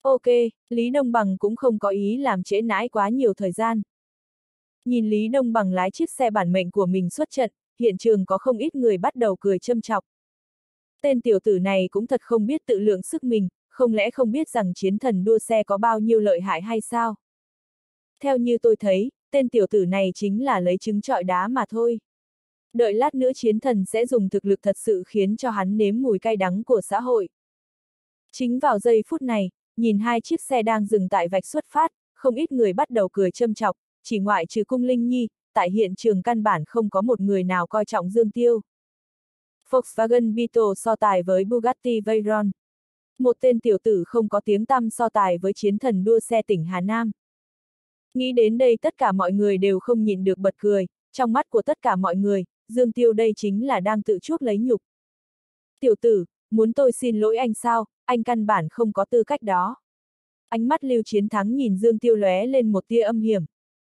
Ok, Lý Đông Bằng cũng không có ý làm trễ nãi quá nhiều thời gian. Nhìn Lý Đông Bằng lái chiếc xe bản mệnh của mình xuất trận, hiện trường có không ít người bắt đầu cười châm chọc. Tên tiểu tử này cũng thật không biết tự lượng sức mình, không lẽ không biết rằng chiến thần đua xe có bao nhiêu lợi hại hay sao? Theo như tôi thấy, tên tiểu tử này chính là lấy trứng trọi đá mà thôi. Đợi lát nữa chiến thần sẽ dùng thực lực thật sự khiến cho hắn nếm mùi cay đắng của xã hội. Chính vào giây phút này, nhìn hai chiếc xe đang dừng tại vạch xuất phát, không ít người bắt đầu cười châm chọc, chỉ ngoại trừ Cung Linh Nhi, tại hiện trường căn bản không có một người nào coi trọng Dương Tiêu. Volkswagen Beetle so tài với Bugatti Veyron. Một tên tiểu tử không có tiếng tăm so tài với chiến thần đua xe tỉnh Hà Nam. Nghĩ đến đây tất cả mọi người đều không nhịn được bật cười, trong mắt của tất cả mọi người, Dương Tiêu đây chính là đang tự chuốc lấy nhục. Tiểu tử, muốn tôi xin lỗi anh sao, anh căn bản không có tư cách đó. Ánh mắt Lưu Chiến Thắng nhìn Dương Tiêu lóe lên một tia âm hiểm.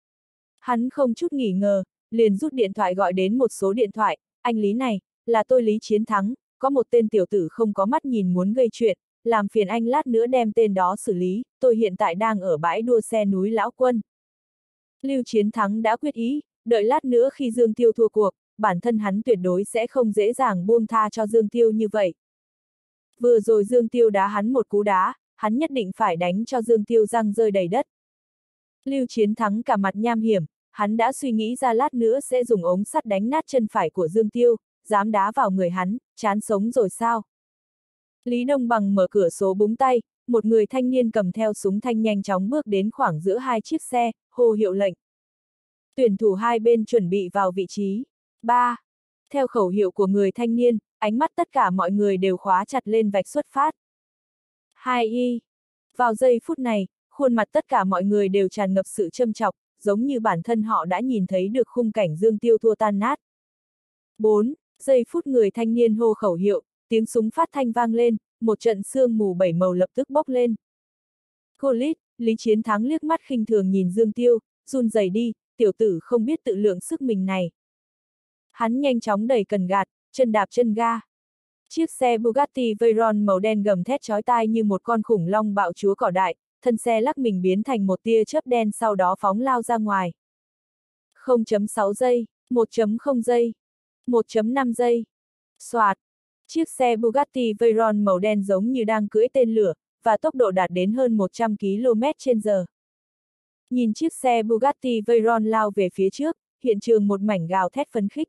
Hắn không chút nghỉ ngờ, liền rút điện thoại gọi đến một số điện thoại, anh Lý này, là tôi Lý Chiến Thắng, có một tên tiểu tử không có mắt nhìn muốn gây chuyện, làm phiền anh lát nữa đem tên đó xử lý, tôi hiện tại đang ở bãi đua xe núi Lão Quân. Lưu Chiến Thắng đã quyết ý, đợi lát nữa khi Dương Tiêu thua cuộc, bản thân hắn tuyệt đối sẽ không dễ dàng buông tha cho Dương Tiêu như vậy. Vừa rồi Dương Tiêu đá hắn một cú đá, hắn nhất định phải đánh cho Dương Tiêu răng rơi đầy đất. Lưu Chiến Thắng cả mặt nham hiểm, hắn đã suy nghĩ ra lát nữa sẽ dùng ống sắt đánh nát chân phải của Dương Tiêu, dám đá vào người hắn, chán sống rồi sao? Lý Đông Bằng mở cửa số búng tay, một người thanh niên cầm theo súng thanh nhanh chóng bước đến khoảng giữa hai chiếc xe, hô hiệu lệnh. Tuyển thủ hai bên chuẩn bị vào vị trí. ba. Theo khẩu hiệu của người thanh niên, ánh mắt tất cả mọi người đều khóa chặt lên vạch xuất phát. hai y. Vào giây phút này, khuôn mặt tất cả mọi người đều tràn ngập sự châm chọc, giống như bản thân họ đã nhìn thấy được khung cảnh Dương Tiêu thua tan nát. bốn. Giây phút người thanh niên hô khẩu hiệu, tiếng súng phát thanh vang lên, một trận sương mù bảy màu lập tức bốc lên. Cô Lít, Lý Chiến Thắng liếc mắt khinh thường nhìn Dương Tiêu, run rẩy đi, tiểu tử không biết tự lượng sức mình này. Hắn nhanh chóng đẩy cần gạt, chân đạp chân ga. Chiếc xe Bugatti Veyron màu đen gầm thét chói tai như một con khủng long bạo chúa cỏ đại, thân xe lắc mình biến thành một tia chớp đen sau đó phóng lao ra ngoài. không phẩy sáu giây, một phẩy không giây, một phẩy năm giây. Soạt. Chiếc xe Bugatti Veyron màu đen giống như đang cưỡi tên lửa, và tốc độ đạt đến hơn một trăm ki lô mét trên giờ. Nhìn chiếc xe Bugatti Veyron lao về phía trước, hiện trường một mảnh gào thét phấn khích.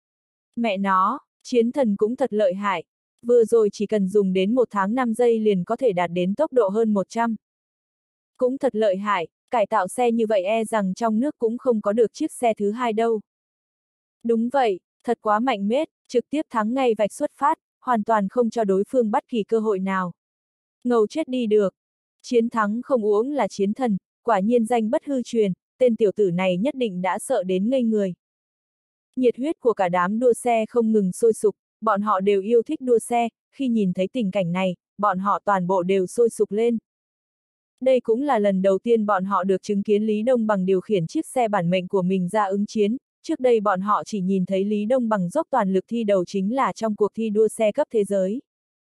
Mẹ nó, chiến thần cũng thật lợi hại. Vừa rồi chỉ cần dùng đến một tháng năm giây liền có thể đạt đến tốc độ hơn một trăm. Cũng thật lợi hại, cải tạo xe như vậy e rằng trong nước cũng không có được chiếc xe thứ hai đâu. Đúng vậy, thật quá mạnh mết, trực tiếp thắng ngay vạch xuất phát, hoàn toàn không cho đối phương bất kỳ cơ hội nào. Ngầu chết đi được. Chiến thắng không uống là chiến thần, quả nhiên danh bất hư truyền, tên tiểu tử này nhất định đã sợ đến ngây người. Nhiệt huyết của cả đám đua xe không ngừng sôi sục, bọn họ đều yêu thích đua xe, khi nhìn thấy tình cảnh này, bọn họ toàn bộ đều sôi sục lên. Đây cũng là lần đầu tiên bọn họ được chứng kiến Lý Đông Bằng điều khiển chiếc xe bản mệnh của mình ra ứng chiến, trước đây bọn họ chỉ nhìn thấy Lý Đông Bằng dốc toàn lực thi đấu chính là trong cuộc thi đua xe cấp thế giới.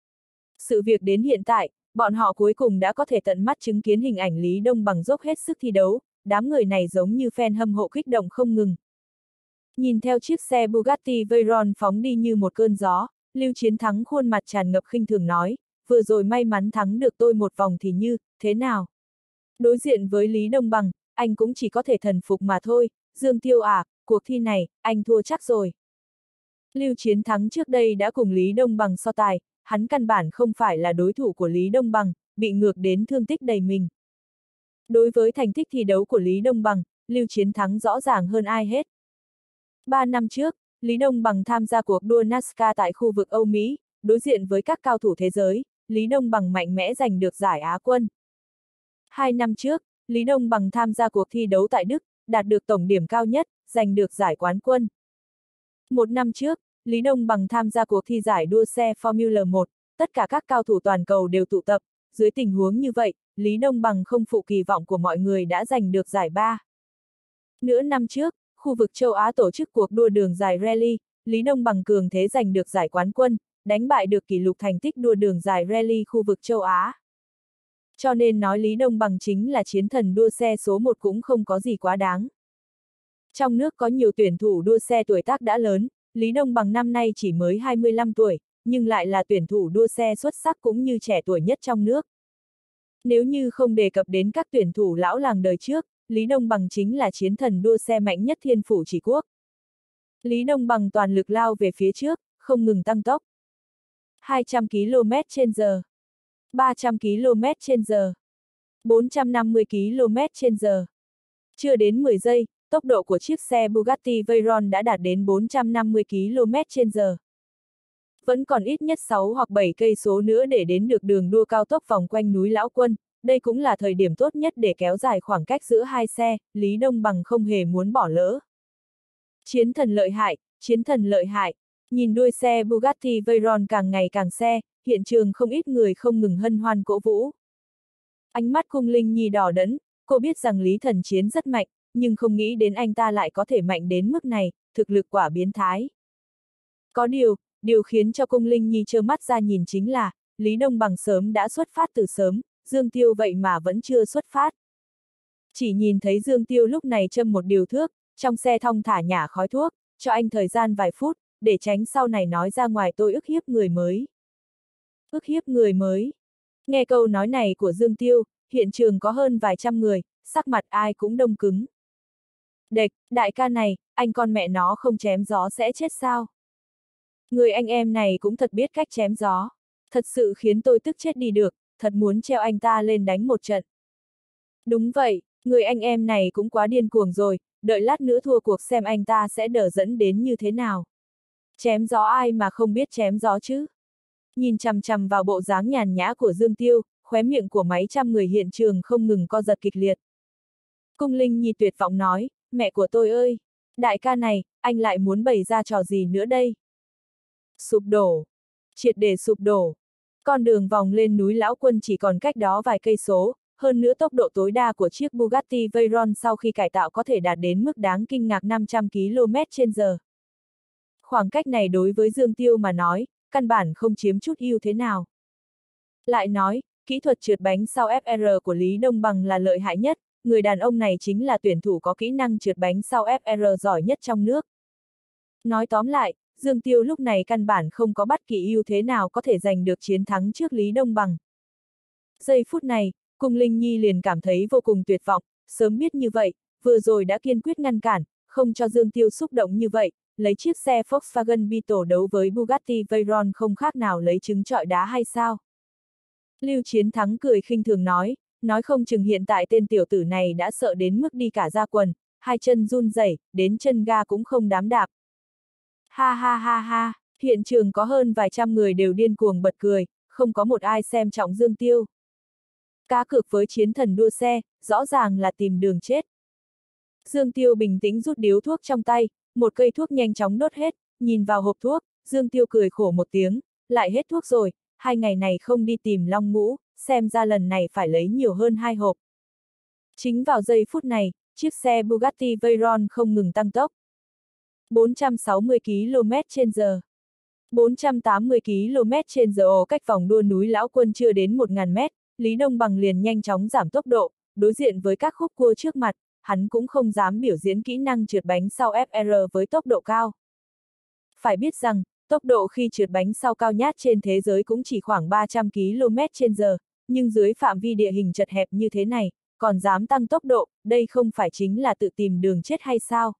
Sự việc đến hiện tại, bọn họ cuối cùng đã có thể tận mắt chứng kiến hình ảnh Lý Đông Bằng dốc hết sức thi đấu, đám người này giống như fan hâm mộ kích động không ngừng. Nhìn theo chiếc xe Bugatti Veyron phóng đi như một cơn gió, Lưu Chiến Thắng khuôn mặt tràn ngập khinh thường nói, vừa rồi may mắn thắng được tôi một vòng thì như, thế nào? Đối diện với Lý Đông Bằng, anh cũng chỉ có thể thần phục mà thôi, Dương Tiêu à, cuộc thi này, anh thua chắc rồi. Lưu Chiến Thắng trước đây đã cùng Lý Đông Bằng so tài, hắn căn bản không phải là đối thủ của Lý Đông Bằng, bị ngược đến thương tích đầy mình. Đối với thành tích thi đấu của Lý Đông Bằng, Lưu Chiến Thắng rõ ràng hơn ai hết. Ba năm trước, Lý Đông Bằng tham gia cuộc đua NASCAR tại khu vực Âu Mỹ, đối diện với các cao thủ thế giới, Lý Đông Bằng mạnh mẽ giành được giải Á quân. Hai năm trước, Lý Đông Bằng tham gia cuộc thi đấu tại Đức, đạt được tổng điểm cao nhất, giành được giải quán quân. Một năm trước, Lý Đông Bằng tham gia cuộc thi giải đua xe Formula một, tất cả các cao thủ toàn cầu đều tụ tập, dưới tình huống như vậy, Lý Đông Bằng không phụ kỳ vọng của mọi người đã giành được giải ba. Nửa năm trước, khu vực châu Á tổ chức cuộc đua đường dài rally, Lý Đông Bằng cường thế giành được giải quán quân, đánh bại được kỷ lục thành tích đua đường dài rally khu vực châu Á. Cho nên nói Lý Đông Bằng chính là chiến thần đua xe số một cũng không có gì quá đáng. Trong nước có nhiều tuyển thủ đua xe tuổi tác đã lớn, Lý Đông Bằng năm nay chỉ mới hai mươi lăm tuổi, nhưng lại là tuyển thủ đua xe xuất sắc cũng như trẻ tuổi nhất trong nước. Nếu như không đề cập đến các tuyển thủ lão làng đời trước, Lý Đông Bằng chính là chiến thần đua xe mạnh nhất thiên phủ chỉ quốc. Lý Đông Bằng toàn lực lao về phía trước, không ngừng tăng tốc. hai trăm ki lô mét trên giờ, ba trăm ki lô mét trên giờ, bốn trăm năm mươi ki lô mét trên giờ. Chưa đến mười giây, tốc độ của chiếc xe Bugatti Veyron đã đạt đến bốn trăm năm mươi ki lô mét trên giờ. Vẫn còn ít nhất sáu hoặc bảy cây số nữa để đến được đường đua cao tốc vòng quanh núi Lão Quân, đây cũng là thời điểm tốt nhất để kéo dài khoảng cách giữa hai xe, Lý Đông Bằng không hề muốn bỏ lỡ. Chiến thần lợi hại, chiến thần lợi hại, nhìn đuôi xe Bugatti Veyron càng ngày càng xe, hiện trường không ít người không ngừng hân hoan cổ vũ. Ánh mắt Cung Linh Nhi đỏ đẫn, cô biết rằng Lý Thần Chiến rất mạnh, nhưng không nghĩ đến anh ta lại có thể mạnh đến mức này, thực lực quả biến thái. Có điều, điều khiến cho Cung Linh Nhi trơ mắt ra nhìn chính là, Lý Đông Bằng sớm đã xuất phát từ sớm, Dương Tiêu vậy mà vẫn chưa xuất phát. Chỉ nhìn thấy Dương Tiêu lúc này châm một điều thước, trong xe thong thả nhả khói thuốc, cho anh thời gian vài phút, để tránh sau này nói ra ngoài tôi ức hiếp người mới. Ức hiếp người mới. Nghe câu nói này của Dương Tiêu, hiện trường có hơn vài trăm người, sắc mặt ai cũng đông cứng. Đệt, đại ca này, anh con mẹ nó không chém gió sẽ chết sao? Người anh em này cũng thật biết cách chém gió. Thật sự khiến tôi tức chết đi được, thật muốn treo anh ta lên đánh một trận. Đúng vậy, người anh em này cũng quá điên cuồng rồi, đợi lát nữa thua cuộc xem anh ta sẽ đỡ dẫn đến như thế nào. Chém gió ai mà không biết chém gió chứ? Nhìn chằm chằm vào bộ dáng nhàn nhã của Dương Tiêu, khóe miệng của mấy trăm người hiện trường không ngừng co giật kịch liệt. Cung Linh Nhi tuyệt vọng nói, mẹ của tôi ơi, đại ca này, anh lại muốn bày ra trò gì nữa đây? Sụp đổ. Triệt để sụp đổ. Con đường vòng lên núi Lão Quân chỉ còn cách đó vài cây số, hơn nữa tốc độ tối đa của chiếc Bugatti Veyron sau khi cải tạo có thể đạt đến mức đáng kinh ngạc năm trăm ki lô mét trên giờ. Khoảng cách này đối với Dương Tiêu mà nói, căn bản không chiếm chút ưu thế nào. Lại nói, kỹ thuật trượt bánh sau ép rờ của Lý Đông Bằng là lợi hại nhất, người đàn ông này chính là tuyển thủ có kỹ năng trượt bánh sau ép rờ giỏi nhất trong nước. Nói tóm lại, Dương Tiêu lúc này căn bản không có bất kỳ ưu thế nào có thể giành được chiến thắng trước Lý Đông Bằng. Giây phút này, Cung Linh Nhi liền cảm thấy vô cùng tuyệt vọng, sớm biết như vậy, vừa rồi đã kiên quyết ngăn cản, không cho Dương Tiêu xúc động như vậy, lấy chiếc xe Volkswagen Beetle đấu với Bugatti Veyron không khác nào lấy trứng trọi đá hay sao? Lưu Chiến Thắng cười khinh thường nói, nói không chừng hiện tại tên tiểu tử này đã sợ đến mức đi cả da quần, hai chân run rẩy, đến chân ga cũng không dám đạp. Ha ha ha ha, hiện trường có hơn vài trăm người đều điên cuồng bật cười, không có một ai xem trọng Dương Tiêu. Cá cược với chiến thần đua xe, rõ ràng là tìm đường chết. Dương Tiêu bình tĩnh rút điếu thuốc trong tay, một cây thuốc nhanh chóng đốt hết, nhìn vào hộp thuốc, Dương Tiêu cười khổ một tiếng, lại hết thuốc rồi, hai ngày này không đi tìm Long Ngũ, xem ra lần này phải lấy nhiều hơn hai hộp. Chính vào giây phút này, chiếc xe Bugatti Veyron không ngừng tăng tốc. bốn trăm sáu mươi ki lô mét trên giờ, bốn trăm tám mươi ki lô mét trên giờ. Ồ, cách vòng đua núi Lão Quân chưa đến một nghìn mét, Lý Đông Bằng liền nhanh chóng giảm tốc độ, đối diện với các khúc cua trước mặt, hắn cũng không dám biểu diễn kỹ năng trượt bánh sau ép rờ với tốc độ cao. Phải biết rằng, tốc độ khi trượt bánh sau cao nhất trên thế giới cũng chỉ khoảng ba trăm ki lô mét trên giờ, nhưng dưới phạm vi địa hình chật hẹp như thế này, còn dám tăng tốc độ, đây không phải chính là tự tìm đường chết hay sao?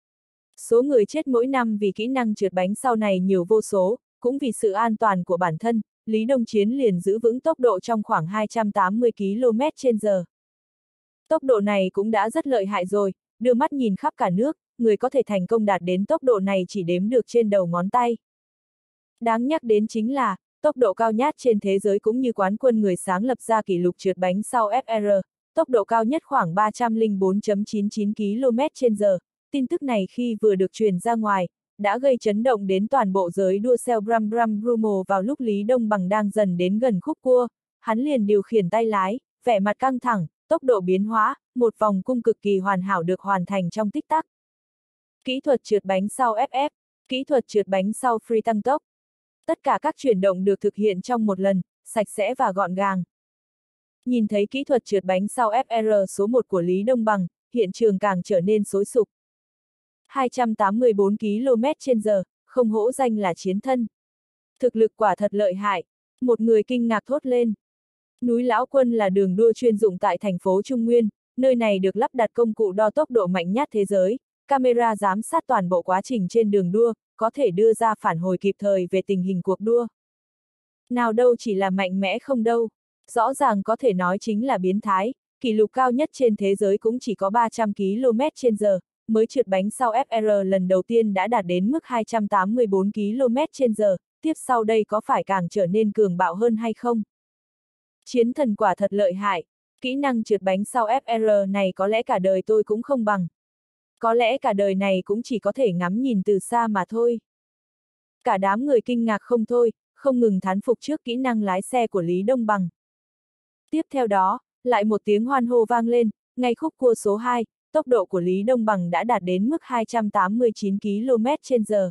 Số người chết mỗi năm vì kỹ năng trượt bánh sau này nhiều vô số, cũng vì sự an toàn của bản thân, Lý Đông Chiến liền giữ vững tốc độ trong khoảng hai trăm tám mươi ki lô mét trên giờ. Tốc độ này cũng đã rất lợi hại rồi, đưa mắt nhìn khắp cả nước, người có thể thành công đạt đến tốc độ này chỉ đếm được trên đầu ngón tay. Đáng nhắc đến chính là, tốc độ cao nhất trên thế giới cũng như quán quân người sáng lập ra kỷ lục trượt bánh sau ép rờ, tốc độ cao nhất khoảng ba trăm lẻ bốn phẩy chín chín ki lô mét trên giờ. Tin tức này khi vừa được truyền ra ngoài, đã gây chấn động đến toàn bộ giới đua xe Bram Bram Brumo. Vào lúc Lý Đông Bằng đang dần đến gần khúc cua, hắn liền điều khiển tay lái, vẻ mặt căng thẳng, tốc độ biến hóa, một vòng cung cực kỳ hoàn hảo được hoàn thành trong tích tắc. Kỹ thuật trượt bánh sau ép ép, kỹ thuật trượt bánh sau free tăng tốc. Tất cả các chuyển động được thực hiện trong một lần, sạch sẽ và gọn gàng. Nhìn thấy kỹ thuật trượt bánh sau ép rờ số một của Lý Đông Bằng, hiện trường càng trở nên sôi sục. hai trăm tám mươi bốn ki lô mét trên giờ, không hổ danh là chiến thân. Thực lực quả thật lợi hại, một người kinh ngạc thốt lên. Núi Lão Quân là đường đua chuyên dụng tại thành phố Trung Nguyên, nơi này được lắp đặt công cụ đo tốc độ mạnh nhất thế giới, camera giám sát toàn bộ quá trình trên đường đua, có thể đưa ra phản hồi kịp thời về tình hình cuộc đua. Nào đâu chỉ là mạnh mẽ không đâu, rõ ràng có thể nói chính là biến thái, kỷ lục cao nhất trên thế giới cũng chỉ có ba trăm ki lô mét trên giờ, mới trượt bánh sau ép rờ lần đầu tiên đã đạt đến mức hai trăm tám mươi bốn ki lô mét trên giờ, tiếp sau đây có phải càng trở nên cường bạo hơn hay không? Chiến thần quả thật lợi hại, kỹ năng trượt bánh sau ép rờ này có lẽ cả đời tôi cũng không bằng. Có lẽ cả đời này cũng chỉ có thể ngắm nhìn từ xa mà thôi. Cả đám người kinh ngạc không thôi, không ngừng thán phục trước kỹ năng lái xe của Lý Đông Bằng. Tiếp theo đó, lại một tiếng hoan hô vang lên, ngay khúc cua số hai, tốc độ của Lý Đông Bằng đã đạt đến mức hai trăm tám mươi chín ki lô mét trên giờ.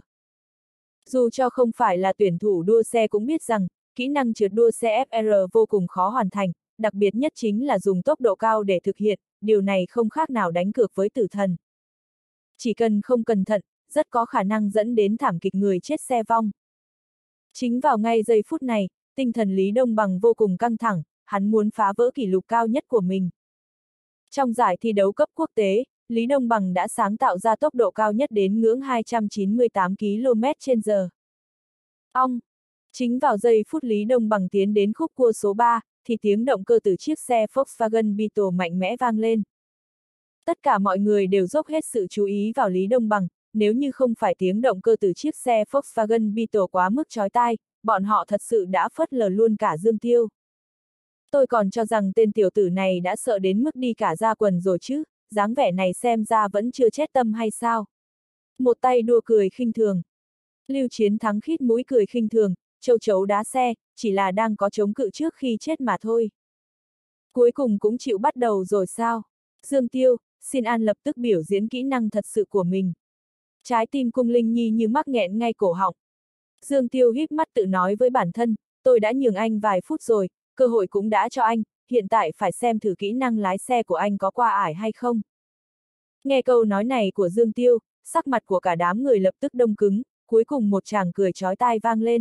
Dù cho không phải là tuyển thủ đua xe cũng biết rằng, kỹ năng trượt đua xe ép rờ vô cùng khó hoàn thành, đặc biệt nhất chính là dùng tốc độ cao để thực hiện, điều này không khác nào đánh cược với tử thần. Chỉ cần không cẩn thận, rất có khả năng dẫn đến thảm kịch người chết xe vong. Chính vào ngay giây phút này, tinh thần Lý Đông Bằng vô cùng căng thẳng, hắn muốn phá vỡ kỷ lục cao nhất của mình. Trong giải thi đấu cấp quốc tế, Lý Đông Bằng đã sáng tạo ra tốc độ cao nhất đến ngưỡng hai trăm chín mươi tám ki lô mét trên giờ. Ong! Chính vào giây phút Lý Đông Bằng tiến đến khúc cua số ba, thì tiếng động cơ từ chiếc xe Volkswagen Beetle mạnh mẽ vang lên. Tất cả mọi người đều dốc hết sự chú ý vào Lý Đông Bằng, nếu như không phải tiếng động cơ từ chiếc xe Volkswagen Beetle quá mức chói tai, bọn họ thật sự đã phớt lờ luôn cả Dương Tiêu. Tôi còn cho rằng tên tiểu tử này đã sợ đến mức đi cả da quần rồi chứ, dáng vẻ này xem ra vẫn chưa chết tâm hay sao. Một tay đua cười khinh thường. Lưu Chiến Thắng khít mũi cười khinh thường, châu chấu đá xe, chỉ là đang có chống cự trước khi chết mà thôi. Cuối cùng cũng chịu bắt đầu rồi sao? Dương Tiêu, xin An lập tức biểu diễn kỹ năng thật sự của mình. Trái tim Cung Linh Nhi như mắc nghẹn ngay cổ họng. Dương Tiêu híp mắt tự nói với bản thân, tôi đã nhường anh vài phút rồi, cơ hội cũng đã cho anh, hiện tại phải xem thử kỹ năng lái xe của anh có qua ải hay không. Nghe câu nói này của Dương Tiêu, sắc mặt của cả đám người lập tức đông cứng, cuối cùng một tràng cười chói tai vang lên.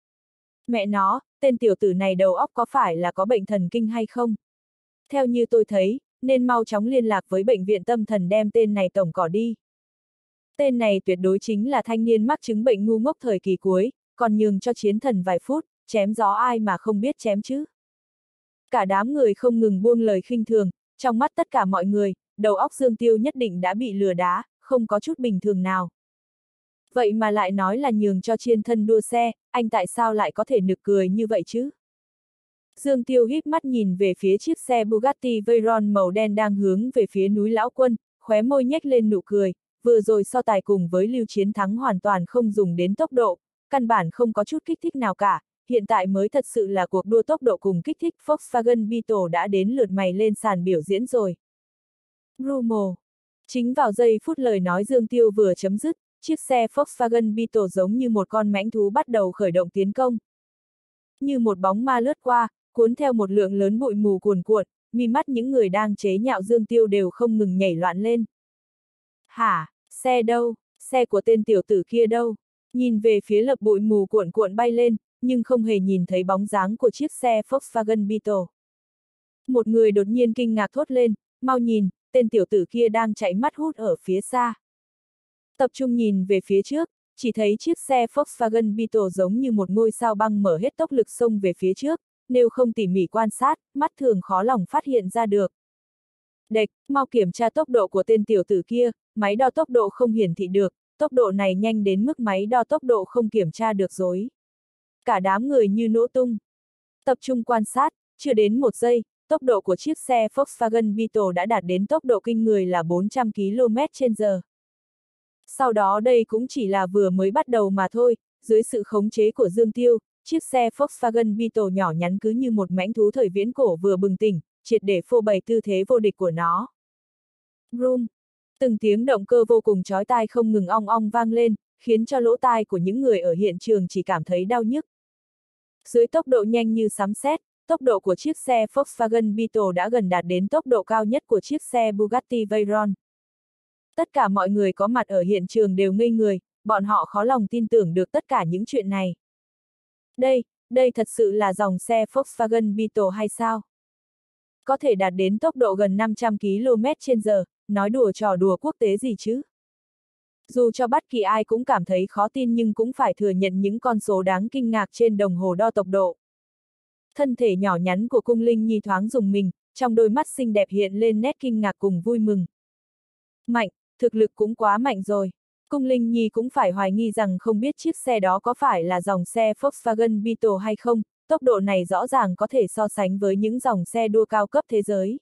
Mẹ nó, tên tiểu tử này đầu óc có phải là có bệnh thần kinh hay không? Theo như tôi thấy, nên mau chóng liên lạc với bệnh viện tâm thần đem tên này tổng cỏ đi. Tên này tuyệt đối chính là thanh niên mắc chứng bệnh ngu ngốc thời kỳ cuối, còn nhường cho chiến thần vài phút, chém gió ai mà không biết chém chứ. Cả đám người không ngừng buông lời khinh thường, trong mắt tất cả mọi người, đầu óc Dương Tiêu nhất định đã bị lừa đá, không có chút bình thường nào. Vậy mà lại nói là nhường cho chiến thân đua xe, anh tại sao lại có thể nực cười như vậy chứ? Dương Tiêu híp mắt nhìn về phía chiếc xe Bugatti Veyron màu đen đang hướng về phía núi Lão Quân, khóe môi nhếch lên nụ cười, vừa rồi so tài cùng với Lưu Chiến Thắng hoàn toàn không dùng đến tốc độ, căn bản không có chút kích thích nào cả, hiện tại mới thật sự là cuộc đua tốc độ cùng kích thích. Volkswagen Beetle đã đến lượt mày lên sàn biểu diễn rồi. Brumo. Chính vào giây phút lời nói Dương Tiêu vừa chấm dứt, chiếc xe Volkswagen Beetle giống như một con mãnh thú bắt đầu khởi động tiến công. Như một bóng ma lướt qua, cuốn theo một lượng lớn bụi mù cuồn cuộn, mi mắt những người đang chế nhạo Dương Tiêu đều không ngừng nhảy loạn lên. Hả, xe đâu, xe của tên tiểu tử kia đâu? Nhìn về phía lập bụi mù cuộn cuộn bay lên, nhưng không hề nhìn thấy bóng dáng của chiếc xe Volkswagen Beetle. Một người đột nhiên kinh ngạc thốt lên, mau nhìn, tên tiểu tử kia đang chạy mắt hút ở phía xa. Tập trung nhìn về phía trước, chỉ thấy chiếc xe Volkswagen Beetle giống như một ngôi sao băng mở hết tốc lực xông về phía trước, nếu không tỉ mỉ quan sát, mắt thường khó lòng phát hiện ra được. Địch, mau kiểm tra tốc độ của tên tiểu tử kia, máy đo tốc độ không hiển thị được, tốc độ này nhanh đến mức máy đo tốc độ không kiểm tra được rồi. Cả đám người như nổ tung. Tập trung quan sát, chưa đến một giây, tốc độ của chiếc xe Volkswagen Beetle đã đạt đến tốc độ kinh người là bốn trăm ki lô mét trên giờ. Sau đó đây cũng chỉ là vừa mới bắt đầu mà thôi, dưới sự khống chế của Dương Tiêu, chiếc xe Volkswagen Beetle nhỏ nhắn cứ như một mãnh thú thời viễn cổ vừa bừng tỉnh, triệt để phô bày tư thế vô địch của nó. Brum! Từng tiếng động cơ vô cùng chói tai không ngừng ong ong vang lên, khiến cho lỗ tai của những người ở hiện trường chỉ cảm thấy đau nhức. Dưới tốc độ nhanh như sấm sét, tốc độ của chiếc xe Volkswagen Beetle đã gần đạt đến tốc độ cao nhất của chiếc xe Bugatti Veyron. Tất cả mọi người có mặt ở hiện trường đều ngây người, bọn họ khó lòng tin tưởng được tất cả những chuyện này. Đây, đây thật sự là dòng xe Volkswagen Beetle hay sao? Có thể đạt đến tốc độ gần năm trăm ki lô mét trên giờ, nói đùa trò đùa quốc tế gì chứ? Dù cho bất kỳ ai cũng cảm thấy khó tin nhưng cũng phải thừa nhận những con số đáng kinh ngạc trên đồng hồ đo tốc độ. Thân thể nhỏ nhắn của Cung Linh Nhi thoáng rùng mình, trong đôi mắt xinh đẹp hiện lên nét kinh ngạc cùng vui mừng. Mạnh, thực lực cũng quá mạnh rồi. Cung Linh Nhi cũng phải hoài nghi rằng không biết chiếc xe đó có phải là dòng xe Volkswagen Beetle hay không, tốc độ này rõ ràng có thể so sánh với những dòng xe đua cao cấp thế giới.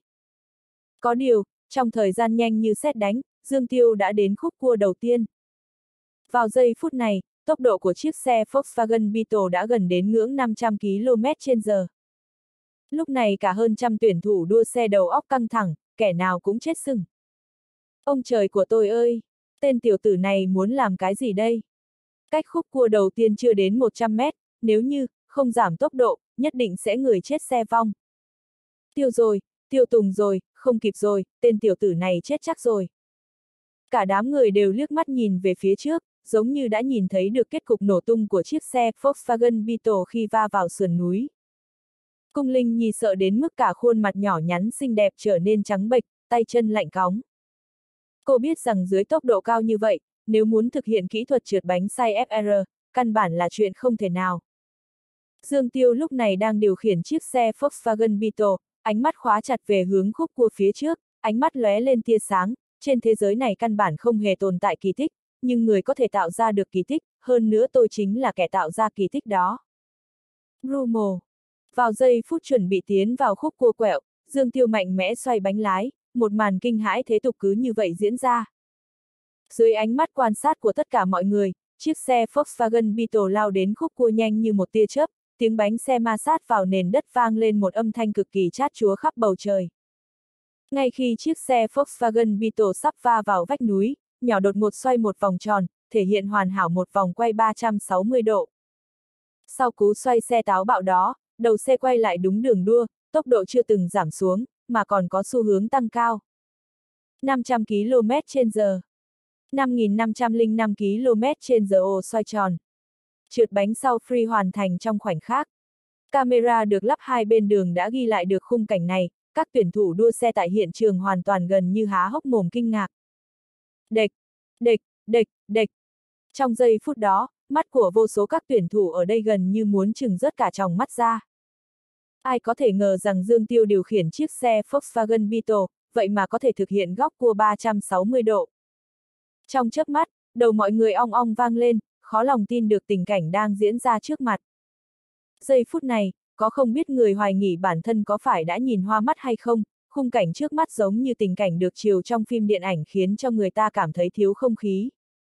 Có điều, trong thời gian nhanh như sét đánh, Dương Tiêu đã đến khúc cua đầu tiên. Vào giây phút này, tốc độ của chiếc xe Volkswagen Beetle đã gần đến ngưỡng năm trăm ki lô mét trên giờ. Lúc này cả hơn trăm tuyển thủ đua xe đầu óc căng thẳng, kẻ nào cũng chết sưng. Ông trời của tôi ơi! Tên tiểu tử này muốn làm cái gì đây? Cách khúc cua đầu tiên chưa đến một trăm mét, nếu như không giảm tốc độ, nhất định sẽ người chết xe vong. Tiêu rồi, tiêu tùng rồi, không kịp rồi, tên tiểu tử này chết chắc rồi. Cả đám người đều liếc mắt nhìn về phía trước, giống như đã nhìn thấy được kết cục nổ tung của chiếc xe Volkswagen Beetle khi va vào sườn núi. Cung Linh Nhi sợ đến mức cả khuôn mặt nhỏ nhắn xinh đẹp trở nên trắng bệch, tay chân lạnh cóng. Cô biết rằng dưới tốc độ cao như vậy, nếu muốn thực hiện kỹ thuật trượt bánh xoay ép rờ, căn bản là chuyện không thể nào. Dương Tiêu lúc này đang điều khiển chiếc xe Volkswagen Beetle, ánh mắt khóa chặt về hướng khúc cua phía trước, ánh mắt lóe lên tia sáng, trên thế giới này căn bản không hề tồn tại kỳ tích, nhưng người có thể tạo ra được kỳ tích, hơn nữa tôi chính là kẻ tạo ra kỳ tích đó. Brumo. Vào giây phút chuẩn bị tiến vào khúc cua quẹo, Dương Tiêu mạnh mẽ xoay bánh lái, một màn kinh hãi thế tục cứ như vậy diễn ra. Dưới ánh mắt quan sát của tất cả mọi người, chiếc xe Volkswagen Beetle lao đến khúc cua nhanh như một tia chớp, tiếng bánh xe ma sát vào nền đất vang lên một âm thanh cực kỳ chát chúa khắp bầu trời. Ngay khi chiếc xe Volkswagen Beetle sắp va vào vách núi, nhỏ đột ngột xoay một vòng tròn, thể hiện hoàn hảo một vòng quay ba trăm sáu mươi độ. Sau cú xoay xe táo bạo đó, đầu xe quay lại đúng đường đua, tốc độ chưa từng giảm xuống, mà còn có xu hướng tăng cao. năm trăm ki lô mét trên giờ. năm nghìn năm trăm lẻ năm ki lô mét trên giờ ồ xoay tròn. Trượt bánh sau free hoàn thành trong khoảnh khắc. Camera được lắp hai bên đường đã ghi lại được khung cảnh này, các tuyển thủ đua xe tại hiện trường hoàn toàn gần như há hốc mồm kinh ngạc. Đệch, đệch, đệch, đệch. Trong giây phút đó, mắt của vô số các tuyển thủ ở đây gần như muốn trừng rớt cả tròng mắt ra. Ai có thể ngờ rằng Dương Tiêu điều khiển chiếc xe Volkswagen Beetle, vậy mà có thể thực hiện góc cua ba trăm sáu mươi độ. Trong chớp mắt, đầu mọi người ong ong vang lên, khó lòng tin được tình cảnh đang diễn ra trước mặt. Giây phút này, có không biết người hoài nghi bản thân có phải đã nhìn hoa mắt hay không, khung cảnh trước mắt giống như tình cảnh được chiếu trong phim điện ảnh khiến cho người ta cảm thấy thiếu không khí.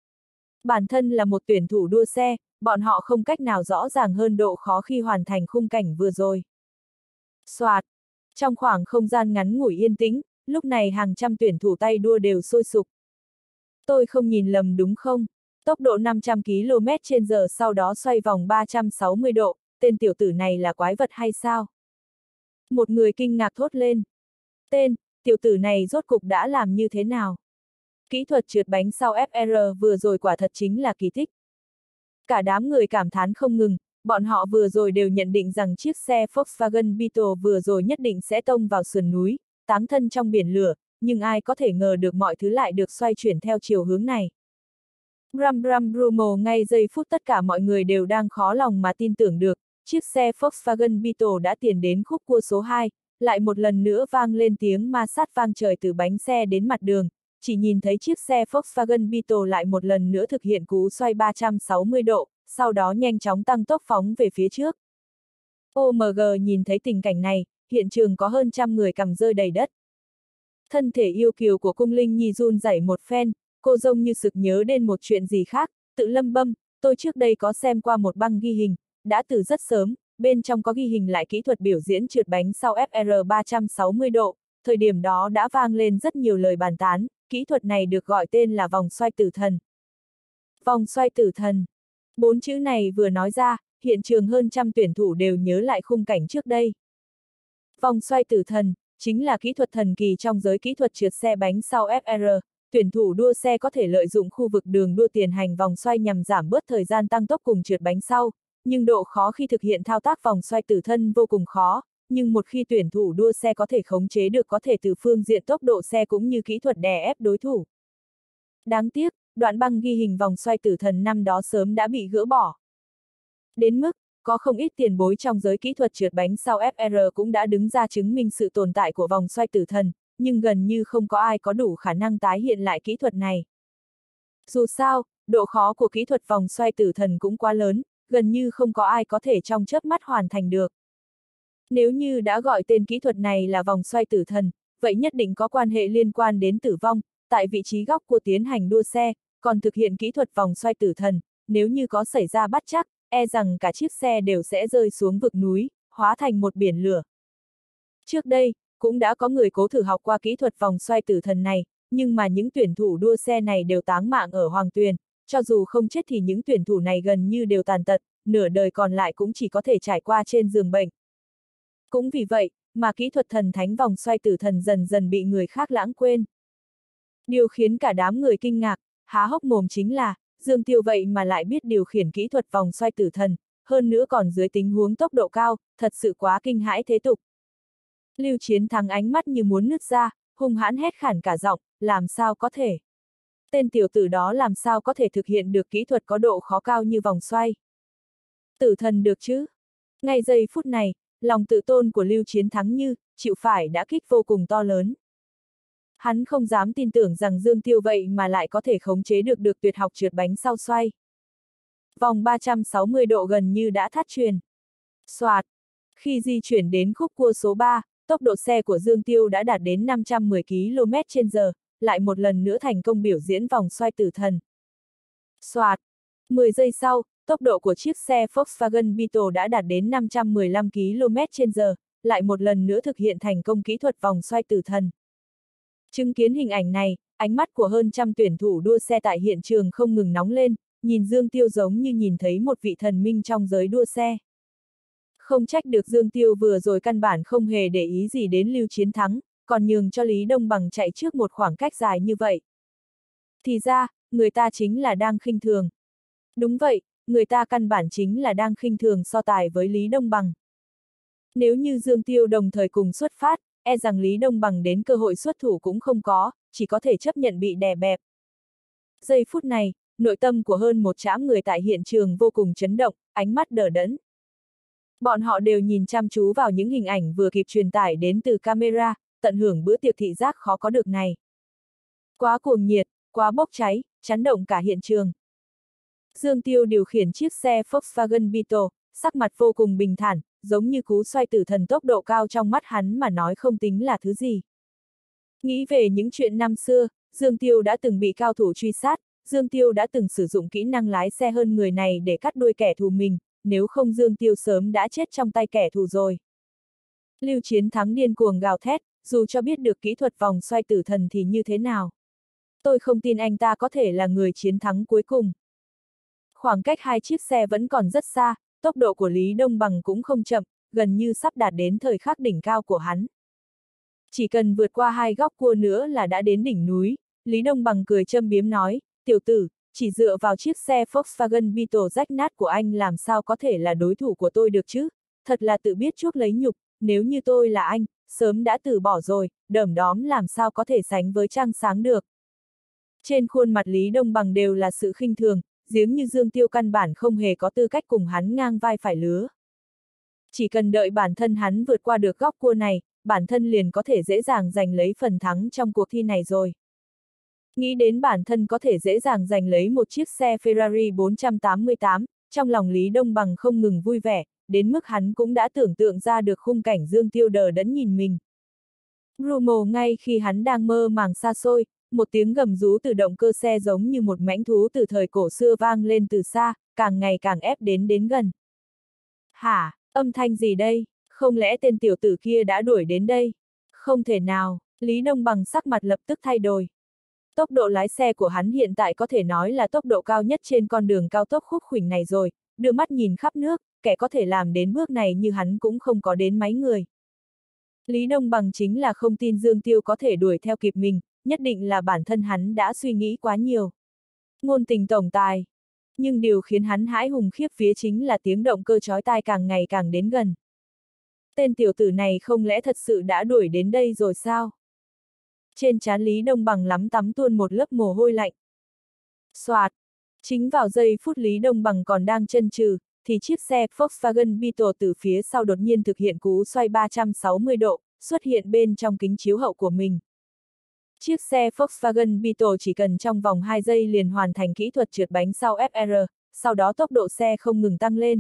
Bản thân là một tuyển thủ đua xe, bọn họ không cách nào rõ ràng hơn độ khó khi hoàn thành khung cảnh vừa rồi. Soạt! Trong khoảng không gian ngắn ngủi yên tĩnh, lúc này hàng trăm tuyển thủ tay đua đều sôi sục. Tôi không nhìn lầm đúng không? Tốc độ năm trăm ki lô mét trên giờ sau đó xoay vòng ba trăm sáu mươi độ, tên tiểu tử này là quái vật hay sao? Một người kinh ngạc thốt lên. Tên, tiểu tử này rốt cục đã làm như thế nào? Kỹ thuật trượt bánh sau ép rờ vừa rồi quả thật chính là kỳ tích. Cả đám người cảm thán không ngừng, bọn họ vừa rồi đều nhận định rằng chiếc xe Volkswagen Beetle vừa rồi nhất định sẽ tông vào sườn núi, táng thân trong biển lửa, nhưng ai có thể ngờ được mọi thứ lại được xoay chuyển theo chiều hướng này. Bram bram Brumo, ngay giây phút tất cả mọi người đều đang khó lòng mà tin tưởng được, chiếc xe Volkswagen Beetle đã tiến đến khúc cua số hai, lại một lần nữa vang lên tiếng ma sát vang trời từ bánh xe đến mặt đường, chỉ nhìn thấy chiếc xe Volkswagen Beetle lại một lần nữa thực hiện cú xoay ba trăm sáu mươi độ, sau đó nhanh chóng tăng tốc phóng về phía trước. ô em giê nhìn thấy tình cảnh này, hiện trường có hơn trăm người cằm rơi đầy đất. Thân thể yêu kiều của Cung Linh Nhi run rẩy một phen, cô giống như sực nhớ đến một chuyện gì khác, tự lẩm bẩm, tôi trước đây có xem qua một băng ghi hình, đã từ rất sớm, bên trong có ghi hình lại kỹ thuật biểu diễn trượt bánh sau ép rờ ba trăm sáu mươi độ, thời điểm đó đã vang lên rất nhiều lời bàn tán, kỹ thuật này được gọi tên là vòng xoay tử thần. Vòng xoay tử thần. Bốn chữ này vừa nói ra, hiện trường hơn trăm tuyển thủ đều nhớ lại khung cảnh trước đây. Vòng xoay tử thần, chính là kỹ thuật thần kỳ trong giới kỹ thuật trượt xe bánh sau ép rờ. Tuyển thủ đua xe có thể lợi dụng khu vực đường đua tiền hành vòng xoay nhằm giảm bớt thời gian tăng tốc cùng trượt bánh sau, nhưng độ khó khi thực hiện thao tác vòng xoay tử thân vô cùng khó, nhưng một khi tuyển thủ đua xe có thể khống chế được có thể từ phương diện tốc độ xe cũng như kỹ thuật đè ép đối thủ. Đáng tiếc, đoạn băng ghi hình vòng xoay tử thần năm đó sớm đã bị gỡ bỏ. Đến mức, có không ít tiền bối trong giới kỹ thuật trượt bánh sau ép rờ cũng đã đứng ra chứng minh sự tồn tại của vòng xoay tử thần, nhưng gần như không có ai có đủ khả năng tái hiện lại kỹ thuật này. Dù sao, độ khó của kỹ thuật vòng xoay tử thần cũng quá lớn, gần như không có ai có thể trong chớp mắt hoàn thành được. Nếu như đã gọi tên kỹ thuật này là vòng xoay tử thần, vậy nhất định có quan hệ liên quan đến tử vong, tại vị trí góc của tiến hành đua xe, còn thực hiện kỹ thuật vòng xoay tử thần, nếu như có xảy ra bất trắc, e rằng cả chiếc xe đều sẽ rơi xuống vực núi, hóa thành một biển lửa. Trước đây, cũng đã có người cố thử học qua kỹ thuật vòng xoay tử thần này, nhưng mà những tuyển thủ đua xe này đều táng mạng ở Hoàng Tuyền, cho dù không chết thì những tuyển thủ này gần như đều tàn tật, nửa đời còn lại cũng chỉ có thể trải qua trên giường bệnh. Cũng vì vậy, mà kỹ thuật thần thánh vòng xoay tử thần dần dần bị người khác lãng quên. Điều khiến cả đám người kinh ngạc, há hốc mồm chính là, Dương Tiêu vậy mà lại biết điều khiển kỹ thuật vòng xoay tử thần, hơn nữa còn dưới tình huống tốc độ cao, thật sự quá kinh hãi thế tục. Lưu Chiến Thắng ánh mắt như muốn nứt ra, hung hãn hét khản cả giọng, làm sao có thể? Tên tiểu tử đó làm sao có thể thực hiện được kỹ thuật có độ khó cao như vòng xoay? Tử thần được chứ? Ngay giây phút này, lòng tự tôn của Lưu Chiến Thắng như chịu phải đã kích vô cùng to lớn. Hắn không dám tin tưởng rằng Dương Tiêu vậy mà lại có thể khống chế được được tuyệt học trượt bánh sau xoay. Vòng ba trăm sáu mươi độ gần như đã thắt chuyền. Soạt. Khi di chuyển đến khúc cua số ba, tốc độ xe của Dương Tiêu đã đạt đến năm trăm mười ki lô mét trên giờ, lại một lần nữa thành công biểu diễn vòng xoay tử thần. Soạt. mười giây sau, tốc độ của chiếc xe Volkswagen Beetle đã đạt đến năm trăm mười lăm ki lô mét trên giờ, lại một lần nữa thực hiện thành công kỹ thuật vòng xoay tử thần. Chứng kiến hình ảnh này, ánh mắt của hơn trăm tuyển thủ đua xe tại hiện trường không ngừng nóng lên, nhìn Dương Tiêu giống như nhìn thấy một vị thần minh trong giới đua xe. Không trách được Dương Tiêu vừa rồi căn bản không hề để ý gì đến Lưu Chiến Thắng, còn nhường cho Lý Đông Bằng chạy trước một khoảng cách dài như vậy. Thì ra, người ta chính là đang khinh thường. Đúng vậy, người ta căn bản chính là đang khinh thường so tài với Lý Đông Bằng. Nếu như Dương Tiêu đồng thời cùng xuất phát, e rằng Lý Đông Bằng đến cơ hội xuất thủ cũng không có, chỉ có thể chấp nhận bị đè bẹp. Giây phút này, nội tâm của hơn một trạm người tại hiện trường vô cùng chấn động, ánh mắt đờ đẫn. Bọn họ đều nhìn chăm chú vào những hình ảnh vừa kịp truyền tải đến từ camera, tận hưởng bữa tiệc thị giác khó có được này. Quá cuồng nhiệt, quá bốc cháy, chấn động cả hiện trường. Dương Tiêu điều khiển chiếc xe Volkswagen Beetle, sắc mặt vô cùng bình thản, giống như cú xoay tử thần tốc độ cao trong mắt hắn mà nói không tính là thứ gì. Nghĩ về những chuyện năm xưa, Dương Tiêu đã từng bị cao thủ truy sát, Dương Tiêu đã từng sử dụng kỹ năng lái xe hơn người này để cắt đuôi kẻ thù mình, nếu không Dương Tiêu sớm đã chết trong tay kẻ thù rồi. Lưu Chiến Thắng điên cuồng gào thét, dù cho biết được kỹ thuật vòng xoay tử thần thì như thế nào. Tôi không tin anh ta có thể là người chiến thắng cuối cùng. Khoảng cách hai chiếc xe vẫn còn rất xa, tốc độ của Lý Đông Bằng cũng không chậm, gần như sắp đạt đến thời khắc đỉnh cao của hắn. Chỉ cần vượt qua hai góc cua nữa là đã đến đỉnh núi, Lý Đông Bằng cười châm biếm nói, tiểu tử, chỉ dựa vào chiếc xe Volkswagen Beetle rách nát của anh làm sao có thể là đối thủ của tôi được chứ, thật là tự biết chuốc lấy nhục, nếu như tôi là anh, sớm đã từ bỏ rồi, đởm đóm làm sao có thể sánh với trăng sáng được. Trên khuôn mặt Lý Đông Bằng đều là sự khinh thường, giếng như Dương Tiêu căn bản không hề có tư cách cùng hắn ngang vai phải lứa. Chỉ cần đợi bản thân hắn vượt qua được góc cua này, bản thân liền có thể dễ dàng giành lấy phần thắng trong cuộc thi này rồi. Nghĩ đến bản thân có thể dễ dàng giành lấy một chiếc xe Ferrari bốn trăm tám mươi tám, trong lòng Lý Đông Bằng không ngừng vui vẻ, đến mức hắn cũng đã tưởng tượng ra được khung cảnh Dương Tiêu đờ đẫn nhìn mình. Brumo ngay khi hắn đang mơ màng xa xôi, một tiếng gầm rú từ động cơ xe giống như một mãnh thú từ thời cổ xưa vang lên từ xa, càng ngày càng ép đến đến gần. Hả, âm thanh gì đây? Không lẽ tên tiểu tử kia đã đuổi đến đây? Không thể nào, Lý Đông Bằng sắc mặt lập tức thay đổi. Tốc độ lái xe của hắn hiện tại có thể nói là tốc độ cao nhất trên con đường cao tốc khúc khuỷu này rồi, đưa mắt nhìn khắp nước, kẻ có thể làm đến bước này như hắn cũng không có đến mấy người. Lý Đông Bằng chính là không tin Dương Tiêu có thể đuổi theo kịp mình, nhất định là bản thân hắn đã suy nghĩ quá nhiều. Ngôn tình tổng tài. Nhưng điều khiến hắn hãi hùng khiếp vía chính là tiếng động cơ chói tai càng ngày càng đến gần. Tên tiểu tử này không lẽ thật sự đã đuổi đến đây rồi sao? Trên trán Lý Đông Bằng lắm tắm tuôn một lớp mồ hôi lạnh. Soạt! Chính vào giây phút Lý Đông Bằng còn đang chần chừ, thì chiếc xe Volkswagen Beetle từ phía sau đột nhiên thực hiện cú xoay ba trăm sáu mươi độ, xuất hiện bên trong kính chiếu hậu của mình. Chiếc xe Volkswagen Beetle chỉ cần trong vòng hai giây liền hoàn thành kỹ thuật trượt bánh sau ép rờ, sau đó tốc độ xe không ngừng tăng lên.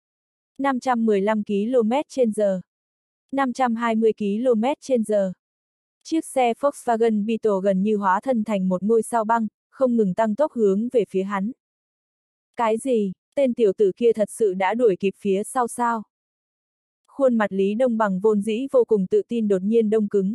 năm trăm mười lăm ki lô mét trên giờ, năm trăm hai mươi ki lô mét trên giờ. Chiếc xe Volkswagen Beetle gần như hóa thân thành một ngôi sao băng, không ngừng tăng tốc hướng về phía hắn. Cái gì, tên tiểu tử kia thật sự đã đuổi kịp phía sau sao? Khuôn mặt Lý Đông Bằng vốn dĩ vô cùng tự tin đột nhiên đông cứng.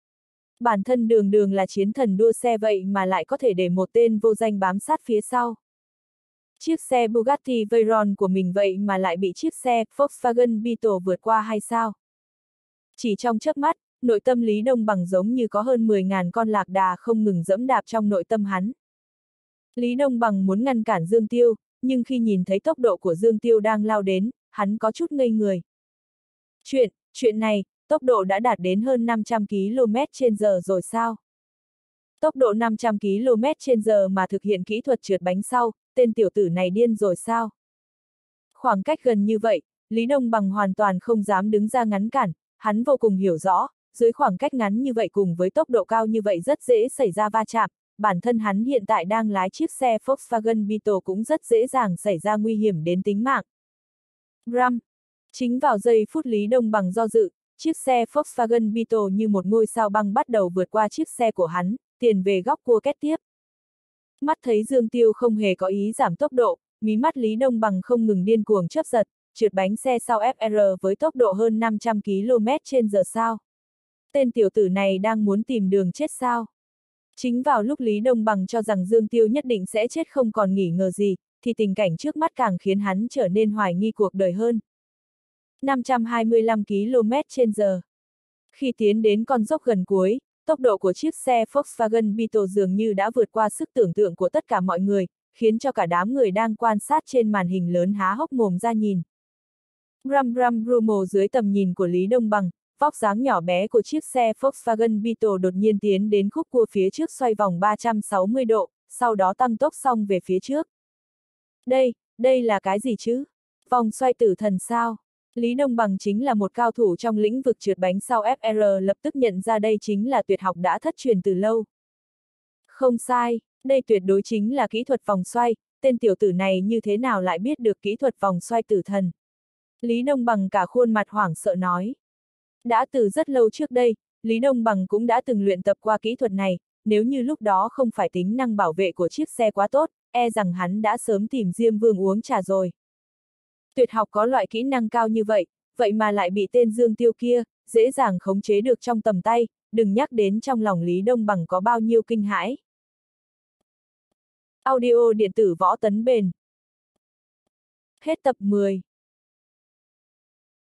Bản thân đường đường là chiến thần đua xe vậy mà lại có thể để một tên vô danh bám sát phía sau. Chiếc xe Bugatti Veyron của mình vậy mà lại bị chiếc xe Volkswagen Beetle vượt qua hay sao? Chỉ trong chớp mắt, nội tâm Lý Đông Bằng giống như có hơn mười nghìn con lạc đà không ngừng dẫm đạp trong nội tâm hắn. Lý Đông Bằng muốn ngăn cản Dương Tiêu, nhưng khi nhìn thấy tốc độ của Dương Tiêu đang lao đến, hắn có chút ngây người. Chuyện, chuyện này, tốc độ đã đạt đến hơn năm trăm ki lô mét trên giờ rồi sao? Tốc độ năm trăm ki lô mét trên giờ mà thực hiện kỹ thuật trượt bánh sau, tên tiểu tử này điên rồi sao? Khoảng cách gần như vậy, Lý Đông Bằng hoàn toàn không dám đứng ra ngăn cản, hắn vô cùng hiểu rõ, dưới khoảng cách ngắn như vậy cùng với tốc độ cao như vậy rất dễ xảy ra va chạm, bản thân hắn hiện tại đang lái chiếc xe Volkswagen Beetle cũng rất dễ dàng xảy ra nguy hiểm đến tính mạng. Ram! Chính vào giây phút Lý Đông Bằng do dự, chiếc xe Volkswagen Beetle như một ngôi sao băng bắt đầu vượt qua chiếc xe của hắn, tiền về góc cua két tiếp. Mắt thấy Dương Tiêu không hề có ý giảm tốc độ, mí mắt Lý Đông Bằng không ngừng điên cuồng chớp giật, trượt bánh xe sau ép rờ với tốc độ hơn năm trăm ki lô mét trên giờ sao? Tên tiểu tử này đang muốn tìm đường chết sao? Chính vào lúc Lý Đông Bằng cho rằng Dương Tiêu nhất định sẽ chết không còn nghỉ ngờ gì, thì tình cảnh trước mắt càng khiến hắn trở nên hoài nghi cuộc đời hơn. năm trăm hai mươi lăm ki lô mét trên giờ. Khi tiến đến con dốc gần cuối, tốc độ của chiếc xe Volkswagen Beetle dường như đã vượt qua sức tưởng tượng của tất cả mọi người, khiến cho cả đám người đang quan sát trên màn hình lớn há hốc mồm ra nhìn. Ram ram rumo dưới tầm nhìn của Lý Đông Bằng, vóc dáng nhỏ bé của chiếc xe Volkswagen Beetle đột nhiên tiến đến khúc cua phía trước xoay vòng ba trăm sáu mươi độ, sau đó tăng tốc xong về phía trước. Đây, đây là cái gì chứ? Vòng xoay tử thần sao? Lý Đông Bằng chính là một cao thủ trong lĩnh vực trượt bánh sau ép rờ lập tức nhận ra đây chính là tuyệt học đã thất truyền từ lâu. Không sai, đây tuyệt đối chính là kỹ thuật vòng xoay, tên tiểu tử này như thế nào lại biết được kỹ thuật vòng xoay tử thần? Lý Đông Bằng cả khuôn mặt hoảng sợ nói. Đã từ rất lâu trước đây, Lý Đông Bằng cũng đã từng luyện tập qua kỹ thuật này, nếu như lúc đó không phải tính năng bảo vệ của chiếc xe quá tốt, e rằng hắn đã sớm tìm Diêm Vương uống trà rồi. Tuyệt học có loại kỹ năng cao như vậy, vậy mà lại bị tên Dương Tiêu kia, dễ dàng khống chế được trong tầm tay, đừng nhắc đến trong lòng Lý Đông Bằng có bao nhiêu kinh hãi. Audio điện tử Võ Tấn Bền. Hết tập mười.